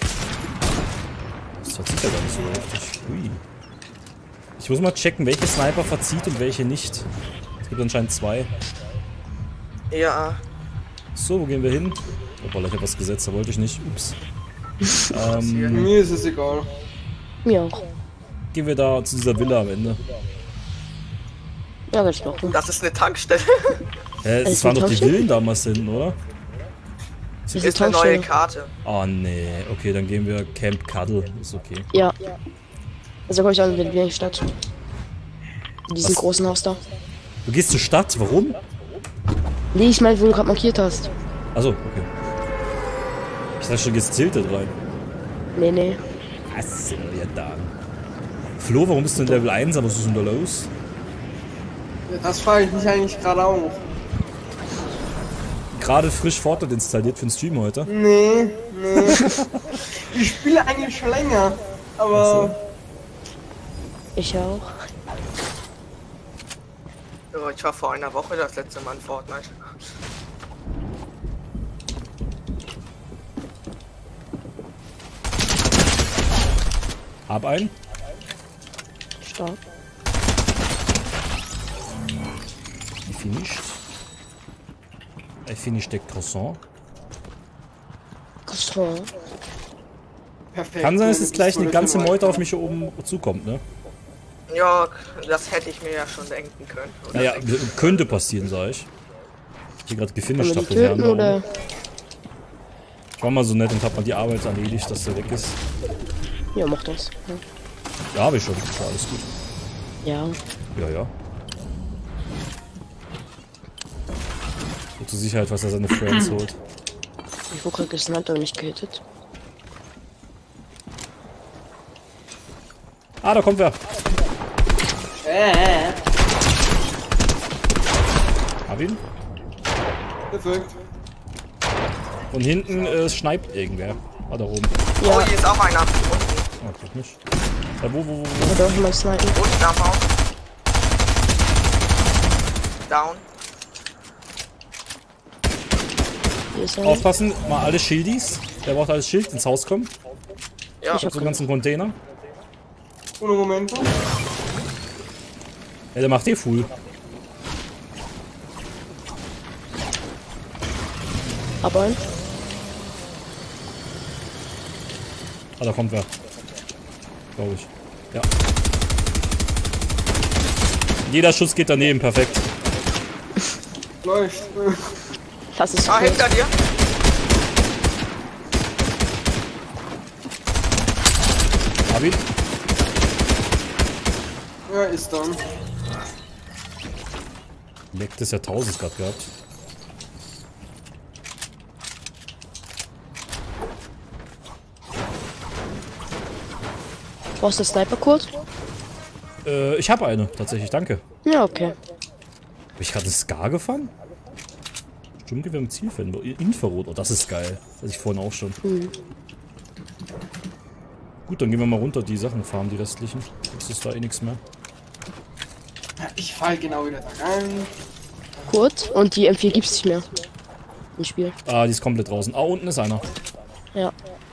[SPEAKER 2] Das verzieht er gar nicht so heftig. Ui. Ich muss mal checken, welche Sniper verzieht und welche nicht. Es gibt anscheinend zwei.
[SPEAKER 10] Ja.
[SPEAKER 2] So, wo gehen wir hin? Obwohl, ich hab was gesetzt, da wollte ich nicht. Ups. ähm,
[SPEAKER 12] Mir ist es egal.
[SPEAKER 8] Mir auch.
[SPEAKER 2] gehen wir da zu dieser Villa am Ende.
[SPEAKER 8] Ja, will ich machen.
[SPEAKER 10] Das ist eine Tankstelle.
[SPEAKER 2] Hä, das
[SPEAKER 8] ist
[SPEAKER 2] waren
[SPEAKER 8] eine
[SPEAKER 2] doch die
[SPEAKER 8] Tankstelle?
[SPEAKER 2] Villen damals hinten, oder?
[SPEAKER 8] Das
[SPEAKER 10] Ist eine neue Karte.
[SPEAKER 2] Oh nee, okay, dann gehen wir Camp Cuddle, ist okay.
[SPEAKER 8] Ja. Also komm ich an, wenn wir in die Stadt. In diesem
[SPEAKER 2] Was?
[SPEAKER 8] großen Haus da.
[SPEAKER 2] Du gehst zur Stadt, warum?
[SPEAKER 8] Nee, ich meine, wo du gerade markiert hast.
[SPEAKER 2] Achso, okay. Ich dachte schon, gehst tilted rein.
[SPEAKER 8] Nee, nee.
[SPEAKER 2] Was sind wir da? Flo, warum bist du in Level eins, aber was ist denn da los?
[SPEAKER 12] Ja, das frage ich mich eigentlich gerade auch.
[SPEAKER 2] Gerade frisch Fortnite installiert für den Stream heute.
[SPEAKER 12] Nee, nee. Ich spiele eigentlich schon länger. Aber.
[SPEAKER 8] Ich auch.
[SPEAKER 10] Ja, ich war vor einer Woche das letzte Mal in Fortnite.
[SPEAKER 2] Hab einen.
[SPEAKER 8] Stark.
[SPEAKER 2] Die finished. I finished the croissant.
[SPEAKER 8] Croissant.
[SPEAKER 12] Perfekt.
[SPEAKER 2] Kann sein, dass jetzt gleich eine ganze
[SPEAKER 12] Meute
[SPEAKER 2] Meute auf mich hier oben zukommt, ne?
[SPEAKER 10] Ja, das hätte ich mir ja schon denken können. Oder?
[SPEAKER 2] Naja, könnte passieren, sag ich. Ich hier gerade gefinisht
[SPEAKER 8] Wollen
[SPEAKER 2] hab
[SPEAKER 8] wir
[SPEAKER 2] den
[SPEAKER 8] die
[SPEAKER 2] Herrn
[SPEAKER 8] töten
[SPEAKER 2] da
[SPEAKER 8] oder?
[SPEAKER 2] oben. Ich war mal so nett und hab mal die Arbeit erledigt, dass der weg ist.
[SPEAKER 8] Ja, mach das. Ja.
[SPEAKER 2] Ja, hab ich schon. War alles gut.
[SPEAKER 8] Ja.
[SPEAKER 2] Ja, ja. Und zur Sicherheit, was er seine Friends holt.
[SPEAKER 8] Ich wurde gerade gesniped, aber nicht gehittet.
[SPEAKER 2] Ah, da kommt wer.
[SPEAKER 12] Äh,
[SPEAKER 2] Hab ihn.
[SPEAKER 12] perfekt.
[SPEAKER 2] Und hinten äh, schneipt irgendwer. Ah, da oben.
[SPEAKER 10] Oh, hier ist auch einer. Unten,
[SPEAKER 2] Ah, guck nicht. Ja, wo, wo, wo,
[SPEAKER 8] Ich
[SPEAKER 2] wo?
[SPEAKER 8] wollte auch mal snipen.
[SPEAKER 10] unten am Haus. Down.
[SPEAKER 8] Hier ist er.
[SPEAKER 2] Aufpassen, mal alle Schildis. Der braucht alles Schild, ins Haus kommen.
[SPEAKER 10] Ja,
[SPEAKER 2] Ich hab so einen ganzen Container.
[SPEAKER 12] Ohne Moment.
[SPEAKER 2] Ja, der macht eh full.
[SPEAKER 8] Aber ein.
[SPEAKER 2] Ah, da kommt wer. Glaube ich. Ja. Jeder Schuss geht daneben, perfekt.
[SPEAKER 12] Läuft.
[SPEAKER 8] Das ist
[SPEAKER 10] ah,
[SPEAKER 8] cool.
[SPEAKER 10] hinter dir.
[SPEAKER 2] Hab ihn.
[SPEAKER 12] Ja, ist dann.
[SPEAKER 2] Leckt es ja tausend gerade gehabt.
[SPEAKER 8] Brauchst du Sniper-Code?
[SPEAKER 2] Äh, ich habe eine, tatsächlich, danke.
[SPEAKER 8] Ja, okay.
[SPEAKER 2] Hab ich gerade eine Scar gefahren? Sturmgewehr im Zielfeld. Infrarot, oh, das ist geil. Das hatte ich vorhin auch schon.
[SPEAKER 8] Mhm.
[SPEAKER 2] Gut, dann gehen wir mal runter, die Sachen farmen, die restlichen. Jetzt ist da eh nichts mehr.
[SPEAKER 12] Ja, ich fall genau wieder da rein.
[SPEAKER 8] Gut. Und die M vier gibt's nicht mehr. Im Spiel.
[SPEAKER 2] Ah, die ist komplett draußen. Ah, unten ist einer.
[SPEAKER 8] Ja.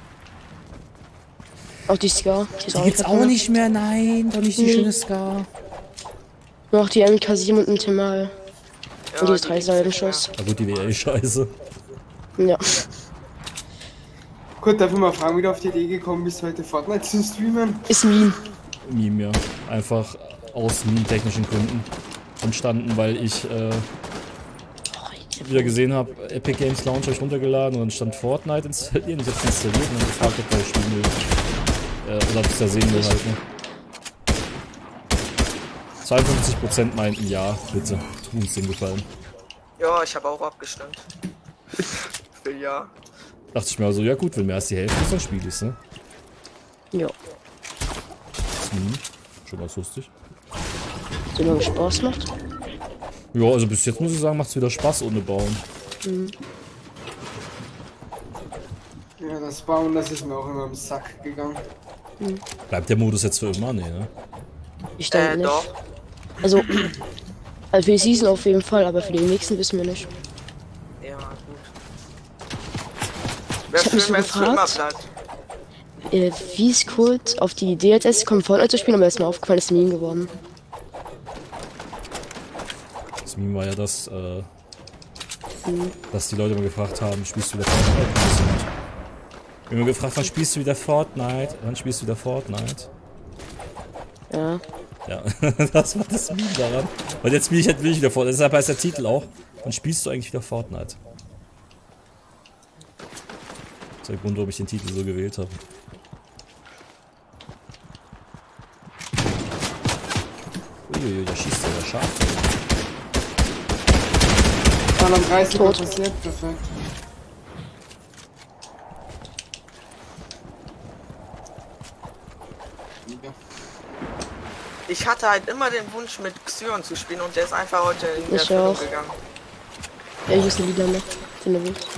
[SPEAKER 8] Auch die Scar. Die, ist
[SPEAKER 2] Die gibt's auch
[SPEAKER 8] mehr.
[SPEAKER 2] nicht mehr, nein, doch nicht die
[SPEAKER 8] Nee.
[SPEAKER 2] schöne Scar.
[SPEAKER 8] Nur noch die M K sieben und ein Thermal.
[SPEAKER 10] Ja,
[SPEAKER 8] Und die
[SPEAKER 10] die
[SPEAKER 8] drei
[SPEAKER 10] gibt's
[SPEAKER 8] Seilenschuss.
[SPEAKER 2] Na gut, die wäre eh scheiße.
[SPEAKER 8] Ja.
[SPEAKER 12] Gut, darf ich mal fragen, wie du auf die Idee gekommen bist, heute Fortnite zu streamen?
[SPEAKER 8] Ist Meme.
[SPEAKER 2] Meme, ja. Einfach aus meme-technischen Gründen entstanden, weil ich äh, wieder gesehen habe, Epic Games Launch habe ich runtergeladen und dann stand Fortnite installieren. Ich habe es installiert und dann gefragt, ob ich spielen will. Äh, oder ob ich da sehen will halt, ne? zweiundfünfzig Prozent meinten ja, bitte, tu uns den Gefallen.
[SPEAKER 10] Ja, ich habe auch abgestimmt. Ja.
[SPEAKER 2] Dachte ich mir also, ja gut, wenn mehr als die Hälfte ist, dann spiele ich's, ne?
[SPEAKER 8] Ja.
[SPEAKER 2] Hm, schon ganz lustig.
[SPEAKER 8] Solange Spaß macht.
[SPEAKER 2] Ja, also bis jetzt muss ich sagen, macht's wieder Spaß ohne Bauen.
[SPEAKER 8] Mhm.
[SPEAKER 12] Ja, das Bauen, das ist mir auch immer im Sack gegangen.
[SPEAKER 8] Mhm.
[SPEAKER 2] Bleibt der Modus jetzt für immer? Nee, ne?
[SPEAKER 8] Ich denke
[SPEAKER 10] Äh,
[SPEAKER 8] nicht.
[SPEAKER 10] doch.
[SPEAKER 8] Also, also für die Season auf jeden Fall, aber für die nächsten wissen wir nicht.
[SPEAKER 10] Ja, gut. Wäre
[SPEAKER 8] Ich hab mich
[SPEAKER 10] schön,
[SPEAKER 8] so
[SPEAKER 10] wenn es für immer
[SPEAKER 8] gefragt,
[SPEAKER 10] bleibt.
[SPEAKER 8] Äh, wie ist Kult auf die Idee jetzt erst gekommen, Fortnite zu spielen, aber ist mir aufgefallen, ist Meme geworden.
[SPEAKER 2] Das Meme war ja das, äh,
[SPEAKER 8] Mhm.
[SPEAKER 2] dass die Leute mal gefragt haben, spielst du wieder Fortnite? Wir haben gefragt, wann spielst du wieder Fortnite? Wann spielst du wieder Fortnite?
[SPEAKER 8] Ja.
[SPEAKER 2] Ja, das war das Meme daran. Und jetzt spiele ich halt wirklich wieder Fortnite. Deshalb heißt der Titel auch, wann spielst du eigentlich wieder Fortnite? Das ist der Grund, warum ich den Titel so gewählt habe. Uiuiui, da schießt der scharf.
[SPEAKER 12] Dann am dreißig passiert, perfekt. Ja.
[SPEAKER 10] Ich hatte halt immer den Wunsch mit Xyon zu spielen und der ist einfach heute in die
[SPEAKER 8] Ich
[SPEAKER 10] Erfüllung
[SPEAKER 8] auch.
[SPEAKER 10] gegangen.
[SPEAKER 8] Ja, ich wüsste wieder noch, den du willst.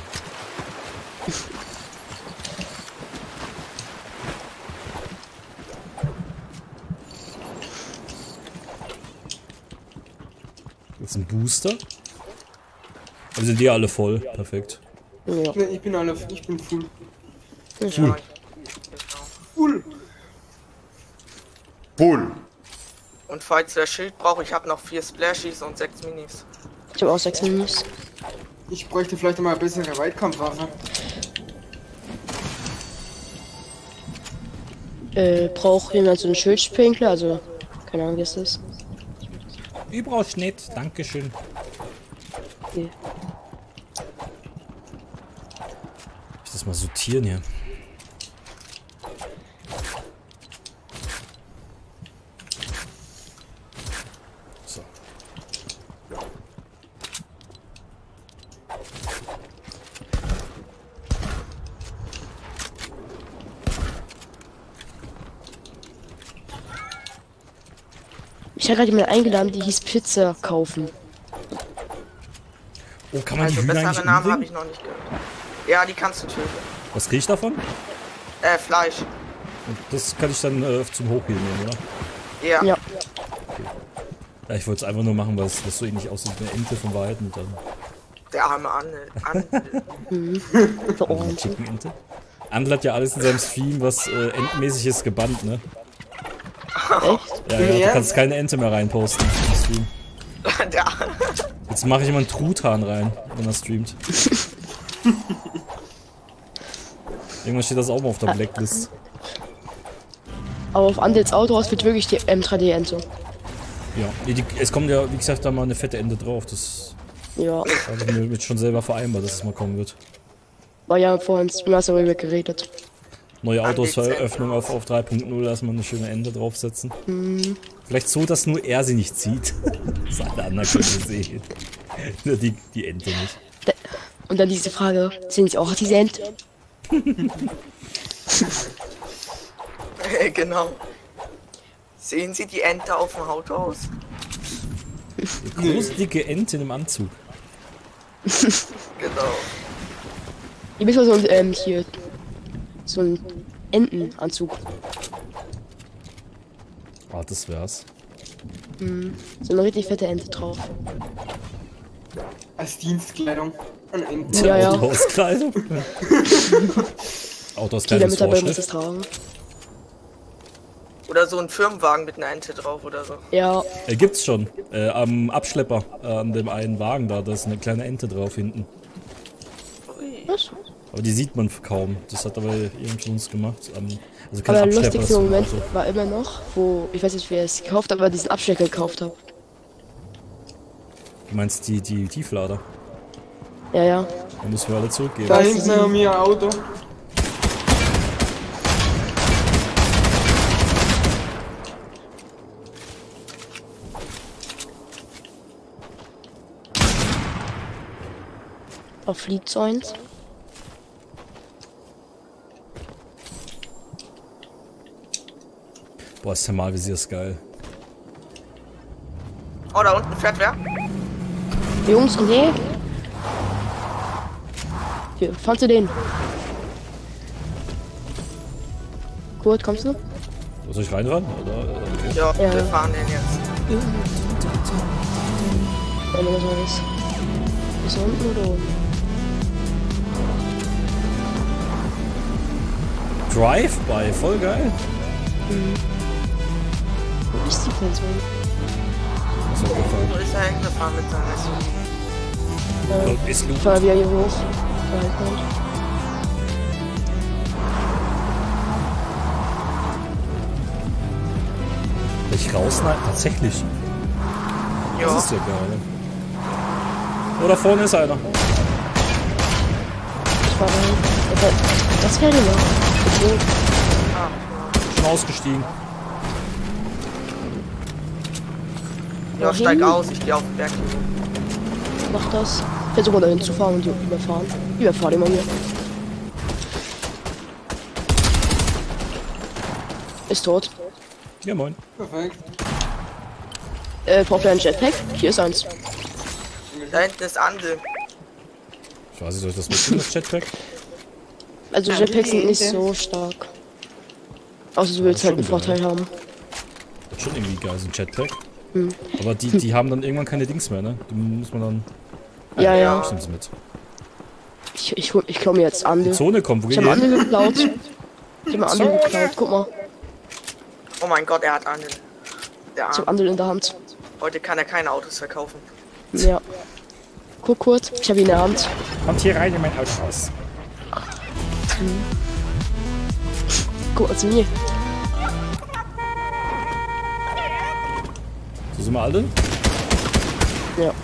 [SPEAKER 2] Jetzt ein Booster. Aber sind die alle voll? Perfekt.
[SPEAKER 8] Ja.
[SPEAKER 12] Nee, ich bin alle, ich bin full.
[SPEAKER 2] Cool.
[SPEAKER 12] Full.
[SPEAKER 6] Bull.
[SPEAKER 10] Und falls der Schild braucht, ich habe noch vier Splashies und sechs Minis.
[SPEAKER 8] Ich habe auch sechs Minis.
[SPEAKER 12] Ich bräuchte vielleicht mal eine bessere Weitkampfwaffe.
[SPEAKER 8] Äh, braucht jemand so einen Schildsprinkler? Also, keine Ahnung, wie es ist.
[SPEAKER 2] Überhaupt nicht, dankeschön.
[SPEAKER 8] Okay.
[SPEAKER 2] Ich das mal sortieren hier. So.
[SPEAKER 8] Ich habe gerade jemanden eingeladen, die hieß Pizza kaufen.
[SPEAKER 2] Oh, kann man die
[SPEAKER 10] Also
[SPEAKER 2] Hühner
[SPEAKER 10] bessere
[SPEAKER 2] eigentlich
[SPEAKER 10] Namen habe
[SPEAKER 2] umbringen?
[SPEAKER 10] ich noch nicht gehört. Ja, die kannst du töten.
[SPEAKER 2] Was krieg ich davon?
[SPEAKER 10] Äh, Fleisch.
[SPEAKER 2] Und das kann ich dann äh, zum Hochheben nehmen, oder?
[SPEAKER 10] Ja.
[SPEAKER 8] Ja.
[SPEAKER 2] Ja, ich wollte es einfach nur machen, weil es das so ähnlich aussieht wie eine Ente von Weitem. Und dann
[SPEAKER 10] Der arme Anne. An
[SPEAKER 2] eine Chicken-Ente. Andel hat ja alles in seinem Stream, was äh, entenmäßig ist, gebannt, ne?
[SPEAKER 8] Echt?
[SPEAKER 2] Ja, ja, du kannst keine Ente mehr reinposten im Stream.
[SPEAKER 10] Der
[SPEAKER 2] Jetzt mache ich immer einen Truthahn rein, wenn er streamt. Irgendwann steht das auch mal auf der Blacklist.
[SPEAKER 8] Aber auf Andels Autohaus wird wirklich die M drei D-Ente.
[SPEAKER 2] Ja, nee, die, es kommt ja, wie gesagt, da mal eine fette Ente drauf. Das
[SPEAKER 8] Ja.
[SPEAKER 2] habe ich mir mit schon selber vereinbart, dass es mal kommen wird.
[SPEAKER 8] War ja vorhin Streamer darüber geredet.
[SPEAKER 2] Neue Autos Veröffnung auf, auf drei Punkt null, lass mal eine schöne Ende draufsetzen.
[SPEAKER 8] Mhm.
[SPEAKER 2] Vielleicht so, dass nur er sie nicht sieht. Das alle anderen können sie sehen. Nur die, die Ente nicht.
[SPEAKER 8] Da, und dann diese Frage, sind sie auch diese Ente?
[SPEAKER 10] Genau. Sehen Sie die Ente auf dem Autohaus?
[SPEAKER 2] Eine große, dicke Ente im Anzug.
[SPEAKER 10] Genau.
[SPEAKER 8] Ihr wisst mal so ein, ähm, hier, so ein Entenanzug.
[SPEAKER 2] Ah, das wär's.
[SPEAKER 8] Mhm. So eine richtig fette Ente drauf.
[SPEAKER 12] Als Dienstkleidung. An Enten.
[SPEAKER 8] Ja, ja.
[SPEAKER 2] Autohauskleidung.
[SPEAKER 8] Jeder
[SPEAKER 2] Autohauskleidung ist
[SPEAKER 8] Mitarbeiter muss das
[SPEAKER 2] Vorschrift.
[SPEAKER 8] tragen.
[SPEAKER 10] Oder so ein Firmenwagen mit einer Ente drauf oder so.
[SPEAKER 8] Ja.
[SPEAKER 2] Äh, gibt's schon. Äh, am Abschlepper, äh, an dem einen Wagen da, da ist eine kleine Ente drauf hinten.
[SPEAKER 8] Was?
[SPEAKER 2] Aber die sieht man kaum. Das hat aber jemand von uns gemacht. Ähm, also kein
[SPEAKER 8] Aber der
[SPEAKER 2] Abschlepper.
[SPEAKER 8] lustigste
[SPEAKER 2] das ist
[SPEAKER 8] Moment
[SPEAKER 2] so.
[SPEAKER 8] war immer noch, wo, ich weiß nicht, wer es gekauft hat, aber diesen Abstecker gekauft hat.
[SPEAKER 2] Du meinst die, die Tieflader?
[SPEAKER 8] Ja, ja.
[SPEAKER 2] Dann müssen wir alle zurückgeben.
[SPEAKER 12] Da hinten haben wir ein Auto.
[SPEAKER 8] Auf Fleet eins.
[SPEAKER 2] Boah, das Thermalvisier ist geil.
[SPEAKER 10] Oh, da unten fährt wer?
[SPEAKER 8] Jungs, nee. Hier, fandst du den? Kurt, kommst du?
[SPEAKER 2] Soll ich reinrennen? Oder? Okay.
[SPEAKER 10] Ja,
[SPEAKER 8] Ja.
[SPEAKER 10] wir fahren den jetzt.
[SPEAKER 8] Wenn du was alles. Ist er unten oder oben?
[SPEAKER 2] Drive-by, voll geil.
[SPEAKER 8] Mhm. Wo ist die Person?
[SPEAKER 2] Das hat mir gefallen.
[SPEAKER 10] Wo ist er hingefahren mit seinem S U V?
[SPEAKER 8] Ja.
[SPEAKER 2] Dort ist Luke.
[SPEAKER 8] Ich fahr wieder hier hoch. Da halt kommt.
[SPEAKER 2] Will ich raus? Nein, tatsächlich.
[SPEAKER 10] Ja.
[SPEAKER 2] Das ist ja geil. Oh, da vorne ist einer.
[SPEAKER 8] Ich fahr rein. Das wäre ja. Okay.
[SPEAKER 2] Schon ausgestiegen.
[SPEAKER 10] Ja, steig aus, ich geh auf den Berg.
[SPEAKER 8] Mach das. Versuche da hinzufahren und die überfahren. Überfahr den mal hier. Ist tot.
[SPEAKER 2] Ja, moin.
[SPEAKER 12] Perfekt.
[SPEAKER 8] Äh, braucht er ein Jetpack? Hier ist eins.
[SPEAKER 10] Da hinten ist Andel.
[SPEAKER 2] Ich weiß nicht, soll ich das mitnehmen, das Jetpack?
[SPEAKER 8] Also
[SPEAKER 12] Ja,
[SPEAKER 8] Jetpacks sind
[SPEAKER 12] die-
[SPEAKER 8] nicht
[SPEAKER 12] die-
[SPEAKER 8] so stark. Außer du willst halt einen
[SPEAKER 2] schon geil.
[SPEAKER 8] Vorteil haben.
[SPEAKER 2] Das ist schon irgendwie geil, so ein Jetpack.
[SPEAKER 8] Hm.
[SPEAKER 2] Aber die, die haben dann irgendwann keine Dings mehr, ne? Die muss man dann...
[SPEAKER 8] Ja, ja.
[SPEAKER 2] Ich nehm's mit.
[SPEAKER 8] Ich, ich, hol- ich klau mir jetzt an.
[SPEAKER 2] Die Zone kommt, wo
[SPEAKER 8] Ich
[SPEAKER 2] geht
[SPEAKER 8] hab
[SPEAKER 2] die
[SPEAKER 8] Andel
[SPEAKER 2] hin?
[SPEAKER 8] geklaut. Ich hab Andel geklaut, guck mal.
[SPEAKER 10] Oh mein Gott, er hat Andel. Der
[SPEAKER 8] Ich hab
[SPEAKER 10] Arm.
[SPEAKER 8] Andel in der Hand.
[SPEAKER 10] Heute kann er keine Autos verkaufen.
[SPEAKER 8] Ja. Guck kurz, ich hab ihn in der Hand.
[SPEAKER 2] Kommt hier rein in mein Autohaus.
[SPEAKER 8] Guck mal zu mir.
[SPEAKER 2] So sind wir alle?
[SPEAKER 8] Ja.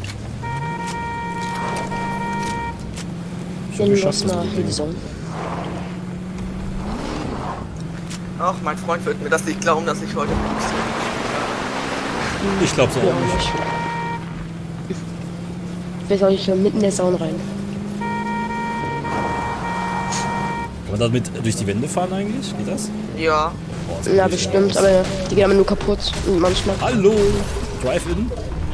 [SPEAKER 2] Ich hab
[SPEAKER 8] Wenn
[SPEAKER 2] geschafft,
[SPEAKER 8] was
[SPEAKER 2] das
[SPEAKER 8] mal
[SPEAKER 2] mit
[SPEAKER 8] hier
[SPEAKER 2] dem-
[SPEAKER 8] sollen.
[SPEAKER 10] Ach, mein Freund wird mir das nicht glauben, dass ich heute puste.
[SPEAKER 2] Ich glaub's auch
[SPEAKER 8] Ja,
[SPEAKER 2] nicht.
[SPEAKER 8] nicht. Wer soll ich hier mitten in der Sauna rein?
[SPEAKER 2] Kann man damit durch die Wände fahren eigentlich? Geht das?
[SPEAKER 10] Ja.
[SPEAKER 2] Boah, das
[SPEAKER 8] Ja,
[SPEAKER 2] probier ich mal
[SPEAKER 8] bestimmt,
[SPEAKER 2] aus.
[SPEAKER 8] aber die gehen aber nur kaputt. Und manchmal.
[SPEAKER 2] Hallo! Drive-In?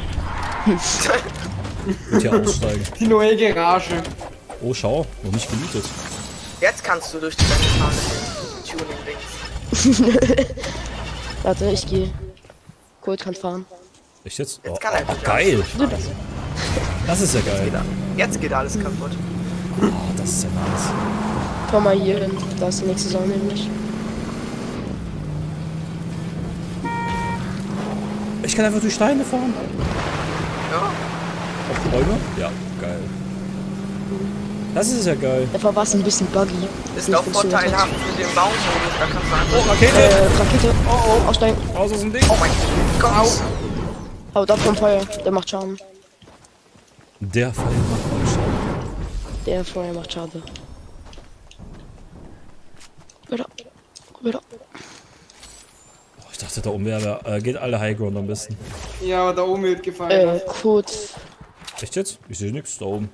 [SPEAKER 2] Und hier aussteigen.
[SPEAKER 12] Die neue Garage.
[SPEAKER 2] Oh, schau, noch nicht gemietet.
[SPEAKER 10] Jetzt kannst du durch die Wände fahren mit dem Tuning-Dings.
[SPEAKER 8] Warte, ich gehe. Kurt kann fahren.
[SPEAKER 2] Echt jetzt?
[SPEAKER 10] Jetzt
[SPEAKER 2] Oh,
[SPEAKER 10] kann er
[SPEAKER 2] oh,
[SPEAKER 10] nicht
[SPEAKER 2] geil!
[SPEAKER 8] Du das.
[SPEAKER 2] Das ist ja geil.
[SPEAKER 10] Jetzt geht alles kaputt.
[SPEAKER 2] Oh, das ist ja nice.
[SPEAKER 8] Komm mal hier hin. Da ist die nächste Sauna nämlich.
[SPEAKER 2] Ich kann einfach durch Steine fahren.
[SPEAKER 10] Ja.
[SPEAKER 2] Auf die Bäume? Ja, geil. Das ist ja geil.
[SPEAKER 8] Einfach war es ein bisschen buggy.
[SPEAKER 10] Ist
[SPEAKER 8] Nicht
[SPEAKER 10] auch
[SPEAKER 8] funktioniert hat.
[SPEAKER 10] vorteilhaft für den Baumodus. Da kannst du einfach.
[SPEAKER 2] Oh, Rakete!
[SPEAKER 8] Äh, Rakete. Oh, oh, aussteigen.
[SPEAKER 2] Raus aus dem Ding!
[SPEAKER 10] Oh mein Gott.
[SPEAKER 8] Haut ab vom Feuer. Der macht Schaden.
[SPEAKER 2] Der Fall macht auch Schaden.
[SPEAKER 8] Der Feuer macht Schaden. Wieder. Wieder.
[SPEAKER 2] Oh, ich dachte, da oben wäre. Äh, geht alle Highground am besten.
[SPEAKER 12] Ja, aber da oben wird gefeiert.
[SPEAKER 8] Äh, kurz.
[SPEAKER 2] Echt jetzt? Ich sehe nichts da oben.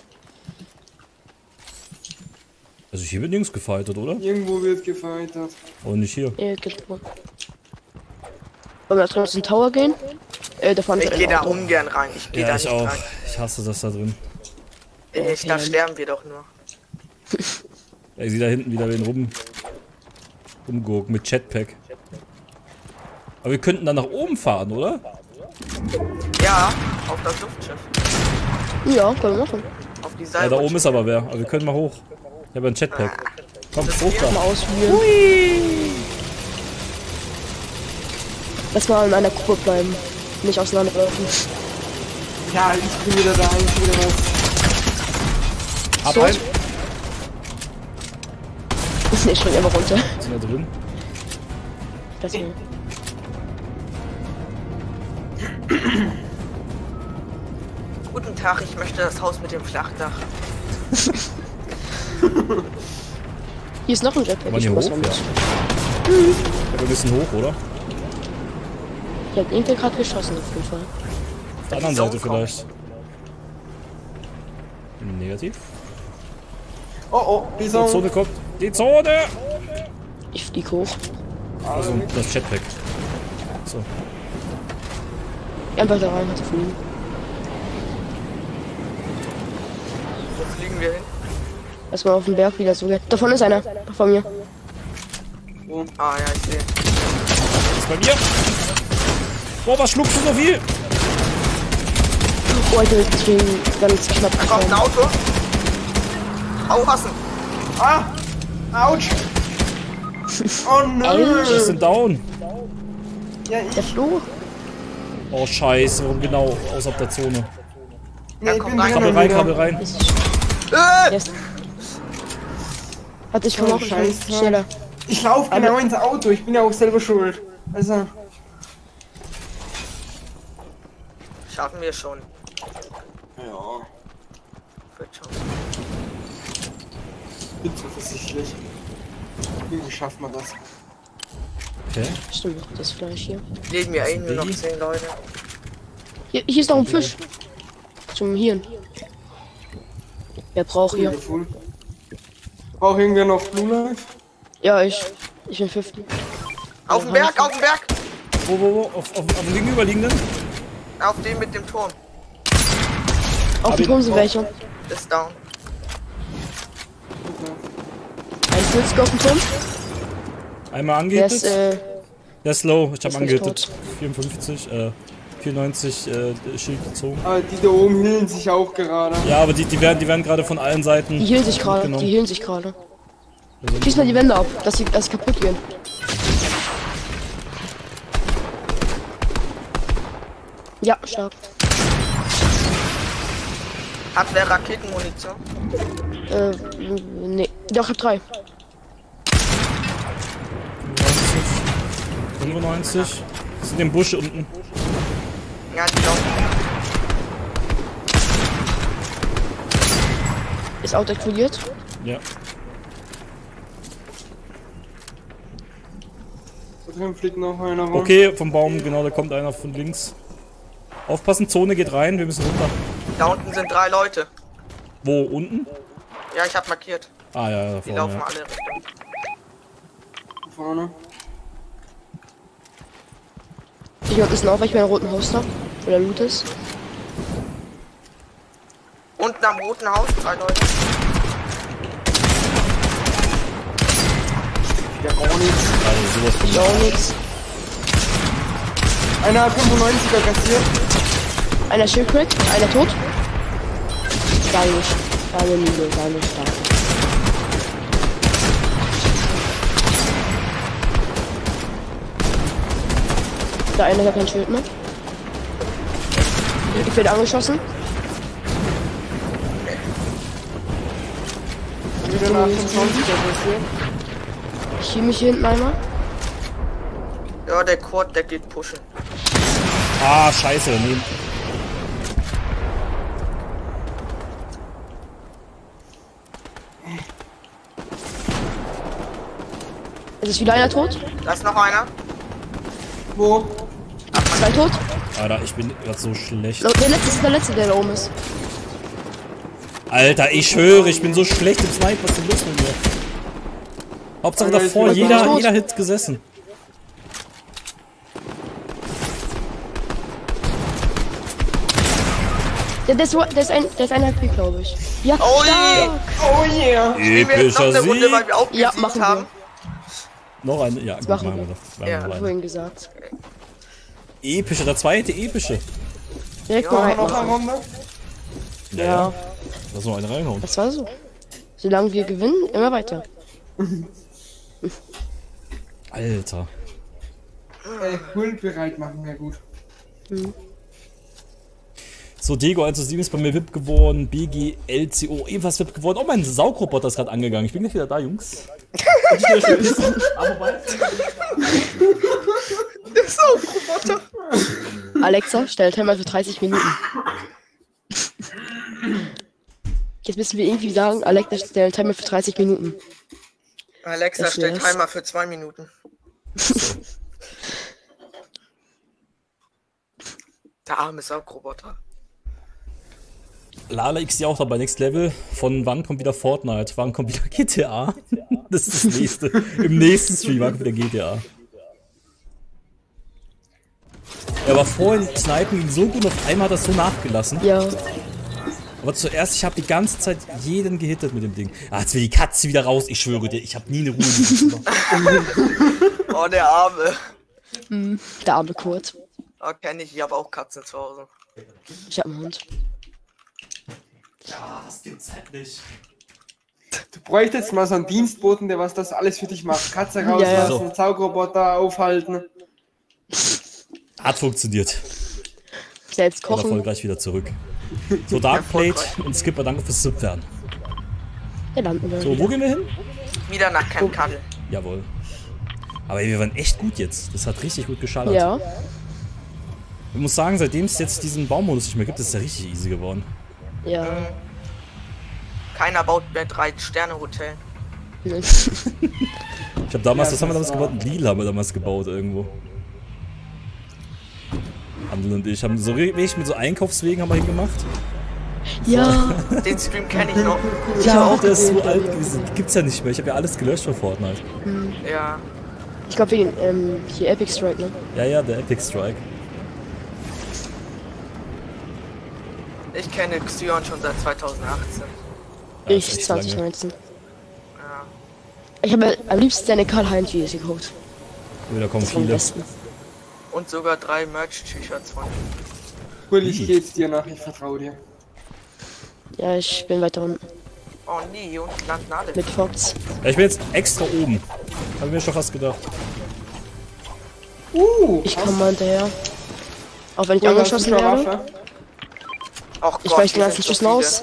[SPEAKER 2] Also hier wird nirgends gefightert, oder?
[SPEAKER 12] Irgendwo wird gefeiert.
[SPEAKER 2] Aber nicht hier.
[SPEAKER 8] Irgendwo. Wollen wir da draußen in den Tower gehen? Äh, da fahren wir
[SPEAKER 10] Ich
[SPEAKER 8] ein
[SPEAKER 10] gehe da
[SPEAKER 8] Auto.
[SPEAKER 10] ungern rein. Ich gehe
[SPEAKER 2] Ja,
[SPEAKER 10] da
[SPEAKER 2] ich
[SPEAKER 10] nicht
[SPEAKER 2] auch.
[SPEAKER 10] rein.
[SPEAKER 2] Ich hasse das da drin.
[SPEAKER 10] Ich, da sterben wir doch nur.
[SPEAKER 2] Ich sehe da hinten wieder wen rum. Rumgurken mit Jetpack. Aber wir könnten dann nach oben fahren, oder?
[SPEAKER 10] Ja, auf das Luftschiff.
[SPEAKER 8] Ja, können wir machen.
[SPEAKER 10] Auf die
[SPEAKER 2] Ja,
[SPEAKER 10] Seite.
[SPEAKER 2] da oben ist aber wer. Aber wir können mal hoch. Ich habe ein Jetpack. Komm, hoch
[SPEAKER 8] Mal
[SPEAKER 2] da.
[SPEAKER 8] ausprobieren. Lass mal in einer Gruppe bleiben. Nicht auseinanderlaufen.
[SPEAKER 12] Ja, ich bin wieder da, ich wieder was.
[SPEAKER 2] Ab
[SPEAKER 8] So.
[SPEAKER 2] ein.
[SPEAKER 8] Ich spring einfach runter.
[SPEAKER 2] Sind wir drin?
[SPEAKER 8] Das hier.
[SPEAKER 10] Guten Tag, ich möchte das Haus mit dem Flachdach.
[SPEAKER 8] Hier ist noch ein Jetpack.
[SPEAKER 2] Kann man
[SPEAKER 8] Ich
[SPEAKER 2] hier
[SPEAKER 8] weiß
[SPEAKER 2] hoch?
[SPEAKER 8] noch
[SPEAKER 2] Ja.
[SPEAKER 8] nicht.
[SPEAKER 2] Aber wir müssen hoch, oder?
[SPEAKER 8] Der hat irgendwer gerade geschossen auf jeden Fall.
[SPEAKER 2] Auf der anderen Seite vielleicht. Negativ.
[SPEAKER 12] Oh oh,
[SPEAKER 2] Die
[SPEAKER 12] Bison.
[SPEAKER 2] Zone kommt. Die Zone!
[SPEAKER 8] Ich flieg hoch.
[SPEAKER 2] Also, das Jetpack. So.
[SPEAKER 8] Einfach da rein, hat er fliegen.
[SPEAKER 10] Wo fliegen wir hin?
[SPEAKER 8] Erstmal auf den Berg wieder so. Davon ist einer. Von mir.
[SPEAKER 10] Oh. Ah ja, ich sehe.
[SPEAKER 2] Ist bei mir. Boah, was schluckst du so viel?
[SPEAKER 8] Oh, Alter, ich bin ganz knapp
[SPEAKER 10] Da kommt ein Auto. Au, hassen.
[SPEAKER 12] Ah! Autsch! Oh nein!
[SPEAKER 2] Wir sind down.
[SPEAKER 12] Ja,
[SPEAKER 8] Der
[SPEAKER 12] ich.
[SPEAKER 8] Flo.
[SPEAKER 2] Oh, scheiße. Warum genau? Außerhalb der Zone.
[SPEAKER 12] Nee, ich
[SPEAKER 10] komm
[SPEAKER 12] bin
[SPEAKER 10] rein,
[SPEAKER 2] Kabel
[SPEAKER 12] drinnen
[SPEAKER 2] rein,
[SPEAKER 12] wieder.
[SPEAKER 2] Kabel rein.
[SPEAKER 10] Äh!
[SPEAKER 8] Yes. Warte, ich komm
[SPEAKER 12] Oh,
[SPEAKER 8] auch
[SPEAKER 12] scheiße.
[SPEAKER 8] schneller.
[SPEAKER 12] Ich lauf genau ins Auto, ich bin ja auch selber schuld. Also,
[SPEAKER 10] Schaffen wir schon.
[SPEAKER 12] ja,
[SPEAKER 10] Wird schon.
[SPEAKER 12] bin zuversichtlich. Irgendwie schafft man das.
[SPEAKER 2] Okay.
[SPEAKER 8] Stimmt, das Fleisch hier.
[SPEAKER 10] Leben wir eh nur noch
[SPEAKER 2] Baby?
[SPEAKER 10] zehn Leute.
[SPEAKER 8] Hier, hier ist noch ein Fisch. Zum Hirn. Wer braucht hier?
[SPEAKER 12] Cool. Braucht irgendwer noch Blue Life?
[SPEAKER 8] Ja, ich. Ich bin fünften.
[SPEAKER 10] Auf den Berg, auf den Berg!
[SPEAKER 2] Wo, wo, wo? Auf, auf, auf dem gegenüberliegenden?
[SPEAKER 10] Auf dem mit dem Turm.
[SPEAKER 8] Auf dem Turm sind welche.
[SPEAKER 10] Ist down.
[SPEAKER 8] Ein Pilzke auf dem Turm.
[SPEAKER 2] Einmal
[SPEAKER 8] Der ist,
[SPEAKER 2] angehittet.
[SPEAKER 8] äh,
[SPEAKER 2] Der ist low. Ich hab
[SPEAKER 8] ist nicht
[SPEAKER 2] angehittet. vierundfünfzig, äh, vierundneunzig äh, Schild gezogen.
[SPEAKER 12] Aber die da oben hillen sich auch gerade.
[SPEAKER 2] Ja, aber die, die werden, die werden gerade von allen Seiten.
[SPEAKER 8] die hielen sich gerade.
[SPEAKER 2] mitgenommen.
[SPEAKER 8] Die hielen sich gerade. Schieß mal die Wände ab, dass sie, dass sie kaputt gehen. Ja, stark.
[SPEAKER 10] Hat wer Raketenmunition?
[SPEAKER 8] Äh, nee. Doch, ich hab drei.
[SPEAKER 2] fünfundneunzig. Sind im Busch unten.
[SPEAKER 10] Ja, die laufen.
[SPEAKER 8] Ist Auto explodiert.
[SPEAKER 2] Ja.
[SPEAKER 12] Da drin fliegt noch einer rum.
[SPEAKER 2] Okay, vom Baum, genau, da kommt einer von links. Aufpassen, Zone geht rein, wir müssen runter.
[SPEAKER 10] Da unten sind drei Leute.
[SPEAKER 2] Wo, unten?
[SPEAKER 10] Ja, ich hab markiert.
[SPEAKER 2] Ah ja, da
[SPEAKER 10] Die
[SPEAKER 2] vorne,
[SPEAKER 10] laufen
[SPEAKER 2] ja.
[SPEAKER 10] alle Richtung.
[SPEAKER 12] Vorne.
[SPEAKER 8] Ich unten ist ein Aufweich bei einem roten Haus da. Wo der Loot ist.
[SPEAKER 10] Unten am roten Haus, drei Leute.
[SPEAKER 12] Ja, auch nichts.
[SPEAKER 2] Also sowas von
[SPEAKER 8] Ich auch nix.
[SPEAKER 12] Einer hat fünfundneunziger kassiert.
[SPEAKER 8] Einer Schildcrack, einer tot. Gar nicht. Keine Mühle, gar nicht stark. Der eine hat kein Schild mehr. Ich werde angeschossen.
[SPEAKER 12] Wieder nach fünfundzwanziger kassiert.
[SPEAKER 8] Ich schiebe mich hier hinten einmal.
[SPEAKER 10] Ja, der Quad, der geht pushen.
[SPEAKER 2] Ah, scheiße, daneben.
[SPEAKER 8] Es ist wieder einer tot.
[SPEAKER 10] Da ist noch einer.
[SPEAKER 12] Wo?
[SPEAKER 8] Zwei tot.
[SPEAKER 2] Alter, ich bin gerade so schlecht.
[SPEAKER 8] Der letzte ist der letzte, der da oben ist.
[SPEAKER 2] Alter, ich höre, ich bin so schlecht im Sniper. Was ist denn los mit mir? Hauptsache
[SPEAKER 12] Alter,
[SPEAKER 2] davor,
[SPEAKER 12] ich bin
[SPEAKER 2] jeder,
[SPEAKER 8] tot.
[SPEAKER 2] jeder Hit gesessen.
[SPEAKER 8] Ja, der ist, so- der ist ein, der ist ein H P, glaube ich. Ja,
[SPEAKER 10] Oh
[SPEAKER 8] stark.
[SPEAKER 12] Oh yeah!
[SPEAKER 10] Spielen wir jetzt noch
[SPEAKER 2] Epischer
[SPEAKER 10] eine Runde, weil
[SPEAKER 2] Sieg.
[SPEAKER 10] wir auch
[SPEAKER 8] Ja,
[SPEAKER 10] gesiegt
[SPEAKER 8] machen wir.
[SPEAKER 10] haben.
[SPEAKER 2] Noch eine, ja, gut,
[SPEAKER 8] machen
[SPEAKER 2] machen wir
[SPEAKER 8] wir.
[SPEAKER 2] doch. Machen
[SPEAKER 10] Ja,
[SPEAKER 2] wir noch eine.
[SPEAKER 8] Vorhin gesagt.
[SPEAKER 2] Epische, der zweite epische.
[SPEAKER 8] Direkt
[SPEAKER 10] Ja,
[SPEAKER 8] mal rein
[SPEAKER 12] Noch eine
[SPEAKER 8] machen.
[SPEAKER 12] Runde?
[SPEAKER 2] Ja. Lass noch eine reinhauen.
[SPEAKER 8] Das war so. Solange wir gewinnen, immer weiter.
[SPEAKER 2] Alter.
[SPEAKER 12] Ey, Huld bereit machen, ja gut.
[SPEAKER 2] So, Diego eins zu sieben ist bei mir V I P geworden. B G L C O ebenfalls V I P geworden. Oh, mein Saugroboter ist gerade angegangen. Ich bin gleich wieder da, Jungs.
[SPEAKER 10] Der Saugroboter.
[SPEAKER 8] Alexa, stell Timer für dreißig Minuten. Jetzt müssen wir irgendwie sagen, Alexa, stell Timer für dreißig Minuten.
[SPEAKER 10] Alexa
[SPEAKER 8] Das
[SPEAKER 10] stellt
[SPEAKER 8] wär's.
[SPEAKER 10] Timer für zwei Minuten. Der arme Saugroboter.
[SPEAKER 2] Lala X ja auch dabei, Next Level. Von wann kommt wieder Fortnite? Wann kommt wieder G T A? Das ist das nächste. Im nächsten Stream wann kommt wieder G T A. Ja, aber vorhin snipen ihn so gut, auf einmal hat das so nachgelassen.
[SPEAKER 8] Ja.
[SPEAKER 2] Aber zuerst, ich habe die ganze Zeit jeden gehittet mit dem Ding. Ah, jetzt will die Katze wieder raus, ich schwöre dir, ich habe nie eine Ruhe in diesem Zimmer.
[SPEAKER 10] Oh, der Arme.
[SPEAKER 8] Hm, der arme Kurt.
[SPEAKER 10] Oh, kenn ich, ich habe auch Katzen zu Hause.
[SPEAKER 8] Ich hab einen Hund.
[SPEAKER 2] Ja, das gibt's halt nicht.
[SPEAKER 12] Du bräuchtest mal so einen Dienstboten, der was das alles für dich macht. Katze
[SPEAKER 8] Ja,
[SPEAKER 12] rauslassen,
[SPEAKER 8] ja.
[SPEAKER 12] Saugroboter aufhalten.
[SPEAKER 2] Hat funktioniert.
[SPEAKER 8] Selbst
[SPEAKER 2] Ich bin
[SPEAKER 8] kochen.
[SPEAKER 2] erfolgreich wieder zurück. So, Darkplate und Skipper, danke fürs Zipfern.
[SPEAKER 8] Ja, landen wir.
[SPEAKER 2] So, wo gehen wir hin?
[SPEAKER 10] Wieder nach Camp Cuddle.
[SPEAKER 2] Jawohl. Aber ey, wir waren echt gut jetzt. Das hat richtig gut geschallert.
[SPEAKER 8] Ja.
[SPEAKER 2] Ich muss sagen, seitdem es jetzt diesen Baummodus nicht mehr gibt, ist es ja richtig easy geworden.
[SPEAKER 8] Ja.
[SPEAKER 10] Keiner baut mehr drei Sterne Hotel.
[SPEAKER 2] Ich habe damals,
[SPEAKER 12] Ja,
[SPEAKER 2] was haben wir damals
[SPEAKER 12] das war-
[SPEAKER 2] gebaut? Ein Lidl haben wir damals gebaut irgendwo. Andel und ich haben so richtig mit so Einkaufswegen haben wir hingemacht.
[SPEAKER 8] Ja.
[SPEAKER 10] Den Stream kenne ich noch.
[SPEAKER 8] Ich hab auch
[SPEAKER 2] der ist so
[SPEAKER 8] gesehen,
[SPEAKER 2] alt
[SPEAKER 8] ja.
[SPEAKER 2] gewesen. Gibt's ja nicht mehr. Ich habe ja alles gelöscht von Fortnite.
[SPEAKER 10] Ja.
[SPEAKER 8] Ich glaube wegen ähm, hier Epic Strike, ne?
[SPEAKER 2] Ja, ja, der Epic Strike.
[SPEAKER 10] Ich kenne Xeon schon seit zweitausendachtzehn.
[SPEAKER 2] Ja,
[SPEAKER 8] Ich
[SPEAKER 2] ist echt
[SPEAKER 8] zwanzig
[SPEAKER 2] lange.
[SPEAKER 8] neunzehn.
[SPEAKER 10] Ja.
[SPEAKER 8] Ich habe am liebsten seine Karl-Heinz Videos geguckt.
[SPEAKER 2] Oh, da kommen
[SPEAKER 8] Das war am
[SPEAKER 2] viele.
[SPEAKER 8] besten.
[SPEAKER 10] Und sogar drei Merch-T-Shirts von ihm.
[SPEAKER 12] Cool, ich geh jetzt dir nach, ich vertraue dir.
[SPEAKER 8] Ja, ich bin weiter unten.
[SPEAKER 10] Oh nee, hier unten landen alle.
[SPEAKER 8] Mit Fox.
[SPEAKER 2] Ja, ich bin jetzt extra oben. Hab ich mir schon fast gedacht.
[SPEAKER 12] Uh,
[SPEAKER 8] Ich komme mal hinterher. Auch wenn ich
[SPEAKER 12] ja,
[SPEAKER 8] angeschossen
[SPEAKER 12] das ist eine
[SPEAKER 8] werde.
[SPEAKER 12] Waffe.
[SPEAKER 10] Och
[SPEAKER 8] Ich
[SPEAKER 10] Gott,
[SPEAKER 8] weiche den
[SPEAKER 10] hier
[SPEAKER 8] ganzen
[SPEAKER 10] sind so
[SPEAKER 8] Schüssen aus.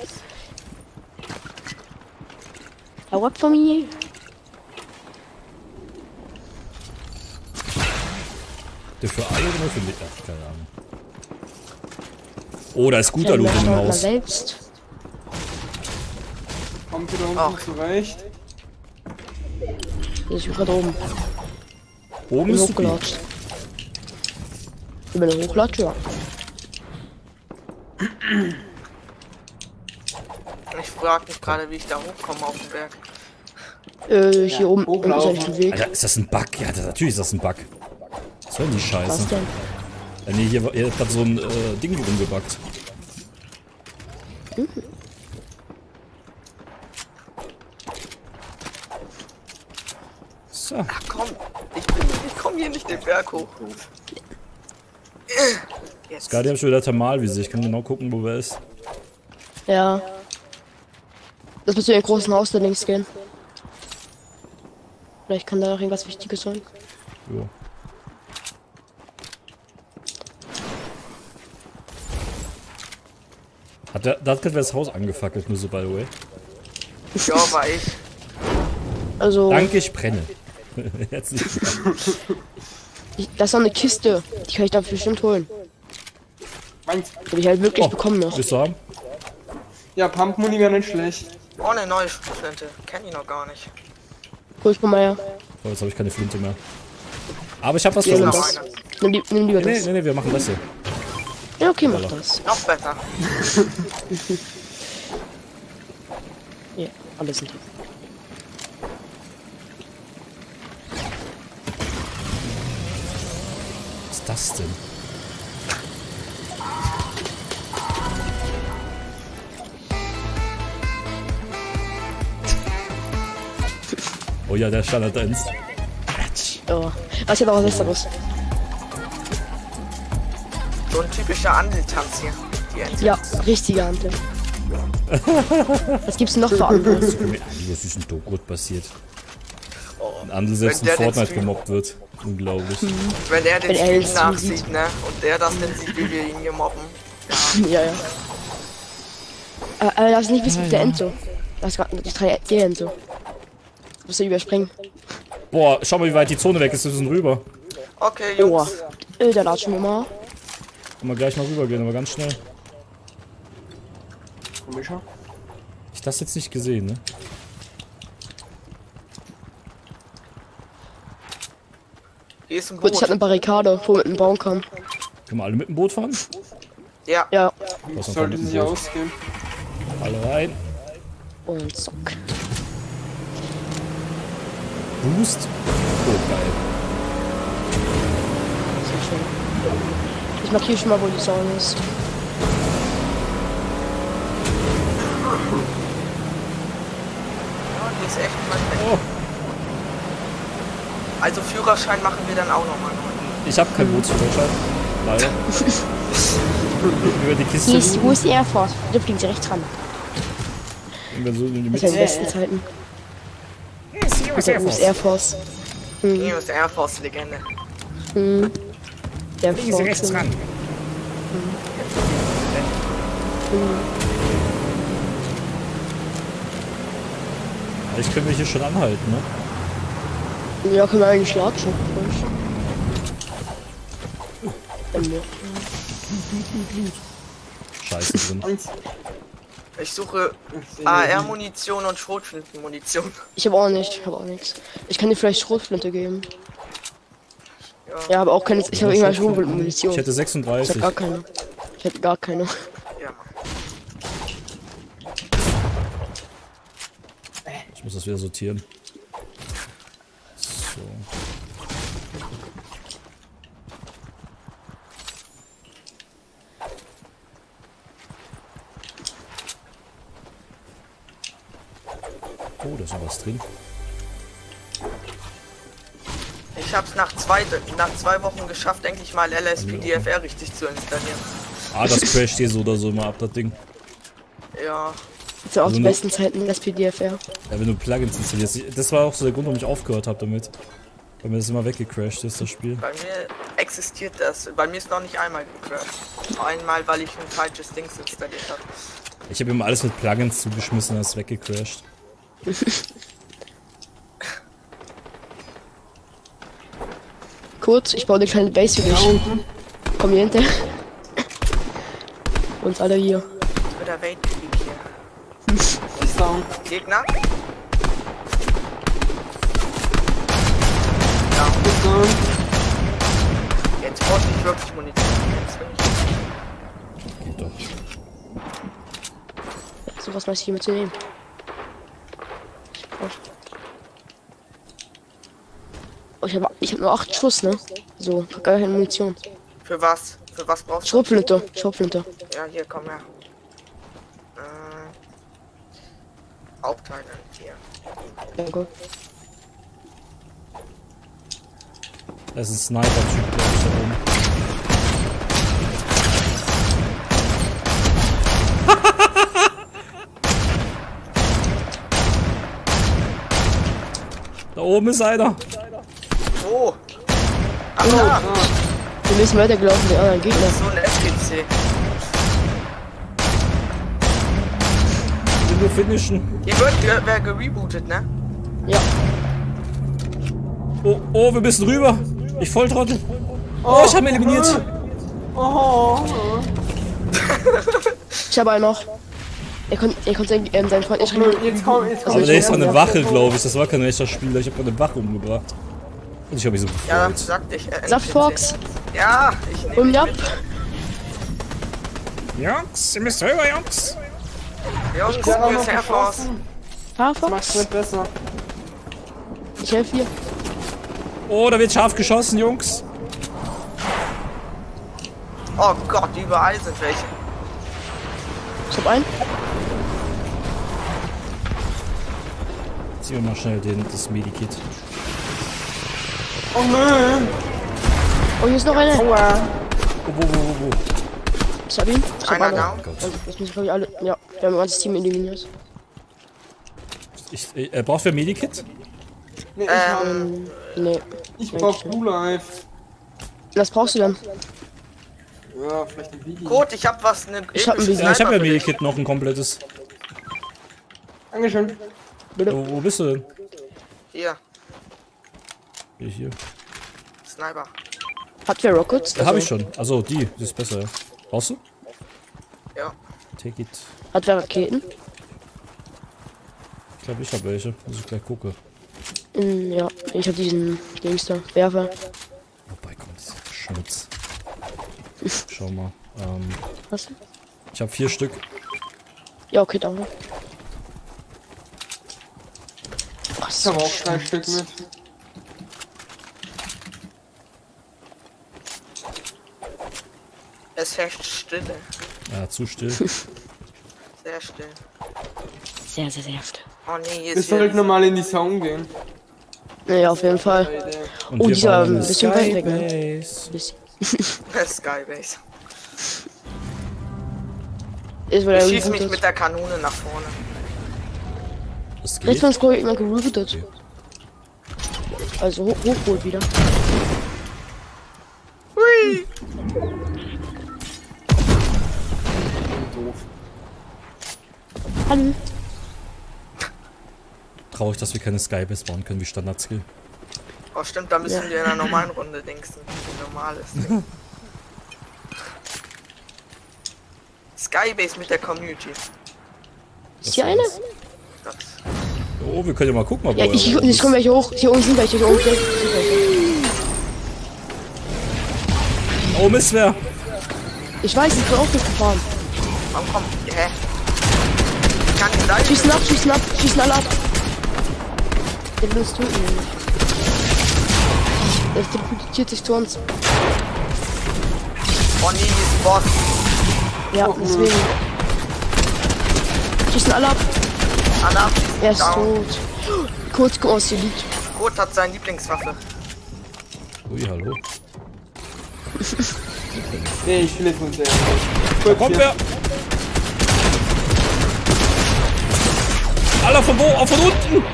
[SPEAKER 8] Hau ab von mir.
[SPEAKER 2] Der für alle oder nur für mich? Ach, keine Ahnung. Oh, da ist guter
[SPEAKER 8] Ja,
[SPEAKER 2] Loot im
[SPEAKER 8] schaut mal
[SPEAKER 2] Haus.
[SPEAKER 8] selbst.
[SPEAKER 12] Kommt wieder unten
[SPEAKER 10] Ach.
[SPEAKER 12] zurecht.
[SPEAKER 8] Ich bin gerade oben.
[SPEAKER 2] Oben
[SPEAKER 8] Bin
[SPEAKER 2] ist super.
[SPEAKER 8] hochgelatscht. Ich bin hochgelatscht, ja.
[SPEAKER 10] Ich frage mich gerade, wie ich da hochkomme auf den Berg.
[SPEAKER 8] Äh, hier oben unten ist
[SPEAKER 12] hochlaufen.
[SPEAKER 8] eigentlich ein Weg.
[SPEAKER 2] Alter, ist das ein Bug? Ja, das, natürlich ist das ein Bug. Was soll denn die Scheiße?
[SPEAKER 8] Was denn?
[SPEAKER 2] Ja, nee, hier, war- hier hat so ein äh, Ding rumgebackt. So.
[SPEAKER 10] Ach komm, ich, bin- ich komme hier nicht den Berg hoch. Jetzt.
[SPEAKER 2] Skadi haben schon wieder Thermalvisier. Ich kann genau gucken, wo wer ist.
[SPEAKER 8] Ja. Das müsste in den großen Haus da links gehen. Vielleicht kann da noch irgendwas Wichtiges sein.
[SPEAKER 2] Jo. Hat der, da hat gerade das Haus angefackelt, nur so by the way.
[SPEAKER 10] Ja, war ich.
[SPEAKER 8] Also,
[SPEAKER 2] Danke, ich brenne. Herzlich willkommen.
[SPEAKER 8] ich, das ist noch eine Kiste. Die kann ich dafür bestimmt holen.
[SPEAKER 12] Meins.
[SPEAKER 8] Will ich halt wirklich
[SPEAKER 2] Oh,
[SPEAKER 8] bekommen noch.
[SPEAKER 2] willst du haben?
[SPEAKER 12] Ja, Pumpmuni wäre nicht schlecht.
[SPEAKER 10] Oh, eine neue Flinte. Kenn ich noch gar nicht.
[SPEAKER 8] Hol ich mal her.
[SPEAKER 2] Oh, jetzt habe ich keine Flinte mehr. Aber ich habe was
[SPEAKER 8] Ja,
[SPEAKER 2] für
[SPEAKER 8] nimm
[SPEAKER 2] uns.
[SPEAKER 8] das. Nimm, die, nimm lieber
[SPEAKER 2] Nee,
[SPEAKER 8] das.
[SPEAKER 2] nee, nee, wir machen das hier.
[SPEAKER 8] Ja, okay, mach
[SPEAKER 2] Voilà.
[SPEAKER 8] das.
[SPEAKER 10] Noch besser.
[SPEAKER 8] Ja, alles sind.
[SPEAKER 2] Was ist das denn? Oh ja, der Standard eins.
[SPEAKER 8] Oh. Was ich hab auch was Besseres.
[SPEAKER 10] So ein typischer Andeltanz hier. Die Ente.
[SPEAKER 8] Ja, richtige Ante. Was gibt's noch für Antes?
[SPEAKER 2] Was ist denn Dogot passiert? Ein Andel selbst in
[SPEAKER 10] Wenn der den
[SPEAKER 2] Fortnite
[SPEAKER 10] Stream-
[SPEAKER 2] gemobbt wird. Unglaublich.
[SPEAKER 10] Wenn er den
[SPEAKER 8] Wenn er
[SPEAKER 10] Stream
[SPEAKER 8] den Stream
[SPEAKER 10] nachsieht,
[SPEAKER 8] sieht.
[SPEAKER 10] ne? Und der das dann sieht, wie wir ihn hier mobben.
[SPEAKER 8] Ja, ja. Aber, aber das ist nicht wissen mit der Enzo. Das ist gerade die drei die Enzo. Das musst du überspringen.
[SPEAKER 2] Boah, schau mal, wie weit die Zone weg ist. Wir müssen rüber.
[SPEAKER 10] Okay,
[SPEAKER 8] Joa.
[SPEAKER 10] Jungs.
[SPEAKER 8] Äh, da latschen wir mal.
[SPEAKER 2] Können wir gleich mal rübergehen, aber ganz schnell.
[SPEAKER 12] Komischer.
[SPEAKER 2] Ich das jetzt nicht gesehen, ne?
[SPEAKER 10] Hier ist ein
[SPEAKER 8] Gut, ich
[SPEAKER 10] Boot.
[SPEAKER 8] hab eine Barrikade, wo man bauen kann.
[SPEAKER 2] Können wir alle mit dem Boot fahren?
[SPEAKER 10] Ja.
[SPEAKER 8] Ja.
[SPEAKER 2] Was noch
[SPEAKER 12] Sollte
[SPEAKER 2] mit dem
[SPEAKER 12] sich
[SPEAKER 2] Boot?
[SPEAKER 12] ausgehen.
[SPEAKER 2] Alle rein.
[SPEAKER 8] Und zack.
[SPEAKER 2] Boost. Oh, geil.
[SPEAKER 8] Sehr schön. markiere schon mal, wo die Zone ist.
[SPEAKER 10] Ja, die ist echt weit weg. Oh. Also Führerschein machen wir dann auch nochmal.
[SPEAKER 2] Ich habe keinen Bootsführerschein. Leider. Über die Kiste.
[SPEAKER 8] Wo ist, wo ist die Air Force? Da fliegen sie rechts ran.
[SPEAKER 2] Wir so in die
[SPEAKER 8] das ist ja in den besten Zeiten.
[SPEAKER 10] Yes,
[SPEAKER 8] US Air Force. Air Force.
[SPEAKER 10] Hm. US Air Force Legende.
[SPEAKER 8] Hm. Der
[SPEAKER 3] Fliegen sie rechts ran.
[SPEAKER 8] Hm. Hm.
[SPEAKER 2] Ich könnte mich hier schon anhalten, ne?
[SPEAKER 8] Ja, können wir eigentlich latschen.
[SPEAKER 2] Scheiße drin.
[SPEAKER 10] Ich suche A R-Munition und Schrotflintenmunition.
[SPEAKER 8] Ich habe auch nicht, ich habe auch nichts. Ich kann dir vielleicht Schrotflinte geben. Ja, ja aber auch keine. Ich habe immer Schrotflintenmunition.
[SPEAKER 2] Ich hätte sechsunddreißig.
[SPEAKER 8] Ich habe gar keine. Ich hätte gar keine.
[SPEAKER 10] Ja.
[SPEAKER 2] Ich muss das wieder sortieren. So. Oh, da ist noch was drin.
[SPEAKER 10] Ich hab's nach zwei, nach zwei Wochen geschafft, endlich mal L S P D F R richtig zu installieren.
[SPEAKER 2] Ah, das crasht hier so oder so immer ab, das Ding.
[SPEAKER 10] Ja.
[SPEAKER 8] Das war auch also die besten Zeiten, das P D F R.
[SPEAKER 2] Ja, wenn du Plugins installierst. Das war auch so der Grund, warum ich aufgehört habe damit. Weil mir das immer weggecrasht ist, das Spiel.
[SPEAKER 10] Bei mir existiert das. Bei mir ist noch nicht einmal gecrashed. Einmal, weil ich ein falsches Ding installiert habe.
[SPEAKER 2] Ich habe immer alles mit Plugins zugeschmissen, das ist weggecrashed.
[SPEAKER 8] Kurz, ich baue eine kleine Base für dich. Komm hier hinter. Uns alle hier.
[SPEAKER 10] Oder Weltkrieg hier.
[SPEAKER 12] So.
[SPEAKER 10] Gegner?
[SPEAKER 12] Ja. So.
[SPEAKER 10] Jetzt brauche ich nicht wirklich Munition. Jetzt bin ich.
[SPEAKER 2] Geht doch.
[SPEAKER 8] So was weiß ich hier mitzunehmen. Oh, ich habe ich hab nur acht Schuss, ne? So, gar keine Munition.
[SPEAKER 10] Für was? Für was brauchst du?
[SPEAKER 8] Schrotflinte, Schrotflinte.
[SPEAKER 10] Ja, hier, komm her. Äh, Aufteilung hier.
[SPEAKER 8] Danke.
[SPEAKER 2] Das ist ein Sniper-Typ, glaube ich, da oben. Da oben ist einer.
[SPEAKER 10] Wo? Ach da!
[SPEAKER 8] Wir müssen weitergelaufen, der anderen Gegner.
[SPEAKER 10] So ein S G C.
[SPEAKER 2] Ich will nur finishen.
[SPEAKER 10] Hier wird ge wer gerebootet, ne?
[SPEAKER 8] Ja.
[SPEAKER 2] Oh, oh, wir müssen rüber. Ich Volltrottel. Oh, ich habe ihn eliminiert.
[SPEAKER 12] Oh.
[SPEAKER 8] Ich habe einen noch. Er konnte, er konnte ähm, seinen Freund nicht
[SPEAKER 12] rein. Jetzt komm, jetzt komm.
[SPEAKER 2] Aber der ist von eine Wache, glaube ich. Das war kein echter Spieler. Ich habe eine Wache umgebracht. Und ich habe mich so gefreut.
[SPEAKER 10] Ja, sagte ich. Äh,
[SPEAKER 8] Saft Fox.
[SPEAKER 10] Ja, ich nehme
[SPEAKER 8] Und ja.
[SPEAKER 3] Jungs, ihr müsst rüber, Jungs.
[SPEAKER 10] Jungs, hier ist Air Force.
[SPEAKER 8] Air Force?
[SPEAKER 12] Mach's nicht besser.
[SPEAKER 8] Ich helfe hier.
[SPEAKER 2] Oh, da wird scharf geschossen, Jungs.
[SPEAKER 10] Oh Gott, überall sind welche.
[SPEAKER 8] Ich hab einen.
[SPEAKER 2] Ziehen wir mal schnell den, das Medikit.
[SPEAKER 12] Oh nö.
[SPEAKER 8] Oh, hier ist noch einer.
[SPEAKER 12] Aua.
[SPEAKER 2] Wo, wo, wo, wo?
[SPEAKER 8] Ich hab ihn. Ich hab
[SPEAKER 10] Einer
[SPEAKER 8] alle.
[SPEAKER 10] down.
[SPEAKER 8] Also, das müssen glaube ich alle. Ja, wir haben ein ganzes Team eliminiert.
[SPEAKER 2] Ich, äh, er braucht für Medikit?
[SPEAKER 12] Nee, ich,
[SPEAKER 10] Ähm,
[SPEAKER 8] Nee.
[SPEAKER 12] ich brauch Blue Life.
[SPEAKER 8] Was brauchst du denn?
[SPEAKER 12] Ja, vielleicht ein Video.
[SPEAKER 10] Gut, ich hab was. Ne
[SPEAKER 8] Ich hab ein
[SPEAKER 2] Ja, ich habe ja ein Medikit noch, ein komplettes.
[SPEAKER 12] Dankeschön.
[SPEAKER 8] Bitte.
[SPEAKER 2] Wo, wo bist du denn?
[SPEAKER 10] Hier,
[SPEAKER 2] Hier, hier.
[SPEAKER 10] Sniper.
[SPEAKER 8] Hat wer Rockets?
[SPEAKER 2] Da habe ich schon. Also die, die ist besser. Ja. Brauchst du?
[SPEAKER 10] Ja.
[SPEAKER 2] Take it.
[SPEAKER 8] Hat wer Raketen?
[SPEAKER 2] Ich glaube, ich habe welche. Muss ich gleich gucken.
[SPEAKER 8] Mm, ja, ich hab diesen Dings da. Werfer.
[SPEAKER 2] Oh bei Gott, dieser Schmutz. Schau mal. Ähm,
[SPEAKER 8] Was?
[SPEAKER 2] ich habe vier Stück.
[SPEAKER 8] Ja, okay, danke.
[SPEAKER 12] Ich hab auch drei Stück mit.
[SPEAKER 10] Es herrscht Stille.
[SPEAKER 2] Ja, zu still.
[SPEAKER 10] Sehr still.
[SPEAKER 8] Sehr, sehr, sehr still.
[SPEAKER 10] Oh nee, hier
[SPEAKER 12] Wir
[SPEAKER 10] ist wieder...
[SPEAKER 12] sollten normal in die Zone gehen.
[SPEAKER 8] Ja, auf jeden Fall.
[SPEAKER 2] Und
[SPEAKER 8] Oh,
[SPEAKER 2] wir
[SPEAKER 8] dieser
[SPEAKER 2] bauen
[SPEAKER 8] ein
[SPEAKER 2] eine
[SPEAKER 8] bisschen weit weg, ne?
[SPEAKER 2] Skybase.
[SPEAKER 8] Bisschen.
[SPEAKER 10] Skybase.
[SPEAKER 8] Ist wohl
[SPEAKER 10] Ich
[SPEAKER 8] ein
[SPEAKER 10] schieß mich
[SPEAKER 8] Rebootet.
[SPEAKER 10] mit der Kanone nach vorne.
[SPEAKER 2] Das
[SPEAKER 8] Rechts
[SPEAKER 2] geht.
[SPEAKER 8] von Scroll jemand gerebootet. Also hoch, hochholt wieder.
[SPEAKER 10] Hui!
[SPEAKER 12] Doof.
[SPEAKER 8] Hallo.
[SPEAKER 2] Traurig, dass wir keine Skybase bauen können wie Standard-Skill.
[SPEAKER 10] Oh stimmt, da müssen wir in einer normalen Runde dingsen. Wie normal ist. Skybase mit der Community.
[SPEAKER 8] Ist hier eine?
[SPEAKER 10] Das.
[SPEAKER 2] Oh, wir können ja mal gucken, ob
[SPEAKER 8] Ja,
[SPEAKER 2] wir-
[SPEAKER 8] ich, ich komme welche hoch. Hier oben sind welche. Hier oben sind welche.
[SPEAKER 2] Oh, Mist, wer?
[SPEAKER 8] Ich weiß, ich bin auch durchgefahren.
[SPEAKER 10] Warum kommt. Hä? Ich kann nicht leiden.
[SPEAKER 8] Schießen ab, schießen ab, schießen alle ab. Der will uns töten, nämlich. Der teleportiert sich zu uns.
[SPEAKER 10] Oh nee, hier ist ein Boss.
[SPEAKER 8] Ja, deswegen. Schießen alle ab.
[SPEAKER 10] Anna,
[SPEAKER 8] Er ist
[SPEAKER 10] down.
[SPEAKER 8] tot. Kurz, guck mal, was hier liegt.
[SPEAKER 10] Kurt hat seine Lieblingswaffe.
[SPEAKER 2] Ui, hallo.
[SPEAKER 12] Nee, ich will jetzt uns sehr.
[SPEAKER 2] Da kommt wer? Alter, von wo? Auch von unten!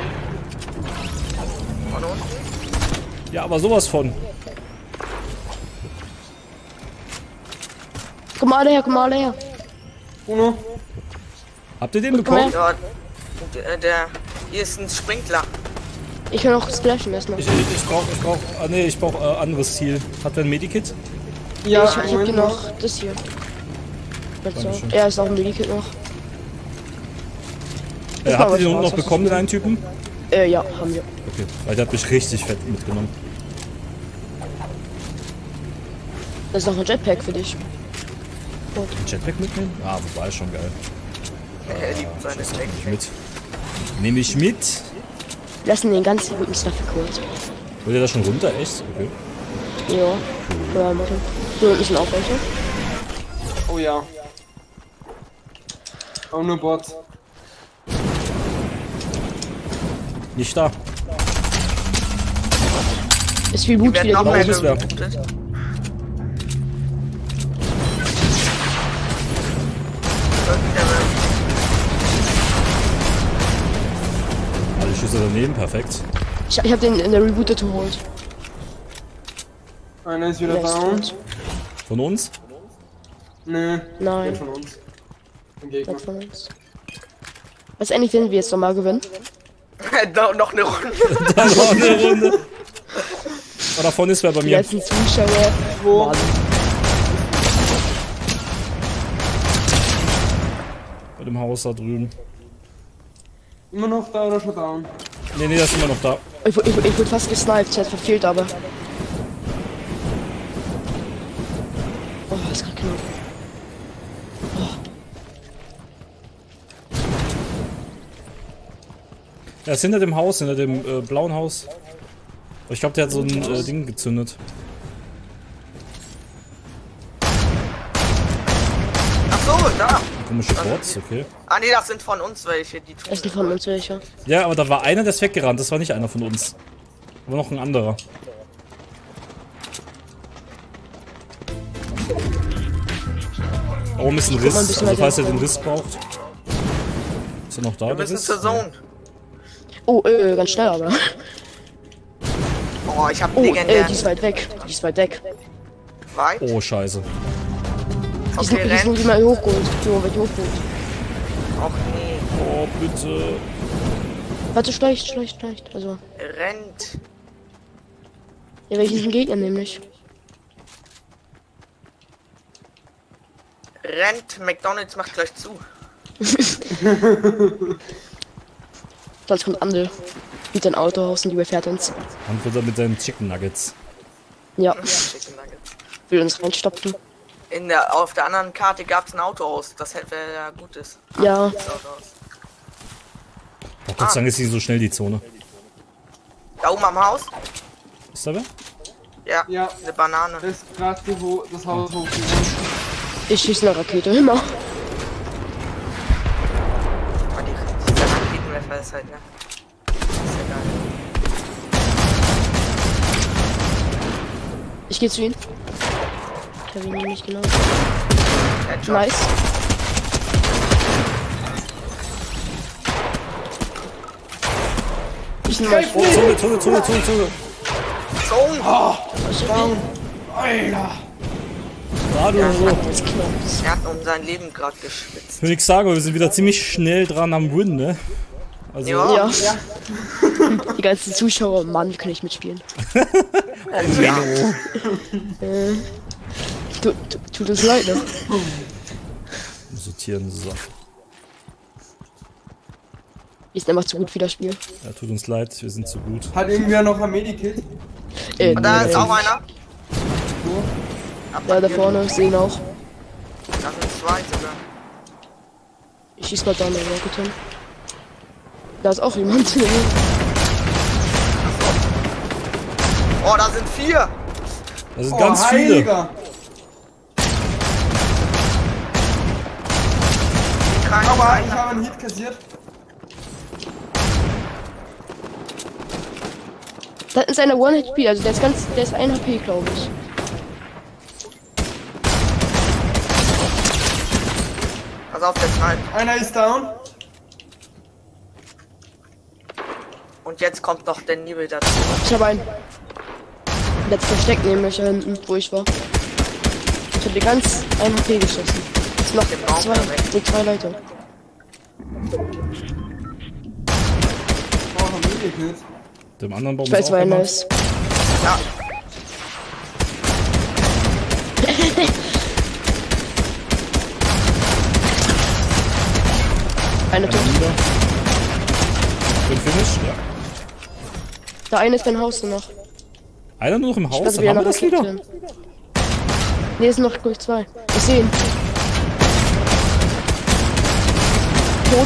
[SPEAKER 10] Von unten?
[SPEAKER 2] Ja, aber sowas von.
[SPEAKER 8] Komm mal alle her, komm mal alle her.
[SPEAKER 12] Uno.
[SPEAKER 2] Habt ihr den bekommen?
[SPEAKER 10] Ja, der, der. Hier ist ein Sprinkler.
[SPEAKER 8] Ich kann auch splashen erstmal.
[SPEAKER 2] Ich, ich, ich brauch, ich brauch, ah, nee, ich brauch äh, anderes Ziel. Hat wer ein Medikit?
[SPEAKER 8] Ja, ich, ich hab
[SPEAKER 12] Moment
[SPEAKER 8] hier noch das hier.
[SPEAKER 2] Dankeschön.
[SPEAKER 8] Er ist auch ein Medikit noch.
[SPEAKER 2] Äh,
[SPEAKER 8] war
[SPEAKER 2] habt ihr
[SPEAKER 8] was
[SPEAKER 2] den unten
[SPEAKER 8] Spaß,
[SPEAKER 2] noch
[SPEAKER 8] was
[SPEAKER 2] bekommen, den einen Typen?
[SPEAKER 8] Äh, ja, haben wir.
[SPEAKER 2] Okay, weil der hat mich richtig fett mitgenommen.
[SPEAKER 8] Das ist noch ein Jetpack für dich.
[SPEAKER 2] Ein Jetpack mitnehmen? Ah, wobei, schon geil.
[SPEAKER 10] Er liebt seine
[SPEAKER 2] Das
[SPEAKER 10] Jack.
[SPEAKER 2] nehme ich mit. Nehme ich mit.
[SPEAKER 8] Lassen den ganzen guten Stuff kurz.
[SPEAKER 2] Wollt ihr da schon runter? Echt? Okay.
[SPEAKER 8] Ja. Ja, warte. So, unten sind auch welche.
[SPEAKER 12] Oh ja. Auch nur Bots.
[SPEAKER 2] Nicht da.
[SPEAKER 8] Ist viel Blut
[SPEAKER 10] Werden
[SPEAKER 8] wieder
[SPEAKER 10] noch mehr
[SPEAKER 8] gebaut.
[SPEAKER 2] wer.
[SPEAKER 10] gebootet.
[SPEAKER 2] Alle Schüsse daneben, perfekt.
[SPEAKER 8] Ich, ich hab den in der Rebooted geholt.
[SPEAKER 12] Einer ist wieder
[SPEAKER 8] Der ist
[SPEAKER 12] down.
[SPEAKER 8] tot.
[SPEAKER 2] Von uns?
[SPEAKER 12] Nee.
[SPEAKER 8] Nein.
[SPEAKER 12] Der von uns. Ein Gegner.
[SPEAKER 8] Weg von uns. Was endlich, wenn wir jetzt nochmal gewinnen?
[SPEAKER 10] No, noch eine Runde.
[SPEAKER 2] Da war eine Runde. Oh, da vorne ist wer bei
[SPEAKER 8] Die
[SPEAKER 2] mir.
[SPEAKER 8] ganzen Zuschauer.
[SPEAKER 12] Wo?
[SPEAKER 2] Bei dem Haus da drüben.
[SPEAKER 12] Immer noch da oder schon down?
[SPEAKER 2] Nee, nee, das ist immer noch da.
[SPEAKER 8] Ich, wu- ich, wu- ich wurde fast gesniped, es hat verfehlt aber. Oh, ist grad knapp.
[SPEAKER 2] Er ist hinter dem Haus, hinter dem äh, blauen Haus. Aber ich glaube, der hat so ein äh, Ding gezündet.
[SPEAKER 10] Ach so, da.
[SPEAKER 2] Komische Bots, okay.
[SPEAKER 10] Ah nee, das sind von uns welche, die tun.
[SPEAKER 8] Das sind von uns welche.
[SPEAKER 2] Ja, aber da war einer, der ist weggerannt. Das war nicht einer von uns. Aber noch ein anderer. Da oben ist ein
[SPEAKER 8] guck mal ein
[SPEAKER 2] Riss.
[SPEAKER 8] bisschen
[SPEAKER 2] Also
[SPEAKER 8] weiter
[SPEAKER 2] falls er
[SPEAKER 8] nach
[SPEAKER 2] den Riss braucht. Ist er noch da?
[SPEAKER 10] Wir
[SPEAKER 2] der
[SPEAKER 10] müssen
[SPEAKER 2] Riss?
[SPEAKER 10] zur Zone.
[SPEAKER 8] Oh, äh, ganz schnell aber.
[SPEAKER 10] Oh, ich hab
[SPEAKER 8] Oh, äh,
[SPEAKER 10] legendär.
[SPEAKER 8] die ist weit weg. Die ist weit weg.
[SPEAKER 10] Weit.
[SPEAKER 2] Oh, scheiße.
[SPEAKER 8] Die sind,
[SPEAKER 10] Okay,
[SPEAKER 8] die sind
[SPEAKER 10] rennt.
[SPEAKER 8] die mal hochgeholt. Die wurden hochgeholt.
[SPEAKER 10] Och nee.
[SPEAKER 2] Oh, bitte.
[SPEAKER 8] Warte, schleicht, schleicht, schleicht. Also,
[SPEAKER 10] Rennt.
[SPEAKER 8] ja, welche sind Gegner nämlich?
[SPEAKER 10] Rennt. McDonalds macht gleich zu.
[SPEAKER 8] Sonst kommt Andel. Mit sein Autohaus und die überfährt uns.
[SPEAKER 2] Antwortet mit seinen Chicken Nuggets.
[SPEAKER 8] Ja,
[SPEAKER 10] Chicken Nuggets.
[SPEAKER 8] will uns reinstopfen.
[SPEAKER 10] In der, auf der anderen Karte gab es ein Autohaus. Das hätte ja gut ist.
[SPEAKER 8] Ja.
[SPEAKER 10] Das Autohaus.
[SPEAKER 2] Oh, Gott sei Dank ist nicht so schnell die Zone.
[SPEAKER 10] Da oben am Haus?
[SPEAKER 2] Ist da wer?
[SPEAKER 10] Ja.
[SPEAKER 12] Ja.
[SPEAKER 10] Eine Banane.
[SPEAKER 12] Das ist gerade die Ho das Haus hochgegangen.
[SPEAKER 8] Ich schieße eine Rakete immer.
[SPEAKER 10] Aber die, dieser Raketenwerfer ist halt, ne? Ist ja geil.
[SPEAKER 8] Ich gehe zu ihm. Ich habe ihn nicht genau.
[SPEAKER 10] Headshot.
[SPEAKER 8] Nice. Ich nehme mal vor.
[SPEAKER 2] Zunge, Zunge, Zunge, Zunge, Zunge.
[SPEAKER 10] Zone!
[SPEAKER 12] Oh, down. Alter.
[SPEAKER 2] Gerade
[SPEAKER 10] Ja,
[SPEAKER 2] so.
[SPEAKER 10] er hat um sein Leben gerade geschwitzt.
[SPEAKER 2] Ich will nichts sagen, aber wir sind wieder ziemlich schnell dran am Win, ne? Also,
[SPEAKER 10] Ja.
[SPEAKER 8] Ja. Die ganzen Zuschauer, Mann, kann ich mitspielen.
[SPEAKER 10] Ja.
[SPEAKER 8] Äh, tu, tu, tut uns leid, ne?
[SPEAKER 2] sortieren, so.
[SPEAKER 8] Wir sind einfach zu gut für das Spiel.
[SPEAKER 2] Ja, tut uns leid, wir sind zu gut.
[SPEAKER 12] Hat irgendwer noch ein Medikit?
[SPEAKER 8] Äh,
[SPEAKER 10] Und da
[SPEAKER 8] nee,
[SPEAKER 10] ist auch einer.
[SPEAKER 8] Ja, da vorne, sehen auch.
[SPEAKER 10] Da sind zwei sogar.
[SPEAKER 8] Ich schieß grad da eine Rocket hin. Da ist auch jemand.
[SPEAKER 10] Oh, da sind vier.
[SPEAKER 2] Das sind
[SPEAKER 12] Oh,
[SPEAKER 2] ganz viele.
[SPEAKER 12] Heiliger. Aber ich habe einen Hit kassiert.
[SPEAKER 8] Das ist eine One-H P, also der ist ganz, der ist ein H P, glaube ich.
[SPEAKER 10] Pass auf, der Snipe.
[SPEAKER 12] Einer ist down.
[SPEAKER 10] Und jetzt kommt noch der Nibel dazu.
[SPEAKER 8] Ich habe einen. Der hat versteckt nämlich da hinten, wo ich war. Ich habe die ganz ein H P geschossen. Jetzt noch zwei, nee, zwei Leute.
[SPEAKER 12] Oh, ein Medikit.
[SPEAKER 2] Dem anderen Baum
[SPEAKER 8] Ich weiß,
[SPEAKER 2] ist
[SPEAKER 8] wo
[SPEAKER 2] auch
[SPEAKER 8] einer
[SPEAKER 2] jemand.
[SPEAKER 8] ist.
[SPEAKER 10] Ja.
[SPEAKER 8] Eine tot.
[SPEAKER 2] Wieder. Bin Finish, ja.
[SPEAKER 8] Der eine ist beim Haus nur noch.
[SPEAKER 2] Einer nur noch im
[SPEAKER 8] Ich
[SPEAKER 2] Haus,
[SPEAKER 8] weiß,
[SPEAKER 2] dann
[SPEAKER 8] wie er
[SPEAKER 2] haben wir
[SPEAKER 8] noch
[SPEAKER 2] das wieder.
[SPEAKER 8] drin. Ne, es sind noch gut zwei. Ich sehe ihn. Tot.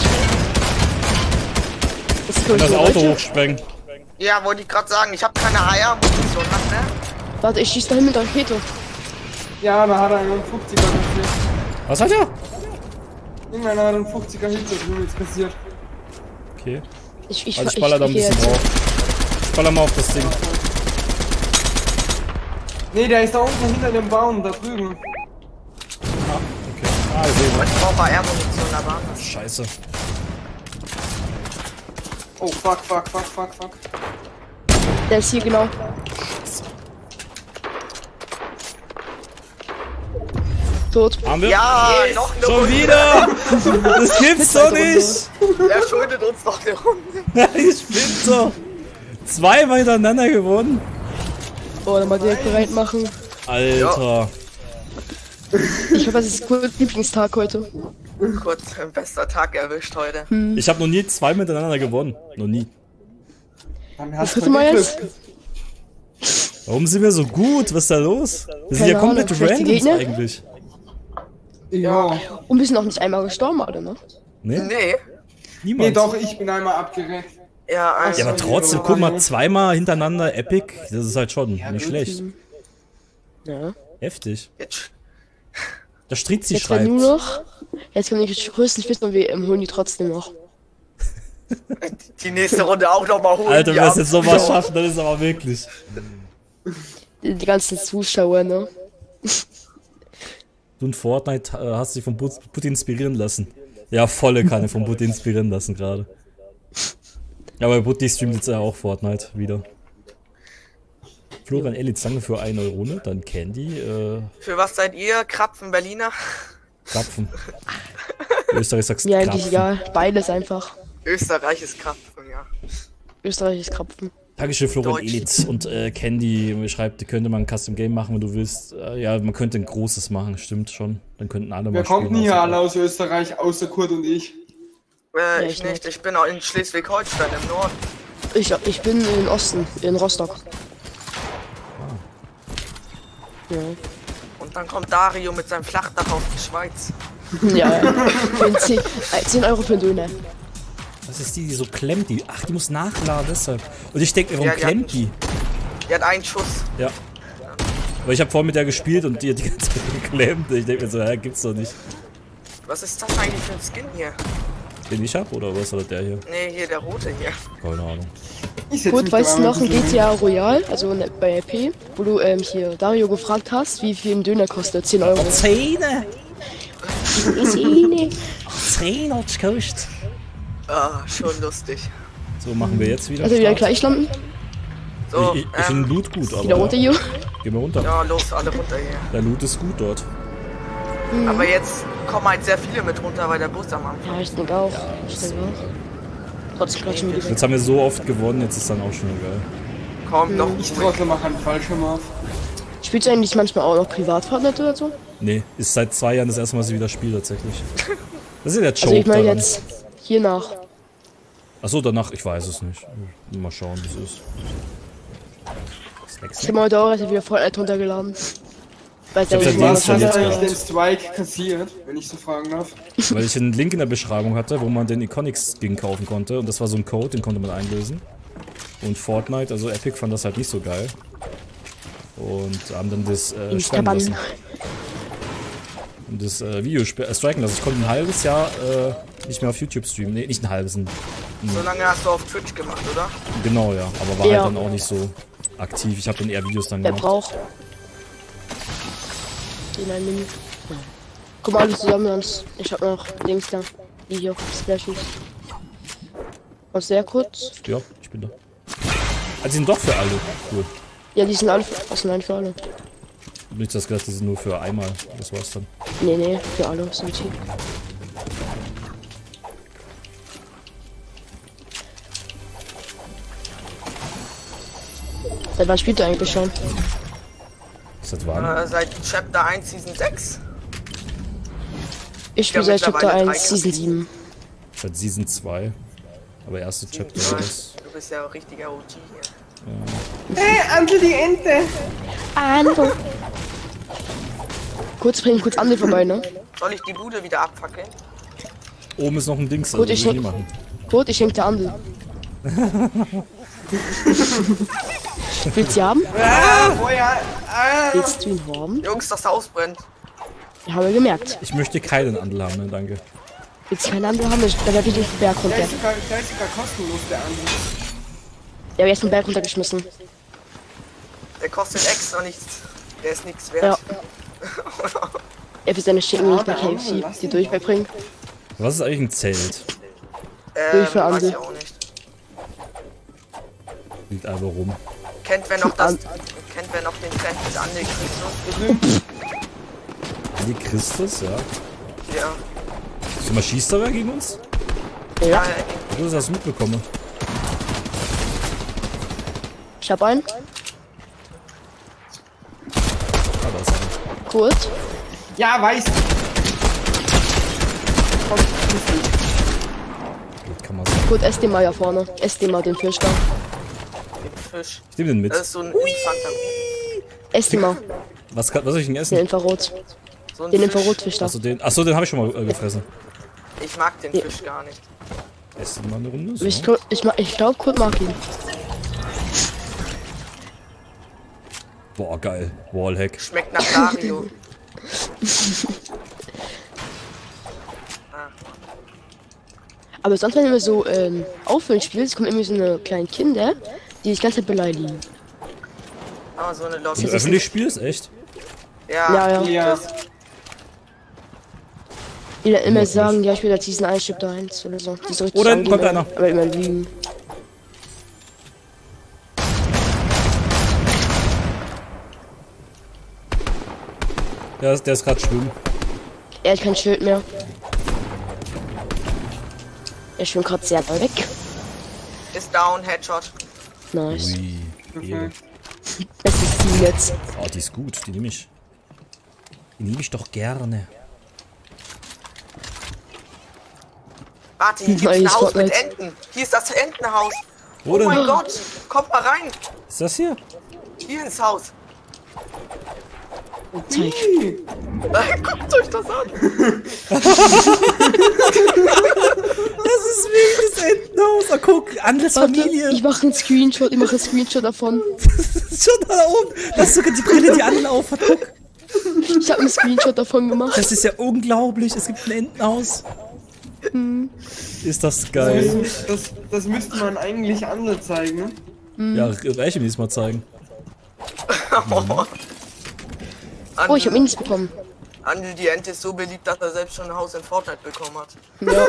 [SPEAKER 8] Das ist, glaub ich,
[SPEAKER 2] Das
[SPEAKER 8] nur
[SPEAKER 2] Auto
[SPEAKER 8] Leute.
[SPEAKER 2] hochsprengen.
[SPEAKER 10] Ja, wollte ich gerade sagen. Ich habe keine Eier-Munition, hat, ne?
[SPEAKER 8] Warte, ich schieß dahin mit der Rakete.
[SPEAKER 12] Ja, da hat er einen fünfziger kassiert.
[SPEAKER 2] Was hat er?
[SPEAKER 12] Irgendeiner hat einen fünfziger Hit da drüben jetzt kassiert.
[SPEAKER 2] Okay.
[SPEAKER 8] Ich, ich,
[SPEAKER 2] Also ich baller da ein bisschen drauf. Ich baller mal auf das Ding.
[SPEAKER 12] Nee, der ist da unten hinter dem Baum, da drüben.
[SPEAKER 2] Okay. Ah, ich sehe ihn.
[SPEAKER 10] Ich brauche Eier-Munition, aber anders.
[SPEAKER 2] Scheiße.
[SPEAKER 12] Oh, fuck, fuck, fuck, fuck, fuck.
[SPEAKER 8] Der ist hier genau. Tot.
[SPEAKER 2] Haben wir?
[SPEAKER 10] Ja, noch eine
[SPEAKER 2] Schon
[SPEAKER 10] Runde.
[SPEAKER 2] wieder! Das gibt's doch nicht!
[SPEAKER 10] Er schuldet uns noch eine Runde.
[SPEAKER 2] Ich bin's doch! Zweimal hintereinander gewonnen.
[SPEAKER 8] Oh, dann mal direkt bereit machen.
[SPEAKER 2] Alter.
[SPEAKER 8] Ich hoffe, das ist Kurz Lieblingstag heute.
[SPEAKER 10] Kurz, ein bester Tag erwischt heute.
[SPEAKER 8] Hm.
[SPEAKER 2] Ich habe noch nie zwei miteinander gewonnen. Noch nie.
[SPEAKER 12] Dann
[SPEAKER 8] Das
[SPEAKER 12] hast
[SPEAKER 8] dritte
[SPEAKER 12] du
[SPEAKER 8] Mal
[SPEAKER 12] Glück.
[SPEAKER 8] jetzt?
[SPEAKER 2] Warum sind wir so gut? Was ist da los? Wir sind
[SPEAKER 8] Keine
[SPEAKER 2] ja komplett
[SPEAKER 8] Ahnung, vielleicht die
[SPEAKER 2] randoms
[SPEAKER 8] Gegner?
[SPEAKER 2] eigentlich.
[SPEAKER 12] Ja.
[SPEAKER 8] Und wir sind noch nicht einmal gestorben, oder ne?
[SPEAKER 2] Ne?
[SPEAKER 10] Nee.
[SPEAKER 2] Niemand.
[SPEAKER 12] Nee, doch, ich bin einmal abgereckt.
[SPEAKER 10] Ja, also.
[SPEAKER 2] Ja, aber trotzdem, guck mal, zweimal hintereinander Epic. Das ist halt schon nicht schlecht.
[SPEAKER 8] Ja.
[SPEAKER 2] Heftig.
[SPEAKER 10] Jetzt,
[SPEAKER 2] Der Strizi
[SPEAKER 8] Jetzt kann
[SPEAKER 2] schreibt.
[SPEAKER 8] nur noch. Jetzt kann ich größten Schwitz und wir ähm, holen die trotzdem noch.
[SPEAKER 10] die nächste Runde auch noch mal holen.
[SPEAKER 2] Alter,
[SPEAKER 10] die
[SPEAKER 2] wenn wir es
[SPEAKER 10] ab.
[SPEAKER 2] jetzt nochmal schaffen, dann ist es aber wirklich.
[SPEAKER 8] Die, die ganzen Zuschauer, ne?
[SPEAKER 2] Du in Fortnite äh, hast dich von Put Putin inspirieren lassen. Ja, volle Kanne von Putin inspirieren lassen gerade. Ja, aber Putin streamt jetzt ja auch Fortnite wieder. Florian Elitz, danke für ein Euro, ne? Dann Candy, äh,
[SPEAKER 10] Für was seid ihr? Krapfen Berliner?
[SPEAKER 2] Krapfen. Österreich sagst
[SPEAKER 8] Ja, eigentlich
[SPEAKER 2] Krapfen.
[SPEAKER 8] egal. Beides einfach.
[SPEAKER 10] Österreich ist Krapfen, ja.
[SPEAKER 8] Österreich ist Krapfen.
[SPEAKER 2] Dankeschön, Florian
[SPEAKER 10] Deutsch.
[SPEAKER 2] Elitz. Und äh, Candy schreibt, könnte man ein Custom Game machen, wenn du willst. Äh, ja, man könnte ein großes machen, stimmt schon. Dann könnten alle
[SPEAKER 12] Wer
[SPEAKER 2] mal
[SPEAKER 12] kommt denn
[SPEAKER 2] spielen.
[SPEAKER 12] hier
[SPEAKER 2] außer-
[SPEAKER 12] alle aus Österreich, außer Kurt und ich?
[SPEAKER 10] Äh,
[SPEAKER 8] Ja,
[SPEAKER 10] ich
[SPEAKER 8] ich
[SPEAKER 10] nicht.
[SPEAKER 8] nicht.
[SPEAKER 10] Ich bin auch in Schleswig-Holstein im Norden.
[SPEAKER 8] Ich, ich bin in Osten, in Rostock. Ja.
[SPEAKER 10] Und dann kommt Dario mit seinem Flachdach auf die Schweiz.
[SPEAKER 8] Ja, ja. Für zehn, äh, zehn Euro für einen Döner.
[SPEAKER 2] Das ist die, die so klemmt. Die. Ach, die muss nachladen, deshalb. Und ich denke mir, warum
[SPEAKER 10] Ja, die hat
[SPEAKER 2] klemmt die?
[SPEAKER 10] Die hat einen Schuss.
[SPEAKER 2] Ja. Aber ich habe vorhin mit der gespielt und die hat die ganze Zeit geklemmt. Ich denke mir so, ja, gibt's doch nicht.
[SPEAKER 10] Was ist das eigentlich für ein Skin hier?
[SPEAKER 2] Den ich hab oder was oder der hier?
[SPEAKER 10] Nee, hier der rote hier.
[SPEAKER 2] Keine Ahnung.
[SPEAKER 8] Gut, weißt du noch in G T A Royal, also bei R P, wo du ähm, hier Dario gefragt hast, wie viel ein Döner kostet? zehn Euro.
[SPEAKER 2] Zähne!
[SPEAKER 8] Zähne!
[SPEAKER 2] Zähne hat's gekostet.
[SPEAKER 10] Ah, schon lustig.
[SPEAKER 2] So, machen wir jetzt wieder.
[SPEAKER 8] Also wieder
[SPEAKER 2] Start.
[SPEAKER 8] gleich landen?
[SPEAKER 10] So,
[SPEAKER 2] ich ich, ich
[SPEAKER 10] ähm,
[SPEAKER 2] finde Loot gut, aber...
[SPEAKER 8] Wieder runter, Jo.
[SPEAKER 2] Gehen wir runter.
[SPEAKER 10] Ja, los, alle runter hier.
[SPEAKER 2] Der Loot ist gut dort.
[SPEAKER 8] Mhm.
[SPEAKER 10] Aber jetzt kommen halt sehr viele mit runter, weil der Bus am Anfang.
[SPEAKER 8] Ja, ich denke auch. Ich denke auch. Trotzdem klatschen wir die weg.
[SPEAKER 2] Jetzt haben wir so oft gewonnen, jetzt ist dann auch schon geil.
[SPEAKER 10] Komm, doch.
[SPEAKER 12] Ich trotzdem mache einen Fallschirm auf.
[SPEAKER 8] Spielst du eigentlich manchmal auch noch privat Fortnite oder so?
[SPEAKER 2] Nee, ist seit zwei Jahren das erste Mal, dass ich wieder spiele tatsächlich. Das ist ja der Joke
[SPEAKER 8] Also ich meine
[SPEAKER 2] daran.
[SPEAKER 8] jetzt hier nach.
[SPEAKER 2] Achso, danach, ich weiß es nicht. Mal schauen, wie es ist.
[SPEAKER 8] Ich habe heute auch erst wieder Fortnite runtergeladen. Weil
[SPEAKER 2] Ich hab's ja
[SPEAKER 12] Was hat
[SPEAKER 2] deinstalliert
[SPEAKER 12] eigentlich
[SPEAKER 2] gehabt.
[SPEAKER 12] den Strike kassiert, wenn ich so fragen darf?
[SPEAKER 2] Weil ich einen Link in der Beschreibung hatte, wo man den Iconics-Skin kaufen konnte. Und das war so ein Code, den konnte man einlösen. Und Fortnite, also Epic, fand das halt nicht so geil. Und haben dann das äh, sperren lassen. Und das äh, Video äh, striken lassen. Ich konnte ein halbes Jahr äh, nicht mehr auf YouTube streamen. Nee, nicht ein halbes. Ein, ein,
[SPEAKER 10] So lange hast du auf Twitch gemacht, oder?
[SPEAKER 2] genau, ja. Aber war
[SPEAKER 8] Ja.
[SPEAKER 2] halt dann auch nicht so aktiv. Ich habe dann eher Videos dann
[SPEAKER 8] Wer
[SPEAKER 2] gemacht.
[SPEAKER 8] braucht. In ein Menü. Guck mal alle zusammen, sonst. Ich hab noch Dings da. Die hier, Splashies. Und sehr kurz.
[SPEAKER 2] Ja, ich bin da. Also die sind doch für alle. Cool.
[SPEAKER 8] Ja, die sind alle für, was nein, für alle.
[SPEAKER 2] Nicht das gedacht, die sind nur für einmal. Das war's dann.
[SPEAKER 8] Nee, nee, für alle sind die. Seit wann spielt ihr eigentlich schon?
[SPEAKER 2] Seit wann?
[SPEAKER 10] Äh, seit Chapter eins Season sechs.
[SPEAKER 8] Ich spiele
[SPEAKER 10] Ja,
[SPEAKER 8] seit Chapter
[SPEAKER 10] mittlerweile
[SPEAKER 8] eins,
[SPEAKER 10] drei
[SPEAKER 8] Season sieben.
[SPEAKER 2] Seit Season zwei. Aber erste Chapter war das.
[SPEAKER 10] Du bist ja auch richtiger O G hier.
[SPEAKER 12] Hey, Andel die Ente!
[SPEAKER 8] Ando. Kurz bringen, kurz Andi vorbei, ne?
[SPEAKER 10] Soll ich die Bude wieder abfackeln?
[SPEAKER 2] Oben ist noch ein Dings,
[SPEAKER 8] Gut,
[SPEAKER 2] also
[SPEAKER 8] ich
[SPEAKER 2] will ich
[SPEAKER 8] schenk-
[SPEAKER 2] nie machen.
[SPEAKER 8] Gut, ich schenke dir Andel. Willst du die haben?
[SPEAKER 12] Ah, Feuer! Ah!
[SPEAKER 8] Willst du ihn haben?
[SPEAKER 10] Jungs, das Haus brennt.
[SPEAKER 8] Ja, haben wir gemerkt.
[SPEAKER 2] Ich möchte keinen Andel haben, ne, danke.
[SPEAKER 8] Willst du keinen Andel haben? Ich- Da werde ich den Berg
[SPEAKER 12] Der
[SPEAKER 8] runter.
[SPEAKER 12] ist sogar, der ist sogar kostenlos, der Andel.
[SPEAKER 8] Der wird jetzt den Berg runtergeschmissen.
[SPEAKER 10] Der kostet extra nichts. Der ist nichts wert.
[SPEAKER 8] Ja. Er will seine Schicken nicht bei
[SPEAKER 12] der
[SPEAKER 8] K
[SPEAKER 12] Andel,
[SPEAKER 8] F C,
[SPEAKER 12] lass
[SPEAKER 8] die
[SPEAKER 12] ihn
[SPEAKER 8] durchbringen.
[SPEAKER 2] Was ist eigentlich ein Zelt?
[SPEAKER 10] Ähm,
[SPEAKER 8] für
[SPEAKER 10] weiß
[SPEAKER 8] Andel.
[SPEAKER 10] ich auch nicht.
[SPEAKER 2] Liegt einfach rum.
[SPEAKER 10] Kennt wer noch das? Kennt wer noch den Trend mit Antichrist?
[SPEAKER 2] Die Christus, ja.
[SPEAKER 10] Ja.
[SPEAKER 2] Sag mal, schießt da wer gegen uns?
[SPEAKER 8] Ja.
[SPEAKER 2] Du hast das mitbekommen.
[SPEAKER 8] Ich hab einen.
[SPEAKER 2] Ah, da ist einer.
[SPEAKER 8] Kurz.
[SPEAKER 12] Ja, weiß!
[SPEAKER 2] Gut, kann man sagen.
[SPEAKER 8] Gut, ess den mal hier vorne. Ess den mal den Fisch da.
[SPEAKER 10] Fisch.
[SPEAKER 2] Ich nehme den mit.
[SPEAKER 10] Das ist so ein Infanter.
[SPEAKER 8] Ess den mal.
[SPEAKER 2] Was, kann, was soll ich denn
[SPEAKER 8] Den
[SPEAKER 2] essen?
[SPEAKER 8] Infrarot.
[SPEAKER 10] So ein
[SPEAKER 8] Den
[SPEAKER 10] Fisch.
[SPEAKER 8] Infrarotfisch da.
[SPEAKER 2] Achso, den, achso, den habe ich schon mal äh, gefressen.
[SPEAKER 10] Ich mag den
[SPEAKER 8] Ja.
[SPEAKER 10] Fisch gar nicht.
[SPEAKER 2] Essen mal eine Runde. So.
[SPEAKER 8] Ich, glaub- ich, ma- ich glaube, Kurt mag ihn.
[SPEAKER 2] Boah, geil. Wallhack.
[SPEAKER 10] Schmeckt nach Dario.
[SPEAKER 8] Aber sonst, wenn wir so ähm, auffüllen spielst, kommen irgendwie so eine kleinen Kinder, die dich die ganze Zeit beleidigen.
[SPEAKER 10] Aber so eine
[SPEAKER 2] Wenn
[SPEAKER 10] Lobby.
[SPEAKER 2] du öffentlich spielst, echt?
[SPEAKER 10] Ja,
[SPEAKER 8] Ja, ja.
[SPEAKER 12] Ja.
[SPEAKER 8] Die dann immer
[SPEAKER 2] Wirklich.
[SPEAKER 8] sagen, ja, ich will da Season eins, Chapter eins oder so. Die so richtig
[SPEAKER 2] Oh, da hinten
[SPEAKER 8] angeben,
[SPEAKER 2] kommt einer.
[SPEAKER 8] Aber immer lügen.
[SPEAKER 2] Der ist, der ist gerade schwimmen.
[SPEAKER 8] Er hat kein Schild mehr. Er schwimmt gerade sehr weit weg.
[SPEAKER 10] Ist down, Headshot.
[SPEAKER 8] Nice.
[SPEAKER 2] Ui. Ehre.
[SPEAKER 8] Bestes Team jetzt.
[SPEAKER 2] Oh, die ist gut. Die nehme ich. Die nehme ich doch gerne.
[SPEAKER 10] Warte, hier gibt's
[SPEAKER 8] Nice,
[SPEAKER 10] ein Haus mit
[SPEAKER 8] Fortnite.
[SPEAKER 10] Enten. Hier ist das Entenhaus.
[SPEAKER 2] Wo
[SPEAKER 10] Oh
[SPEAKER 2] denn?
[SPEAKER 10] mein Gott. Kommt mal rein.
[SPEAKER 2] Ist das hier?
[SPEAKER 10] Hier ins Haus.
[SPEAKER 8] Zeig.
[SPEAKER 10] Guckt euch das an.
[SPEAKER 2] Das Dieses wildes Entenhaus. Oh, guck, Andres
[SPEAKER 8] Warte,
[SPEAKER 2] Familie.
[SPEAKER 8] ich mache einen Screenshot, ich mache einen Screenshot davon.
[SPEAKER 2] Das ist schon da oben. Das ist sogar die Brille, die Andel auf hat. Guck.
[SPEAKER 8] Ich habe einen Screenshot davon gemacht.
[SPEAKER 2] Das ist ja unglaublich. Es gibt ein Entenhaus.
[SPEAKER 8] Hm.
[SPEAKER 2] Ist das geil.
[SPEAKER 12] Das, das, das müsste man eigentlich andere zeigen, ne?
[SPEAKER 8] Hm.
[SPEAKER 2] Ja, Reiche mir diesmal zeigen.
[SPEAKER 8] Oh, ich habe nichts bekommen.
[SPEAKER 10] Andel, die Ente ist so beliebt, dass er selbst schon ein Haus in Fortnite bekommen hat.
[SPEAKER 8] Ja.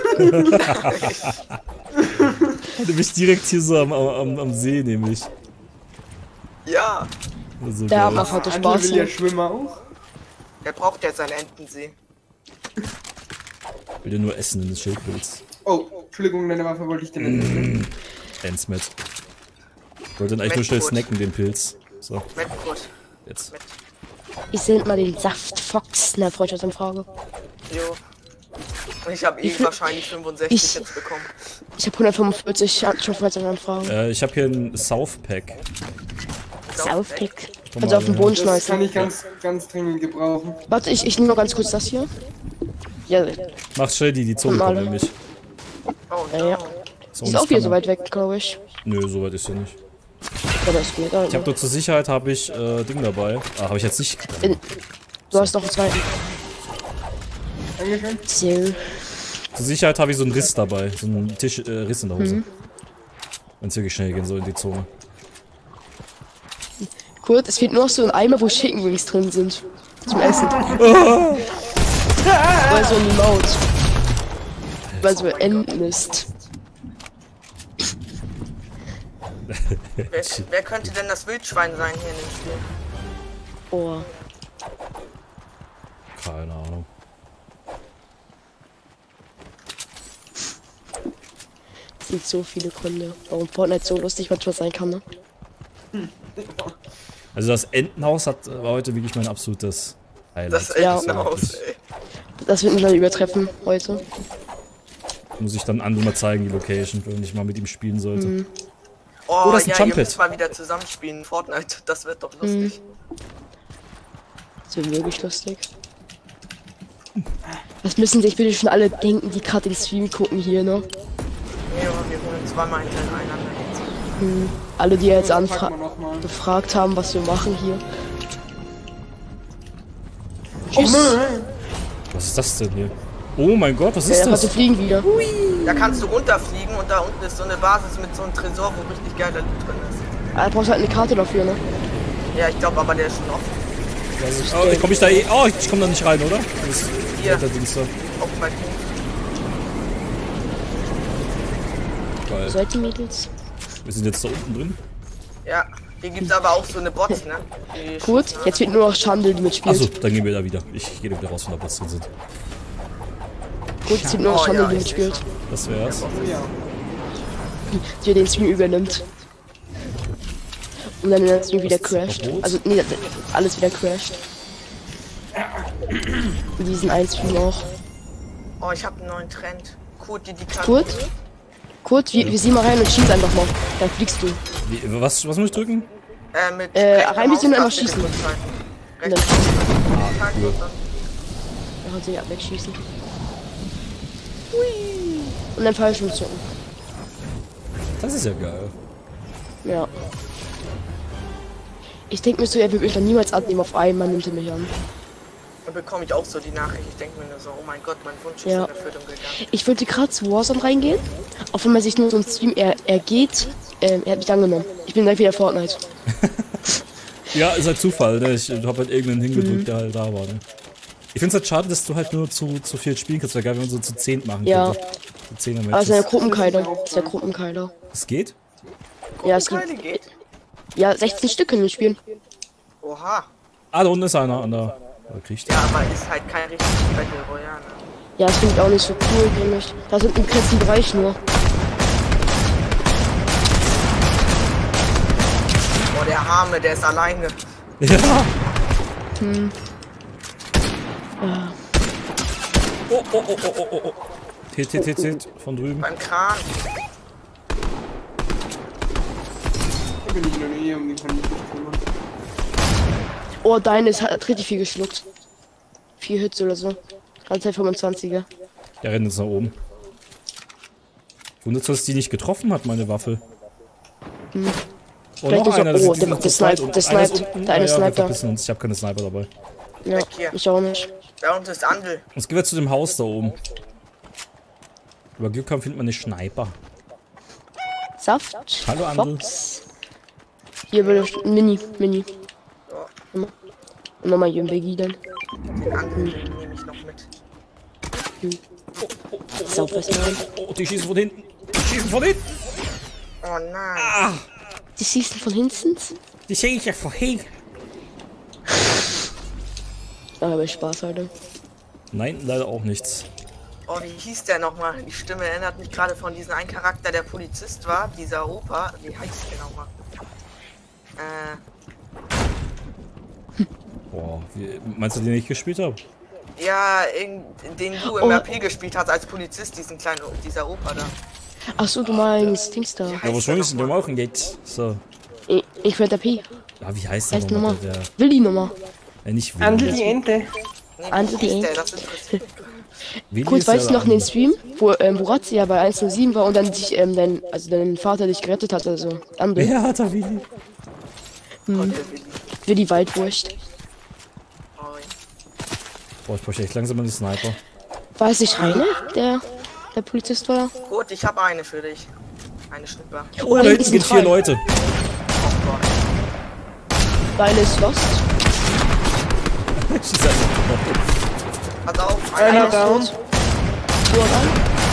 [SPEAKER 2] Du bist direkt hier so am, am, am See, nämlich.
[SPEAKER 10] Ja.
[SPEAKER 2] So
[SPEAKER 8] Der
[SPEAKER 2] geil.
[SPEAKER 8] macht heute
[SPEAKER 12] Andel
[SPEAKER 8] Spaß.
[SPEAKER 12] will ja schwimmen auch.
[SPEAKER 10] Er braucht jetzt einen Entensee.
[SPEAKER 2] Ich will dir nur essen, wenn du das Schild willst.
[SPEAKER 12] Oh, Entschuldigung, deine Waffe wollte ich dir nicht nehmen.
[SPEAKER 2] Ensmet. Ich wollte dann eigentlich nur schnell
[SPEAKER 10] Metcode.
[SPEAKER 2] snacken, den Pilz. So,
[SPEAKER 10] Metcode.
[SPEAKER 2] jetzt.
[SPEAKER 8] Ich send mal den Saft Fox. Na, Freundschaftsanfrage.
[SPEAKER 10] Jo. Und ich habe eh
[SPEAKER 8] Ich-
[SPEAKER 10] wahrscheinlich fünfundsechzig
[SPEAKER 8] ich-
[SPEAKER 10] jetzt bekommen.
[SPEAKER 8] Ich habe hundertfünfundvierzig schon Freundschaftsanfragen.
[SPEAKER 2] Äh, ich habe hier ein South Pack.
[SPEAKER 8] Saufpick.
[SPEAKER 2] Komm
[SPEAKER 8] Also
[SPEAKER 2] mal,
[SPEAKER 8] auf den
[SPEAKER 2] ja.
[SPEAKER 8] Boden
[SPEAKER 12] Das kann
[SPEAKER 8] schmeißen.
[SPEAKER 12] ich ganz, ganz dringend gebrauchen.
[SPEAKER 8] Warte, ich, ich nehme noch ganz kurz das hier. Ja,
[SPEAKER 2] Mach schnell die, die Zone
[SPEAKER 8] Komm,
[SPEAKER 2] kommt
[SPEAKER 8] alle.
[SPEAKER 2] nämlich.
[SPEAKER 10] Oh
[SPEAKER 8] ja,
[SPEAKER 10] no.
[SPEAKER 8] ja.
[SPEAKER 2] So,
[SPEAKER 8] Die ist
[SPEAKER 2] das
[SPEAKER 8] auch wieder
[SPEAKER 2] kann
[SPEAKER 8] so
[SPEAKER 2] man-
[SPEAKER 8] weit weg, glaube ich.
[SPEAKER 2] Nö, so weit ist sie nicht.
[SPEAKER 8] Ja, das geht. Also.
[SPEAKER 2] Ich habe nur zur Sicherheit habe ich äh, Ding dabei. Ah, habe ich jetzt nicht.
[SPEAKER 8] In, du hast noch einen zweiten.
[SPEAKER 12] Dankeschön.
[SPEAKER 8] So.
[SPEAKER 2] Zur Sicherheit habe ich so einen Riss dabei. So einen Tisch, äh, Riss in der Hose.
[SPEAKER 8] Mhm.
[SPEAKER 2] Wenn es wirklich schnell gehen soll in die Zone.
[SPEAKER 8] Kurt, es fehlt nur noch so ein Eimer, wo Chicken Wings drin sind. Zum Essen.
[SPEAKER 2] Oh.
[SPEAKER 8] Weil so ein Maut. Weil so Entenmist.
[SPEAKER 10] Wer, wer könnte denn das Wildschwein sein hier in dem Spiel?
[SPEAKER 8] Oh.
[SPEAKER 2] Keine Ahnung.
[SPEAKER 8] Es sind so viele Gründe, warum Fortnite so lustig manchmal sein kann, ne?
[SPEAKER 2] Also das Entenhaus hat, war heute wirklich mein absolutes Highlight.
[SPEAKER 10] Das
[SPEAKER 8] Ja.
[SPEAKER 10] Entenhaus, ey.
[SPEAKER 8] Das wird mich dann übertreffen heute.
[SPEAKER 2] Muss ich dann anderen mal zeigen, die Location, wenn ich mal mit ihm spielen sollte.
[SPEAKER 8] Mhm.
[SPEAKER 10] Oh,
[SPEAKER 2] Oh, das ist ein
[SPEAKER 10] ja, ihr
[SPEAKER 2] Trumpet.
[SPEAKER 10] müsst mal wieder zusammenspielen. Fortnite, das wird doch lustig.
[SPEAKER 8] Das wird wirklich lustig. Was müssen sich bitte schon alle denken, die gerade den Stream gucken hier, ne?
[SPEAKER 10] Ja, wir holen zweimal hintereinander jetzt.
[SPEAKER 8] Hm. Alle, die jetzt
[SPEAKER 12] Packen
[SPEAKER 8] anfra
[SPEAKER 12] wir noch mal.
[SPEAKER 8] gefragt haben, was wir machen hier.
[SPEAKER 12] Oh
[SPEAKER 8] Tschüss.
[SPEAKER 12] nein!
[SPEAKER 2] Was ist das denn hier? Oh mein Gott, was
[SPEAKER 8] Ja,
[SPEAKER 2] ist
[SPEAKER 8] er konnte
[SPEAKER 2] das?
[SPEAKER 8] fliegen wieder.
[SPEAKER 10] Da kannst du runterfliegen und da unten ist so eine Basis mit so einem Tresor, wo richtig geiler Loot drin ist.
[SPEAKER 8] Ah, da brauchst du halt eine Karte dafür, ne?
[SPEAKER 10] Ja, ich glaube aber der ist schon offen.
[SPEAKER 2] Oh, komm ich da eh. Oh, ich komm da nicht rein, oder? Das ist
[SPEAKER 10] Hier.
[SPEAKER 2] der Dings da.
[SPEAKER 10] Auf dem Balkon.
[SPEAKER 2] Geil.
[SPEAKER 8] Seid ihr Mädels?
[SPEAKER 2] Wir sind jetzt da unten drin.
[SPEAKER 10] Ja, hier gibt's aber auch so eine Bots, ne? Die
[SPEAKER 8] Gut,
[SPEAKER 10] schießen
[SPEAKER 8] jetzt wird nur noch Chandel, die mitspielt.
[SPEAKER 2] Achso, dann gehen wir da wieder. Ich gehe da wieder raus, wenn da Bots drin sind.
[SPEAKER 8] Gut, jetzt wird nur noch
[SPEAKER 10] Oh,
[SPEAKER 8] Chandel,
[SPEAKER 10] ja,
[SPEAKER 8] die
[SPEAKER 10] ich
[SPEAKER 8] mitspielt.
[SPEAKER 2] Das wär's.
[SPEAKER 12] Oh ja.
[SPEAKER 8] Die den Stream übernimmt. Und dann der Stream wieder
[SPEAKER 2] Was?
[SPEAKER 8] crasht.
[SPEAKER 2] Verbot?
[SPEAKER 8] Also, nee, alles wieder crasht. Und diesen einen Stream auch.
[SPEAKER 10] Oh, ich habe einen neuen Trend. Kurt, die die kann.
[SPEAKER 8] Kurt? Kurt, wir, wir sieh mal rein und schieß einfach mal. Dann fliegst du.
[SPEAKER 2] Wie, was, was muss ich drücken?
[SPEAKER 10] Äh, mit
[SPEAKER 8] Äh,
[SPEAKER 10] rechtem
[SPEAKER 8] rein bist du und einfach
[SPEAKER 10] Maustaste
[SPEAKER 8] schießen.
[SPEAKER 10] gedrückt halten.
[SPEAKER 8] Und
[SPEAKER 10] Rechts
[SPEAKER 8] dann
[SPEAKER 10] halten und dann-
[SPEAKER 8] dann kannst du ja wegschießen. Und dann falsch zücken.
[SPEAKER 2] Das ist ja geil.
[SPEAKER 8] Ja. Ich denke mir so, er wird mich dann niemals annehmen auf einmal, nimmt er mich an.
[SPEAKER 10] Dann bekomme ich auch so die Nachricht. Ich denke mir nur so, oh mein Gott, mein Wunsch ist
[SPEAKER 8] Ja.
[SPEAKER 10] in Erfüllung gegangen.
[SPEAKER 8] Ich wollte gerade zu Warzone reingehen, auch wenn man sich nur so ein Stream, er, er geht, ähm, er hat mich angenommen. Ich bin dann wieder Fortnite.
[SPEAKER 2] Ja, ist halt Zufall, ne? Ich hab halt irgendeinen hingedrückt,
[SPEAKER 8] Mhm.
[SPEAKER 2] der halt da war, ne? Ich find's halt schade, dass du halt nur zu, zu viel spielen kannst. Wäre geil, wenn man so zu zehn machen
[SPEAKER 8] Ja.
[SPEAKER 2] könnte. Zu zehner
[SPEAKER 8] Aber es ist der
[SPEAKER 2] Matches.
[SPEAKER 8] Gruppenkeiler. Das ist der Gruppenkeiler.
[SPEAKER 2] Das geht?
[SPEAKER 8] Ja, es
[SPEAKER 10] Keine
[SPEAKER 8] gibt,
[SPEAKER 10] geht.
[SPEAKER 8] ja, sechzehn Stück können wir spielen.
[SPEAKER 10] Oha.
[SPEAKER 2] Ah, da unten ist einer an der. Da kriegt.
[SPEAKER 10] Ja, aber ist halt kein richtiges Battle Royale. Ne?
[SPEAKER 8] Ja, das finde ich auch nicht so cool, nämlich. Da sind im ganzen Bereich nur.
[SPEAKER 10] Boah, der Arme, der ist alleine.
[SPEAKER 2] Ja.
[SPEAKER 8] Hm. Ja.
[SPEAKER 2] Oh, oh, oh, oh, oh, oh. T, T, T, T, von drüben.
[SPEAKER 10] Beim Kran.
[SPEAKER 12] Da bin ich noch nie, um die kann ich nicht kümmern.
[SPEAKER 8] Oh, deine ist, hat richtig viel geschluckt. Vier Hits oder so. Ganze Zeit fünfundzwanziger.
[SPEAKER 2] Der rennt jetzt nach oben. Wundert, dass die nicht getroffen hat, meine Waffe.
[SPEAKER 8] Hm.
[SPEAKER 2] Oh,
[SPEAKER 8] Vielleicht
[SPEAKER 2] noch
[SPEAKER 8] ist
[SPEAKER 2] einer.
[SPEAKER 8] er,
[SPEAKER 2] das
[SPEAKER 8] oh,
[SPEAKER 2] sind- die
[SPEAKER 8] der,
[SPEAKER 2] sind
[SPEAKER 8] der
[SPEAKER 2] zu zweit
[SPEAKER 8] Sniper,
[SPEAKER 2] und
[SPEAKER 8] der
[SPEAKER 2] einer ist
[SPEAKER 8] Sniper,
[SPEAKER 2] unten.
[SPEAKER 8] der eine
[SPEAKER 2] Ah ja, wir
[SPEAKER 8] Sniper.
[SPEAKER 2] verpissen uns. Ich habe keine Sniper dabei.
[SPEAKER 8] Ja,
[SPEAKER 10] Weg hier.
[SPEAKER 8] ich auch nicht.
[SPEAKER 10] Da unten ist Andel.
[SPEAKER 2] Jetzt gehen wir zu dem Haus da oben. Über Glück haben findet man eine Sniper.
[SPEAKER 8] Saft.
[SPEAKER 2] Hallo, Andel.
[SPEAKER 8] Fox. Hier will ich Mini, Mini. Und nochmal hier ein Biggie dann.
[SPEAKER 10] Den Andel nehme ich noch mit.
[SPEAKER 8] Hm. Sau was rein.
[SPEAKER 2] Oh, die schießen von hinten. Die schießen von hinten.
[SPEAKER 10] Oh nein.
[SPEAKER 2] Ah,
[SPEAKER 8] Die schießen von hinten.
[SPEAKER 2] die schießen ja von hinten.
[SPEAKER 8] Da habe ich Spaß heute.
[SPEAKER 2] Nein, leider auch nichts.
[SPEAKER 10] Oh, wie hieß der nochmal? Die Stimme erinnert mich gerade von diesem einen Charakter, der Polizist war. Dieser Opa. Wie heißt der nochmal? Äh,
[SPEAKER 2] Boah, wie, meinst du, den ich gespielt habe?
[SPEAKER 10] ja, in, den du im
[SPEAKER 8] Oh.
[SPEAKER 10] R P gespielt hast als Polizist, diesen kleinen, dieser Opa da.
[SPEAKER 8] Achso, du meinst Dings da.
[SPEAKER 2] Ja, was soll ich denn machen jetzt? So.
[SPEAKER 8] Ich, ich werde der P.
[SPEAKER 2] Ja, wie heißt der
[SPEAKER 8] Heißt
[SPEAKER 2] nochmal?
[SPEAKER 8] Nummer.
[SPEAKER 2] Der,
[SPEAKER 8] Willi Nummer.
[SPEAKER 2] der nicht
[SPEAKER 12] Andel
[SPEAKER 2] Willi.
[SPEAKER 12] die Ente.
[SPEAKER 10] Nee,
[SPEAKER 8] Andel
[SPEAKER 10] wie
[SPEAKER 8] die
[SPEAKER 10] hieß der?
[SPEAKER 8] Ente.
[SPEAKER 10] Das interessiert mich.
[SPEAKER 2] Willi
[SPEAKER 8] Kurz,
[SPEAKER 2] ist
[SPEAKER 8] weißt du
[SPEAKER 2] der
[SPEAKER 8] noch in den
[SPEAKER 2] andere.
[SPEAKER 8] Stream, wo ähm, wo Razzia bei eins null sieben war und dann dich, ähm, dein, also dein Vater dich gerettet hat, also Andel.
[SPEAKER 2] Wer hat da Willi?
[SPEAKER 8] Hm. Willi Waldwurst.
[SPEAKER 2] Boah, ich bräuchte echt langsam mal die Sniper.
[SPEAKER 8] War es nicht Heine, der, der Polizist war?
[SPEAKER 10] Gut, ich habe eine für dich. Eine Schnipper.
[SPEAKER 2] Oh, da hinten sind vier Leute.
[SPEAKER 8] Deine ist lost.
[SPEAKER 2] Schieß einfach.
[SPEAKER 10] Pass auf,
[SPEAKER 12] Einer
[SPEAKER 10] einer
[SPEAKER 12] down.
[SPEAKER 10] ist tot.
[SPEAKER 8] Nur an.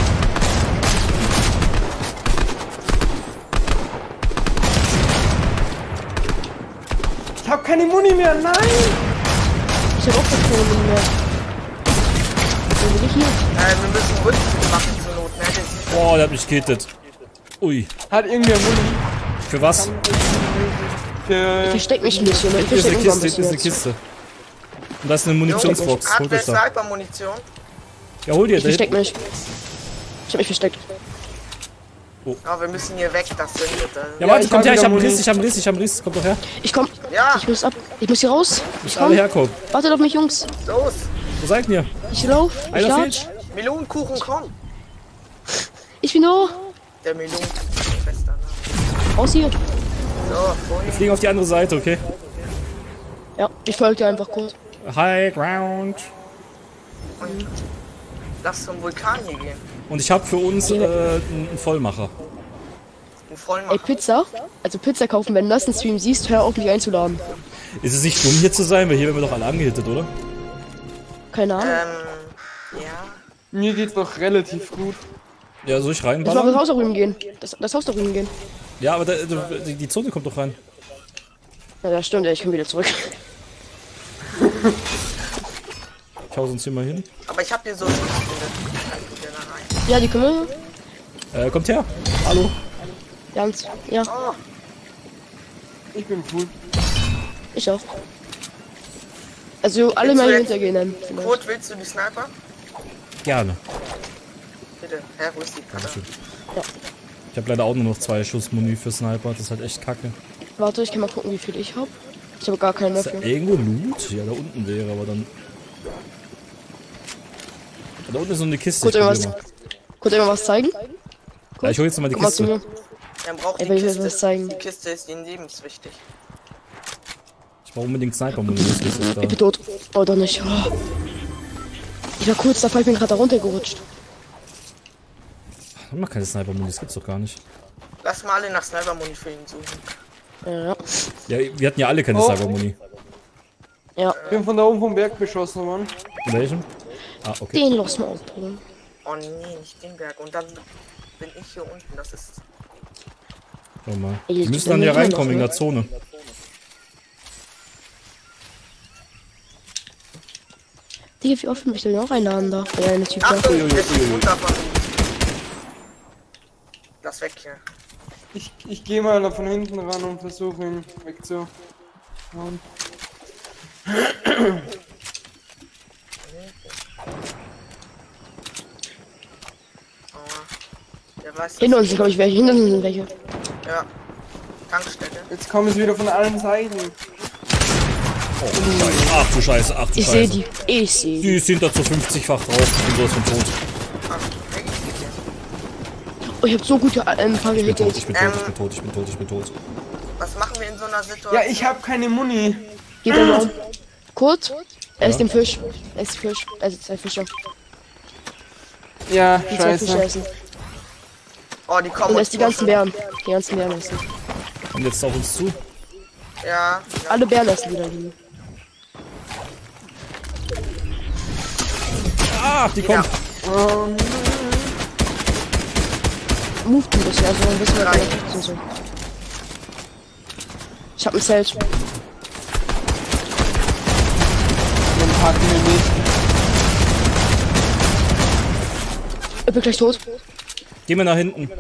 [SPEAKER 12] Ich hab keine Muni mehr, nein!
[SPEAKER 8] Ich hab auch keine Muni mehr. Wo bin ich hier?
[SPEAKER 10] Äh, wir müssen Rückzug machen zur Not, ne? Das-
[SPEAKER 2] Boah, der hat mich gekittet. Ui.
[SPEAKER 12] Hat irgendwer Muni?
[SPEAKER 2] Für was?
[SPEAKER 8] Ich
[SPEAKER 12] Für...
[SPEAKER 8] versteck mich ein bisschen, ne? Ich
[SPEAKER 2] Hier ist eine
[SPEAKER 8] versteck mich
[SPEAKER 2] Kiste,
[SPEAKER 8] ein
[SPEAKER 2] hier ist eine
[SPEAKER 8] bisschen.
[SPEAKER 2] Kiste. Und da ist eine Munitionsbox.
[SPEAKER 10] Hat
[SPEAKER 2] Holt
[SPEAKER 10] wer
[SPEAKER 2] euch da.
[SPEAKER 10] Sniper-Munition?
[SPEAKER 2] Ja, hol dir,
[SPEAKER 8] Ich
[SPEAKER 2] da
[SPEAKER 8] versteck
[SPEAKER 2] hinten.
[SPEAKER 8] mich. Ich hab mich versteckt.
[SPEAKER 10] Ja, wir müssen hier weg, das sind wir.
[SPEAKER 2] Ja, warte,
[SPEAKER 12] ich
[SPEAKER 2] kommt
[SPEAKER 12] hab
[SPEAKER 2] her, ich
[SPEAKER 12] wieder
[SPEAKER 2] hab einen
[SPEAKER 12] Muni.
[SPEAKER 2] Riss, ich hab einen Riss, ich hab einen Riss. Kommt doch her.
[SPEAKER 8] Ich komm.
[SPEAKER 10] Ja,
[SPEAKER 8] Ich muss ab. Ich muss hier raus. Ich
[SPEAKER 2] Müssen alle
[SPEAKER 8] komm.
[SPEAKER 2] herkommen.
[SPEAKER 8] Wartet auf mich, Jungs.
[SPEAKER 10] los.
[SPEAKER 2] Wo seid ihr?
[SPEAKER 8] Ich lauf. Ich
[SPEAKER 2] Einer
[SPEAKER 8] lauf.
[SPEAKER 2] fehlt.
[SPEAKER 10] Melonenkuchen, komm.
[SPEAKER 8] Ich bin nur.
[SPEAKER 10] Der Melonenkuchen, Schwester. Ne?
[SPEAKER 8] Raus hier.
[SPEAKER 10] So,
[SPEAKER 2] Wir
[SPEAKER 10] wohin?
[SPEAKER 2] fliegen auf die andere Seite, okay?
[SPEAKER 8] Ja, ich folge dir einfach kurz.
[SPEAKER 2] High Ground.
[SPEAKER 10] Und lass zum Vulkan hier gehen.
[SPEAKER 2] Und ich hab für uns äh, einen Vollmacher.
[SPEAKER 10] Ein Vollmacher.
[SPEAKER 8] Ey, Pizza. Also Pizza kaufen, wenn du das im Stream siehst, hör auf mich einzuladen.
[SPEAKER 2] Ist es nicht dumm hier zu sein, weil hier werden wir doch alle angehittet, oder?
[SPEAKER 8] Keine Ahnung.
[SPEAKER 10] Ähm, ja.
[SPEAKER 12] Mir geht's doch relativ gut.
[SPEAKER 2] Ja, soll ich
[SPEAKER 8] Ich mach das
[SPEAKER 2] reinballern?
[SPEAKER 8] Haus da drüben gehen. Das, das Haus da drüben gehen.
[SPEAKER 2] Ja, aber da, da, die, die Zone kommt doch rein.
[SPEAKER 8] Ja, das stimmt, ey, ich komm wieder zurück.
[SPEAKER 2] Ich hau uns hier mal hin.
[SPEAKER 10] Aber ich hab hier so eine Kann ich wieder da rein.
[SPEAKER 8] Ja, die können wir.
[SPEAKER 2] Äh, kommt her. Hallo.
[SPEAKER 8] Ganz. Ja,
[SPEAKER 10] Oh,
[SPEAKER 12] Ich bin cool.
[SPEAKER 8] ich auch. Also alle
[SPEAKER 10] Willst
[SPEAKER 8] mal
[SPEAKER 10] du
[SPEAKER 8] hier
[SPEAKER 10] jetzt-
[SPEAKER 8] hintergehen dann. vielleicht.
[SPEAKER 10] Kurt, willst du die Sniper?
[SPEAKER 2] Gerne.
[SPEAKER 10] Bitte. Hä, wo ist die Karte?
[SPEAKER 2] Dankeschön.
[SPEAKER 8] Ja.
[SPEAKER 2] Ich habe leider auch nur noch zwei Schuss Muni für Sniper. Das ist halt echt kacke.
[SPEAKER 8] Warte, ich kann mal gucken, wie viel ich hab. Ich habe gar keinen
[SPEAKER 2] Ist da
[SPEAKER 8] dafür.
[SPEAKER 2] irgendwo Loot? Ja, da unten wäre, aber dann... Da unten ist so eine Kiste.
[SPEAKER 8] Kurz
[SPEAKER 2] ich
[SPEAKER 8] irgendwas,
[SPEAKER 2] probier
[SPEAKER 8] kurz irgendwas zeigen?
[SPEAKER 2] mal. Ja, ich hol jetzt mal die
[SPEAKER 8] Komm mal zu
[SPEAKER 2] Kiste.
[SPEAKER 8] mir.
[SPEAKER 10] Dann braucht
[SPEAKER 8] Ey,
[SPEAKER 10] die
[SPEAKER 8] will ich euch
[SPEAKER 10] Kiste.
[SPEAKER 8] was zeigen?
[SPEAKER 10] Die Kiste ist ihnen lebenswichtig.
[SPEAKER 2] Ich brauche unbedingt Sniper-Muni. Das ist
[SPEAKER 8] Ich bin
[SPEAKER 2] da.
[SPEAKER 8] tot. Oh, doch nicht. Oh. Ich war kurz davor, ich bin gerade da runtergerutscht.
[SPEAKER 2] Ich mach keine Sniper-Muni, das gibt's doch gar nicht.
[SPEAKER 10] Lass mal alle nach Sniper-Muni für ihn suchen.
[SPEAKER 8] Ja.
[SPEAKER 2] Ja, wir hatten ja alle keine
[SPEAKER 12] Oh.
[SPEAKER 2] Sniper-Muni.
[SPEAKER 8] Ja.
[SPEAKER 12] Ich bin von da oben vom Berg beschossen, Mann.
[SPEAKER 2] In welchem? Ah, okay.
[SPEAKER 8] Den los mal aufholen.
[SPEAKER 10] Oh nee, nicht den Berg. Und dann bin ich hier unten. Das ist.
[SPEAKER 2] Schau mal.
[SPEAKER 8] Ey,
[SPEAKER 2] Wir
[SPEAKER 8] jetzt
[SPEAKER 2] müssen
[SPEAKER 8] sind
[SPEAKER 2] dann
[SPEAKER 8] wir
[SPEAKER 2] hier
[SPEAKER 8] immer
[SPEAKER 2] reinkommen
[SPEAKER 8] noch,
[SPEAKER 2] in
[SPEAKER 8] ne?
[SPEAKER 2] der Zone.
[SPEAKER 8] Digga, wie oft mich denn noch einladen da? Der eine Typ da.
[SPEAKER 10] Achtung, der ist runter von. Lass weg hier.
[SPEAKER 12] Ich, ich gehe mal da von hinten ran und versuche ihn wegzuhauen.
[SPEAKER 10] Oh, der weiß
[SPEAKER 8] Hinter uns sind, glaube ich, welche. Hinter uns sind welche.
[SPEAKER 10] Ja. Tankstelle.
[SPEAKER 12] Jetzt kommen sie wieder von allen Seiten.
[SPEAKER 2] Ach du Scheiße, ach du
[SPEAKER 8] Ich sehe
[SPEAKER 2] Scheiße.
[SPEAKER 8] die. Ich sehe die.
[SPEAKER 2] Die sind da zu fünfzig-fach drauf. Ich bin sowas von tot.
[SPEAKER 10] Ach, weg ist die hier.
[SPEAKER 8] Oh, ich hab so gute äh, ein paar
[SPEAKER 2] Ich bin tot,
[SPEAKER 8] gehittet.
[SPEAKER 2] ich bin tot, ich bin tot, ich bin tot, ich bin tot.
[SPEAKER 10] Was machen wir in so einer Situation?
[SPEAKER 12] Ja, ich hab keine Muni.
[SPEAKER 8] Geht der Raum. Kurt, er ist dem Fisch. Er ist Fisch. Er ist zwei Fische.
[SPEAKER 12] Ja,
[SPEAKER 8] Die zwei Fische
[SPEAKER 12] scheiße.
[SPEAKER 8] essen.
[SPEAKER 10] Oh, die kommen
[SPEAKER 8] Und er
[SPEAKER 10] uns
[SPEAKER 8] ist die ganzen
[SPEAKER 10] pushen.
[SPEAKER 8] Bären. Die ganzen Bären essen.
[SPEAKER 2] Kommt jetzt auf uns zu.
[SPEAKER 10] Ja.
[SPEAKER 8] Alle Bären essen wieder liegen.
[SPEAKER 2] Ah, die kommen.
[SPEAKER 12] Oh,
[SPEAKER 8] Move ein bisschen, also ein bisschen mehr Energie und so. Ich hab ein Zelt.
[SPEAKER 12] dann packen wir nicht.
[SPEAKER 8] Ich bin gleich tot.
[SPEAKER 2] Geh mal nach hinten.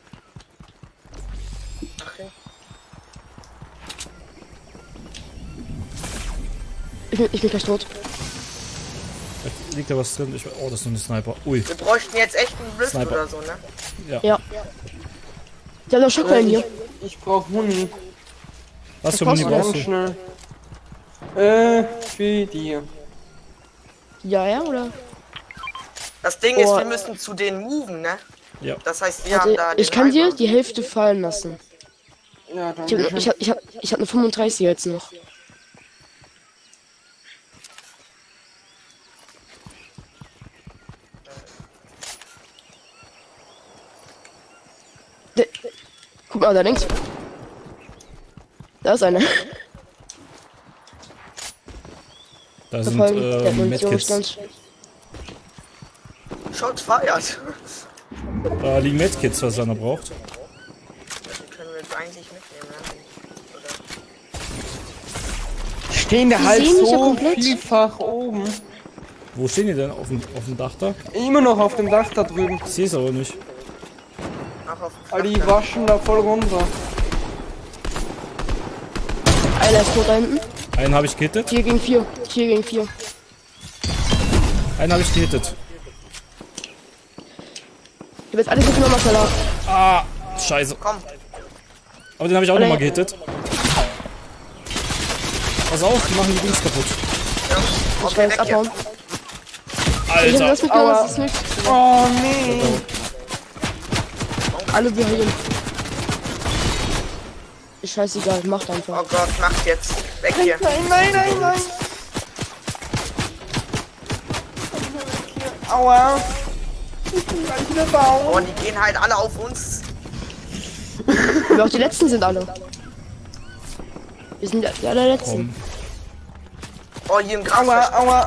[SPEAKER 8] Ich bin, ich bin gleich tot.
[SPEAKER 2] Da liegt da was drin. Ich, oh, das ist nur ein Sniper. Ui.
[SPEAKER 10] Wir bräuchten jetzt echt einen Rift
[SPEAKER 2] Sniper.
[SPEAKER 10] oder so, ne?
[SPEAKER 2] Ja.
[SPEAKER 8] Ja. Der hat noch Schokolade hier.
[SPEAKER 12] Ich brauch Muni.
[SPEAKER 2] Was für Muni brauchst
[SPEAKER 12] Ganz
[SPEAKER 2] du?
[SPEAKER 12] schnell. Äh, für die.
[SPEAKER 8] Ja, ja, oder?
[SPEAKER 10] Das Ding
[SPEAKER 8] Oh.
[SPEAKER 10] ist, wir müssen zu denen moven, ne?
[SPEAKER 2] Ja.
[SPEAKER 10] Das heißt, wir
[SPEAKER 8] Warte,
[SPEAKER 10] haben da den
[SPEAKER 8] ich kann dir
[SPEAKER 10] Eimer.
[SPEAKER 8] die Hälfte fallen lassen.
[SPEAKER 12] Ja,
[SPEAKER 8] Ich hab, ich hab, ich hab, ich hab eine fünfunddreißig jetzt noch. De, guck mal, da links. Da ist eine.
[SPEAKER 2] Da sind
[SPEAKER 8] Verfolgen. Der
[SPEAKER 2] äh, Medkits.
[SPEAKER 8] Munitionsstand.
[SPEAKER 10] Shots feiert.
[SPEAKER 2] Da liegen Medkits, was einer braucht.
[SPEAKER 10] Die können wir jetzt eigentlich mitnehmen, ne? Oder?
[SPEAKER 12] Stehen da
[SPEAKER 8] Die
[SPEAKER 12] halt
[SPEAKER 8] sehen mich ja
[SPEAKER 12] so
[SPEAKER 8] komplett.
[SPEAKER 12] vielfach oben.
[SPEAKER 2] Wo stehen die denn? Auf dem, auf dem Dach da?
[SPEAKER 12] Immer noch auf dem Dach da drüben.
[SPEAKER 2] Ich sehe es aber nicht.
[SPEAKER 10] Ach, auf dem
[SPEAKER 12] Aber die
[SPEAKER 10] Flach,
[SPEAKER 12] waschen da voll runter.
[SPEAKER 8] Einer ist tot da hinten.
[SPEAKER 2] Einen habe ich gehittet.
[SPEAKER 8] vier gegen vier. vier gegen vier.
[SPEAKER 2] Einen habe ich gehittet.
[SPEAKER 8] Ich hab jetzt alles mitgenommen aus der Lage.
[SPEAKER 2] Ah, scheiße.
[SPEAKER 10] Komm.
[SPEAKER 2] Aber den habe ich auch
[SPEAKER 8] Oder-
[SPEAKER 2] nochmal gehittet. Pass auf, die machen die Dings kaputt.
[SPEAKER 10] Ja.
[SPEAKER 8] Ich will jetzt abhauen. Ich hab
[SPEAKER 2] Alter.
[SPEAKER 8] das mitgenommen,
[SPEAKER 12] Aua.
[SPEAKER 8] das ist nichts.
[SPEAKER 12] Oh nee.
[SPEAKER 8] Alle behindern. Ist scheißegal, macht einfach.
[SPEAKER 10] Oh Gott, macht jetzt. Weg hier.
[SPEAKER 12] Nein, nein, nein, nein. Aua. Ich bin gleich wieder down.
[SPEAKER 10] Oh, die gehen halt alle auf uns.
[SPEAKER 8] Aber auch die letzten sind alle. Wir sind die allerletzten.
[SPEAKER 2] Komm.
[SPEAKER 10] Oh, hier im Gras.
[SPEAKER 12] Aua, aua.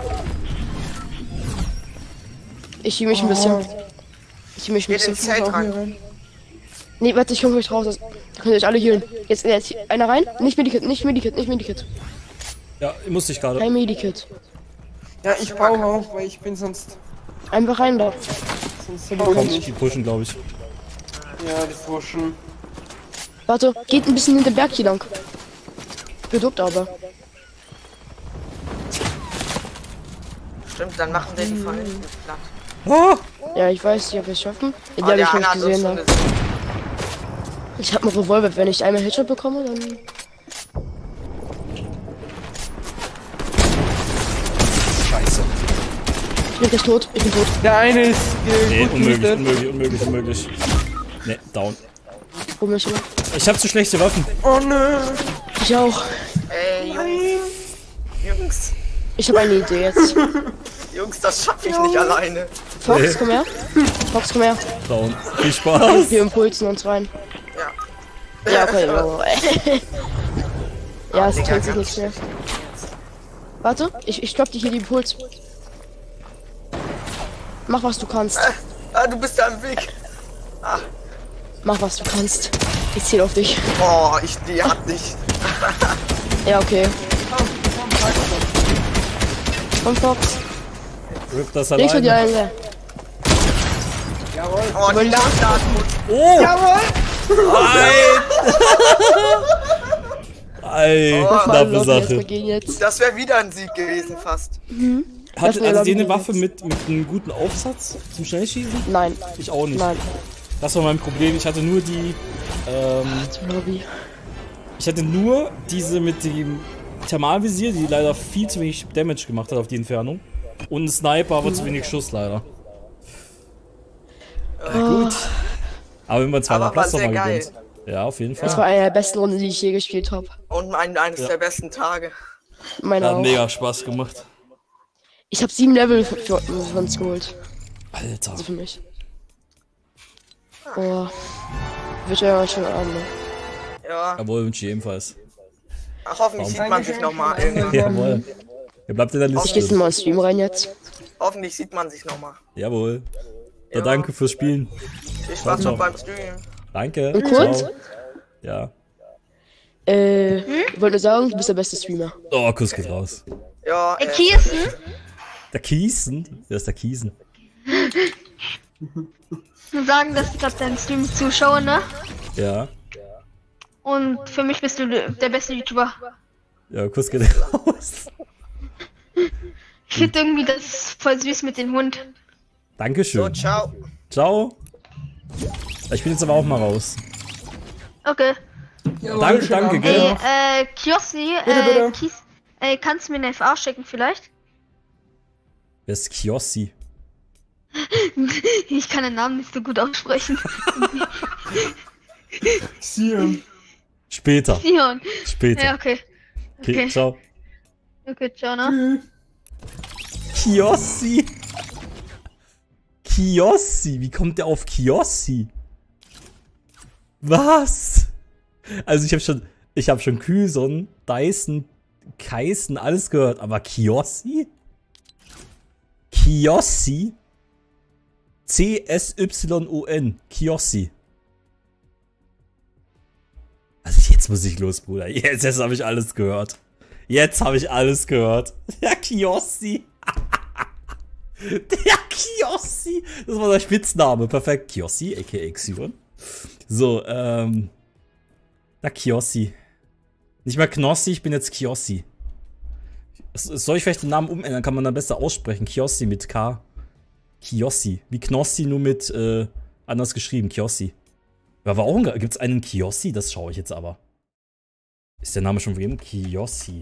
[SPEAKER 8] Ich schieb mich ein bisschen. Ich schieb mich ein
[SPEAKER 10] Geht
[SPEAKER 8] bisschen.
[SPEAKER 10] ins Zelt rein.
[SPEAKER 8] Nee, warte, ich komm euch raus. Da könnt ihr euch alle healen. Jetzt, jetzt einer rein. Nicht Medikit, nicht Medikit, nicht Medikit.
[SPEAKER 2] Ja, musste ich gerade.
[SPEAKER 8] Kein Medikit.
[SPEAKER 12] Ja, ich brauche auch, weil ich bin sonst.
[SPEAKER 8] Einfach rein da.
[SPEAKER 12] Sonst hab ich
[SPEAKER 2] Kommt,
[SPEAKER 12] nicht.
[SPEAKER 2] die pushen, glaube ich.
[SPEAKER 12] Ja, die Burschen.
[SPEAKER 8] Warte, geht ein bisschen hinter den Berg hier lang. Produkt aber.
[SPEAKER 10] Stimmt, dann machen wir die von hinten platt.
[SPEAKER 2] Ah!
[SPEAKER 8] Ja, ich weiß, die hab ich schaffen. Die
[SPEAKER 10] Oh,
[SPEAKER 8] hab
[SPEAKER 10] der
[SPEAKER 8] ich
[SPEAKER 10] Anna
[SPEAKER 8] nicht
[SPEAKER 10] hat uns
[SPEAKER 8] gesehen.
[SPEAKER 10] schon
[SPEAKER 8] Da.
[SPEAKER 10] gesehen.
[SPEAKER 8] Ich hab einen Revolver. Wenn ich einmal Headshot bekomme, dann.
[SPEAKER 2] Scheiße.
[SPEAKER 8] Ich bin gleich tot. Ich bin tot.
[SPEAKER 12] Der eine ist äh,
[SPEAKER 2] Nee,
[SPEAKER 12] gut
[SPEAKER 2] unmöglich,
[SPEAKER 12] gehittet.
[SPEAKER 2] unmöglich, unmöglich, unmöglich. Nee, down.
[SPEAKER 8] Komisch, oder?
[SPEAKER 2] Ich habe zu schlechte Waffen.
[SPEAKER 12] Oh nö.
[SPEAKER 8] Ich auch.
[SPEAKER 10] Ey, Jungs. Jungs.
[SPEAKER 8] Ich habe eine Idee jetzt.
[SPEAKER 10] Jungs, das schaffe ich nicht alleine.
[SPEAKER 8] Fox,
[SPEAKER 2] Nee.
[SPEAKER 8] komm her. Fox, komm her.
[SPEAKER 2] Down. Viel Spaß.
[SPEAKER 8] Wir impulsen uns rein.
[SPEAKER 10] Ja.
[SPEAKER 8] Ja, okay. Oh. Ja, es
[SPEAKER 10] Digga,
[SPEAKER 8] tut sich
[SPEAKER 10] ganz
[SPEAKER 8] nichts mehr. Warte, ich, ich stopp dir hier die Impuls. Mach, was du kannst.
[SPEAKER 10] Ah, du bist da im Weg.
[SPEAKER 8] Mach, was du kannst. Ich zähl auf dich.
[SPEAKER 10] Oh, ich die hat nicht.
[SPEAKER 8] Ja, okay. Komm, Fox.
[SPEAKER 2] Rip das
[SPEAKER 8] Links von dir
[SPEAKER 2] alleine.
[SPEAKER 8] einen.
[SPEAKER 10] Oh, die Lampe.
[SPEAKER 2] Oh!
[SPEAKER 12] Jawohl.
[SPEAKER 2] Ey,
[SPEAKER 10] Oh,
[SPEAKER 2] knappe
[SPEAKER 8] Mann, Leute,
[SPEAKER 2] Sache.
[SPEAKER 8] wir gehen jetzt.
[SPEAKER 10] Das wäre wieder ein Sieg gewesen fast.
[SPEAKER 2] Hat,
[SPEAKER 8] Lass mir
[SPEAKER 2] also die
[SPEAKER 8] Lobby
[SPEAKER 2] eine Waffe
[SPEAKER 8] jetzt.
[SPEAKER 2] mit, mit einem guten Aufsatz zum Schnellschießen?
[SPEAKER 8] Nein,
[SPEAKER 2] Ich auch nicht.
[SPEAKER 8] nein.
[SPEAKER 2] Das war mein Problem. Ich hatte nur die. Ähm,
[SPEAKER 8] Zum Lobby.
[SPEAKER 2] ich hatte nur diese mit dem Thermalvisier, die leider viel zu wenig Damage gemacht hat auf die Entfernung. Und ein Sniper, aber zu wenig Schuss leider. Äh, gut. Aber wenn man zweiter
[SPEAKER 10] Aber war
[SPEAKER 2] Platz
[SPEAKER 10] sehr
[SPEAKER 2] nochmal
[SPEAKER 10] geil.
[SPEAKER 2] gewinnt. Ja, auf jeden Fall.
[SPEAKER 8] Das war eine der besten Runden, die ich je gespielt habe.
[SPEAKER 10] Und ein, eines
[SPEAKER 2] Ja.
[SPEAKER 10] der besten Tage.
[SPEAKER 8] Meine
[SPEAKER 2] Hat
[SPEAKER 8] auch.
[SPEAKER 2] mega Spaß gemacht.
[SPEAKER 8] Ich habe sieben Level für, für, für uns geholt.
[SPEAKER 2] Alter.
[SPEAKER 8] Also für mich. Oh. Wird ja schon Abend, ne?
[SPEAKER 10] Ja.
[SPEAKER 2] Jawohl, wünsche ich ebenfalls.
[SPEAKER 10] Ach, hoffentlich sieht man sich nochmal irgendwann.
[SPEAKER 2] Jawohl. Ihr bleibt in der
[SPEAKER 8] Ich
[SPEAKER 2] Liste.
[SPEAKER 8] geh mal ins Stream rein jetzt.
[SPEAKER 10] Hoffentlich sieht man sich nochmal.
[SPEAKER 2] Jawohl. Ja,
[SPEAKER 10] Ja.
[SPEAKER 2] danke fürs Spielen.
[SPEAKER 10] Viel Spaß
[SPEAKER 2] Ciao,
[SPEAKER 10] noch
[SPEAKER 2] ciao.
[SPEAKER 10] beim Stream.
[SPEAKER 2] Danke.
[SPEAKER 8] Und kurz?
[SPEAKER 2] Ciao. Ja.
[SPEAKER 8] Äh, ich wollte nur sagen, du bist der beste Streamer.
[SPEAKER 2] Oh, Kuss geht raus.
[SPEAKER 10] Ja,
[SPEAKER 4] Ey,
[SPEAKER 10] äh,
[SPEAKER 4] Kirsten?
[SPEAKER 2] Der Kiesen? Wer ist der Kiesen?
[SPEAKER 4] Nur sagen, dass ich gerade deinen Stream zuschaue, ne?
[SPEAKER 2] Ja.
[SPEAKER 4] Und für mich bist du der beste YouTuber.
[SPEAKER 2] Ja, Kuss geht raus.
[SPEAKER 4] Ich finde irgendwie das voll süß mit dem Hund.
[SPEAKER 2] Dankeschön.
[SPEAKER 10] so, ciao.
[SPEAKER 2] Ciao. Ich bin jetzt aber auch mal raus.
[SPEAKER 4] Okay.
[SPEAKER 2] Danke, danke,
[SPEAKER 4] Ey,
[SPEAKER 2] gell?
[SPEAKER 4] äh, Kiossi,
[SPEAKER 12] Bitte,
[SPEAKER 4] äh,
[SPEAKER 12] bitte.
[SPEAKER 4] Kies, äh, kannst du mir eine F A schicken vielleicht?
[SPEAKER 2] Wer ist Kiossi?
[SPEAKER 4] Ich kann den Namen nicht so gut aussprechen.
[SPEAKER 12] Sion.
[SPEAKER 2] Später.
[SPEAKER 4] Sion.
[SPEAKER 2] Später.
[SPEAKER 4] Ja, okay.
[SPEAKER 2] Okay,
[SPEAKER 4] Okay,
[SPEAKER 2] ciao.
[SPEAKER 4] okay, ciao, ne?
[SPEAKER 2] Kiossi. Kiossi. Wie kommt der auf Kiossi? Was? Also ich habe schon, ich habe schon Kyson, Dyson, Kaisen, alles gehört, aber Kiossi? Kiossi? C S Y O N. Kiossi. Also jetzt muss ich los, Bruder. Jetzt, jetzt habe ich alles gehört. Jetzt habe ich alles gehört. Der Kiossi. Der Kiossi. Das war der Spitzname. Perfekt. Kiossi, aka Xion. So, ähm. Der Kiossi. Nicht mehr Knossi, ich bin jetzt Kiossi. Soll ich vielleicht den Namen umändern? Kann man dann besser aussprechen. Kiossi mit K. Kiossi. Wie Knossi, nur mit, äh, anders geschrieben. Kiossi. Ja, war auch ein. Gibt's einen Kiossi? Das schaue ich jetzt aber. Ist der Name schon vergeben? Kiossi.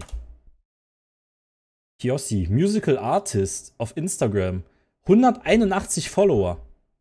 [SPEAKER 2] Kiossi. Musical Artist auf Instagram. hunderteinundachtzig Follower.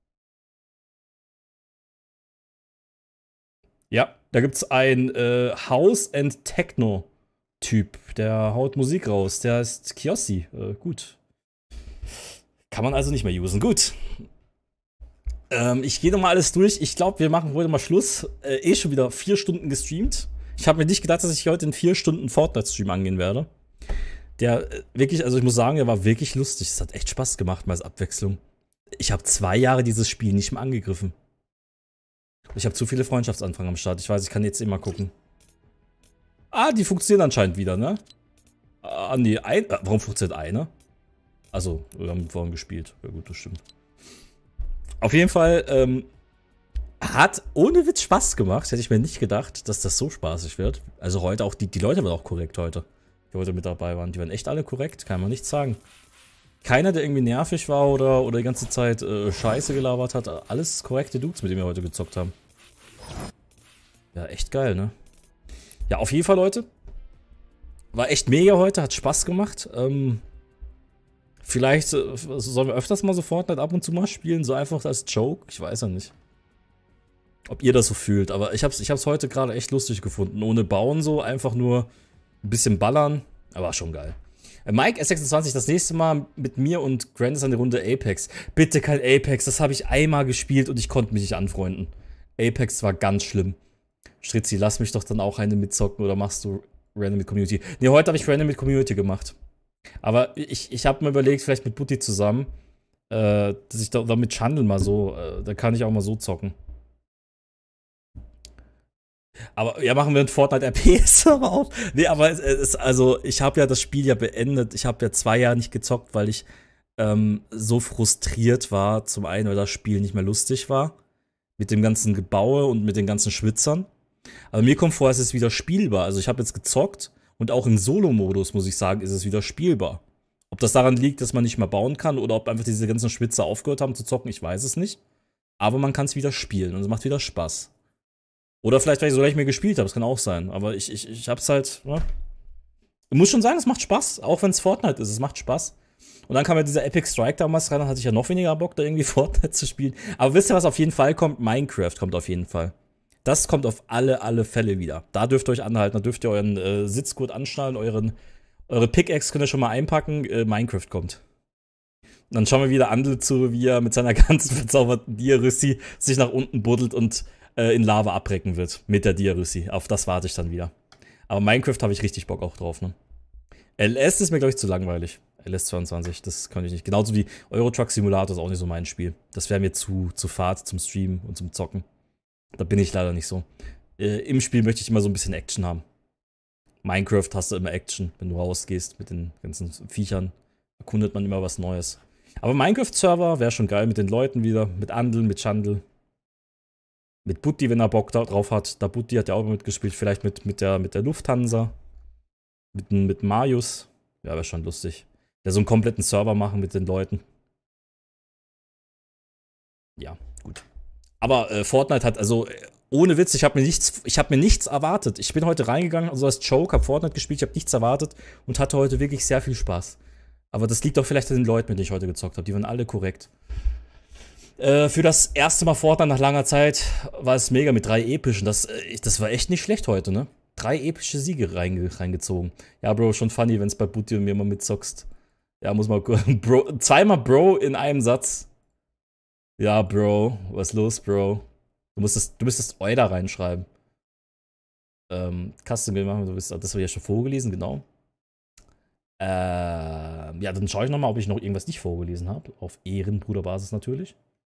[SPEAKER 2] Ja, da gibt's einen äh, House and Techno Typ, der haut Musik raus. Der ist Kiossi. Äh, gut. Kann man also nicht mehr usen. Gut. Ähm, ich gehe nochmal alles durch. Ich glaube, wir machen heute mal Schluss. Äh, eh schon wieder vier Stunden gestreamt. Ich habe mir nicht gedacht, dass ich heute in vier Stunden Fortnite-Stream angehen werde. Der äh, wirklich, also ich muss sagen, der war wirklich lustig. Es hat echt Spaß gemacht, mal als Abwechslung. Ich habe zwei Jahre dieses Spiel nicht mehr angegriffen. Ich habe zu viele Freundschaftsanfragen am Start. Ich weiß, ich kann jetzt immer gucken. Ah, die funktionieren anscheinend wieder, ne? Ah, nee, ein, äh, warum funktioniert eine? Also, wir haben vorhin gespielt. Ja gut, das stimmt. Auf jeden Fall, ähm, hat ohne Witz Spaß gemacht. Hätte ich mir nicht gedacht, dass das so spaßig wird. Also heute auch, die, die Leute waren auch korrekt heute. Die heute mit dabei waren. Die waren echt alle korrekt, kann man nichts sagen. Keiner, der irgendwie nervig war oder, oder die ganze Zeit äh, Scheiße gelabert hat. Alles korrekte Dudes, mit denen wir heute gezockt haben. Ja, echt geil, ne? Ja, auf jeden Fall, Leute. War echt mega heute, hat Spaß gemacht. Ähm, vielleicht äh, sollen wir öfters mal so Fortnite ab und zu mal spielen, so einfach als Joke. Ich weiß ja nicht, ob ihr das so fühlt, aber ich hab's, ich hab's heute gerade echt lustig gefunden. Ohne Bauen so, einfach nur ein bisschen ballern. Aber war schon geil. Äh, Mike S sechsundzwanzig, das nächste Mal mit mir und Grandis an der Runde Apex. Bitte kein Apex, das habe ich einmal gespielt und ich konnte mich nicht anfreunden. Apex war ganz schlimm. Stritzi, lass mich doch dann auch eine mitzocken oder machst du Random mit Community? Ne, heute habe ich Random mit Community gemacht. Aber ich, ich habe mir überlegt, vielleicht mit Butti zusammen, äh, dass ich da, da mit Chandel mal so, äh, da kann ich auch mal so zocken. Aber ja, machen wir einen Fortnite R P-Server auf? Nee, aber es ist, also, ich habe ja das Spiel ja beendet. Ich habe ja zwei Jahre nicht gezockt, weil ich ähm, so frustriert war. Zum einen, weil das Spiel nicht mehr lustig war. Mit dem ganzen Gebaue und mit den ganzen Schwitzern. Aber mir kommt vor, es ist wieder spielbar. Also ich habe jetzt gezockt und auch im Solo-Modus, muss ich sagen, ist es wieder spielbar. Ob das daran liegt, dass man nicht mehr bauen kann oder ob einfach diese ganzen Schwitzer aufgehört haben zu zocken, ich weiß es nicht. Aber man kann es wieder spielen und es macht wieder Spaß. Oder vielleicht, weil ich so leicht mehr gespielt habe, das kann auch sein. Aber ich, ich, ich hab's halt, ne? Ich muss schon sagen, es macht Spaß, auch wenn es Fortnite ist, es macht Spaß. Und dann kam ja dieser Epic Strike damals rein, dann hatte ich ja noch weniger Bock, da irgendwie Fortnite zu spielen. Aber wisst ihr, was auf jeden Fall kommt? Minecraft kommt auf jeden Fall. Das kommt auf alle, alle Fälle wieder. Da dürft ihr euch anhalten, da dürft ihr euren äh, Sitzgurt anschnallen, euren, eure Pickaxe könnt ihr schon mal einpacken. Äh, Minecraft kommt. Und dann schauen wir wieder Andel zu, wie er mit seiner ganzen verzauberten Diaryssi sich nach unten buddelt und äh, in Lava abrecken wird. Mit der Diaryssi. Auf das warte ich dann wieder. Aber Minecraft habe ich richtig Bock auch drauf, ne? L S ist mir, glaube ich, zu langweilig. L S zweiundzwanzig, das kann ich nicht. Genauso wie Euro Truck Simulator ist auch nicht so mein Spiel. Das wäre mir zu, zu fad zum Streamen und zum Zocken. Da bin ich leider nicht so. Äh, Im Spiel möchte ich immer so ein bisschen Action haben. Minecraft hast du immer Action, wenn du rausgehst mit den ganzen Viechern. Erkundet man immer was Neues. Aber Minecraft-Server wäre schon geil mit den Leuten wieder. Mit Andel, mit Chandel. Mit Butti, wenn er Bock da drauf hat. Da Butti hat ja auch mitgespielt. Vielleicht mit, mit, der, mit der Lufthansa. Mit, mit Marius. Ja, wäre schon lustig. Ja, so einen kompletten Server machen mit den Leuten. Ja, gut. Aber äh, Fortnite hat, also äh, ohne Witz, ich habe mir nichts, ich habe mir nichts erwartet. Ich bin heute reingegangen, also als Joke, habe Fortnite gespielt, ich habe nichts erwartet und hatte heute wirklich sehr viel Spaß. Aber das liegt doch vielleicht an den Leuten, mit denen ich heute gezockt habe. Die waren alle korrekt. Äh, für das erste Mal Fortnite nach langer Zeit war es mega mit drei epischen. Das, äh, das war echt nicht schlecht heute, ne? Drei epische Siege reinge reingezogen. Ja, Bro, schon funny, wenn es bei Butti und mir mal mitzockst. Ja, muss mal Bro, zweimal Bro in einem Satz. Ja, Bro, was ist los, Bro? Du musstest, du müsstest Eu da reinschreiben. Ähm, Custom Game machen, du bist, das habe ich ja schon vorgelesen, genau. Ähm, ja, dann schaue ich nochmal, ob ich noch irgendwas nicht vorgelesen habe. Auf Ehrenbruderbasis natürlich.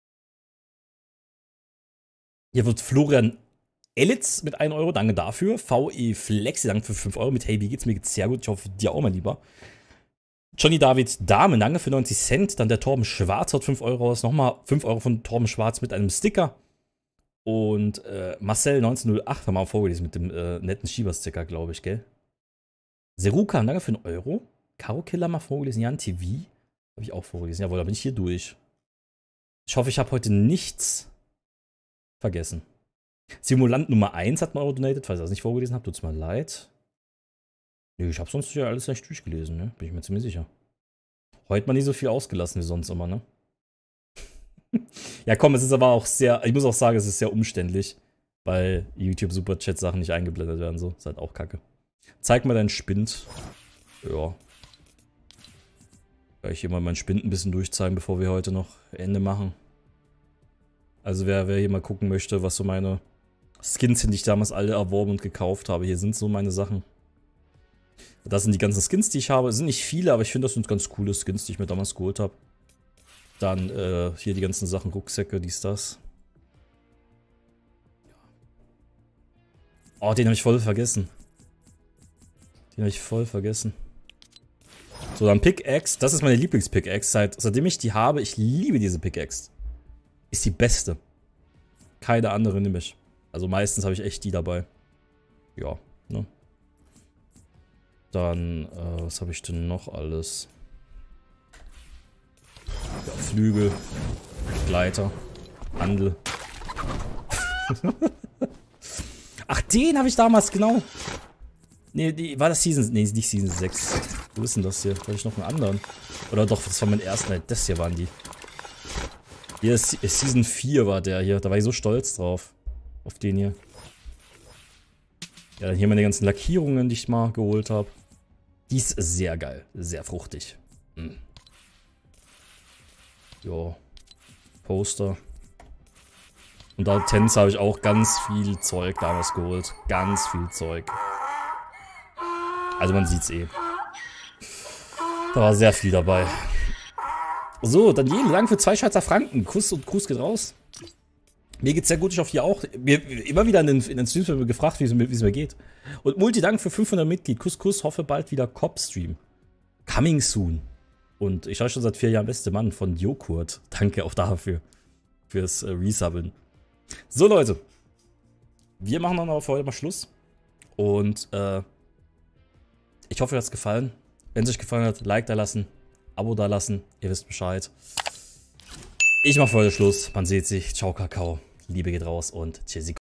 [SPEAKER 2] Hier wird Florian Elitz mit einem Euro, danke dafür. V E Flexi, danke für fünf Euro. Mit Hey, wie geht's? Mir geht's sehr gut. Ich hoffe, dir auch, mein Lieber. Johnny David Dahmen, danke für neunzig Cent. Dann der Torben Schwarz hat fünf Euro aus. Nochmal fünf Euro von Torben Schwarz mit einem Sticker. Und äh, Marcel neunzehnhundertacht haben wir auch vorgelesen mit dem äh, netten Schieber-Sticker, glaube ich, gell? Seruka, danke für einen Euro. Karo Killer mal vorgelesen. Jan T V habe ich auch vorgelesen. Jawohl, da bin ich hier durch. Ich hoffe, ich habe heute nichts vergessen. Simulant Nummer eins hat mal Euro donated. Falls ihr das nicht vorgelesen habt, tut's mir leid. Nee, ich habe sonst ja alles echt durchgelesen, ne? Bin ich mir ziemlich sicher. Heute mal nicht so viel ausgelassen wie sonst immer, ne? Ja, komm, es ist aber auch sehr, ich muss auch sagen, es ist sehr umständlich, weil YouTube Superchat Sachen nicht eingeblendet werden, so. Ist halt auch kacke. Zeig mal deinen Spind. Ja. Kann ich hier mal meinen Spind ein bisschen durchzeigen, bevor wir heute noch Ende machen. Also wer, wer hier mal gucken möchte, was so meine Skins sind, die ich damals alle erworben und gekauft habe. Hier sind so meine Sachen. Das sind die ganzen Skins, die ich habe. Es sind nicht viele, aber ich finde, das sind ganz coole Skins, die ich mir damals geholt habe. Dann äh, hier die ganzen Sachen, Rucksäcke, dies, das. Oh, den habe ich voll vergessen. Den habe ich voll vergessen. So, dann Pickaxe. Das ist meine Lieblings-Pickaxe. Seit, seitdem ich die habe, ich liebe diese Pickaxe. Ist die beste. Keine andere nehme ich. Also meistens habe ich echt die dabei. Ja, ne? Dann, äh, was habe ich denn noch alles? Ja, Flügel, Gleiter, Handel. Ach, den habe ich damals, genau. Nee, die, war das Season, nee, nicht Season sechs. Wo ist denn das hier? Habe ich noch einen anderen? Oder doch, das war mein erster, nein, das hier waren die. Hier ist Season vier war der hier, da war ich so stolz drauf. Auf den hier. Ja, dann hier meine ganzen Lackierungen, die ich mal geholt habe. Die ist sehr geil, sehr fruchtig. Hm. Jo. Poster. Und da Tänze habe ich auch ganz viel Zeug damals geholt. Ganz viel Zeug. Also man sieht's eh. Da war sehr viel dabei. So, Daniel, danke für zwei Schweizer Franken. Kuss und Gruß geht raus. Mir geht's sehr gut, ich hoffe hier auch. Mir immer wieder in den, in den Streams wird mir gefragt, wie es mir, wie es mir geht. Und Multi, danke für fünfhundert Mitglied. Kuss, Kuss, hoffe bald wieder Cop-Stream. Coming soon. Und ich schaue schon seit vier Jahren beste Mann von Joghurt. Danke auch dafür. Fürs äh, Resubben. So, Leute. Wir machen dann aber für heute mal Schluss. Und äh, ich hoffe, euch hat's gefallen. Wenn es euch gefallen hat, Like da lassen, Abo da lassen. Ihr wisst Bescheid. Ich mache für heute Schluss. Man sieht sich. Ciao, Kakao. Liebe geht raus und tschüssi.